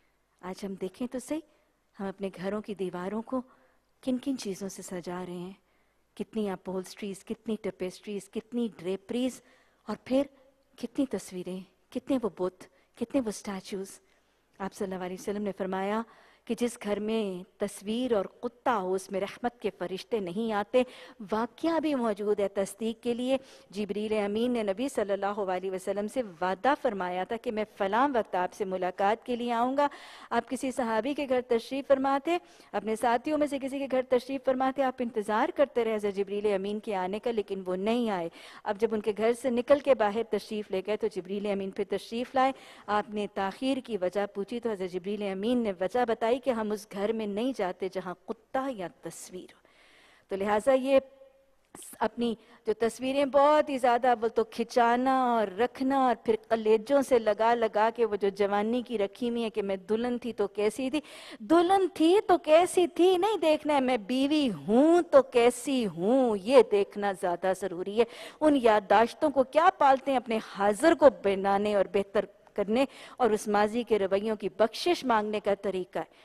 آج ہم دیکھیں تو صحیح، ہم اپنے گھروں کی دیواروں کو کن کن چیزوں سے سجا رہے ہیں. کتنی اپولسٹریز، کتنی ٹیپسٹریز، کتنی ڈریپریز، اور پھر کتنی تصویریں، کتنے وہ بت، کتنے وہ سٹیچوز. آپ صلی اللہ علیہ وسلم نے فرمایا کہ جس گھر میں تصویر اور کتا ہو اس میں رحمت کے فرشتے نہیں آتے. واقعہ بھی موجود ہے تصدیق کے لیے. جبریل امین نے نبی صلی اللہ علیہ وسلم سے وعدہ فرمایا تھا کہ میں فلاں وقت آپ سے ملاقات کے لیے آؤں گا. آپ کسی صحابی کے گھر تشریف فرماتے، اپنے ساتھیوں میں سے کسی کے گھر تشریف فرماتے، آپ انتظار کرتے رہے حضرت جبریل امین کے آنے کا، لیکن وہ نہیں آئے. اب جب ان کے گھر سے نکل کے باہر تشریف لے گئے تو جبریل امین پہ تشریف لائے. آپ نے تاخیر کی وجہ پوچھی تو حضرت جبریل امین نے وجہ بتائی کہ ہم اس گھر میں نہیں جاتے جہاں کتا یا تصویر ہو. تو لہٰذا یہ اپنی جو تصویریں بہت ہی زیادہ وہ تو کھچانا اور رکھنا اور پھر کلیجوں سے لگا لگا کے وہ جو جوانی کی رکھی ہوئی ہے کہ میں دلہن تھی تو کیسی تھی، دلہن تھی تو کیسی تھی نہیں دیکھنا ہے، میں بیوی ہوں تو کیسی ہوں یہ دیکھنا زیادہ ضروری ہے. ان یادداشتوں کو کیا پالتے ہیں، اپنے حاضر کو بنانے اور بہتر کرنے اور اس ماضی کے رویوں کی بخشش مانگنے کا طریقہ ہے.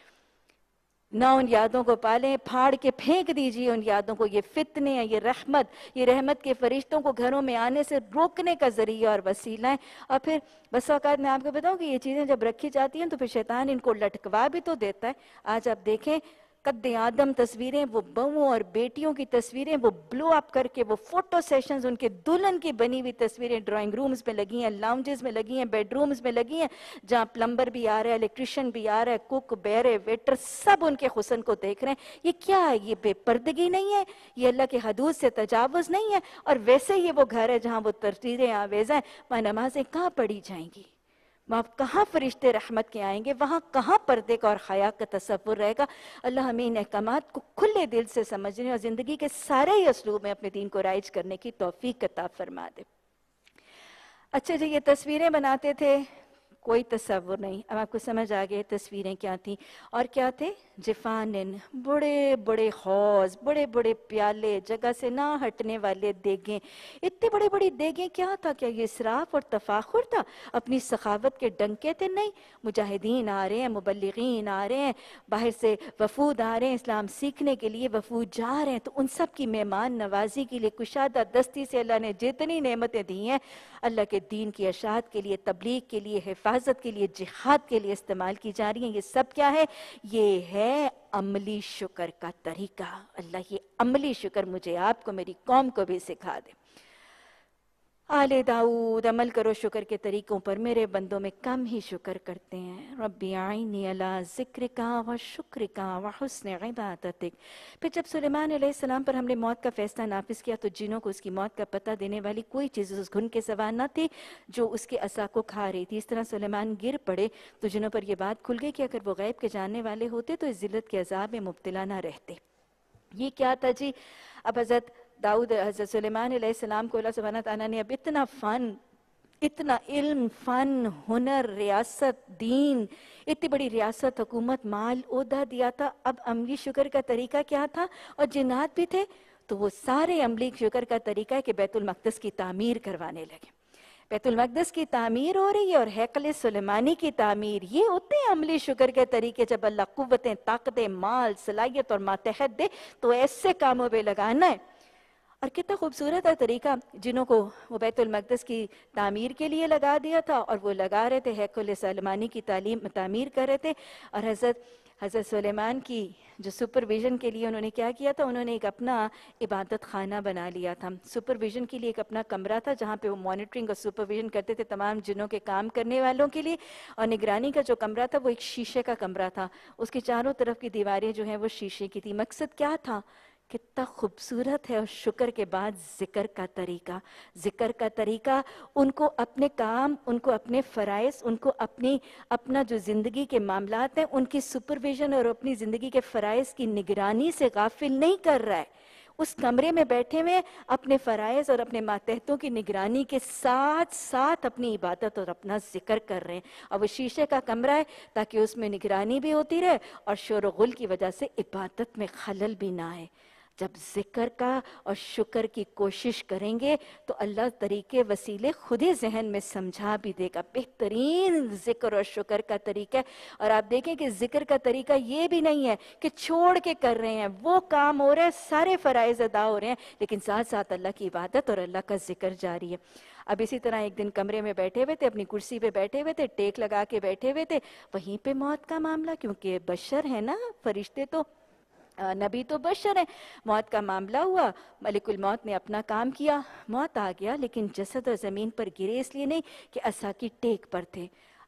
نہ ان یادوں کو پالیں، پھاڑ کے پھینک دیجیے ان یادوں کو. یہ فتنے ہیں، یہ رحمت کے فرشتوں کو گھروں میں آنے سے روکنے کا ذریعہ اور وسیلہ ہیں. اور پھر بس اوقات میں آپ کو بتاؤں کہ یہ چیزیں جب رکھی جاتی ہیں تو پھر شیطان ان کو لٹکوا بھی تو دیتا ہے. آج آپ دیکھیں قد آدم تصویریں، وہ بہووں اور بیٹیوں کی تصویریں وہ بلو اپ کر کے وہ فوٹو سیشنز، ان کے دلہن کی بنی ہوئی تصویریں ڈرائنگ رومز میں لگی ہیں، لاؤنجز میں لگی ہیں، بیڈ رومز میں لگی ہیں، جہاں پلمبر بھی آ رہا ہے، الیکٹریشین بھی آ رہا ہے، کوک، بیرے، ویٹر، سب ان کے حسن کو دیکھ رہے ہیں. یہ کیا ہے؟ یہ بے پردگی نہیں ہے؟ یہ اللہ کے حدود سے تجاوز نہیں ہے؟ اور ویسے یہ وہ گھر ہے جہاں وہ تصویریں آویزیں، وہاں نمازیں کہاں پڑھی جائیں گی، وہاں کہاں فرشتے رحمت کے آئیں گے، وہاں کہاں پردے کا اور حیا کا تصور رہے گا. اللہ ہمیں ان احکامات کو کھلے دل سے سمجھنے اور زندگی کے سارے ہی اسلوب میں اپنے دین کو رائج کرنے کی توفیق عطا فرما دے. اچھا جی، یہ تصویریں بناتے تھے، کوئی تصور نہیں. اب آپ کو سمجھ آ گئے تصویریں کیا تھیں اور کیا تھے. جفانن، بڑے بڑے حوض، بڑے بڑے پیالے، جگہ سے نہ ہٹنے والے دیگیں. اتنے بڑے بڑی دیگیں کیا تھا؟ کیا یہ اسراف اور تفاخر تھا؟ اپنی سخاوت کے ڈنکے تھے؟ نہیں. مجاہدین آ رہے ہیں، مبلغین آ رہے ہیں، باہر سے وفود آ رہے ہیں اسلام سیکھنے کے لیے، وفود جا رہے ہیں، تو ان سب کی مہمان نوازی کے لیے کشادہ دستی سے اللہ نے جتنی نعمتیں دی ہیں اللہ کے دین کی اشاعت کے لیے، تبلیغ کے لیے، حفاظت کے لیے، جہاد کے لیے استعمال کی جا رہی ہیں. یہ سب کیا ہے؟ یہ ہے عملی شکر کا طریقہ۔ اللہ یہ عملی شکر مجھے آپ کو میری قوم کو بھی سکھا دے۔ آل داؤد عمل کرو شکر کے طریقوں پر، میرے بندوں میں کم ہی شکر کرتے ہیں۔ ربی اعینی علی ذکرکا و شکرکا و حسن عبادتک۔ پھر جب سلیمان علیہ السلام پر ہم نے موت کا فیصلہ نافذ کیا تو جنوں کو اس کی موت کا پتہ دینے والی کوئی چیز اس گھن کے سوا نہ تھی جو اس کے عصا کو کھا رہی تھی۔ اس طرح سلیمان گر پڑے تو جنوں پر یہ بات کھل گئی کہ اگر وہ غیب کے جاننے والے ہوتے تو اس ذلت کے عذاب میں مبتلا نہ رہتے۔ یہ کیا تھا جی؟ اب حضرت سلیمان علیہ السلام کو اللہ سبحانہ تعالیٰ نے اب اتنا فن، اتنا علم، فن، ہنر، ریاست، دین، اتنی بڑی ریاست، حکومت، مال، عہدہ دیا تھا۔ اب عملی شکر کا طریقہ کیا تھا؟ اور جنات بھی تھے تو وہ سارے عملی شکر کا طریقہ ہے کہ بیت المقدس کی تعمیر کروانے لگے۔ بیت المقدس کی تعمیر ہو رہی ہے اور ہیکل سلیمانی کی تعمیر، یہ ہوتے ہیں عملی شکر کے طریقے۔ جب اللہ قوتیں، طاقتیں، مال، صلاحیت اور ماتحت دے تو ایسے کاموں پہ لگانا ہے۔ اور کتنا خوبصورت ہے طریقہ، جنہوں کو وہ بیت المقدس کی تعمیر کے لیے لگا دیا تھا اور وہ لگا رہے تھے، ہیکل سلیمانی کی تعمیر کر رہے تھے۔ اور حضرت سلیمان کی جو سپرویژن کے لیے انہوں نے کیا کیا تھا، انہوں نے ایک اپنا عبادت خانہ بنا لیا تھا۔ سپرویژن کے لیے ایک اپنا کمرہ تھا جہاں پہ وہ مانیٹرنگ اور سپرویژن کرتے تھے تمام جنوں کے کام کرنے والوں کے لیے۔ اور نگرانی کا جو کمرہ تھا وہ ایک شیشے کا کمرہ تھا، اس کے چاروں طرف کی دیواریں جو ہیں وہ شیشے کی تھی۔ مقصد کیا تھا؟ کتنا خوبصورت ہے۔ اور شکر کے بعد ذکر کا طریقہ، ذکر کا طریقہ، ان کو اپنے کام، ان کو اپنے فرائض، ان کو اپنا جو زندگی کے معاملات ہیں ان کی سپرویژن اور اپنی زندگی کے فرائض کی نگرانی سے غافل نہیں کر رہا ہے۔ اس کمرے میں بیٹھے ہوئے اپنے فرائض اور اپنے ماتحتوں کی نگرانی کے ساتھ ساتھ اپنی عبادت اور اپنا ذکر کر رہے ہیں۔ اور وہ شیشے کا کمرہ ہے تاکہ اس میں نگرانی بھی ہوتی رہے اور شور و غل کی وجہ سے عبادت میں خلل بھی نہ آئے۔ جب ذکر کا اور شکر کی کوشش کریں گے تو اللہ طریقے وسیلے خود ہی ذہن میں سمجھا بھی دے گا۔ بہترین ذکر اور شکر کا طریقہ ہے۔ اور آپ دیکھیں کہ ذکر کا طریقہ یہ بھی نہیں ہے کہ چھوڑ کے کر رہے ہیں، وہ کام ہو رہے ہیں، سارے فرائض ادا ہو رہے ہیں، لیکن ساتھ ساتھ اللہ کی عبادت اور اللہ کا ذکر جاری ہے۔ اب اسی طرح ایک دن کمرے میں بیٹھے ہوئے تھے، اپنی کرسی پہ بیٹھے ہوئے تھے، ٹیک لگا کے بیٹھے ہوئے تھے، وہیں پہ موت کا معاملہ، کیونکہ بشر ہے نا، فرشتے تو، نبی تو بشر ہیں۔ موت کا معاملہ ہوا، ملک الموت نے اپنا کام کیا، موت آ گیا، لیکن جسد اور زمین پر گرے اس لیے نہیں کہ عصا کی ٹیک پر تھے۔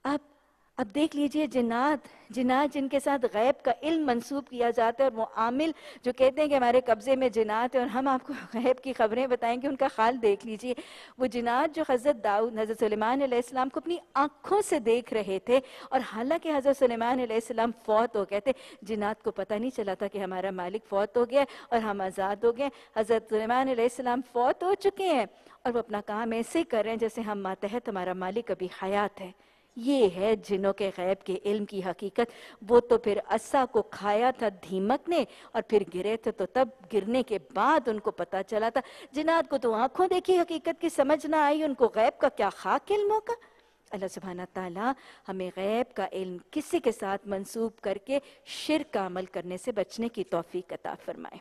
اب دیکھ لیجئے جنات جن کے ساتھ غیب کا علم منسوب کیا جاتا ہے، اور وہ عامل جو کہتے ہیں کہ ہمارے قبضے میں جنات ہیں اور ہم آپ کو غیب کی خبریں بتائیں گے، ان کا حال دیکھ لیجئے۔ وہ جنات جو حضرت سلیمان علیہ السلام کو اپنی آنکھوں سے دیکھ رہے تھے، اور حالانکہ حضرت سلیمان علیہ السلام فوت ہو گئے تھے، جنات کو پتہ نہیں چلا تھا کہ ہمارا مالک فوت ہو گیا اور ہم آزاد ہو گئے۔ حضرت سلیمان علیہ السلام فوت ہو چکے ہیں اور وہ اپنا کام ایسے ہی کر رہے ہیں جیسے ہم ماتحت ہمارا مالک ابھی حیات ہے۔ یہ ہے جنوں کے غیب کے علم کی حقیقت۔ وہ تو پھر عصا کو کھایا تھا دھیمک نے اور پھر گرے تھے، تو تب گرنے کے بعد ان کو پتا چلا تھا۔ جنات کو تو آنکھوں دیکھی حقیقت کی سمجھ نہ آئی، ان کو غیب کا کیا خاک علم ہوگا۔ اللہ سبحانہ تعالیٰ ہمیں غیب کا علم کسی کے ساتھ منسوب کر کے شرک کا عمل کرنے سے بچنے کی توفیق عطا فرمائے۔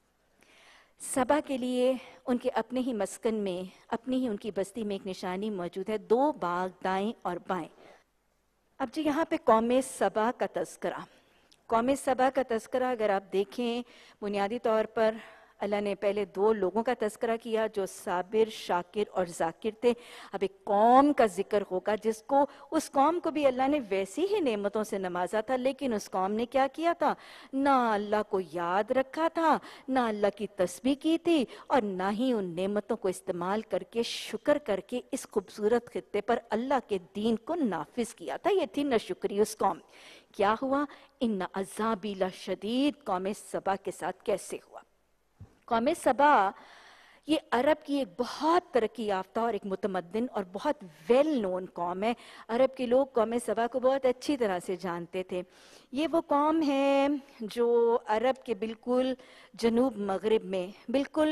سبا کے لیے ان کے اپنے ہی مسکن میں، اپنی ہی ان کی بستی میں ایک نشانی موجود ہے، 2 باغ دائیں اور بائیں۔ اب جی یہاں پہ قوم سبا کا تذکرہ، قوم سبا کا تذکرہ اگر آپ دیکھیں، بنیادی طور پر اللہ نے پہلے 2 لوگوں کا تذکرہ کیا جو صابر، شاکر اور ذاکر تھے۔ اب ایک قوم کا ذکر ہوگا جس کو، اس قوم کو بھی اللہ نے ویسی ہی نعمتوں سے نوازا تھا، لیکن اس قوم نے کیا کیا تھا؟ نہ اللہ کو یاد رکھا تھا، نہ اللہ کی تسبیح کی تھی، اور نہ ہی ان نعمتوں کو استعمال کر کے، شکر کر کے اس خوبصورت خطے پر اللہ کے دین کو نافذ کیا تھا۔ یہ تھی ناشکری اس قوم۔ کیا ہوا؟ ان عذابی لشدید، قوم سبا کے ساتھ کیسے ہوا؟ قوم سبا یہ عرب کی ایک بہت ترقی یافتہ اور ایک متمدن اور بہت ویل نون قوم ہے۔ عرب کے لوگ قوم سبا کو بہت اچھی طرح سے جانتے تھے۔ یہ وہ قوم ہے جو عرب کے بالکل جنوب مغرب میں، بالکل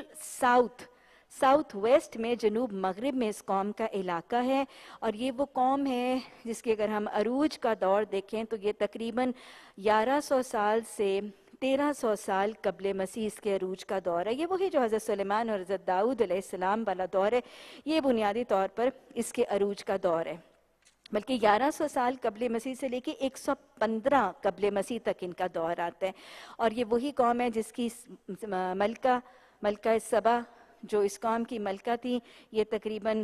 ساؤتھ ویسٹ میں، جنوب مغرب میں اس قوم کا علاقہ ہے۔ اور یہ وہ قوم ہے جس کے اگر ہم عروج کا دور دیکھیں تو یہ تقریباً 1100 سال سے 1300 سال قبل مسیح اس کے عروج کا دور ہے۔ یہ وہی جو حضرت سلیمان اور حضرت داؤد علیہ السلام والا دور ہے، یہ بنیادی طور پر اس کے عروج کا دور ہے۔ بلکہ 1100 سال قبل مسیح سے لے کے 115 قبل مسیح تک ان کا دور آتا ہے، اور یہ وہی قوم ہے جس کی ملکہ سبا جو اس قوم کی ملکہ تھی، یہ تقریباً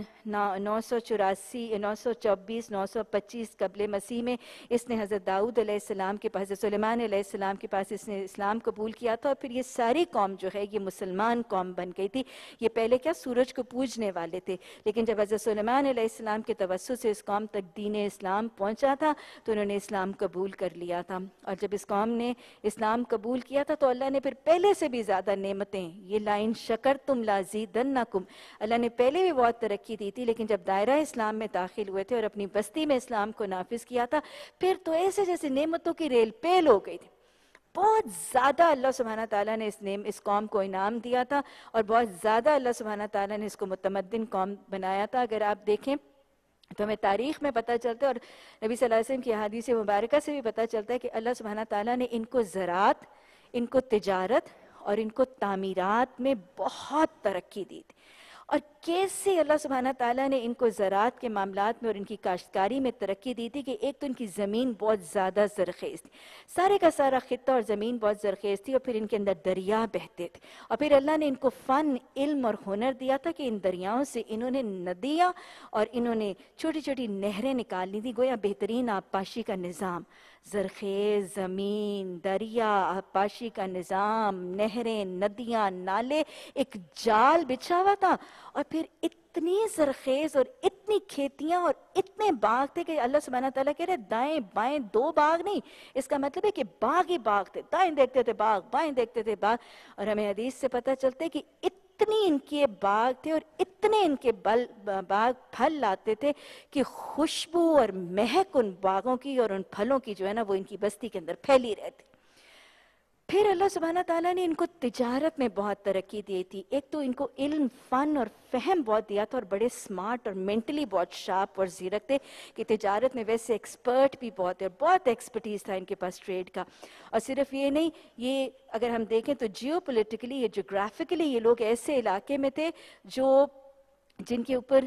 924 قبل مسیح میں اس نے حضرت داؤد علیہ السلام کے پاس، حضرت سلیمان علیہ السلام کے پاس اس نے اسلام قبول کیا تھا، اور پھر یہ ساری قوم جو ہے یہ مسلمان قوم بن گئی تھی۔ یہ پہلے کیا سورج کو پوجنے والے تھے، لیکن جب حضرت سلیمان علیہ السلام کے توسط سے اس قوم تک دین اسلام پہنچا تھا تو انہوں نے اسلام قبول کر لیا تھا، اور جب اس قوم نے اسلام قبول کیا تھا تو اللہ نے پھر پہلے سے بھی زیادہ نعمتیں، یہ لائن شکرتم لازیدنکم، اللہ نے پہلے بھی بہت ترقی دی تھی، لیکن جب دائرہ اسلام میں داخل ہوئے تھے اور اپنی بستی میں اسلام کو نافذ کیا تھا، پھر تو ایسے جیسے نعمتوں کی ریل پیل ہو گئی تھی۔ بہت زیادہ اللہ سبحانہ تعالیٰ نے اس قوم کو انعام دیا تھا، اور بہت زیادہ اللہ سبحانہ تعالیٰ نے اس کو متمدن قوم بنایا تھا۔ اگر آپ دیکھیں تو ہمیں تاریخ میں پتہ چلتا ہے، اور نبی صلی اللہ علیہ وسلم کی احادیث مبارکہ سے بھی پتہ چلتا ہے کہ اللہ سبحانہ تعالیٰ نے ان کو زراعت، ان کو تجارت اور ان کو تعمیرات میں بہت ترقی دی تھی۔ اور کیسے اللہ سبحانہ تعالیٰ نے ان کو زراعت کے معاملات میں اور ان کی کاشتکاری میں ترقی دی تھی کہ ایک تو ان کی زمین بہت زیادہ زرخیز تھی، سارے کا سارا خطہ اور زمین بہت زرخیز تھی، اور پھر ان کے اندر دریا بہتے تھے، اور پھر اللہ نے ان کو فن، علم اور ہنر دیا تھا کہ ان دریاؤں سے انہوں نے ندیاں اور انہوں نے چھوٹی چھوٹی نہریں نکالنی تھی، گویا بہترین آبپاشی کا نظام، زرخیز زمین، دریا، آبپاشی کا نظام، نہریں، ندیاں، نالے، ایک جال بچھا ہوا تھا، اور پھر اتنی زرخیز اور اتنی کھیتیاں اور اتنے باغ تھے کہ اللہ سبحانہ تعالیٰ کہہ رہے دائیں بائیں 2 باغ نہیں، اس کا مطلب ہے کہ باغ ہی باغ تھے، دائیں دیکھتے تھے باغ، بائیں دیکھتے تھے باغ، اور ہمیں حدیث سے پتہ چلتا ہے کہ اتنی ان کے باغ تھے اور اتنے ان کے باغ پھل لاتے تھے کہ خوشبو اور مہک ان باغوں کی اور ان پھلوں کی جو ہے نا وہ ان کی بستی کے اندر پھیلی رہتی۔ پھر اللہ سبحانہ تعالیٰ نے ان کو تجارت میں بہت ترقی دی تھی، ایک تو ان کو علم، فن اور فہم بہت دیا تھا، اور بڑے سمارٹ اور مینٹلی بہت شارپ اور زیرک تھے کہ تجارت میں ویسے ایکسپرٹ بھی بہت ہے، بہت ایکسپرٹیز تھا ان کے پاس ٹریڈ کا۔ اور صرف یہ نہیں، یہ اگر ہم دیکھیں تو جیو پولیٹیکلی یا جغرافیکلی یہ لوگ ایسے علاقے میں تھے جن کے اوپر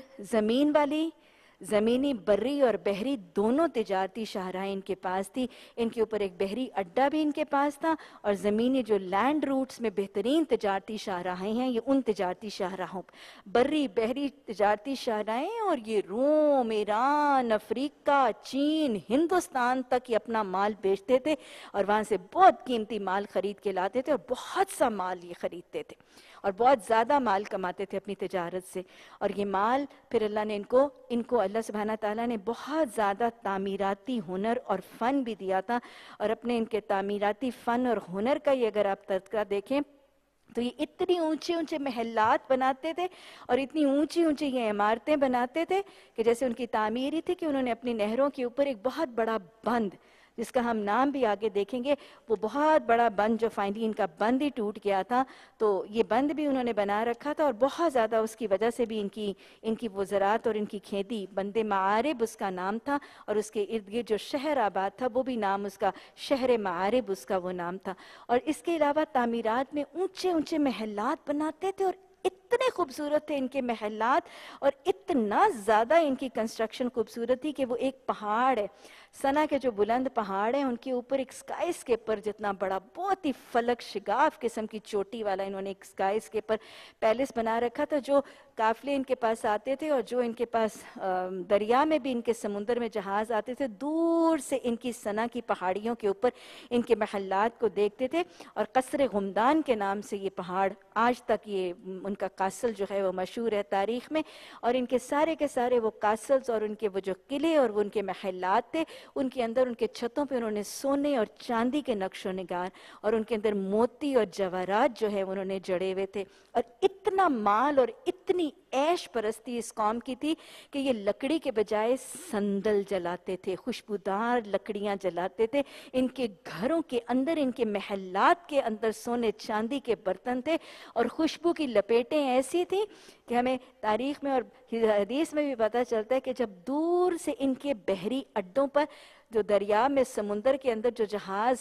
زمینی، بری اور بحری دونوں تجارتی شاہراہیں ان کے پاس تھی، ان کے اوپر ایک بحری اڈا بھی ان کے پاس تھا، اور زمینی جو لینڈ روٹس میں بہترین تجارتی شاہراہیں ہیں یہ ان تجارتی شاہراہوں، بری بحری تجارتی شاہراہیں، اور یہ روم، ایران، افریقہ، چین، ہندوستان تک یہ اپنا مال بیچتے تھے، اور وہاں سے بہت قیمتی مال خرید کے لاتے تھے، اور بہت سا مال یہ خریدتے تھے اور بہت زیادہ مال کماتے تھے اپنی تجارت سے۔ اور یہ مال پھر اللہ نے ان کو اللہ سبحانہ تعالیٰ نے بہت زیادہ تعمیراتی ہنر اور فن بھی دیا تھا، اور اپنے ان کے تعمیراتی فن اور ہنر کا یہ اگر آپ تذکرہ دیکھیں تو یہ اتنی اونچے اونچے محلات بناتے تھے اور اتنی اونچی اونچی یہ عمارتیں بناتے تھے کہ جیسے ان کی تعمیر ہی تھی کہ انہوں نے اپنی نہروں کے اوپر ایک بہت بڑا بند، جس کا ہم نام بھی آگے دیکھیں گے، وہ بہت بڑا بند جو فائنلی ان کا بند ہی ٹوٹ گیا تھا، تو یہ بند بھی انہوں نے بنا رکھا تھا، اور بہت زیادہ اس کی وجہ سے بھی ان کی وہ زراعت اور ان کی کھیتی، بند معارب اس کا نام تھا، اور اس کے ارد گرد جو شہر آباد تھا وہ بھی نام اس کا شہر معارب اس کا وہ نام تھا۔ اور اس کے علاوہ تعمیرات میں اونچے اونچے محلات بناتے تھے، اور اتنے خوبصورت تھے ان کے محلات، اور اتنا زیادہ ان کی کنسٹرکشن خوبصورت تھی کہ وہ ایک پہاڑ ہے، سنا کے جو بلند پہاڑ ہیں ان کے اوپر ایک اسکائی اسکیپر جتنا بڑا، بہت ہی فلک شگاف قسم کی چوٹی والا انہوں نے ایک اسکائی اسکیپر پیلس بنا رکھا تھا، جو قافلے ان کے پاس آتے تھے اور جو ان کے پاس دریا میں بھی ان کے سمندر میں جہاز آتے تھے، دور سے ان کی سنا کی پہاڑیوں کے اوپر ان کے محلات کو دیکھتے تھے، اور قصر غمدان کے نام سے یہ پہاڑ آج تک یہ ان کا کاسل جو ہے وہ مشہور ہے تاریخ میں، اور ان کے سارے وہ کاسلز اور ان کے وہ جو قلعے اور وہ ان کے محلات تھے، ان کے اندر ان کے چھتوں پہ انہوں نے سونے اور چاندی کے نقش و نگار اور ان کے اندر موتی اور جواہرات جو ہے انہوں نے جڑے ہوئے تھے، اور اتنا مال اور اتنی عیش پرستی اس قوم کی تھی کہ یہ لکڑی کے بجائے سندل جلاتے تھے، خوشبودار لکڑیاں جلاتے تھے، ان کے گھروں کے اندر، ان کے محلات کے اندر سونے چاندی کے برتن تھے، اور خوشبو کی لپیٹیں ایسی تھیں کہ ہمیں تاریخ میں اور حدیث میں بھی پتہ چلتا ہے کہ جب دور سے ان کے بحری اڈوں پر جو دریا میں سمندر کے اندر جو جہاز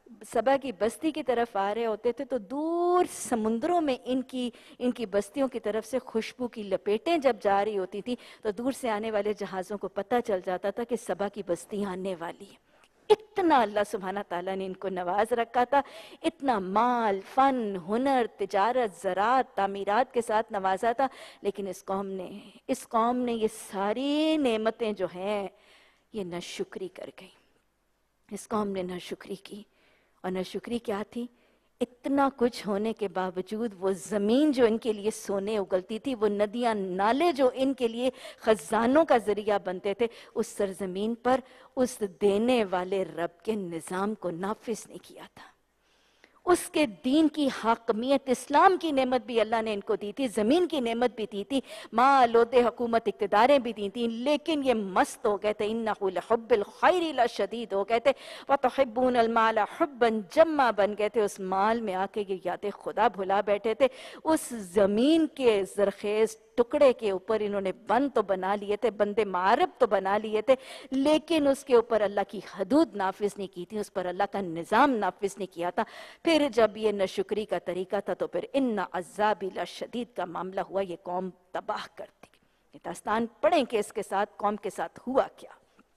सबा की बस्ती की तरफ आ रहे होते थे तो दूर समुद्रों में इनकी बस्तियों की तरफ से खुशबू की लपेटें जब जा रही होती थी तो दूर से आने वाले जहाज़ों को पता चल जाता था कि सबा की बस्ती आने वाली है। इतना अल्लाह सुब्हाना ताला ने इनको नवाज रखा था, इतना माल, फन, हुनर, तिजारत, ज़राअत, तामीरात के साथ नवाजा था। लेकिन इस कौम ने ये सारी नेमतें जो हैं ये नाशुक्री कर गई। इस कौम ने नाशुक्री की, और नाशुक्री क्या थी? इतना कुछ होने के बावजूद वो ज़मीन जो इनके लिए सोने उगलती थी, वो नदियाँ नाले जो इनके लिए ख़जानों का ज़रिया बनते थे, उस सरज़मीन पर उस देने वाले रब के निज़ाम को नाफिज नहीं किया था। उसके दीन की हाकमियत, इस्लाम की नेमत भी अल्लाह ने इनको दी थी, ज़मीन की नेमत भी दी थी, माल, ओहदे, हुकूमत, इक़्तिदारें भी दी थी, लेकिन ये मस्त हो गए थे। इन्नहु लिहुब्बिल खैरि लशदीद हो गए थे, व तुहिब्बूनल माल हुब्बन जम्मा बन गए थे। उस माल में आके ये याद खुदा भुला बैठे थे। उस ज़मीन के ज़रखेज़ टुकड़े के ऊपर इन्होंने बंद तो बना लिए थे, बंदे मारब तो बना लिए थे, लेकिन उसके ऊपर अल्लाह की हदूद नाफिज नहीं की थी, उस पर अल्लाह का निज़ाम नाफिज नहीं किया था। फिर जब ये नाशुक्री का तरीका था तो फिर इन्ना अज़ाबी लशदीद का मामला हुआ, ये कौम तबाह कर दी। ये दास्तान पढ़ें कि इसके साथ, कौम के साथ हुआ क्या।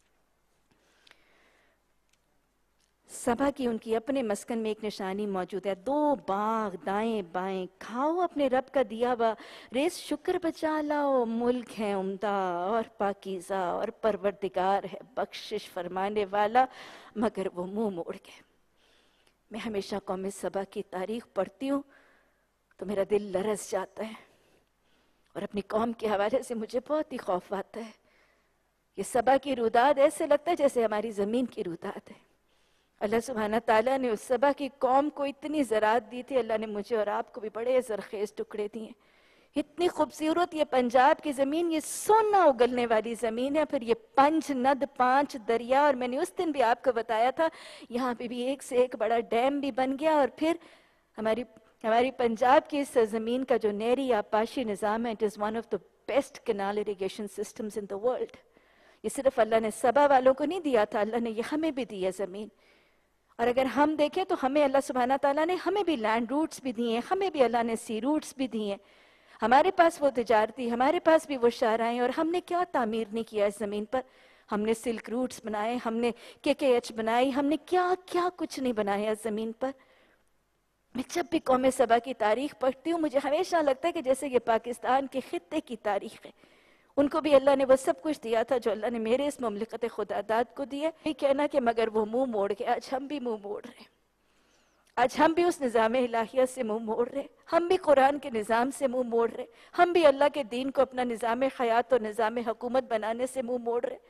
सबा की उनकी अपने मस्कन में एक निशानी मौजूद है, 2 बाग दाएं बाएं, खाओ अपने रब का दिया हुआ रेस, शुक्र बचा लाओ, मुल्क है उम्दा और पाकीज़ा और परवरदिगार है बख्शिश फरमाने वाला, मगर वो मुंह मोड़ गए। मैं हमेशा कौम सबा की तारीख पढ़ती हूँ तो मेरा दिल लरस जाता है, और अपनी कौम के हवाले से मुझे बहुत ही खौफ आता है। ये सबा की रुदाद ऐसे लगता है जैसे हमारी ज़मीन की रुदाद है। अल्लाह सुब्हाना ताला ने उस सबा की कौम को इतनी ज़राअत दी थी, अल्लाह ने मुझे और आपको भी बड़े ज़रखेज़ टुकड़े दिए। इतनी खूबसूरत ये पंजाब की ज़मीन, ये सोना उगलने वाली ज़मीन है। फिर ये 5 नद, 5 दरिया, और मैंने उस दिन भी आपको बताया था यहाँ पे भी एक से एक बड़ा डैम भी बन गया। और फिर हमारी पंजाब की इस ज़मीन का जो नहरी आपाशी निज़ाम है, it is one of the best canal irrigation systems in the world. ये सिर्फ अल्लाह ने सबा वालों को नहीं दिया था, अल्लाह ने ये हमें भी दी है ज़मीन। और अगर हम देखें तो हमें अल्लाह सुब्हाना ताला ने हमें भी लैंड रूट्स भी दिए हैं, हमें भी अल्लाह ने सी रूट्स भी दिए हैं। हमारे पास वो तिजारती, हमारे पास भी वो शाहराएं, और हमने क्या तामीर नहीं किया इस ज़मीन पर। हमने सिल्क रूट्स बनाए, हमने KKH बनाई, हमने क्या क्या कुछ नहीं बनाया इस ज़मीन पर। मैं जब भी कौम सबा की तारीख पढ़ती हूँ मुझे हमेशा लगता है कि जैसे ये पाकिस्तान के खित्ते की तारीख है। उनको भी अल्लाह ने वो सब कुछ दिया था जो अल्लाह ने मेरे इस ममलिकत खुदादाद को दिया। ये कहना कि मगर वो मुंह मोड़ के, आज हम भी मुंह मोड़ रहे हैं, आज हम भी उस निज़ाम इलाहियत से मुंह मोड़ रहे, हम भी कुरान के निज़ाम से मुंह मोड़ रहे, हम भी अल्लाह के दीन को अपना निज़ाम हयात और निज़ाम हुकूमत बनाने से मुंह मोड़ रहे।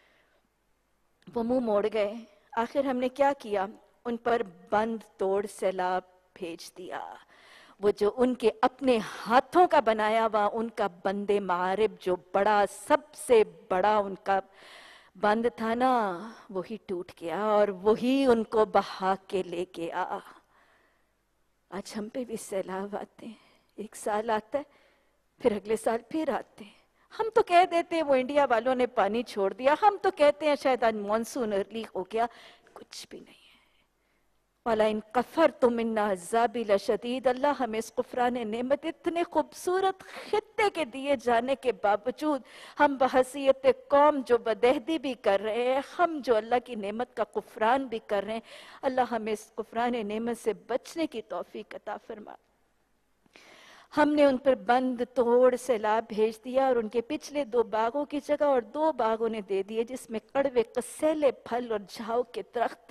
वो मुंह मोड़ गए। आखिर हमने क्या किया? उन पर बंद तोड़ सैलाब भेज दिया। वो जो उनके अपने हाथों का बनाया हुआ उनका बंदे मारिब, जो बड़ा, सबसे बड़ा उनका बंद था ना, वही टूट गया और वही उनको बहा के ले गया। आज हम पे भी सैलाब आते हैं, एक साल आता है, फिर अगले साल फिर आते हैं। हम तो कह देते हैं वो इंडिया वालों ने पानी छोड़ दिया, हम तो कहते हैं शायद आज मॉनसून अर्ली हो गया, कुछ भी नहीं है। वाला इन कफर तुम इन्ना अज़ाबी लशदीद। अल्लाह हमें इस कुफरान नेमत, इतने खूबसूरत खित्ते के दिए जाने के बावजूद हम बहसीयत कौम जो बदहदी भी कर रहे हैं, हम जो अल्लाह की नेमत का कुफरान भी कर रहे हैं, अल्लाह हमें इस कुफरान नेमत से बचने की तौफीक अता फरमा। हमने उन पर बंद तोड़ सैलाब भेज दिया और उनके पिछले 2 बागों की जगह और 2 बाग उन्हें दे दिए जिसमें कड़वे कसैले फल और झाव के दरख्त।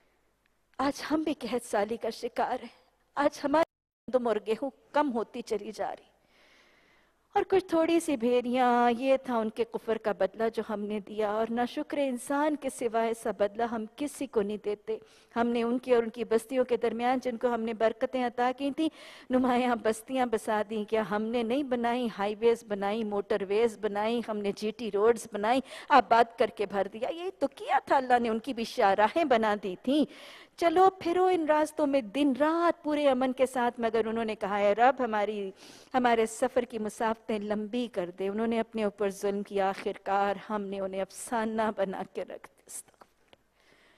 आज हम भी कहत साली का शिकार हैं। आज हमारी दुम और गेहूं कम होती चली जा रही, और कुछ थोड़ी सी भेड़ियां, ये था उनके कुफर का बदला जो हमने दिया। और ना शुक्र इंसान के सिवाय ऐसा बदला हम किसी को नहीं देते। हमने उनकी और उनकी बस्तियों के दरमियान जिनको हमने बरकतें अता की थी, नुमायां बस्तियां बसा दी। क्या हमने नहीं बनाई? हाईवेज बनाई, मोटरवेज बनाई, हमने GT रोड्स बनाई, आबाद करके भर दिया। यही तो किया था अल्लाह ने, उनकी भी शाहराहें बना दी थी। चलो फिरो इन रास्तों में दिन रात पूरे अमन के साथ, मगर उन्होंने कहा है रब हमारे सफ़र की मुसाफतें लंबी कर दे। उन्होंने अपने ऊपर जुल्म किया, आखिरकार हमने उन्हें अफसाना बना के रख दिया।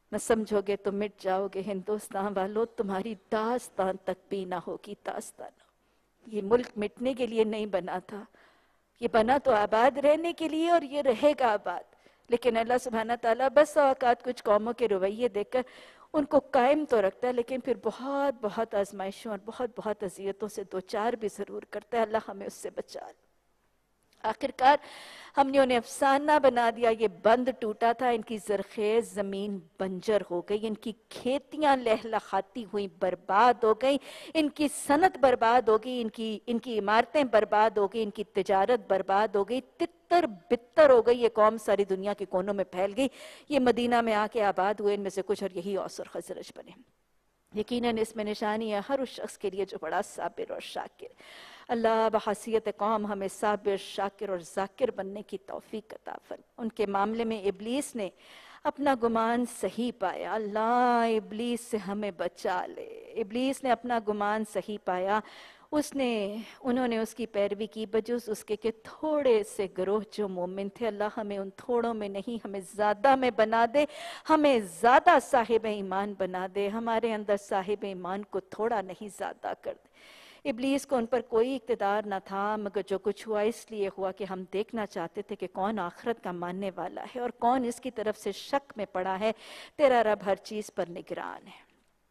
न समझोगे तो मिट जाओगे हिंदुस्तान वालों, तुम्हारी दास्तान तक भी ना होगी दास्तान। ये मुल्क मिटने के लिए नहीं बना था, ये बना तो आबाद रहने के लिए, और ये रहेगा आबाद। लेकिन अल्लाह सुब्हाना ताला बस औकात कुछ कौमों के रवैये देखकर उनको कायम तो रखता है, लेकिन फिर बहुत बहुत आजमाइशों और बहुत बहुत अजियतों से दो चार भी ज़रूर करता है। अल्लाह हमें उससे बचा। आखिरकार हमने उन्हें अफसाना बना दिया, ये बंद टूटा था, इनकी जरखेज जमीन बंजर हो गई, इनकी खेतियां लहलहाती हुई बर्बाद हो गई, इनकी सनत बर्बाद हो गई, इनकी इमारतें बर्बाद हो गई, इनकी तिजारत बर्बाद हो गई, तितर बितर हो गई। ये कौम सारी दुनिया के कोनों में फैल गई। ये मदीना में आके आबाद हुए इनमें से कुछ, और यही औस और खजरज बने। यकीनन इसमें निशानी है हर उस शख्स के लिए जो बड़ा साबिर और शाकिर। अल्लाह बहसीयत कौम हमें साबिर, शाकिर और जाकिर बनने की तौफीक अता फरमाए। उनके मामले में इब्लीस ने अपना गुमान सही पाया। अल्लाह इब्लीस से हमें बचा ले। इब्लीस ने अपना गुमान सही पाया, उन्होंने उसकी पैरवी की, बजुज उसके के थोड़े से गिरोह जो मोमिन थे। अल्लाह हमें उन थोड़ों में नहीं, हमें ज़्यादा में बना दे, हमें ज़्यादा साहिब ईमान बना दे, हमारे अंदर साहिब ईमान को थोड़ा नहीं ज़्यादा कर दे। इब्लीस को उन पर कोई इक़्तिदार न था, मगर जो कुछ हुआ इसलिए हुआ कि हम देखना चाहते थे कि कौन आखिरत का मानने वाला है और कौन इसकी तरफ से शक में पड़ा है। तेरा रब हर चीज़ पर निगरान है।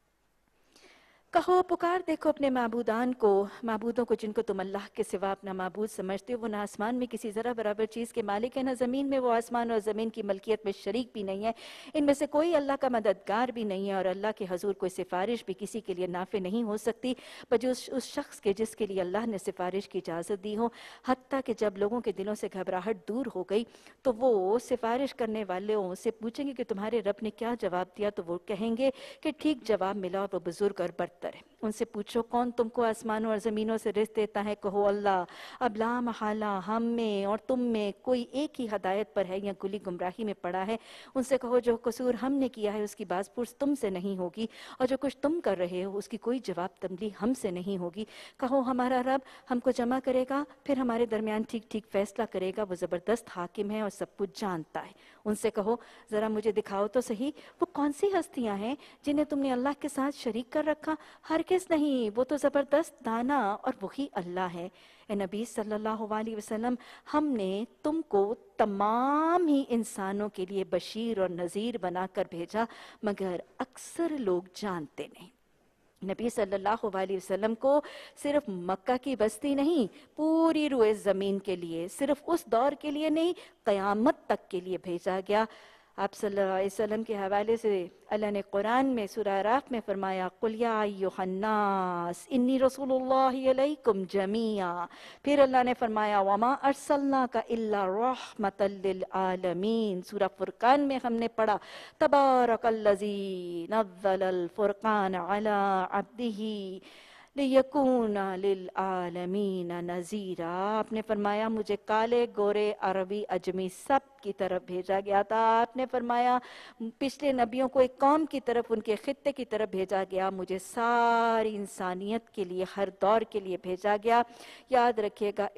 कहो पुकार देखो अपने माबूदों को जिनको तुम अल्लाह के सिवा अपना माबूद समझते हो। वो ना आसमान में किसी ज़रा बराबर चीज़ के मालिक है, ना ज़मीन में वो आसमान और ज़मीन की मलकियत में शरीक भी नहीं है। इनमें से कोई अल्लाह का मददगार भी नहीं है, और अल्लाह के हजूर कोई सिफारिश भी किसी के लिए नाफे नहीं हो सकती बल्कि उस शख्स के जिसके लिए अल्लाह ने सिफारिश की इजाज़त दी हो। हत्ता कि जब लोगों के दिलों से घबराहट दूर हो गई तो वो सिफारिश करने वालों से पूछेंगे कि तुम्हारे रब ने क्या जवाब दिया, तो वो कहेंगे कि ठीक जवाब मिला और वो बुजुर्ग और बरतर है। उनसे पूछो कौन तुमको आसमानों और ज़मीनों से रिज़्क़ देता है, कहो अल्लाह। अब ला महाला हम में और तुम में कोई एक ही हदायत पर है या कुली गुमराही में पड़ा है। उनसे कहो जो कसूर हमने किया है उसकी बाज़पुर्स तुमसे नहीं होगी, और जो कुछ तुम कर रहे हो उसकी कोई जवाब तमली हमसे नहीं होगी। कहो हमारा रब हमको जमा करेगा, फिर हमारे दरमियान ठीक ठीक फैसला करेगा। वो ज़बरदस्त हाकिम है और सब कुछ जानता है। उनसे कहो ज़रा मुझे दिखाओ तो सही, वो कौन सी हस्तियां हैं जिन्हें तुमने अल्लाह के साथ शरीक कर रखा। हरगिज़ नहीं, वो तो ज़बरदस्त दाना और वही अल्लाह है। ए नबी सल्लल्लाहु अलैहि वसल्लम, हमने तुमको तमाम ही इंसानों के लिए बशीर और नज़ीर बनाकर भेजा, मगर अक्सर लोग जानते नहीं। नबी सल्लल्लाहु अलैहि वसल्लम को सिर्फ मक्का की बस्ती नहीं, पूरी रुए ज़मीन के लिए, सिर्फ उस दौर के लिए नहीं, क़यामत तक के लिए भेजा गया। आप सल्लल्लाहु अलैहि वसल्लम के हवाले से अल्लाह ने कुरान में सूरह आराफ में फरमाया कुल या अय्युहन्नास इन्नी रसूलुल्लाहि अलैकुम जमीआ। फिर अल्लाह ने फरमाया वमा अर्सलनाका इल्ला रहमतल लिल आलमीन। सूरह फुरकान में हमने पढ़ा तबारकल्लज़ी नज़्ज़लल फुरकान अला अब्दिही लियकूना लिल आलमीन नज़ीरा। आपने फरमाया मुझे काले गोरे अरबी अजमी सब की तरफ भेजा गया था। आपने फरमाया पिछले नबियों को एक कौम की तरफ, उनके खित्ते की तरफ भेजा गया, मुझे सारी इंसानियत के लिए हर दौर के लिए भेजा गया। याद रखिएगा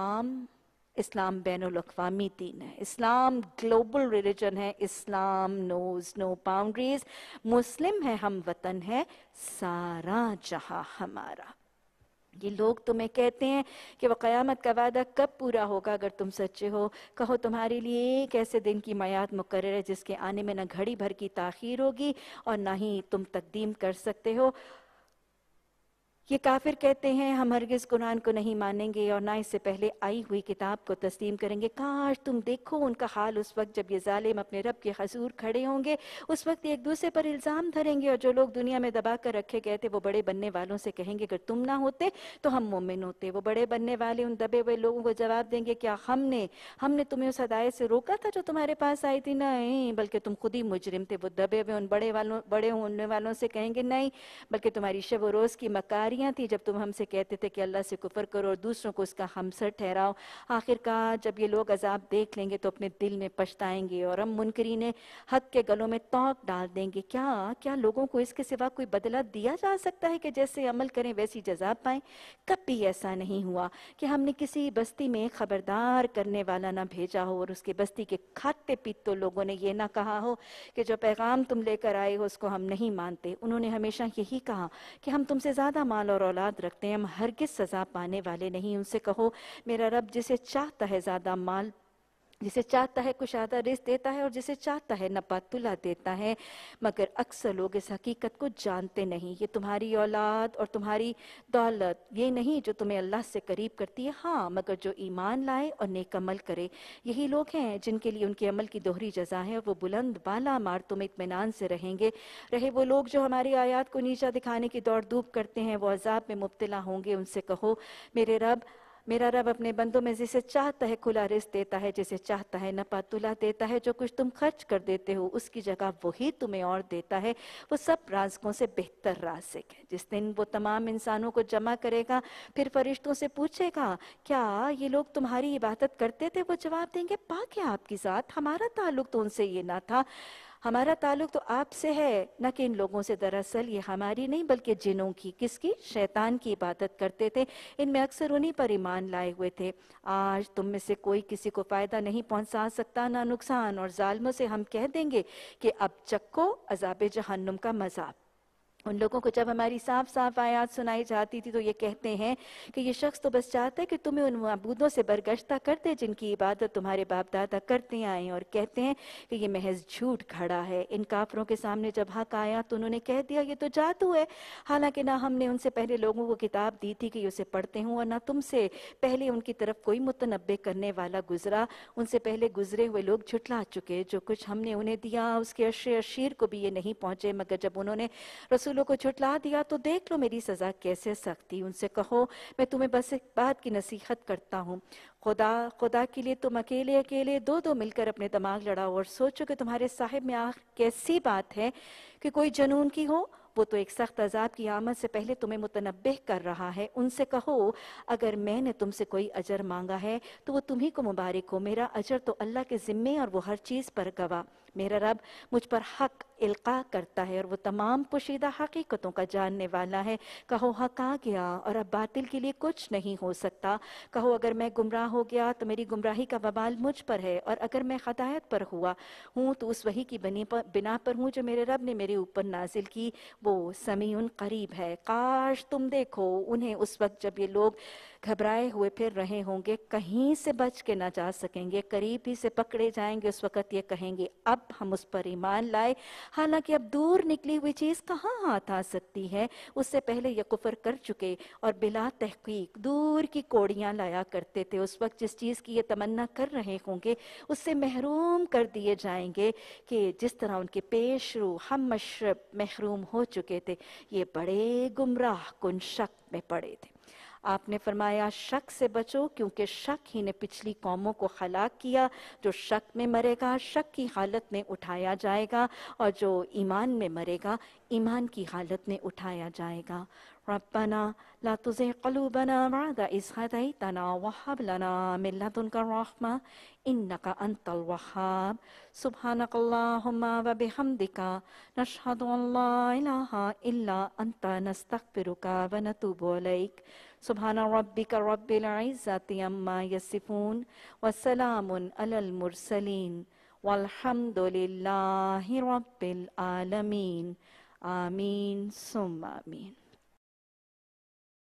इस्लाम बैनुल अक़वामी दीन है, इस्लाम ग्लोबल रिलीजन है, इस्लाम नोज नो बाउंड्रीज। मुस्लिम है, हम वतन है, सारा जहां हमारा। ये लोग तुम्हें कहते हैं कि वह क़यामत का वादा कब पूरा होगा। अगर तुम सच्चे हो कहो तुम्हारे लिए एक ऐसे दिन की मियाद मुकर्रर है जिसके आने में न घड़ी भर की ताख़ीर होगी और ना ही तुम तकदीम कर सकते हो। ये काफिर कहते हैं हम हरगिज़ कुरान को नहीं मानेंगे और ना इससे पहले आई हुई किताब को तस्लीम करेंगे। काश तुम देखो उनका हाल उस वक्त जब ये जालिम अपने रब के हजूर खड़े होंगे। उस वक्त एक दूसरे पर इल्ज़ाम धरेंगे और जो लोग दुनिया में दबा कर रखे गए थे वो बड़े बनने वालों से कहेंगे अगर तुम ना होते तो हम मोमिन होते। वो बड़े बनने वाले उन दबे हुए लोगों को जवाब देंगे क्या हमने तुम्हें उस हदायत से रोका था जो तुम्हारे पास आई थी? नहीं, बल्कि तुम खुद ही मुजरिम थे। वो दबे हुए उन बड़े होने वालों से कहेंगे नहीं, बल्कि तुम्हारी शब रोज़ की मकारी बीमारियां थी जब तुम हमसे कहते थे कि अल्लाह से कुफर करो और दूसरों को उसका हमसर ठहराओ। आखिरकार जब ये लोग अजाब देख लेंगे तो अपने दिल में पछताएंगे और हम मुनकरीन हक के गलों में तौक डाल देंगे। क्या क्या लोगों को इसके सिवा कोई बदला दिया जा सकता है कि जैसे अमल करें वैसी जज़ा पाएं? कभी ऐसा नहीं हुआ कि हमने किसी बस्ती में खबरदार करने वाला ना भेजा हो और उसके बस्ती के खाते पीते लोगों ने ये ना कहा हो कि जो पैगाम तुम लेकर आए हो उसको हम नहीं मानते। उन्होंने हमेशा यही कहा कि हम तुमसे ज़्यादा माल और औलाद रखते हैं, हम हरगिज़ सज़ा पाने वाले नहीं। उनसे कहो मेरा रब जिसे चाहता है ज़्यादा माल, जिसे चाहता है कुशादा रिज़्क़ देता है और जिसे चाहता है नपातुला देता है, मगर अक्सर लोग इस हकीकत को जानते नहीं। ये तुम्हारी औलाद और तुम्हारी दौलत ये नहीं जो तुम्हें अल्लाह से करीब करती है, हाँ मगर जो ईमान लाए और नेक अमल करे। यही लोग हैं जिनके लिए उनके अमल की दोहरी जज़ा है और वो बुलंद बाला मार तुम इत्मीनान से रहेंगे। रहे वो लोग जो हमारी आयात को नीचा दिखाने की दौड़ धूप करते हैं, वो अजाब में मुब्तला होंगे। उनसे कहो मेरा रब अपने बंदों में जिसे चाहता है खुला रिज़्क़ देता है, जिसे चाहता है नपातुला देता है। जो कुछ तुम खर्च कर देते हो उसकी जगह वही तुम्हें और देता है। वो सब राज़िकों से बेहतर राज़िक है। जिस दिन वो तमाम इंसानों को जमा करेगा फिर फरिश्तों से पूछेगा क्या ये लोग तुम्हारी इबादत करते थे? वो जवाब देंगे पाक है आपकी ज़ात, हमारा ताल्लुक तो उनसे ये ना था, हमारा ताल्लुक तो आपसे है न कि इन लोगों से। दरअसल ये हमारी नहीं बल्कि जिनों की, किसकी? शैतान की इबादत करते थे। इनमें अक्सर उन्हीं पर ईमान लाए हुए थे। आज तुम में से कोई किसी को फ़ायदा नहीं पहुंचा सकता ना नुकसान, और जालिमों से हम कह देंगे कि अब चक्को अज़ाब जहन्नुम का मज़ा। उन लोगों को जब हमारी साफ साफ आयत सुनाई जाती थी तो ये कहते हैं कि ये शख्स तो बस चाहता है कि तुम्हें उन मबूदों से बरगश्ता कर दे जिनकी इबादत तुम्हारे बाप दादा करते आए, और कहते हैं कि ये महज झूठ खड़ा है। इन काफरों के सामने जब हक आया तो उन्होंने कह दिया ये तो जादू है, हालांकि ना हमने उनसे पहले लोगों को किताब दी थी कि उसे पढ़ते हों और ना तुमसे पहले उनकी तरफ कोई मुतनब्बे करने वाला गुजरा। उनसे पहले गुजरे हुए लोग झुठला चुके, जो कुछ हमने उन्हें दिया उसके अशर अशीर को भी ये नहीं पहुंचे, मगर जब उन्होंने रसूलों को झुठला दिया तो देख लो मेरी सजा कैसे सख्त थी। उनसे कहो मैं तुम्हें बस एक बात की नसीहत करता हूँ, खुदा के लिए तुम अकेले अकेले दो दो मिलकर अपने दिमाग लड़ाओ और सोचो कि तुम्हारे साहिब में आखिर कैसी बात है कि कोई जनून की हो। वो तो एक सख्त अजाब की आमद से पहले तुम्हें मुतनब्बिह कर रहा है। उनसे कहो अगर मैंने तुमसे कोई अजर मांगा है तो वो तुम्ही को मुबारक हो, मेरा अजर तो अल्लाह के ज़िम्मे और वो हर चीज़ पर गवाह। मेरा रब मुझ पर हक इल्का करता है और वो तमाम पोशीदा हकीकतों का जानने वाला है। कहो हक आ गया और अब बातिल के लिए कुछ नहीं हो सकता। कहो अगर मैं गुमराह हो गया तो मेरी गुमराही का वबाल मुझ पर है, और अगर मैं हदायत पर हुआ हूँ तो उस वही की बिना पर हूँ जो मेरे रब ने मेरे ऊपर नाजिल की। वो समीउन करीब है। काश तुम देखो उन्हें उस वक्त जब ये लोग घबराए हुए फिर रहे होंगे, कहीं से बच के ना जा सकेंगे, करीब ही से पकड़े जाएंगे। उस वक्त ये कहेंगे अब हम उस पर ईमान लाए, हालांकि अब दूर निकली हुई चीज़ कहाँ हाथ आ सकती है। उससे पहले ये कुफर कर चुके और बिला तहकीक दूर की कोड़ियाँ लाया करते थे। उस वक्त जिस चीज़ की ये तमन्ना कर रहे होंगे उससे महरूम कर दिए जाएंगे कि जिस तरह उनके पेशरू हम मशरब महरूम हो चुके थे। ये बड़े गुमराह कुन शक में पड़े थे। आपने फरमाया शक से बचो क्योंकि शक ही ने पिछली कौमों को हलाक किया। जो शक में मरेगा शक की हालत में उठाया जाएगा, और जो ईमान में मरेगा ईमान की हालत में उठाया जाएगा। रब्बना ला तुज़िग़ क़ुलूबना बअद इज़ हदैतना वहब लना मिन लदुनका रहमा इन्नका अंतल वहाब। सुब्हानकल्लाहुम्मा व बिहम्दिका नशहदु अन ला इलाहा इल्ला अंता नस्तग़फिरुका व नतूबु इलैक। सुब्हान रब्बिका रब्बिल इज़्ज़ति अम्मा यसिफून व सलामुन अलल मुरसलीन वल्हम्दुलिल्लाहि रब्बिल आलमीन। आमीन सुम्मा आमीन।